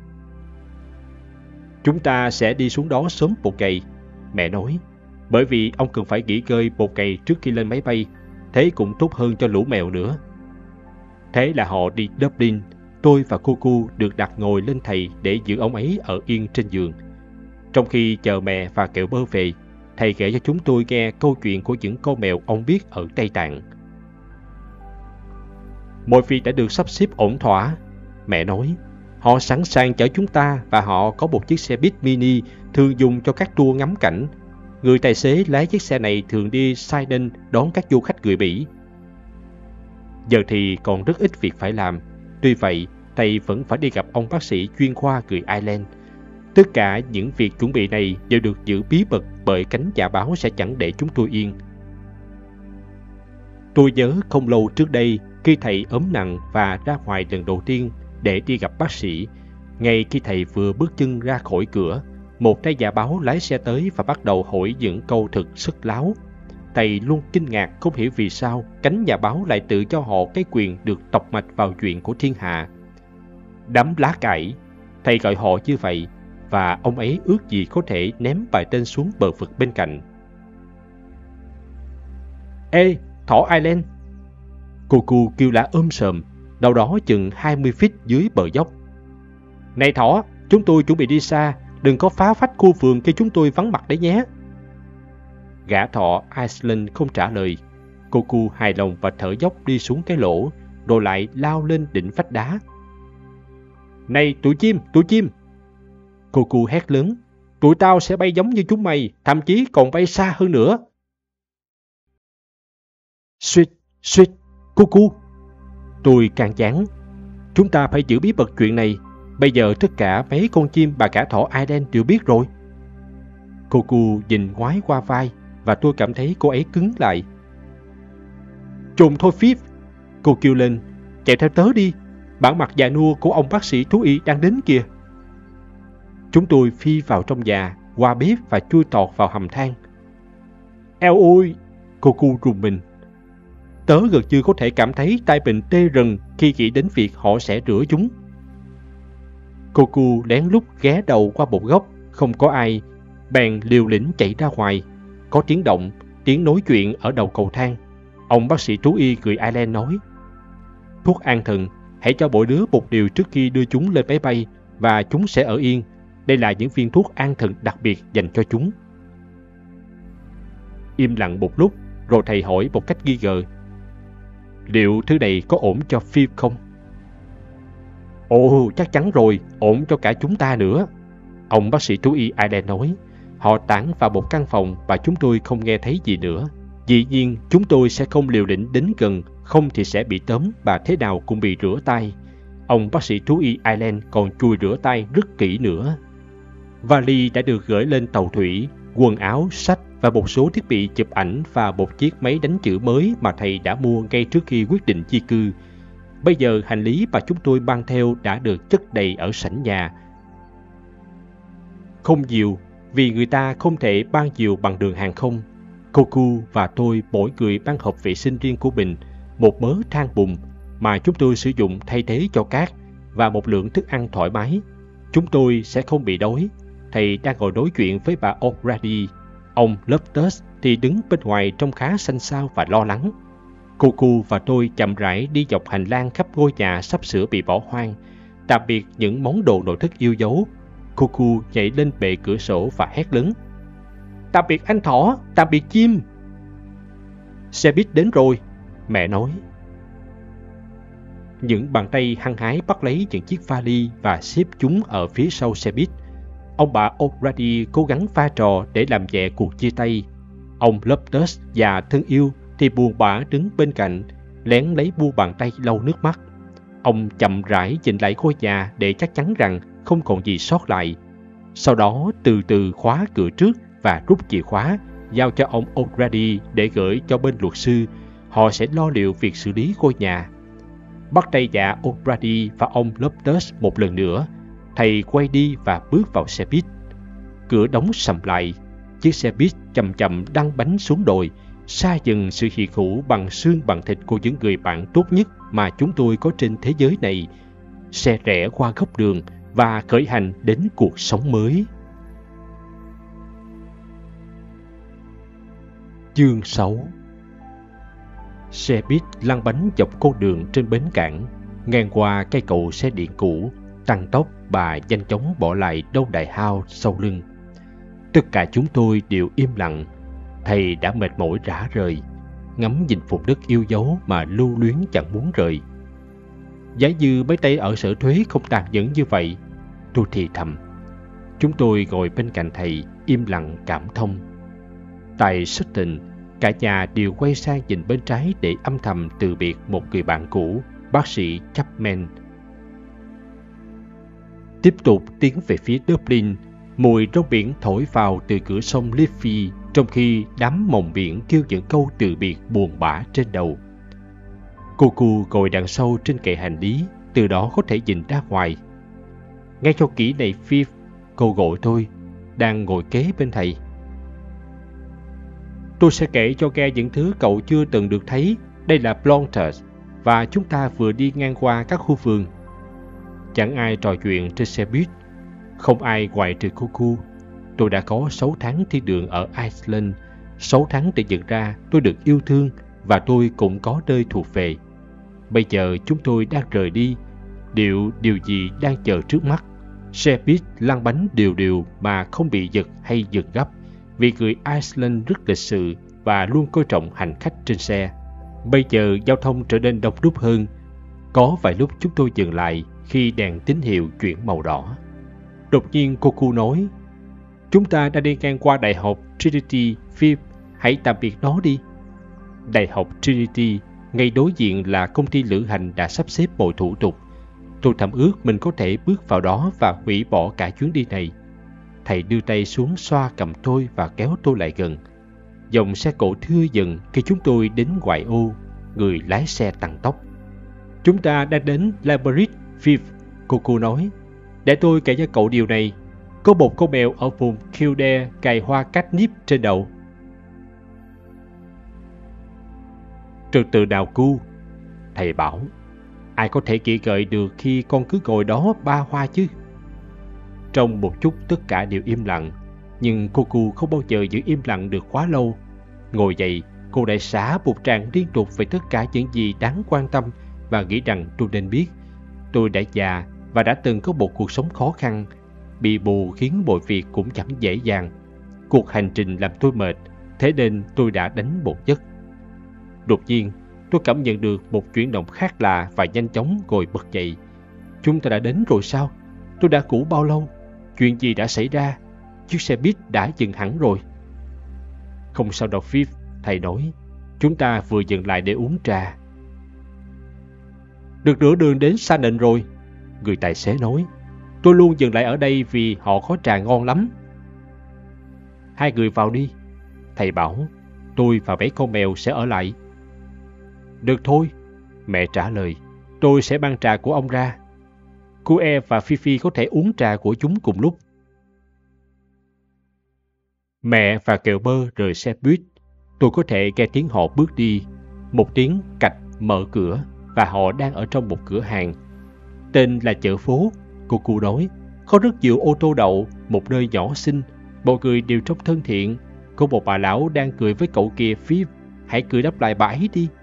Chúng ta sẽ đi xuống đó sớm một ngày, mẹ nói. Bởi vì ông cần phải nghỉ ngơi một ngày trước khi lên máy bay. Thế cũng tốt hơn cho lũ mèo nữa. Thế là họ đi Dublin. Tôi và cô Cu được đặt ngồi lên thầy để giữ ông ấy ở yên trên giường. Trong khi chờ mẹ và Kẹo Bơ về, thầy kể cho chúng tôi nghe câu chuyện của những con mèo ông biết ở Tây Tạng. Mọi việc đã được sắp xếp ổn thỏa, mẹ nói. Họ sẵn sàng chở chúng ta và họ có một chiếc xe buýt mini thường dùng cho các tour ngắm cảnh. Người tài xế lái chiếc xe này thường đi Sidon đón các du khách người Bỉ. Giờ thì còn rất ít việc phải làm. Tuy vậy, thầy vẫn phải đi gặp ông bác sĩ chuyên khoa người Ireland. Tất cả những việc chuẩn bị này đều được giữ bí mật bởi cánh nhà báo sẽ chẳng để chúng tôi yên. Tôi nhớ không lâu trước đây, khi thầy ốm nặng và ra ngoài lần đầu tiên để đi gặp bác sĩ, ngay khi thầy vừa bước chân ra khỏi cửa, một tay nhà báo lái xe tới và bắt đầu hỏi những câu thật sức láo. Thầy luôn kinh ngạc không hiểu vì sao cánh nhà báo lại tự cho họ cái quyền được tọc mạch vào chuyện của thiên hạ. Đám lá cải, thầy gọi họ như vậy, và ông ấy ước gì có thể ném vài tên xuống bờ vực bên cạnh. Ê, thỏ Ireland! Cô Cu kêu lá sờm, đâu đó chừng 20 feet dưới bờ dốc. Này thỏ, chúng tôi chuẩn bị đi xa, đừng có phá phách khu vườn khi chúng tôi vắng mặt đấy nhé. Gã thỏ Iceland không trả lời. Cô Cu hài lòng và thở dốc đi xuống cái lỗ, rồi lại lao lên đỉnh vách đá. Này tụi chim! Cô Cu hét lớn. Tụi tao sẽ bay giống như chúng mày, thậm chí còn bay xa hơn nữa. Suýt, Cô Cu! Tôi can gián. Chúng ta phải giữ bí mật chuyện này. Bây giờ tất cả mấy con chim và cả thỏ Ireland đều biết rồi. Cô Cu nhìn ngoái qua vai và tôi cảm thấy cô ấy cứng lại. Trùng thôi Phíp! Cô kêu lên. Chạy theo tớ đi. Bản mặt già nua của ông bác sĩ thú y đang đến kìa. Chúng tôi phi vào trong nhà, qua bếp và chui tọt vào hầm than. Eo ôi! Coco rùng mình. Tớ gần như có thể cảm thấy tay mình tê rần khi nghĩ đến việc họ sẽ rửa chúng. Coco lén lút ghé đầu qua một góc, không có ai, bèn liều lĩnh chạy ra ngoài. Có tiếng động, tiếng nói chuyện ở đầu cầu thang. Ông bác sĩ thú y người Ireland nói: thuốc an thần, hãy cho mỗi đứa một liều trước khi đưa chúng lên máy bay và chúng sẽ ở yên. Đây là những viên thuốc an thần đặc biệt dành cho chúng. Im lặng một lúc, rồi thầy hỏi một cách nghi ngờ: liệu thứ này có ổn cho Phi không? Ồ, chắc chắn rồi, ổn cho cả chúng ta nữa. Ông bác sĩ thú y Ireland nói. Họ tản vào một căn phòng và chúng tôi không nghe thấy gì nữa. Dĩ nhiên, chúng tôi sẽ không liều lĩnh đến gần, không thì sẽ bị tóm và thế nào cũng bị rửa tay. Ông bác sĩ thú y Ireland còn chui rửa tay rất kỹ nữa. Vali đã được gửi lên tàu thủy, quần áo, sách và một số thiết bị chụp ảnh và một chiếc máy đánh chữ mới mà thầy đã mua ngay trước khi quyết định di cư. Bây giờ hành lý mà chúng tôi mang theo đã được chất đầy ở sảnh nhà. Không nhiều, vì người ta không thể mang nhiều bằng đường hàng không. Coco và tôi mỗi người mang hộp vệ sinh riêng của mình, một mớ than bùn mà chúng tôi sử dụng thay thế cho cát và một lượng thức ăn thoải mái. Chúng tôi sẽ không bị đói. Thầy đang ngồi nói chuyện với bà O'Grady. Ông Loftus thì đứng bên ngoài trông khá xanh xao và lo lắng. Coco và tôi chậm rãi đi dọc hành lang khắp ngôi nhà sắp sửa bị bỏ hoang. Đặc biệt những món đồ nội thất yêu dấu. Coco nhảy lên bệ cửa sổ và hét lớn: tạm biệt anh thỏ, tạm biệt chim. Xe buýt đến rồi, mẹ nói. Những bàn tay hăng hái bắt lấy những chiếc vali và xếp chúng ở phía sau xe buýt. Ông bà O'Grady cố gắng pha trò để làm dẹ cuộc chia tay. Ông Loftus già thân yêu thì buồn bã đứng bên cạnh, lén lấy bu bàn tay lau nước mắt. Ông chậm rãi nhìn lại ngôi nhà để chắc chắn rằng không còn gì sót lại. Sau đó từ từ khóa cửa trước và rút chìa khóa, giao cho ông O'Grady để gửi cho bên luật sư. Họ sẽ lo liệu việc xử lý ngôi nhà. Bắt tay dạ O'Grady và ông Loftus một lần nữa. Thầy quay đi và bước vào xe buýt. Cửa đóng sầm lại. Chiếc xe buýt chậm chậm đăng bánh xuống đồi, xa dần sự hiện hữu bằng xương bằng thịt của những người bạn tốt nhất mà chúng tôi có trên thế giới này. Xe rẽ qua góc đường và khởi hành đến cuộc sống mới. Chương 6. Xe buýt lăn bánh dọc con đường trên bến cảng, ngang qua cây cầu xe điện cũ. Tăng tốc và nhanh chóng bỏ lại Đô Đại Hao sau lưng. Tất cả chúng tôi đều im lặng. Thầy đã mệt mỏi rã rời, ngắm nhìn vùng đất yêu dấu mà lưu luyến chẳng muốn rời. Giá như mấy tay ở sở thuế không tàn nhẫn như vậy, tôi thì thầm. Chúng tôi ngồi bên cạnh thầy, im lặng cảm thông. Tại Sutton, cả nhà đều quay sang nhìn bên trái để âm thầm từ biệt một người bạn cũ, bác sĩ Chapman. Tiếp tục tiến về phía Dublin, mùi rong biển thổi vào từ cửa sông Liffey, trong khi đám mòng biển kêu những câu từ biệt buồn bã trên đầu. Coco ngồi đằng sau trên kệ hành lý, từ đó có thể nhìn ra ngoài. Nghe cho kỹ này Phi, cô gọi tôi, đang ngồi kế bên thầy. Tôi sẽ kể cho nghe những thứ cậu chưa từng được thấy. Đây là Blantyre, và chúng ta vừa đi ngang qua các khu vườn. Chẳng ai trò chuyện trên xe buýt, không ai ngoại trừ Coco. Tôi đã có 6 tháng thiên đường ở Iceland, 6 tháng để nhận ra tôi được yêu thương và tôi cũng có nơi thuộc về. Bây giờ chúng tôi đang rời đi, điều gì đang chờ trước mắt. Xe buýt lăn bánh đều đều mà không bị giật hay dừng gấp, vì người Iceland rất lịch sự và luôn coi trọng hành khách trên xe. Bây giờ giao thông trở nên đông đúc hơn. Có vài lúc chúng tôi dừng lại khi đèn tín hiệu chuyển màu đỏ. Đột nhiên Coco nói: chúng ta đã đi ngang qua Đại học Trinity, Phi, hãy tạm biệt nó đi. Đại học Trinity, ngay đối diện là công ty lữ hành đã sắp xếp mọi thủ tục. Tôi thầm ước mình có thể bước vào đó và hủy bỏ cả chuyến đi này. Thầy đưa tay xuống xoa cầm tôi và kéo tôi lại gần. Dòng xe cộ thưa dần khi chúng tôi đến ngoại ô. Người lái xe tăng tốc. Chúng ta đã đến Limerick, Phi, Coco nói. Để tôi kể cho cậu điều này. Có một con mèo ở vùng Kildare cài hoa catnip trên đầu. Từ từ nào cu, thầy bảo. Ai có thể nghĩ ngợi được khi con cứ ngồi đó ba hoa chứ? Trong một chút tất cả đều im lặng, nhưng cô Cu không bao giờ giữ im lặng được quá lâu. Ngồi dậy, cô đã xả một tràng liên tục về tất cả những gì đáng quan tâm và nghĩ rằng tôi nên biết. Tôi đã già và đã từng có một cuộc sống khó khăn. Bị bù khiến mọi việc cũng chẳng dễ dàng. Cuộc hành trình làm tôi mệt, thế nên tôi đã đánh một giấc. Đột nhiên, tôi cảm nhận được một chuyển động khác lạ và nhanh chóng ngồi bật dậy. Chúng ta đã đến rồi sao? Tôi đã ngủ bao lâu? Chuyện gì đã xảy ra? Chiếc xe buýt đã dừng hẳn rồi. Không sao đâu Pip, thầy nói. Chúng ta vừa dừng lại để uống trà. Được nửa đường đến Shannon rồi, người tài xế nói. Tôi luôn dừng lại ở đây vì họ có trà ngon lắm. Hai người vào đi, thầy bảo. Tôi và mấy con mèo sẽ ở lại. Được thôi, mẹ trả lời. Tôi sẽ mang trà của ông ra. Cô E và Fifi có thể uống trà của chúng cùng lúc. Mẹ và kẹo bơ rời xe buýt. Tôi có thể nghe tiếng họ bước đi. Một tiếng cạch mở cửa và họ đang ở trong một cửa hàng. Tên là chợ phố, cô Cu nói. Có rất nhiều ô tô đậu, một nơi nhỏ xinh. Mọi người đều trông thân thiện. Có một bà lão đang cười với cậu kia Pip. Hãy cười đáp lại bà ấy đi.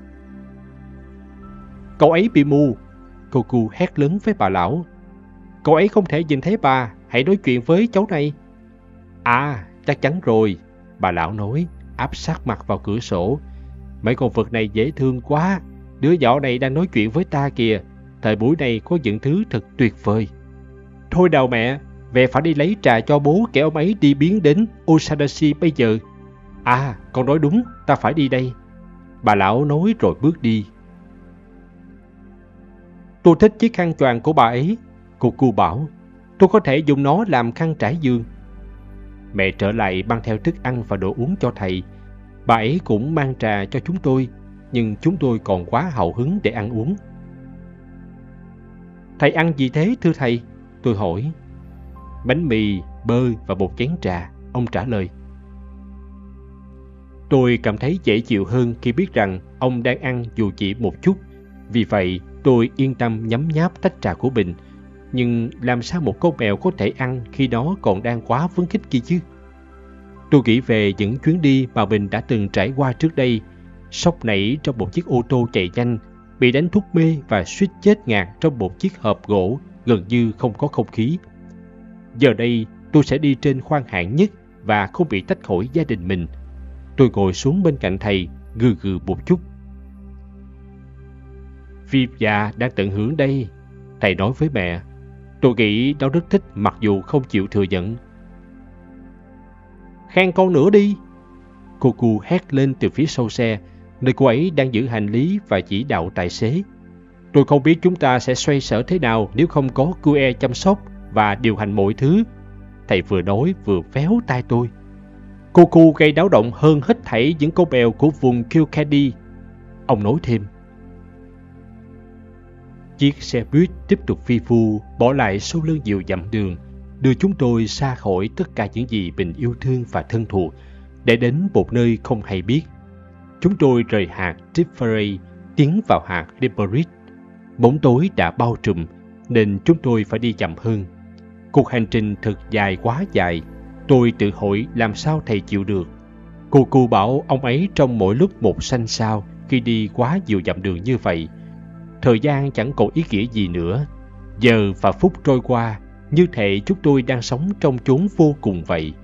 Cậu ấy bị mù, cô Cu hét lớn với bà lão. Cậu ấy không thể nhìn thấy bà, hãy nói chuyện với cháu này. À, chắc chắn rồi, bà lão nói, áp sát mặt vào cửa sổ. Mấy con vật này dễ thương quá, đứa nhỏ này đang nói chuyện với ta kìa. Thời buổi này có những thứ thật tuyệt vời. Thôi nào mẹ, về phải đi lấy trà cho bố kẻ ông ấy đi biến đến Osanasi bây giờ. À, con nói đúng, ta phải đi đây, bà lão nói rồi bước đi. Tôi thích chiếc khăn choàng của bà ấy, cô Cu bảo. Tôi có thể dùng nó làm khăn trải giường. Mẹ trở lại mang theo thức ăn và đồ uống cho thầy. Bà ấy cũng mang trà cho chúng tôi, nhưng chúng tôi còn quá hào hứng để ăn uống. Thầy ăn gì thế thưa thầy? Tôi hỏi. Bánh mì, bơ và một chén trà, ông trả lời. Tôi cảm thấy dễ chịu hơn khi biết rằng ông đang ăn dù chỉ một chút. Vì vậy, tôi yên tâm nhấm nháp tách trà của mình. Nhưng làm sao một con mèo có thể ăn khi nó còn đang quá phấn khích kia chứ? Tôi nghĩ về những chuyến đi mà mình đã từng trải qua trước đây. Sốc nảy trong một chiếc ô tô chạy nhanh, bị đánh thuốc mê và suýt chết ngạt trong một chiếc hộp gỗ gần như không có không khí. Giờ đây, tôi sẽ đi trên khoang hạng nhất và không bị tách khỏi gia đình mình. Tôi ngồi xuống bên cạnh thầy, gừ gừ một chút. Phi già đang tận hưởng đây, thầy nói với mẹ. Tôi nghĩ nó rất thích mặc dù không chịu thừa nhận. Khen con nữa đi, cô Cu hét lên từ phía sau xe, nơi cô ấy đang giữ hành lý và chỉ đạo tài xế. Tôi không biết chúng ta sẽ xoay sở thế nào nếu không có cô E chăm sóc và điều hành mọi thứ. Thầy vừa nói vừa véo tai tôi. Cô Cu gây náo động hơn hết thảy những con mèo của vùng Kilkenny, ông nói thêm. Chiếc xe buýt tiếp tục phi phu bỏ lại sau lưng nhiều dặm đường, đưa chúng tôi xa khỏi tất cả những gì mình yêu thương và thân thuộc, để đến một nơi không hay biết. Chúng tôi rời hạt Tipperary, tiến vào hạt Limerick. Bóng tối đã bao trùm, nên chúng tôi phải đi chậm hơn. Cuộc hành trình thật dài quá dài. Tôi tự hỏi làm sao thầy chịu được. Cô Cu bảo ông ấy trông mỗi lúc một xanh xao khi đi quá nhiều dặm đường như vậy. Thời gian chẳng còn ý nghĩa gì nữa. Giờ và phút trôi qua như thể chúng tôi đang sống trong chốn vô cùng vậy.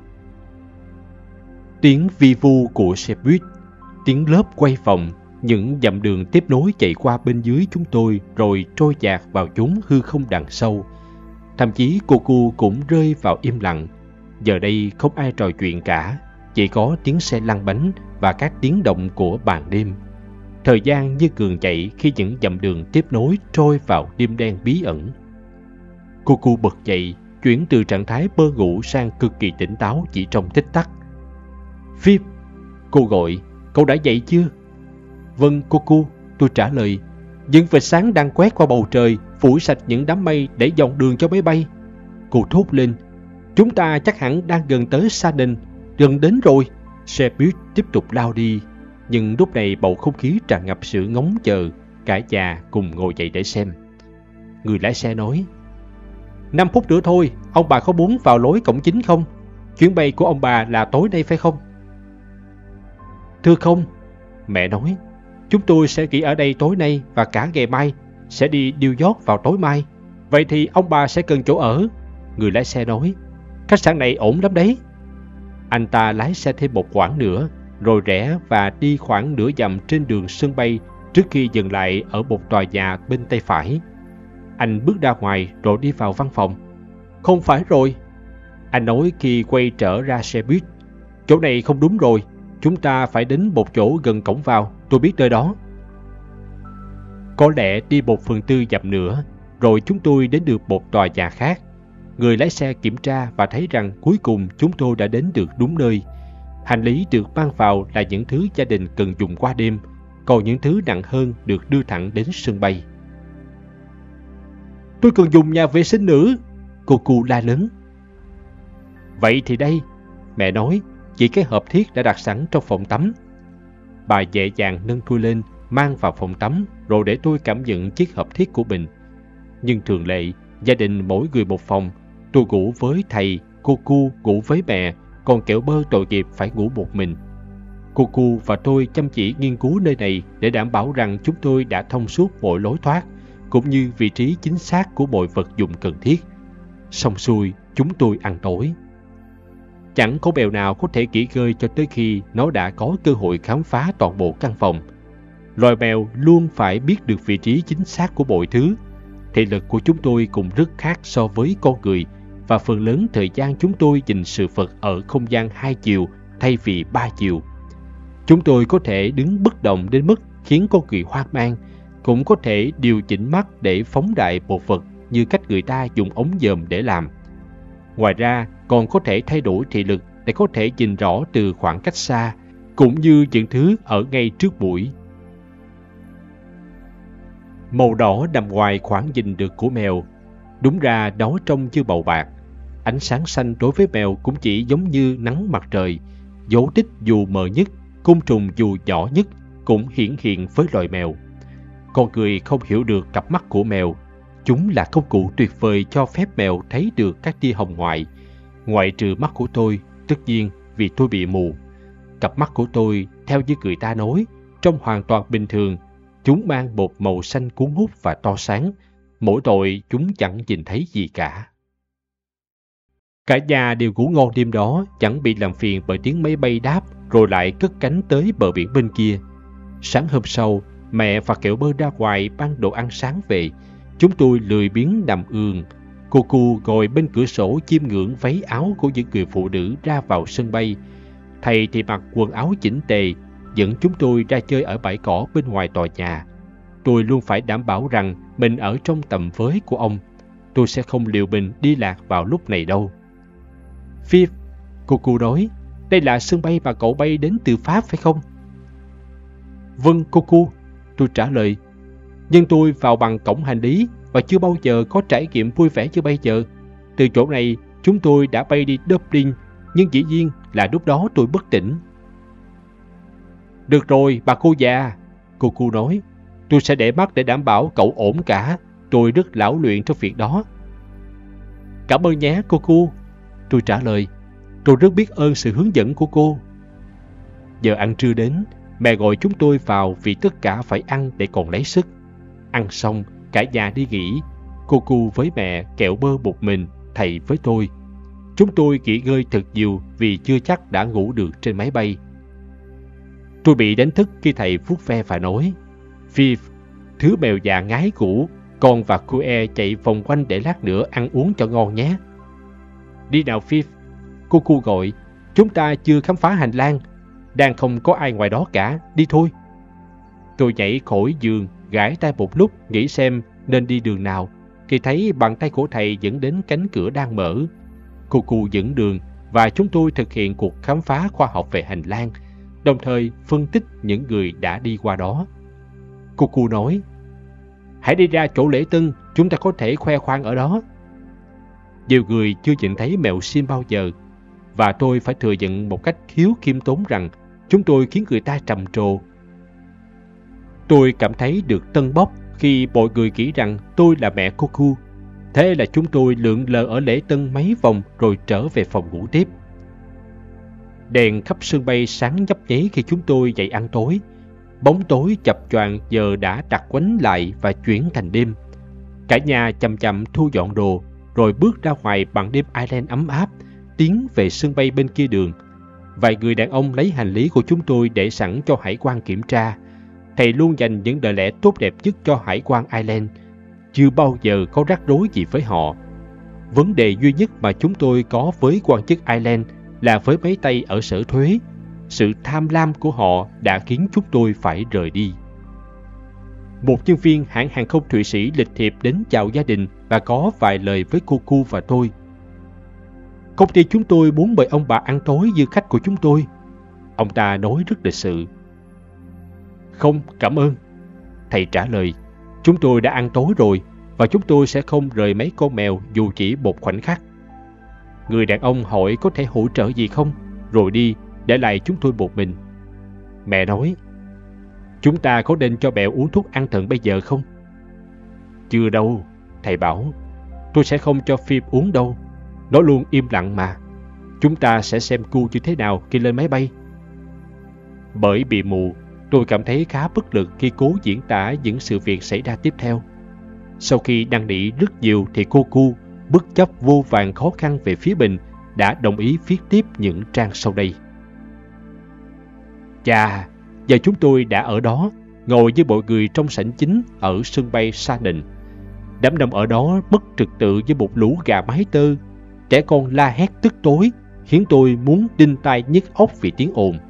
Tiếng vi vu của xe buýt, tiếng lớp quay vòng, những dặm đường tiếp nối chạy qua bên dưới chúng tôi rồi trôi dạt vào chốn hư không đằng sâu. Thậm chí cô Cu cũng rơi vào im lặng. Giờ đây không ai trò chuyện cả, chỉ có tiếng xe lăn bánh và các tiếng động của ban đêm. Thời gian như cường chạy khi những dặm đường tiếp nối trôi vào đêm đen bí ẩn. Cô Cu bật dậy, chuyển từ trạng thái mơ ngủ sang cực kỳ tỉnh táo chỉ trong tích tắc. Phip, cô gọi, cậu đã dậy chưa? Vâng, cô Cu, tôi trả lời. Những vệt sáng đang quét qua bầu trời, phủi sạch những đám mây để dọn đường cho máy bay. Cô thốt lên, Chúng ta chắc hẳn đang gần tới Sarden, gần đến rồi. Xe buýt tiếp tục lao đi, nhưng lúc này bầu không khí tràn ngập sự ngóng chờ. Cả nhà cùng ngồi dậy để xem. Người lái xe nói, 5 phút nữa thôi, ông bà có muốn vào lối cổng chính không? Chuyến bay của ông bà là tối nay phải không? Thưa không, mẹ nói, chúng tôi sẽ nghỉ ở đây tối nay và cả ngày mai, sẽ đi New York vào tối mai. Vậy thì ông bà sẽ cần chỗ ở. Người lái xe nói, khách sạn này ổn lắm đấy. Anh ta lái xe thêm một quãng nữa, rồi rẽ và đi khoảng nửa dặm trên đường sân bay trước khi dừng lại ở một tòa nhà bên tay phải. Anh bước ra ngoài rồi đi vào văn phòng. Không phải rồi, anh nói khi quay trở ra xe buýt. Chỗ này không đúng rồi, chúng ta phải đến một chỗ gần cổng vào, tôi biết nơi đó. Có lẽ đi 1/4 dặm nữa, rồi chúng tôi đến được một tòa nhà khác. Người lái xe kiểm tra và thấy rằng cuối cùng chúng tôi đã đến được đúng nơi. Hành lý được mang vào là những thứ gia đình cần dùng qua đêm, còn những thứ nặng hơn được đưa thẳng đến sân bay. Tôi cần dùng nhà vệ sinh nữ, cô cu la lớn. Vậy thì đây, mẹ nói, chỉ cái hộp thiết đã đặt sẵn trong phòng tắm. Bà dễ dàng nâng tôi lên, mang vào phòng tắm, rồi để tôi cảm nhận chiếc hộp thiết của mình. Nhưng thường lệ, gia đình mỗi người một phòng. Tôi ngủ với thầy, cô cu ngủ với mẹ, còn kẻo bơ tội nghiệp phải ngủ một mình. Cô cu và tôi chăm chỉ nghiên cứu nơi này để đảm bảo rằng chúng tôi đã thông suốt mọi lối thoát, cũng như vị trí chính xác của mọi vật dụng cần thiết. Xong xuôi, chúng tôi ăn tối. Chẳng có mèo nào có thể nghỉ ngơi cho tới khi nó đã có cơ hội khám phá toàn bộ căn phòng. Loài mèo luôn phải biết được vị trí chính xác của mọi thứ. Thị lực của chúng tôi cũng rất khác so với con người, và phần lớn thời gian chúng tôi nhìn sự vật ở không gian 2 chiều thay vì 3 chiều. Chúng tôi có thể đứng bất động đến mức khiến con người hoang mang, cũng có thể điều chỉnh mắt để phóng đại một vật như cách người ta dùng ống dòm để làm. Ngoài ra, còn có thể thay đổi thị lực để có thể nhìn rõ từ khoảng cách xa, cũng như những thứ ở ngay trước mũi. Màu đỏ nằm ngoài khoảng nhìn được của mèo. Đúng ra nó trông như màu bạc. Ánh sáng xanh đối với mèo cũng chỉ giống như nắng mặt trời. Dấu tích dù mờ nhất, côn trùng dù nhỏ nhất cũng hiển hiện với loài mèo. Con người không hiểu được cặp mắt của mèo. Chúng là công cụ tuyệt vời cho phép mèo thấy được các tia hồng ngoại. Ngoại trừ mắt của tôi, tất nhiên vì tôi bị mù. Cặp mắt của tôi, theo như người ta nói, trông hoàn toàn bình thường. Chúng mang một màu xanh cuốn hút và to sáng. Mỗi tội chúng chẳng nhìn thấy gì cả. Cả nhà đều ngủ ngon đêm đó, chẳng bị làm phiền bởi tiếng máy bay đáp rồi lại cất cánh tới bờ biển bên kia. Sáng hôm sau, mẹ và kẹo bơ ra ngoài mang đồ ăn sáng về. Chúng tôi lười biếng nằm ườn. Cô cu ngồi bên cửa sổ chiêm ngưỡng váy áo của những người phụ nữ ra vào sân bay. Thầy thì mặc quần áo chỉnh tề, dẫn chúng tôi ra chơi ở bãi cỏ bên ngoài tòa nhà. Tôi luôn phải đảm bảo rằng mình ở trong tầm với của ông. Tôi sẽ không liều mình đi lạc vào lúc này đâu. Phi, cô cu nói, đây là sân bay mà cậu bay đến từ Pháp phải không? Vâng, cô cu, tôi trả lời. Nhưng tôi vào bằng cổng hành lý và chưa bao giờ có trải nghiệm vui vẻ như bây giờ. Từ chỗ này, chúng tôi đã bay đi Dublin, nhưng dĩ nhiên là lúc đó tôi bất tỉnh. Được rồi, bà cô già, cô cu nói. Tôi sẽ để mắt để đảm bảo cậu ổn cả. Tôi rất lão luyện trong việc đó. Cảm ơn nhé, cô cu, tôi trả lời. Tôi rất biết ơn sự hướng dẫn của cô. Giờ ăn trưa đến, mẹ gọi chúng tôi vào vì tất cả phải ăn để còn lấy sức. Ăn xong, cả nhà đi nghỉ. Cô cu với mẹ, kẹo bơ một mình, thầy với tôi. Chúng tôi nghỉ ngơi thật nhiều vì chưa chắc đã ngủ được trên máy bay. Tôi bị đánh thức khi thầy vuốt ve và nói, Phi, thứ mèo già ngái ngủ, con và cô chạy vòng quanh để lát nữa ăn uống cho ngon nhé. Đi nào Phi, cô cu gọi, chúng ta chưa khám phá hành lang, đang không có ai ngoài đó cả, đi thôi. Tôi nhảy khỏi giường, gãi tay một lúc nghĩ xem nên đi đường nào, thì thấy bàn tay của thầy dẫn đến cánh cửa đang mở. Cô cu dẫn đường và chúng tôi thực hiện cuộc khám phá khoa học về hành lang, đồng thời phân tích những người đã đi qua đó. Cô cu nói, hãy đi ra chỗ lễ tân, chúng ta có thể khoe khoang ở đó. Nhiều người chưa nhìn thấy mèo sim bao giờ, và tôi phải thừa nhận một cách thiếu khiêm tốn rằng chúng tôi khiến người ta trầm trồ. Tôi cảm thấy được tâng bốc khi mọi người nghĩ rằng tôi là mẹ Cuckoo. Thế là chúng tôi lượn lờ ở lễ tân mấy vòng rồi trở về phòng ngủ tiếp. Đèn khắp sân bay sáng nhấp nháy khi chúng tôi dậy ăn tối. Bóng tối chập choạng giờ đã đặc quánh lại và chuyển thành đêm. Cả nhà chậm chậm thu dọn đồ, rồi bước ra ngoài bằng đêm Ireland ấm áp, tiến về sân bay bên kia đường. Vài người đàn ông lấy hành lý của chúng tôi để sẵn cho hải quan kiểm tra. Thầy luôn dành những lời lẽ tốt đẹp nhất cho hải quan Ireland. Chưa bao giờ có rắc rối gì với họ. Vấn đề duy nhất mà chúng tôi có với quan chức Ireland là với mấy tay ở sở thuế. Sự tham lam của họ đã khiến chúng tôi phải rời đi. Một nhân viên hãng hàng không Thụy Sĩ lịch thiệp đến chào gia đình và có vài lời với Cuckoo và tôi. Công ty chúng tôi muốn mời ông bà ăn tối như khách của chúng tôi. Ông ta nói rất lịch sự. Không, cảm ơn. Thầy trả lời. Chúng tôi đã ăn tối rồi và chúng tôi sẽ không rời mấy con mèo dù chỉ một khoảnh khắc. Người đàn ông hỏi có thể hỗ trợ gì không, rồi đi, để lại chúng tôi một mình. Mẹ nói, chúng ta có nên cho mèo uống thuốc an thần bây giờ không? Chưa đâu, thầy bảo. Tôi sẽ không cho Phim uống đâu. Nó luôn im lặng mà. Chúng ta sẽ xem cu như thế nào khi lên máy bay. Bởi bị mù, tôi cảm thấy khá bất lực khi cố diễn tả những sự việc xảy ra tiếp theo. Sau khi năn nỉ rất nhiều thì Cuckoo, bất chấp vô vàn khó khăn về phía mình, đã đồng ý viết tiếp những trang sau đây. Chà, giờ chúng tôi đã ở đó, ngồi với mọi người trong sảnh chính ở sân bay Shannon. Đám đông ở đó mất trật tự với một lũ gà mái tơ. Trẻ con la hét tức tối, khiến tôi muốn đinh tai nhức óc vì tiếng ồn.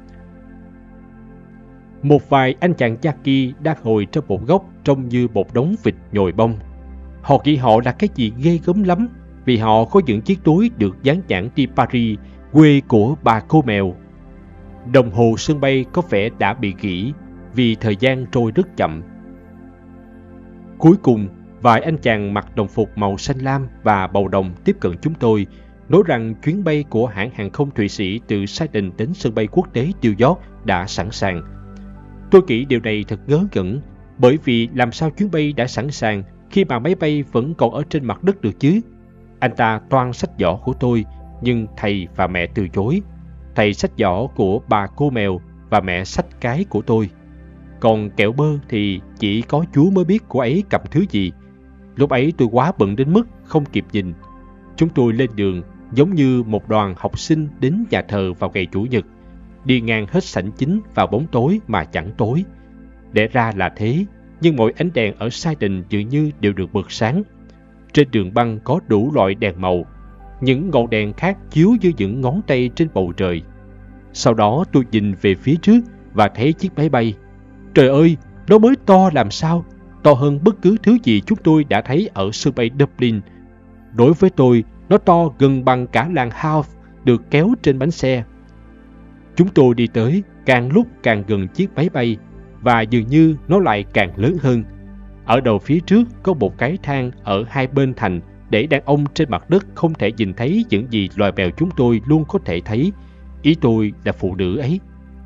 Một vài anh chàng Jackie đang ngồi trong một góc trông như một đống vịt nhồi bông. Họ nghĩ họ là cái gì ghê gớm lắm, vì họ có những chiếc túi được dán nhãn đi Paris, quê của bà cô mèo. Đồng hồ sân bay có vẻ đã bị gỉ vì thời gian trôi rất chậm. Cuối cùng, vài anh chàng mặc đồng phục màu xanh lam và bầu đồng tiếp cận chúng tôi, nói rằng chuyến bay của hãng hàng không Thụy Sĩ từ Sydney đến sân bay quốc tế New York đã sẵn sàng. Tôi nghĩ điều này thật ngớ ngẩn, bởi vì làm sao chuyến bay đã sẵn sàng khi mà máy bay vẫn còn ở trên mặt đất được chứ? Anh ta toan xách giỏ của tôi, nhưng thầy và mẹ từ chối. Thầy xách giỏ của bà cô mèo và mẹ xách cái của tôi. Còn kẹo bơ thì chỉ có Chúa mới biết cô ấy cầm thứ gì. Lúc ấy tôi quá bận đến mức không kịp nhìn. Chúng tôi lên đường giống như một đoàn học sinh đến nhà thờ vào ngày Chủ nhật, đi ngang hết sảnh chính vào bóng tối mà chẳng tối. Để ra là thế, nhưng mọi ánh đèn ở Sydney dường như đều được bật sáng. Trên đường băng có đủ loại đèn màu, những ngọn đèn khác chiếu như những ngón tay trên bầu trời. Sau đó tôi nhìn về phía trước và thấy chiếc máy bay. Trời ơi, nó mới to làm sao, to hơn bất cứ thứ gì chúng tôi đã thấy ở sân bay Dublin. Đối với tôi, nó to gần bằng cả làng Howth được kéo trên bánh xe. Chúng tôi đi tới càng lúc càng gần chiếc máy bay, và dường như nó lại càng lớn hơn. Ở đầu phía trước có một cái thang ở hai bên thành để đàn ông trên mặt đất không thể nhìn thấy những gì loài mèo chúng tôi luôn có thể thấy. Ý tôi là phụ nữ ấy.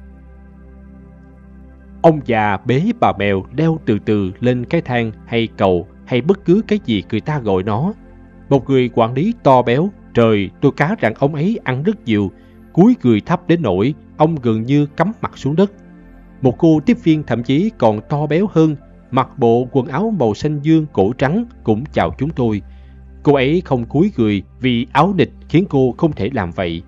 Ông già bế bà mèo leo từ từ lên cái thang hay cầu hay bất cứ cái gì người ta gọi nó. Một người quản lý to béo, trời, tôi cá rằng ông ấy ăn rất nhiều, cúi người thấp đến nỗi ông gần như cắm mặt xuống đất. Một cô tiếp viên thậm chí còn to béo hơn, mặc bộ quần áo màu xanh dương cổ trắng cũng chào chúng tôi. Cô ấy không cúi người vì áo nịt khiến cô không thể làm vậy.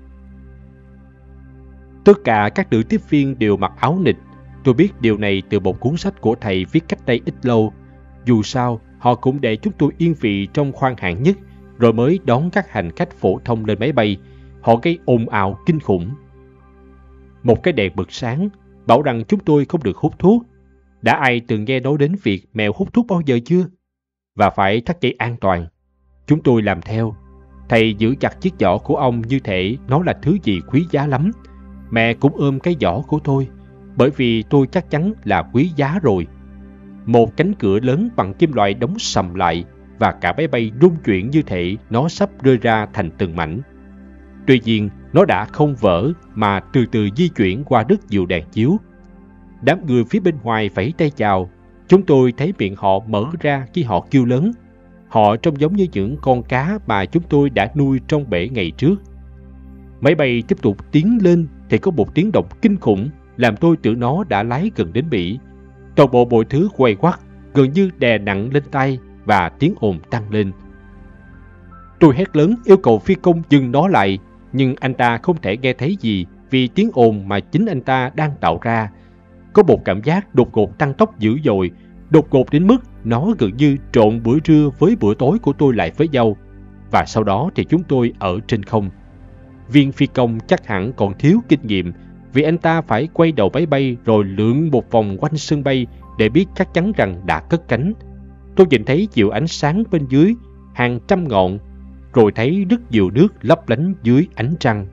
Tất cả các nữ tiếp viên đều mặc áo nịt. Tôi biết điều này từ một cuốn sách của thầy viết cách đây ít lâu. Dù sao, họ cũng để chúng tôi yên vị trong khoang hạng nhất, rồi mới đón các hành khách phổ thông lên máy bay. Họ gây ồn ào kinh khủng. Một cái đèn bật sáng, bảo rằng chúng tôi không được hút thuốc. Đã ai từng nghe nói đến việc mèo hút thuốc bao giờ chưa? Và phải thắt dây an toàn. Chúng tôi làm theo. Thầy giữ chặt chiếc giỏ của ông như thể nó là thứ gì quý giá lắm. Mẹ cũng ôm cái giỏ của tôi, bởi vì tôi chắc chắn là quý giá rồi. Một cánh cửa lớn bằng kim loại đóng sầm lại. và cả máy bay rung chuyển như thể nó sắp rơi ra thành từng mảnh. Tuy nhiên, nó đã không vỡ mà từ từ di chuyển qua rất nhiều đèn chiếu. Đám người phía bên ngoài vẫy tay chào. Chúng tôi thấy miệng họ mở ra khi họ kêu lớn. Họ trông giống như những con cá mà chúng tôi đã nuôi trong bể ngày trước. Máy bay tiếp tục tiến lên thì có một tiếng động kinh khủng làm tôi tưởng nó đã lái gần đến Bỉ. Toàn bộ mọi thứ quay quắt, gần như đè nặng lên tay và tiếng ồn tăng lên. Tôi hét lớn yêu cầu phi công dừng nó lại, nhưng anh ta không thể nghe thấy gì vì tiếng ồn mà chính anh ta đang tạo ra. Có một cảm giác đột ngột tăng tốc dữ dội, đột ngột đến mức nó gần như trộn bữa trưa với bữa tối của tôi lại với nhau. Và sau đó thì chúng tôi ở trên không. Viên phi công chắc hẳn còn thiếu kinh nghiệm vì anh ta phải quay đầu máy bay rồi lượn một vòng quanh sân bay để biết chắc chắn rằng đã cất cánh. Tôi nhìn thấy chiều ánh sáng bên dưới hàng trăm ngọn, rồi thấy rất nhiều nước lấp lánh dưới ánh trăng.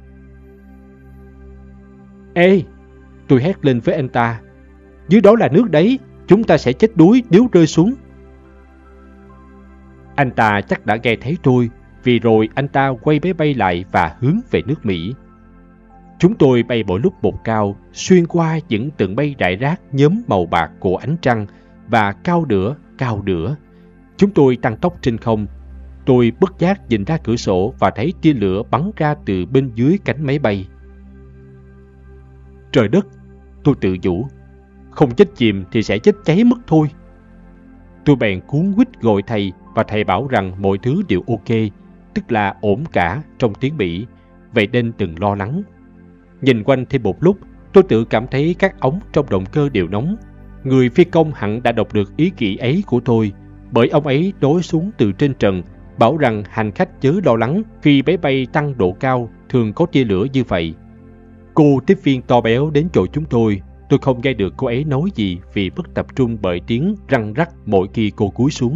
Ê! Tôi hét lên với anh ta. Dưới đó là nước đấy, chúng ta sẽ chết đuối nếu rơi xuống. Anh ta chắc đã nghe thấy tôi, vì rồi anh ta quay máy bay lại và hướng về nước Mỹ. Chúng tôi bay mỗi lúc một cao, xuyên qua những tầng mây rải rác nhóm màu bạc của ánh trăng và cao nữa. Chúng tôi tăng tốc trên không. Tôi bất giác nhìn ra cửa sổ và thấy tia lửa bắn ra từ bên dưới cánh máy bay. Trời đất! Tôi tự nhủ. Không chết chìm thì sẽ chết cháy mất thôi. Tôi bèn cuống quýt gọi thầy và thầy bảo rằng mọi thứ đều ok, tức là ổn cả trong tiếng Bỉ, vậy nên đừng lo lắng. Nhìn quanh thêm một lúc, tôi tự cảm thấy các ống trong động cơ đều nóng. Người phi công hẳn đã đọc được ý nghĩ ấy của tôi, bởi ông ấy nói xuống từ trên trần, bảo rằng hành khách chớ lo lắng khi máy bay tăng độ cao thường có tia lửa như vậy. Cô tiếp viên to béo đến chỗ chúng tôi không nghe được cô ấy nói gì vì mất tập trung bởi tiếng răng rắc mỗi khi cô cúi xuống.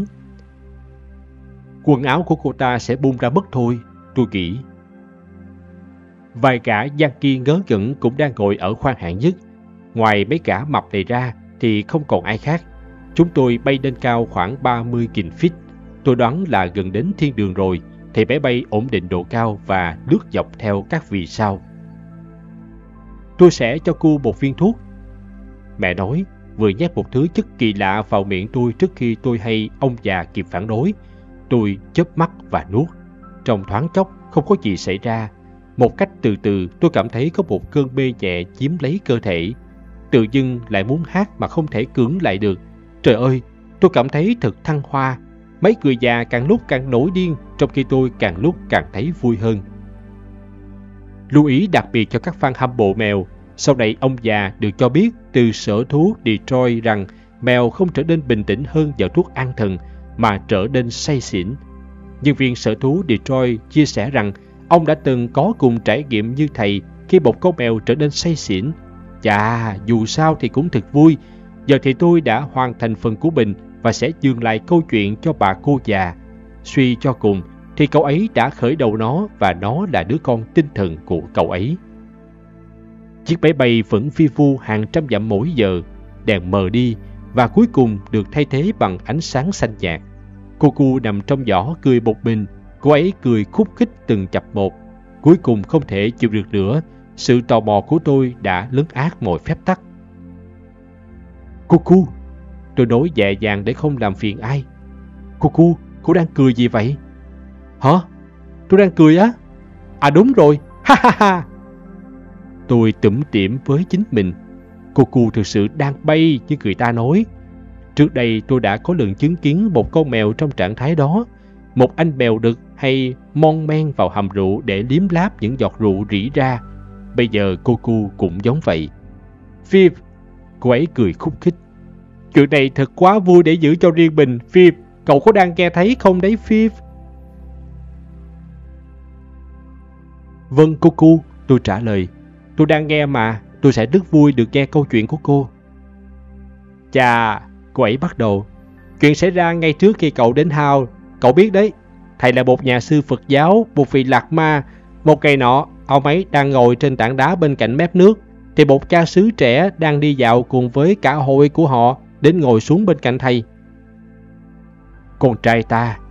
Quần áo của cô ta sẽ bung ra mất thôi, tôi nghĩ. Vài gã gian kia ngớ ngẩn cũng đang ngồi ở khoang hạng nhất. Ngoài mấy gã mập này ra thì không còn ai khác. Chúng tôi bay lên cao khoảng 30.000 feet. Tôi đoán là gần đến thiên đường rồi, thì máy bay ổn định độ cao và lướt dọc theo các vì sao. Tôi sẽ cho cô một viên thuốc. Mẹ nói, vừa nhét một thứ chất kỳ lạ vào miệng tôi trước khi tôi hay ông già kịp phản đối. Tôi chớp mắt và nuốt. Trong thoáng chốc không có gì xảy ra. Một cách từ từ tôi cảm thấy có một cơn mê nhẹ chiếm lấy cơ thể. Tự dưng lại muốn hát mà không thể cưỡng lại được. Trời ơi, tôi cảm thấy thật thăng hoa. Mấy người già càng lúc càng nổi điên, trong khi tôi càng lúc càng thấy vui hơn. Lưu ý đặc biệt cho các fan hâm mộ mèo. Sau này ông già được cho biết từ sở thú Detroit rằng mèo không trở nên bình tĩnh hơn vào thuốc an thần mà trở nên say xỉn. Nhân viên sở thú Detroit chia sẻ rằng ông đã từng có cùng trải nghiệm như thầy khi một con mèo trở nên say xỉn. Chà, dù sao thì cũng thật vui. Giờ thì tôi đã hoàn thành phần của mình và sẽ dừng lại câu chuyện cho bà cô già. Suy cho cùng thì cậu ấy đã khởi đầu nó và nó là đứa con tinh thần của cậu ấy. Chiếc máy bay vẫn vi vu hàng trăm dặm mỗi giờ, đèn mờ đi và cuối cùng được thay thế bằng ánh sáng xanh nhạt. Cô cu nằm trong giỏ cười một mình, cô ấy cười khúc khích từng chập một. Cuối cùng không thể chịu được nữa, sự tò mò của tôi đã lấn át mọi phép tắc. Cô cu, tôi nói nhẹ nhàng để không làm phiền ai. Cô cu, cô đang cười gì vậy? Hả? Tôi đang cười á? À đúng rồi, ha ha ha. Tôi tủm tỉm với chính mình. Cô cu thực sự đang bay như người ta nói. Trước đây tôi đã có lần chứng kiến một con mèo trong trạng thái đó. Một anh mèo đực hay mon men vào hầm rượu để liếm láp những giọt rượu rỉ ra. Bây giờ cô cu cũng giống vậy. Phi, cô ấy cười khúc khích. Chuyện này thật quá vui để giữ cho riêng mình. Phi, cậu có đang nghe thấy không đấy Phi? Vâng cô cu, tôi trả lời. Tôi đang nghe mà, tôi sẽ rất vui được nghe câu chuyện của cô. Chà, cô ấy bắt đầu. Chuyện xảy ra ngay trước khi cậu đến Hao. Cậu biết đấy, thầy là một nhà sư Phật giáo, một vị lạc ma. Một ngày nọ, ông ấy đang ngồi trên tảng đá bên cạnh mép nước, thì một cha xứ trẻ đang đi dạo cùng với cả hội của họ đến ngồi xuống bên cạnh thầy. Con trai ta,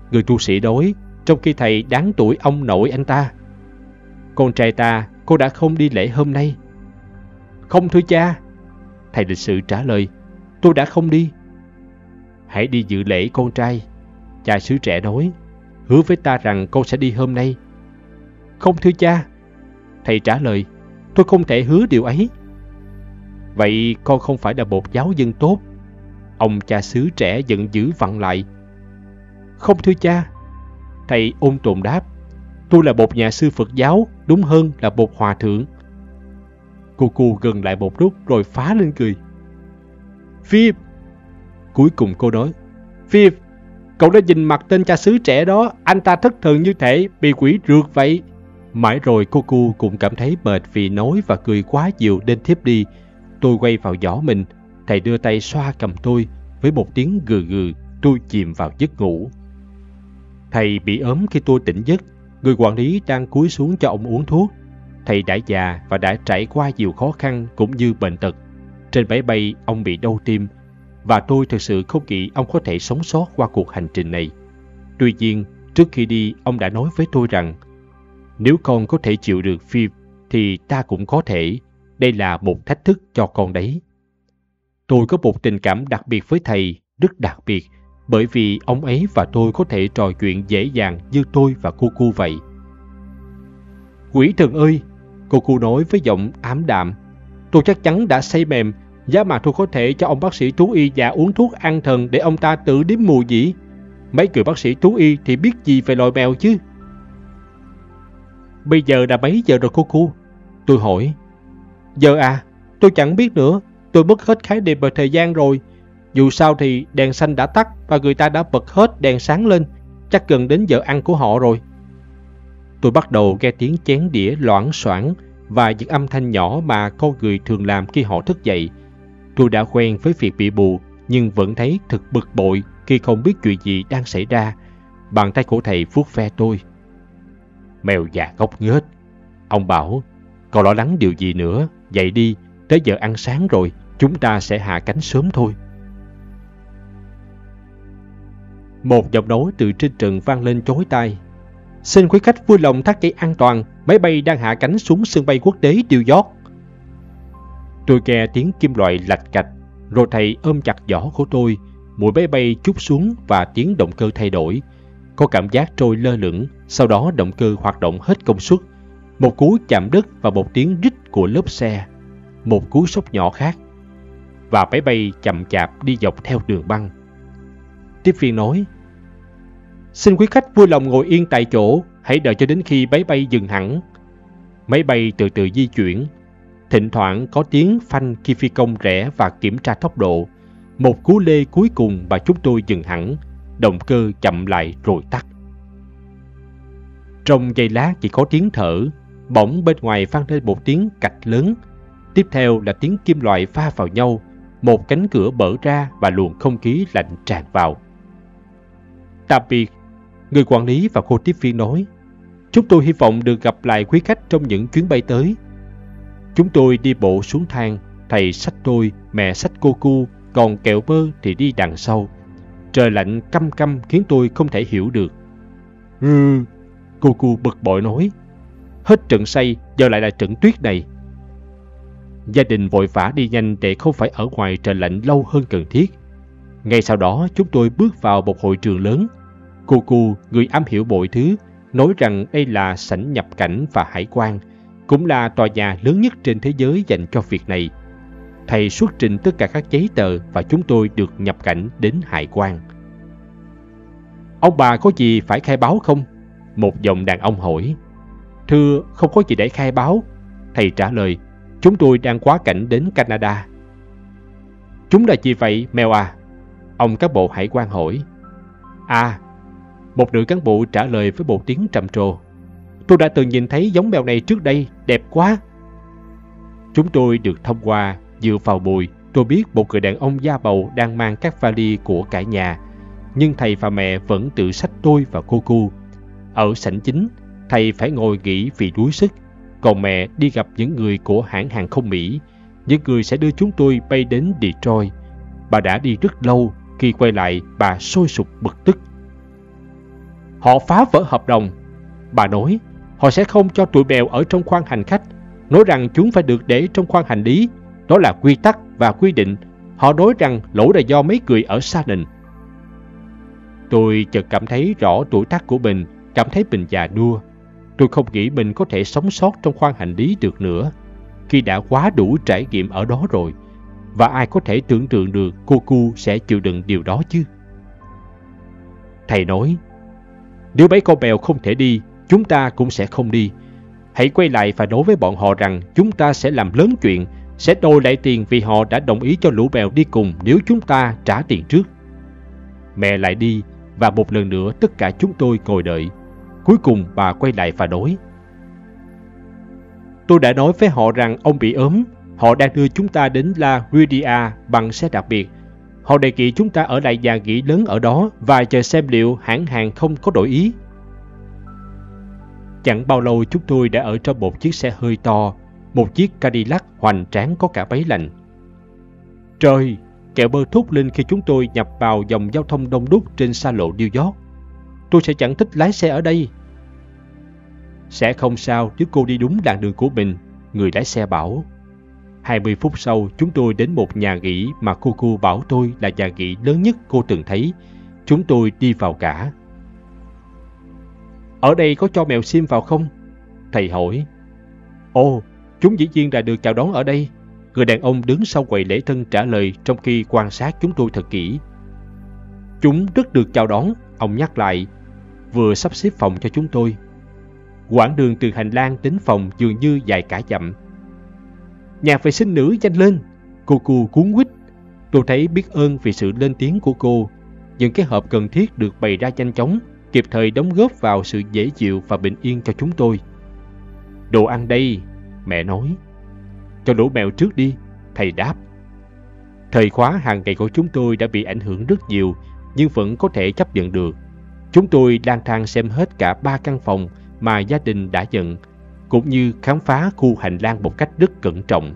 Người tu sĩ đối, trong khi thầy đáng tuổi ông nội anh ta. Con trai ta, cô đã không đi lễ hôm nay. Không thưa cha. Thầy lịch sự trả lời, tôi đã không đi. Hãy đi dự lễ con trai. Cha xứ trẻ nói, hứa với ta rằng con sẽ đi hôm nay. Không thưa cha. Thầy trả lời, tôi không thể hứa điều ấy. Vậy con không phải là một giáo dân tốt. Ông cha xứ trẻ giận dữ vặn lại. Không thưa cha. Thầy ôn tồn đáp, tôi là một nhà sư Phật giáo, đúng hơn là một hòa thượng. Cô gần lại một lúc rồi phá lên cười. Philip. Cuối cùng cô nói, Philip, cậu đã nhìn mặt tên cha xứ trẻ đó, anh ta thất thần như thể bị quỷ rượt vậy. Mãi rồi cô cũng cảm thấy mệt vì nói và cười quá nhiều nên thiếp đi. Tôi quay vào giỏ mình, thầy đưa tay xoa cầm tôi, với một tiếng gừ gừ, tôi chìm vào giấc ngủ. Thầy bị ốm khi tôi tỉnh giấc, người quản lý đang cúi xuống cho ông uống thuốc. Thầy đã già và đã trải qua nhiều khó khăn cũng như bệnh tật. Trên máy bay, ông bị đau tim, và tôi thực sự không nghĩ ông có thể sống sót qua cuộc hành trình này. Tuy nhiên, trước khi đi, ông đã nói với tôi rằng, nếu con có thể chịu được Philip, thì ta cũng có thể. Đây là một thách thức cho con đấy. Tôi có một tình cảm đặc biệt với thầy, rất đặc biệt, bởi vì ông ấy và tôi có thể trò chuyện dễ dàng như tôi và cô vậy. Quỷ thần ơi, cô nói với giọng ám đạm, tôi chắc chắn đã say mềm, giá mà tôi có thể cho ông bác sĩ thú y già uống thuốc an thần để ông ta tự điếm mùi dĩ. Mấy người bác sĩ thú y thì biết gì về loài mèo chứ. Bây giờ là mấy giờ rồi cô? Tôi hỏi. Giờ à, tôi chẳng biết nữa, tôi mất hết khái niệm về thời gian rồi. Dù sao thì đèn xanh đã tắt và người ta đã bật hết đèn sáng lên, chắc gần đến giờ ăn của họ rồi. Tôi bắt đầu nghe tiếng chén đĩa loảng xoảng và những âm thanh nhỏ mà con người thường làm khi họ thức dậy. Tôi đã quen với việc bị bù, nhưng vẫn thấy thật bực bội khi không biết chuyện gì đang xảy ra. Bàn tay của thầy vuốt ve tôi. Mèo già ngốc nghếch. Ông bảo, còn lo lắng điều gì nữa, dậy đi, tới giờ ăn sáng rồi, chúng ta sẽ hạ cánh sớm thôi. Một giọng nói từ trên trần vang lên chói tai. Xin quý khách vui lòng thắt dây an toàn, máy bay đang hạ cánh xuống sân bay quốc tế New York. Tôi nghe tiếng kim loại lạch cạch, rồi thầy ôm chặt giỏ của tôi, mũi máy bay chút xuống và tiếng động cơ thay đổi. Có cảm giác trôi lơ lửng, sau đó động cơ hoạt động hết công suất. Một cú chạm đất và một tiếng rít của lốp xe. Một cú sốc nhỏ khác. Và máy bay chậm chạp đi dọc theo đường băng. Tiếp viên nói, xin quý khách vui lòng ngồi yên tại chỗ, hãy đợi cho đến khi máy bay dừng hẳn. Máy bay từ từ di chuyển. Thỉnh thoảng có tiếng phanh khi phi công rẽ và kiểm tra tốc độ. Một cú lê cuối cùng và chúng tôi dừng hẳn. Động cơ chậm lại rồi tắt. Trong giây lát chỉ có tiếng thở. Bỗng bên ngoài vang lên một tiếng cạch lớn. Tiếp theo là tiếng kim loại va vào nhau. Một cánh cửa mở ra và luồng không khí lạnh tràn vào. Tạm biệt, người quản lý và cô tiếp viên nói. Chúng tôi hy vọng được gặp lại quý khách trong những chuyến bay tới. Chúng tôi đi bộ xuống thang. Thầy xách tôi, mẹ xách cô, còn kẹo bơ thì đi đằng sau. Trời lạnh căm căm khiến tôi không thể hiểu được. Cô bực bội nói. Hết trận say, giờ lại là trận tuyết này. Gia đình vội vã đi nhanh để không phải ở ngoài trời lạnh lâu hơn cần thiết. Ngay sau đó chúng tôi bước vào một hội trường lớn. Cô, người am hiểu mọi thứ, nói rằng đây là sảnh nhập cảnh và hải quan, cũng là tòa nhà lớn nhất trên thế giới dành cho việc này. Thầy xuất trình tất cả các giấy tờ và chúng tôi được nhập cảnh đến hải quan. Ông bà có gì phải khai báo không? Một giọng đàn ông hỏi. Thưa, không có gì để khai báo. Thầy trả lời, chúng tôi đang quá cảnh đến Canada. Chúng là gì vậy, mèo à? Ông cán bộ hải quan hỏi. À, một nữ cán bộ trả lời với một tiếng trầm trồ. Tôi đã từng nhìn thấy giống mèo này trước đây, đẹp quá. Chúng tôi được thông qua. Dựa vào bùi, tôi biết một người đàn ông da bầu đang mang các vali của cả nhà. Nhưng thầy và mẹ vẫn tự xách tôi và cô. Ở sảnh chính, thầy phải ngồi nghỉ vì đuối sức. Còn mẹ đi gặp những người của hãng hàng không Mỹ, những người sẽ đưa chúng tôi bay đến Detroit. Bà đã đi rất lâu, khi quay lại bà sôi sục bực tức. Họ phá vỡ hợp đồng. Bà nói, họ sẽ không cho tụi bèo ở trong khoang hành khách, nói rằng chúng phải được để trong khoang hành lý. Đó là quy tắc và quy định. Họ nói rằng lỗi là do mấy người ở Shannon. Tôi chợt cảm thấy rõ tuổi tác của mình, cảm thấy mình già nua. Tôi không nghĩ mình có thể sống sót trong khoang hành lý được nữa, khi đã quá đủ trải nghiệm ở đó rồi. Và ai có thể tưởng tượng được cô Cu sẽ chịu đựng điều đó chứ? Thầy nói, nếu mấy con bèo không thể đi, chúng ta cũng sẽ không đi. Hãy quay lại và nói với bọn họ rằng chúng ta sẽ làm lớn chuyện, sẽ đòi lại tiền vì họ đã đồng ý cho lũ bèo đi cùng nếu chúng ta trả tiền trước. Mẹ lại đi, và một lần nữa tất cả chúng tôi ngồi đợi. Cuối cùng bà quay lại và nói, tôi đã nói với họ rằng ông bị ốm. Họ đang đưa chúng ta đến La Guardia bằng xe đặc biệt. Họ đề nghị chúng ta ở lại nhà nghỉ lớn ở đó và chờ xem liệu hãng hàng không có đổi ý. Chẳng bao lâu chúng tôi đã ở trong một chiếc xe hơi to, một chiếc Cadillac hoành tráng có cả máy lạnh. Trời! Kẹo bơ thốt lên khi chúng tôi nhập vào dòng giao thông đông đúc trên xa lộ New York. Tôi sẽ chẳng thích lái xe ở đây. Sẽ không sao nếu cô đi đúng làn đường của mình, người lái xe bảo. 20 phút sau, chúng tôi đến một nhà nghỉ mà cô bảo tôi là nhà nghỉ lớn nhất cô từng thấy. Chúng tôi đi vào cả. Ở đây có cho mèo sim vào không? Thầy hỏi. Ồ, chúng dĩ nhiên đã được chào đón ở đây. Người đàn ông đứng sau quầy lễ tân trả lời trong khi quan sát chúng tôi thật kỹ. Chúng rất được chào đón, ông nhắc lại, vừa sắp xếp phòng cho chúng tôi. Quãng đường từ hành lang đến phòng dường như dài cả dặm. Nhà vệ sinh nữ nhanh lên! Cô cuống quýt. Tôi thấy biết ơn vì sự lên tiếng của cô. Những cái hộp cần thiết được bày ra nhanh chóng, kịp thời đóng góp vào sự dễ chịu và bình yên cho chúng tôi. Đồ ăn đây, mẹ nói. Cho lũ mèo trước đi, thầy đáp. Thời khóa hàng ngày của chúng tôi đã bị ảnh hưởng rất nhiều, nhưng vẫn có thể chấp nhận được. Chúng tôi lang thang xem hết cả 3 căn phòng mà gia đình đã nhận, cũng như khám phá khu hành lang một cách rất cẩn trọng.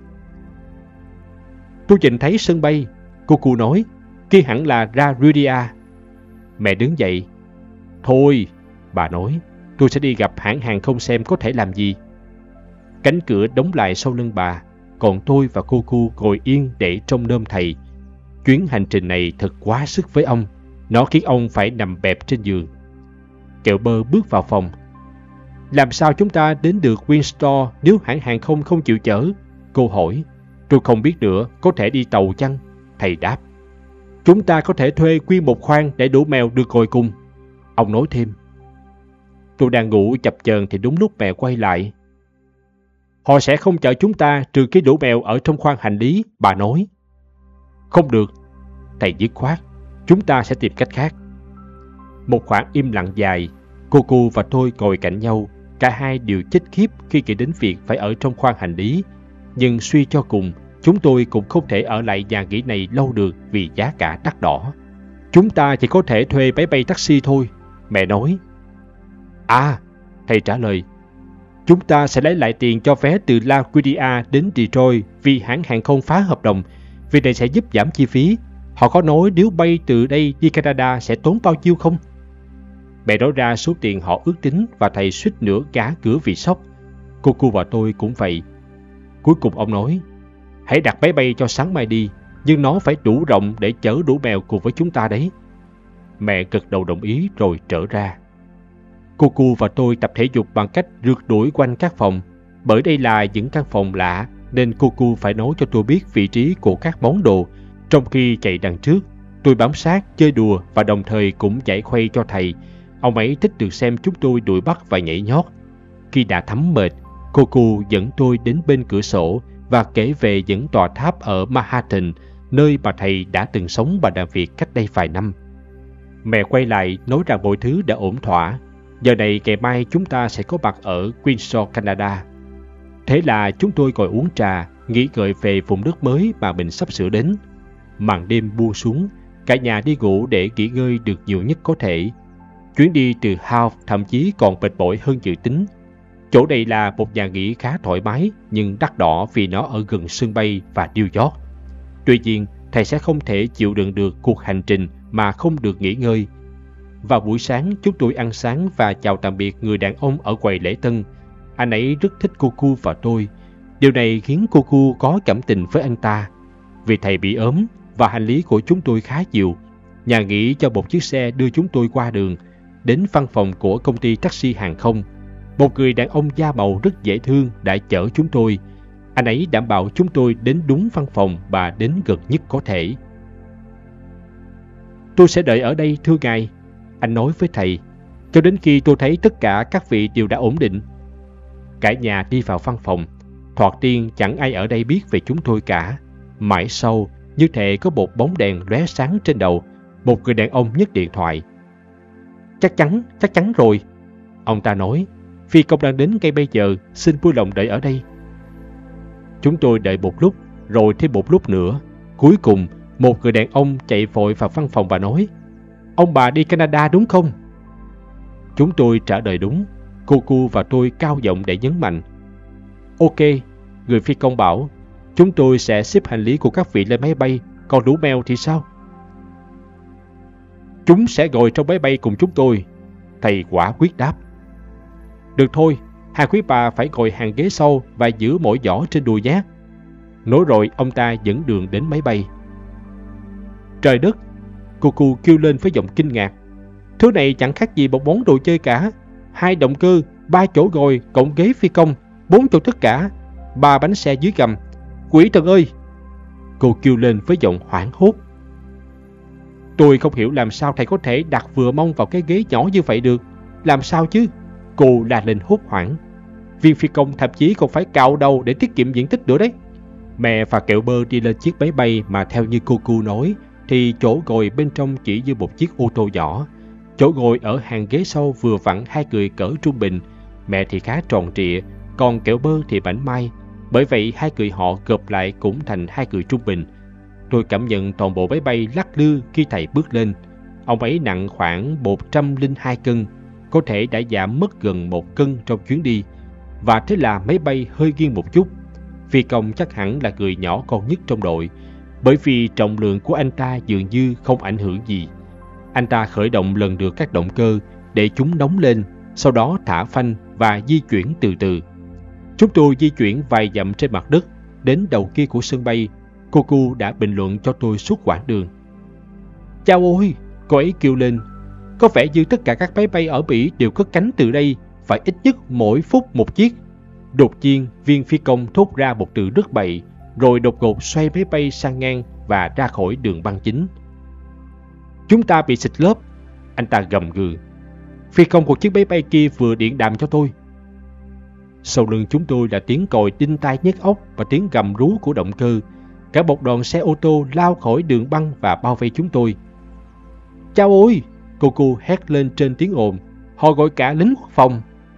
Tôi nhìn thấy sân bay, cô nói, kia hẳn là ra Rudia. Mẹ đứng dậy. Thôi, bà nói, tôi sẽ đi gặp hãng hàng không xem có thể làm gì. Cánh cửa đóng lại sau lưng bà, còn tôi và cô ngồi yên để trông nom thầy. Chuyến hành trình này thật quá sức với ông. Nó khiến ông phải nằm bẹp trên giường. Kẹo bơ bước vào phòng. Làm sao chúng ta đến được Windsor nếu hãng hàng không không chịu chở? Cô hỏi. Tôi không biết nữa, có thể đi tàu chăng? Thầy đáp. Chúng ta có thể thuê nguyên một khoang để đủ mèo được ngồi cùng. Ông nói thêm. Tôi đang ngủ chập chờn thì đúng lúc mẹ quay lại. Họ sẽ không chở chúng ta trừ cái đủ mèo ở trong khoang hành lý, bà nói. Không được, thầy dứt khoát. Chúng ta sẽ tìm cách khác. Một khoảng im lặng dài, cô và tôi ngồi cạnh nhau. Cả hai đều chết khiếp khi nghĩ đến việc phải ở trong khoang hành lý. Nhưng suy cho cùng, chúng tôi cũng không thể ở lại nhà nghỉ này lâu được vì giá cả đắt đỏ. Chúng ta chỉ có thể thuê máy bay taxi thôi, mẹ nói. À, thầy trả lời. Chúng ta sẽ lấy lại tiền cho vé từ La Guardia đến Detroit vì hãng hàng không phá hợp đồng. Việc này sẽ giúp giảm chi phí. Họ có nói nếu bay từ đây đi Canada sẽ tốn bao nhiêu không? Mẹ nói ra số tiền họ ước tính và thầy suýt nữa gã cửa vì sốc. Cô và tôi cũng vậy. Cuối cùng ông nói, hãy đặt máy bay cho sáng mai đi, nhưng nó phải đủ rộng để chở đủ mèo cùng với chúng ta đấy. Mẹ gật đầu đồng ý rồi trở ra. Cô và tôi tập thể dục bằng cách rượt đuổi quanh các phòng. Bởi đây là những căn phòng lạ nên cô phải nói cho tôi biết vị trí của các món đồ. Trong khi chạy đằng trước, tôi bám sát, chơi đùa và đồng thời cũng giải khuây cho thầy. Ông ấy thích được xem chúng tôi đuổi bắt và nhảy nhót. Khi đã thấm mệt, cô dẫn tôi đến bên cửa sổ và kể về những tòa tháp ở Manhattan, nơi mà thầy đã từng sống và làm việc cách đây vài năm. Mẹ quay lại nói rằng mọi thứ đã ổn thỏa. Giờ này ngày mai chúng ta sẽ có mặt ở Windsor, Canada. Thế là chúng tôi ngồi uống trà, nghĩ ngợi về vùng đất mới mà mình sắp sửa đến. Màn đêm buông xuống, cả nhà đi ngủ để nghỉ ngơi được nhiều nhất có thể. Chuyến đi từ Hull thậm chí còn mệt mỏi hơn dự tính. Chỗ này là một nhà nghỉ khá thoải mái nhưng đắt đỏ vì nó ở gần sân bay và New York. Tuy nhiên, thầy sẽ không thể chịu đựng được cuộc hành trình mà không được nghỉ ngơi. Vào buổi sáng, chúng tôi ăn sáng và chào tạm biệt người đàn ông ở quầy lễ tân. Anh ấy rất thích Coco và tôi. Điều này khiến Coco có cảm tình với anh ta. Vì thầy bị ốm và hành lý của chúng tôi khá nhiều, nhà nghỉ cho một chiếc xe đưa chúng tôi qua đường, đến văn phòng của công ty taxi hàng không. Một người đàn ông da màu rất dễ thương đã chở chúng tôi. Anh ấy đảm bảo chúng tôi đến đúng văn phòng và đến gần nhất có thể. Tôi sẽ đợi ở đây thưa ngài, anh nói với thầy, cho đến khi tôi thấy tất cả các vị đều đã ổn định. Cả nhà đi vào văn phòng. Thoạt tiên chẳng ai ở đây biết về chúng tôi cả. Mãi sau, như thể có một bóng đèn lóe sáng trên đầu, một người đàn ông nhấc điện thoại. Chắc chắn rồi, ông ta nói. Phi công đang đến ngay bây giờ, xin vui lòng đợi ở đây. Chúng tôi đợi một lúc, rồi thêm một lúc nữa. Cuối cùng, một người đàn ông chạy vội vào văn phòng và nói, ông bà đi Canada đúng không? Chúng tôi trả lời đúng. Coco và tôi cao giọng để nhấn mạnh. Ok, người phi công bảo, chúng tôi sẽ xếp hành lý của các vị lên máy bay, còn đủ mèo thì sao? Chúng sẽ ngồi trong máy bay cùng chúng tôi, thầy quả quyết đáp. Được thôi, hai quý bà phải ngồi hàng ghế sau và giữ mỗi giỏ trên đùi nhé. Nói rồi ông ta dẫn đường đến máy bay. Trời đất! Coco kêu lên với giọng kinh ngạc. Thứ này chẳng khác gì một món đồ chơi cả. 2 động cơ, 3 chỗ ngồi, cộng ghế phi công, 4 chỗ tất cả, 3 bánh xe dưới gầm. Quỷ thần ơi! Cô kêu lên với giọng hoảng hốt. Tôi không hiểu làm sao thầy có thể đặt vừa mông vào cái ghế nhỏ như vậy được. Làm sao chứ? Cô la lên hốt hoảng. Viên phi công thậm chí còn phải cạo đầu để tiết kiệm diện tích nữa đấy. Mẹ và kẹo bơ đi lên chiếc máy bay mà theo như cô nói thì chỗ ngồi bên trong chỉ như một chiếc ô tô nhỏ. Chỗ ngồi ở hàng ghế sau vừa vặn 2 người cỡ trung bình. Mẹ thì khá tròn trịa, còn kẹo bơ thì mảnh mai. Bởi vậy 2 người họ gộp lại cũng thành 2 người trung bình. Tôi cảm nhận toàn bộ máy bay lắc lư khi thầy bước lên. Ông ấy nặng khoảng 102 cân, có thể đã giảm mất gần 1 cân trong chuyến đi. Và thế là máy bay hơi nghiêng một chút. Phi công chắc hẳn là người nhỏ con nhất trong đội, bởi vì trọng lượng của anh ta dường như không ảnh hưởng gì. Anh ta khởi động lần lượt các động cơ để chúng nóng lên, sau đó thả phanh và di chuyển từ từ. Chúng tôi di chuyển vài dặm trên mặt đất, đến đầu kia của sân bay. Coco đã bình luận cho tôi suốt quãng đường. Chao ôi! Cô ấy kêu lên. Có vẻ như tất cả các máy bay ở Mỹ đều cất cánh từ đây, phải ít nhất mỗi phút một chiếc. Đột nhiên, viên phi công thốt ra một từ rất bậy, rồi đột ngột xoay máy bay sang ngang và ra khỏi đường băng chính. Chúng ta bị xịt lớp, anh ta gầm gừ. Phi công của chiếc máy bay kia vừa điện đàm cho tôi. Sau lưng chúng tôi là tiếng còi đinh tai nhức óc và tiếng gầm rú của động cơ. Cả một đoàn xe ô tô lao khỏi đường băng và bao vây chúng tôi. Chao ôi! Coco hét lên trên tiếng ồn. Họ gọi cả lính quốc phòng.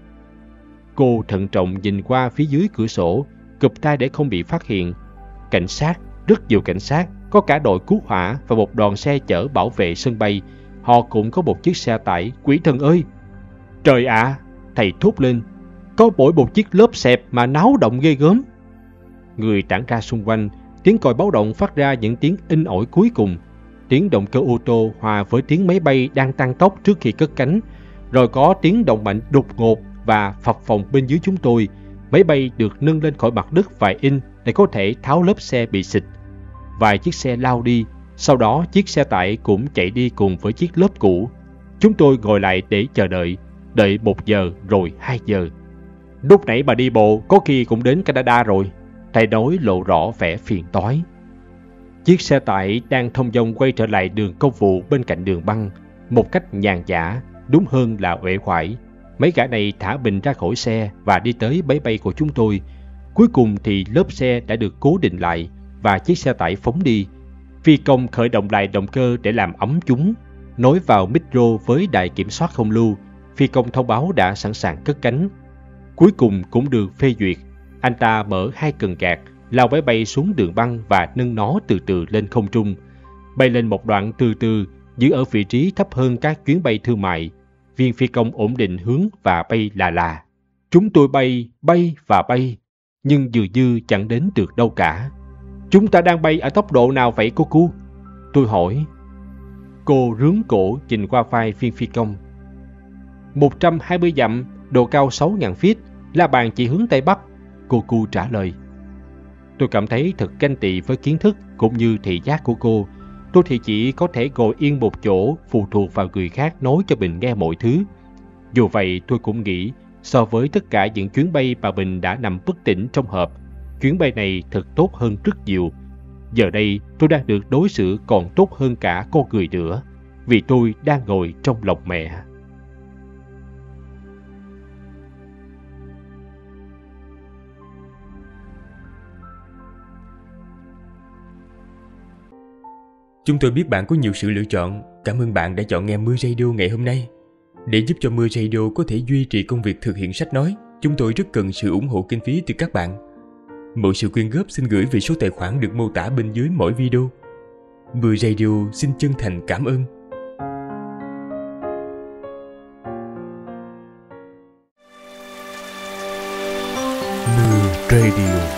Cô thận trọng nhìn qua phía dưới cửa sổ, cụp tay để không bị phát hiện. Cảnh sát, rất nhiều cảnh sát, có cả đội cứu hỏa và một đoàn xe chở bảo vệ sân bay. Họ cũng có một chiếc xe tải. Quỷ thần ơi! Trời ạ! Thầy thốt lên. Có mỗi một chiếc lốp xẹp mà náo động ghê gớm. Người tản ra xung quanh, tiếng còi báo động phát ra những tiếng in ỏi cuối cùng. Tiếng động cơ ô tô hòa với tiếng máy bay đang tăng tốc trước khi cất cánh. Rồi có tiếng động mạnh đột ngột và phập phồng bên dưới chúng tôi. Máy bay được nâng lên khỏi mặt đất vài inch để có thể tháo lớp xe bị xịt. Vài chiếc xe lao đi, sau đó chiếc xe tải cũng chạy đi cùng với chiếc lốp cũ. Chúng tôi ngồi lại để chờ đợi 1 giờ rồi 2 giờ. Lúc nãy bà đi bộ có khi cũng đến Canada rồi, thầy nói lộ rõ vẻ phiền toái. Chiếc xe tải đang thông dong quay trở lại đường công vụ bên cạnh đường băng, một cách nhàn nhã, đúng hơn là uể oải. Mấy gã này thả bình ra khỏi xe và đi tới máy bay của chúng tôi. Cuối cùng thì lớp xe đã được cố định lại và chiếc xe tải phóng đi. Phi công khởi động lại động cơ để làm ấm chúng. Nối vào micro với đài kiểm soát không lưu, phi công thông báo đã sẵn sàng cất cánh. Cuối cùng cũng được phê duyệt. Anh ta mở 2 cần gạt, lao máy bay xuống đường băng và nâng nó từ từ lên không trung. Bay lên một đoạn từ từ, giữ ở vị trí thấp hơn các chuyến bay thương mại. Viên phi công ổn định hướng và bay là. Chúng tôi bay và bay, nhưng dường như chẳng đến được đâu cả. Chúng ta đang bay ở tốc độ nào vậy cô cu? Tôi hỏi. Cô rướn cổ nhìn qua vai viên phi công. 120 dặm, độ cao 6.000 feet, la bàn chỉ hướng Tây Bắc, cô Cu trả lời. Tôi cảm thấy thật ganh tị với kiến thức cũng như thị giác của cô. Tôi thì chỉ có thể ngồi yên một chỗ, phụ thuộc vào người khác nói cho mình nghe mọi thứ. Dù vậy tôi cũng nghĩ, so với tất cả những chuyến bay mà mình đã nằm bất tỉnh trong hộp, chuyến bay này thật tốt hơn rất nhiều. Giờ đây tôi đang được đối xử còn tốt hơn cả con người nữa, vì tôi đang ngồi trong lòng mẹ. Chúng tôi biết bạn có nhiều sự lựa chọn. Cảm ơn bạn đã chọn nghe Mưa Radio ngày hôm nay. Để giúp cho Mưa Radio có thể duy trì công việc thực hiện sách nói, chúng tôi rất cần sự ủng hộ kinh phí từ các bạn. Mọi sự quyên góp xin gửi về số tài khoản được mô tả bên dưới mỗi video. Mưa Radio xin chân thành cảm ơn. Mưa Radio.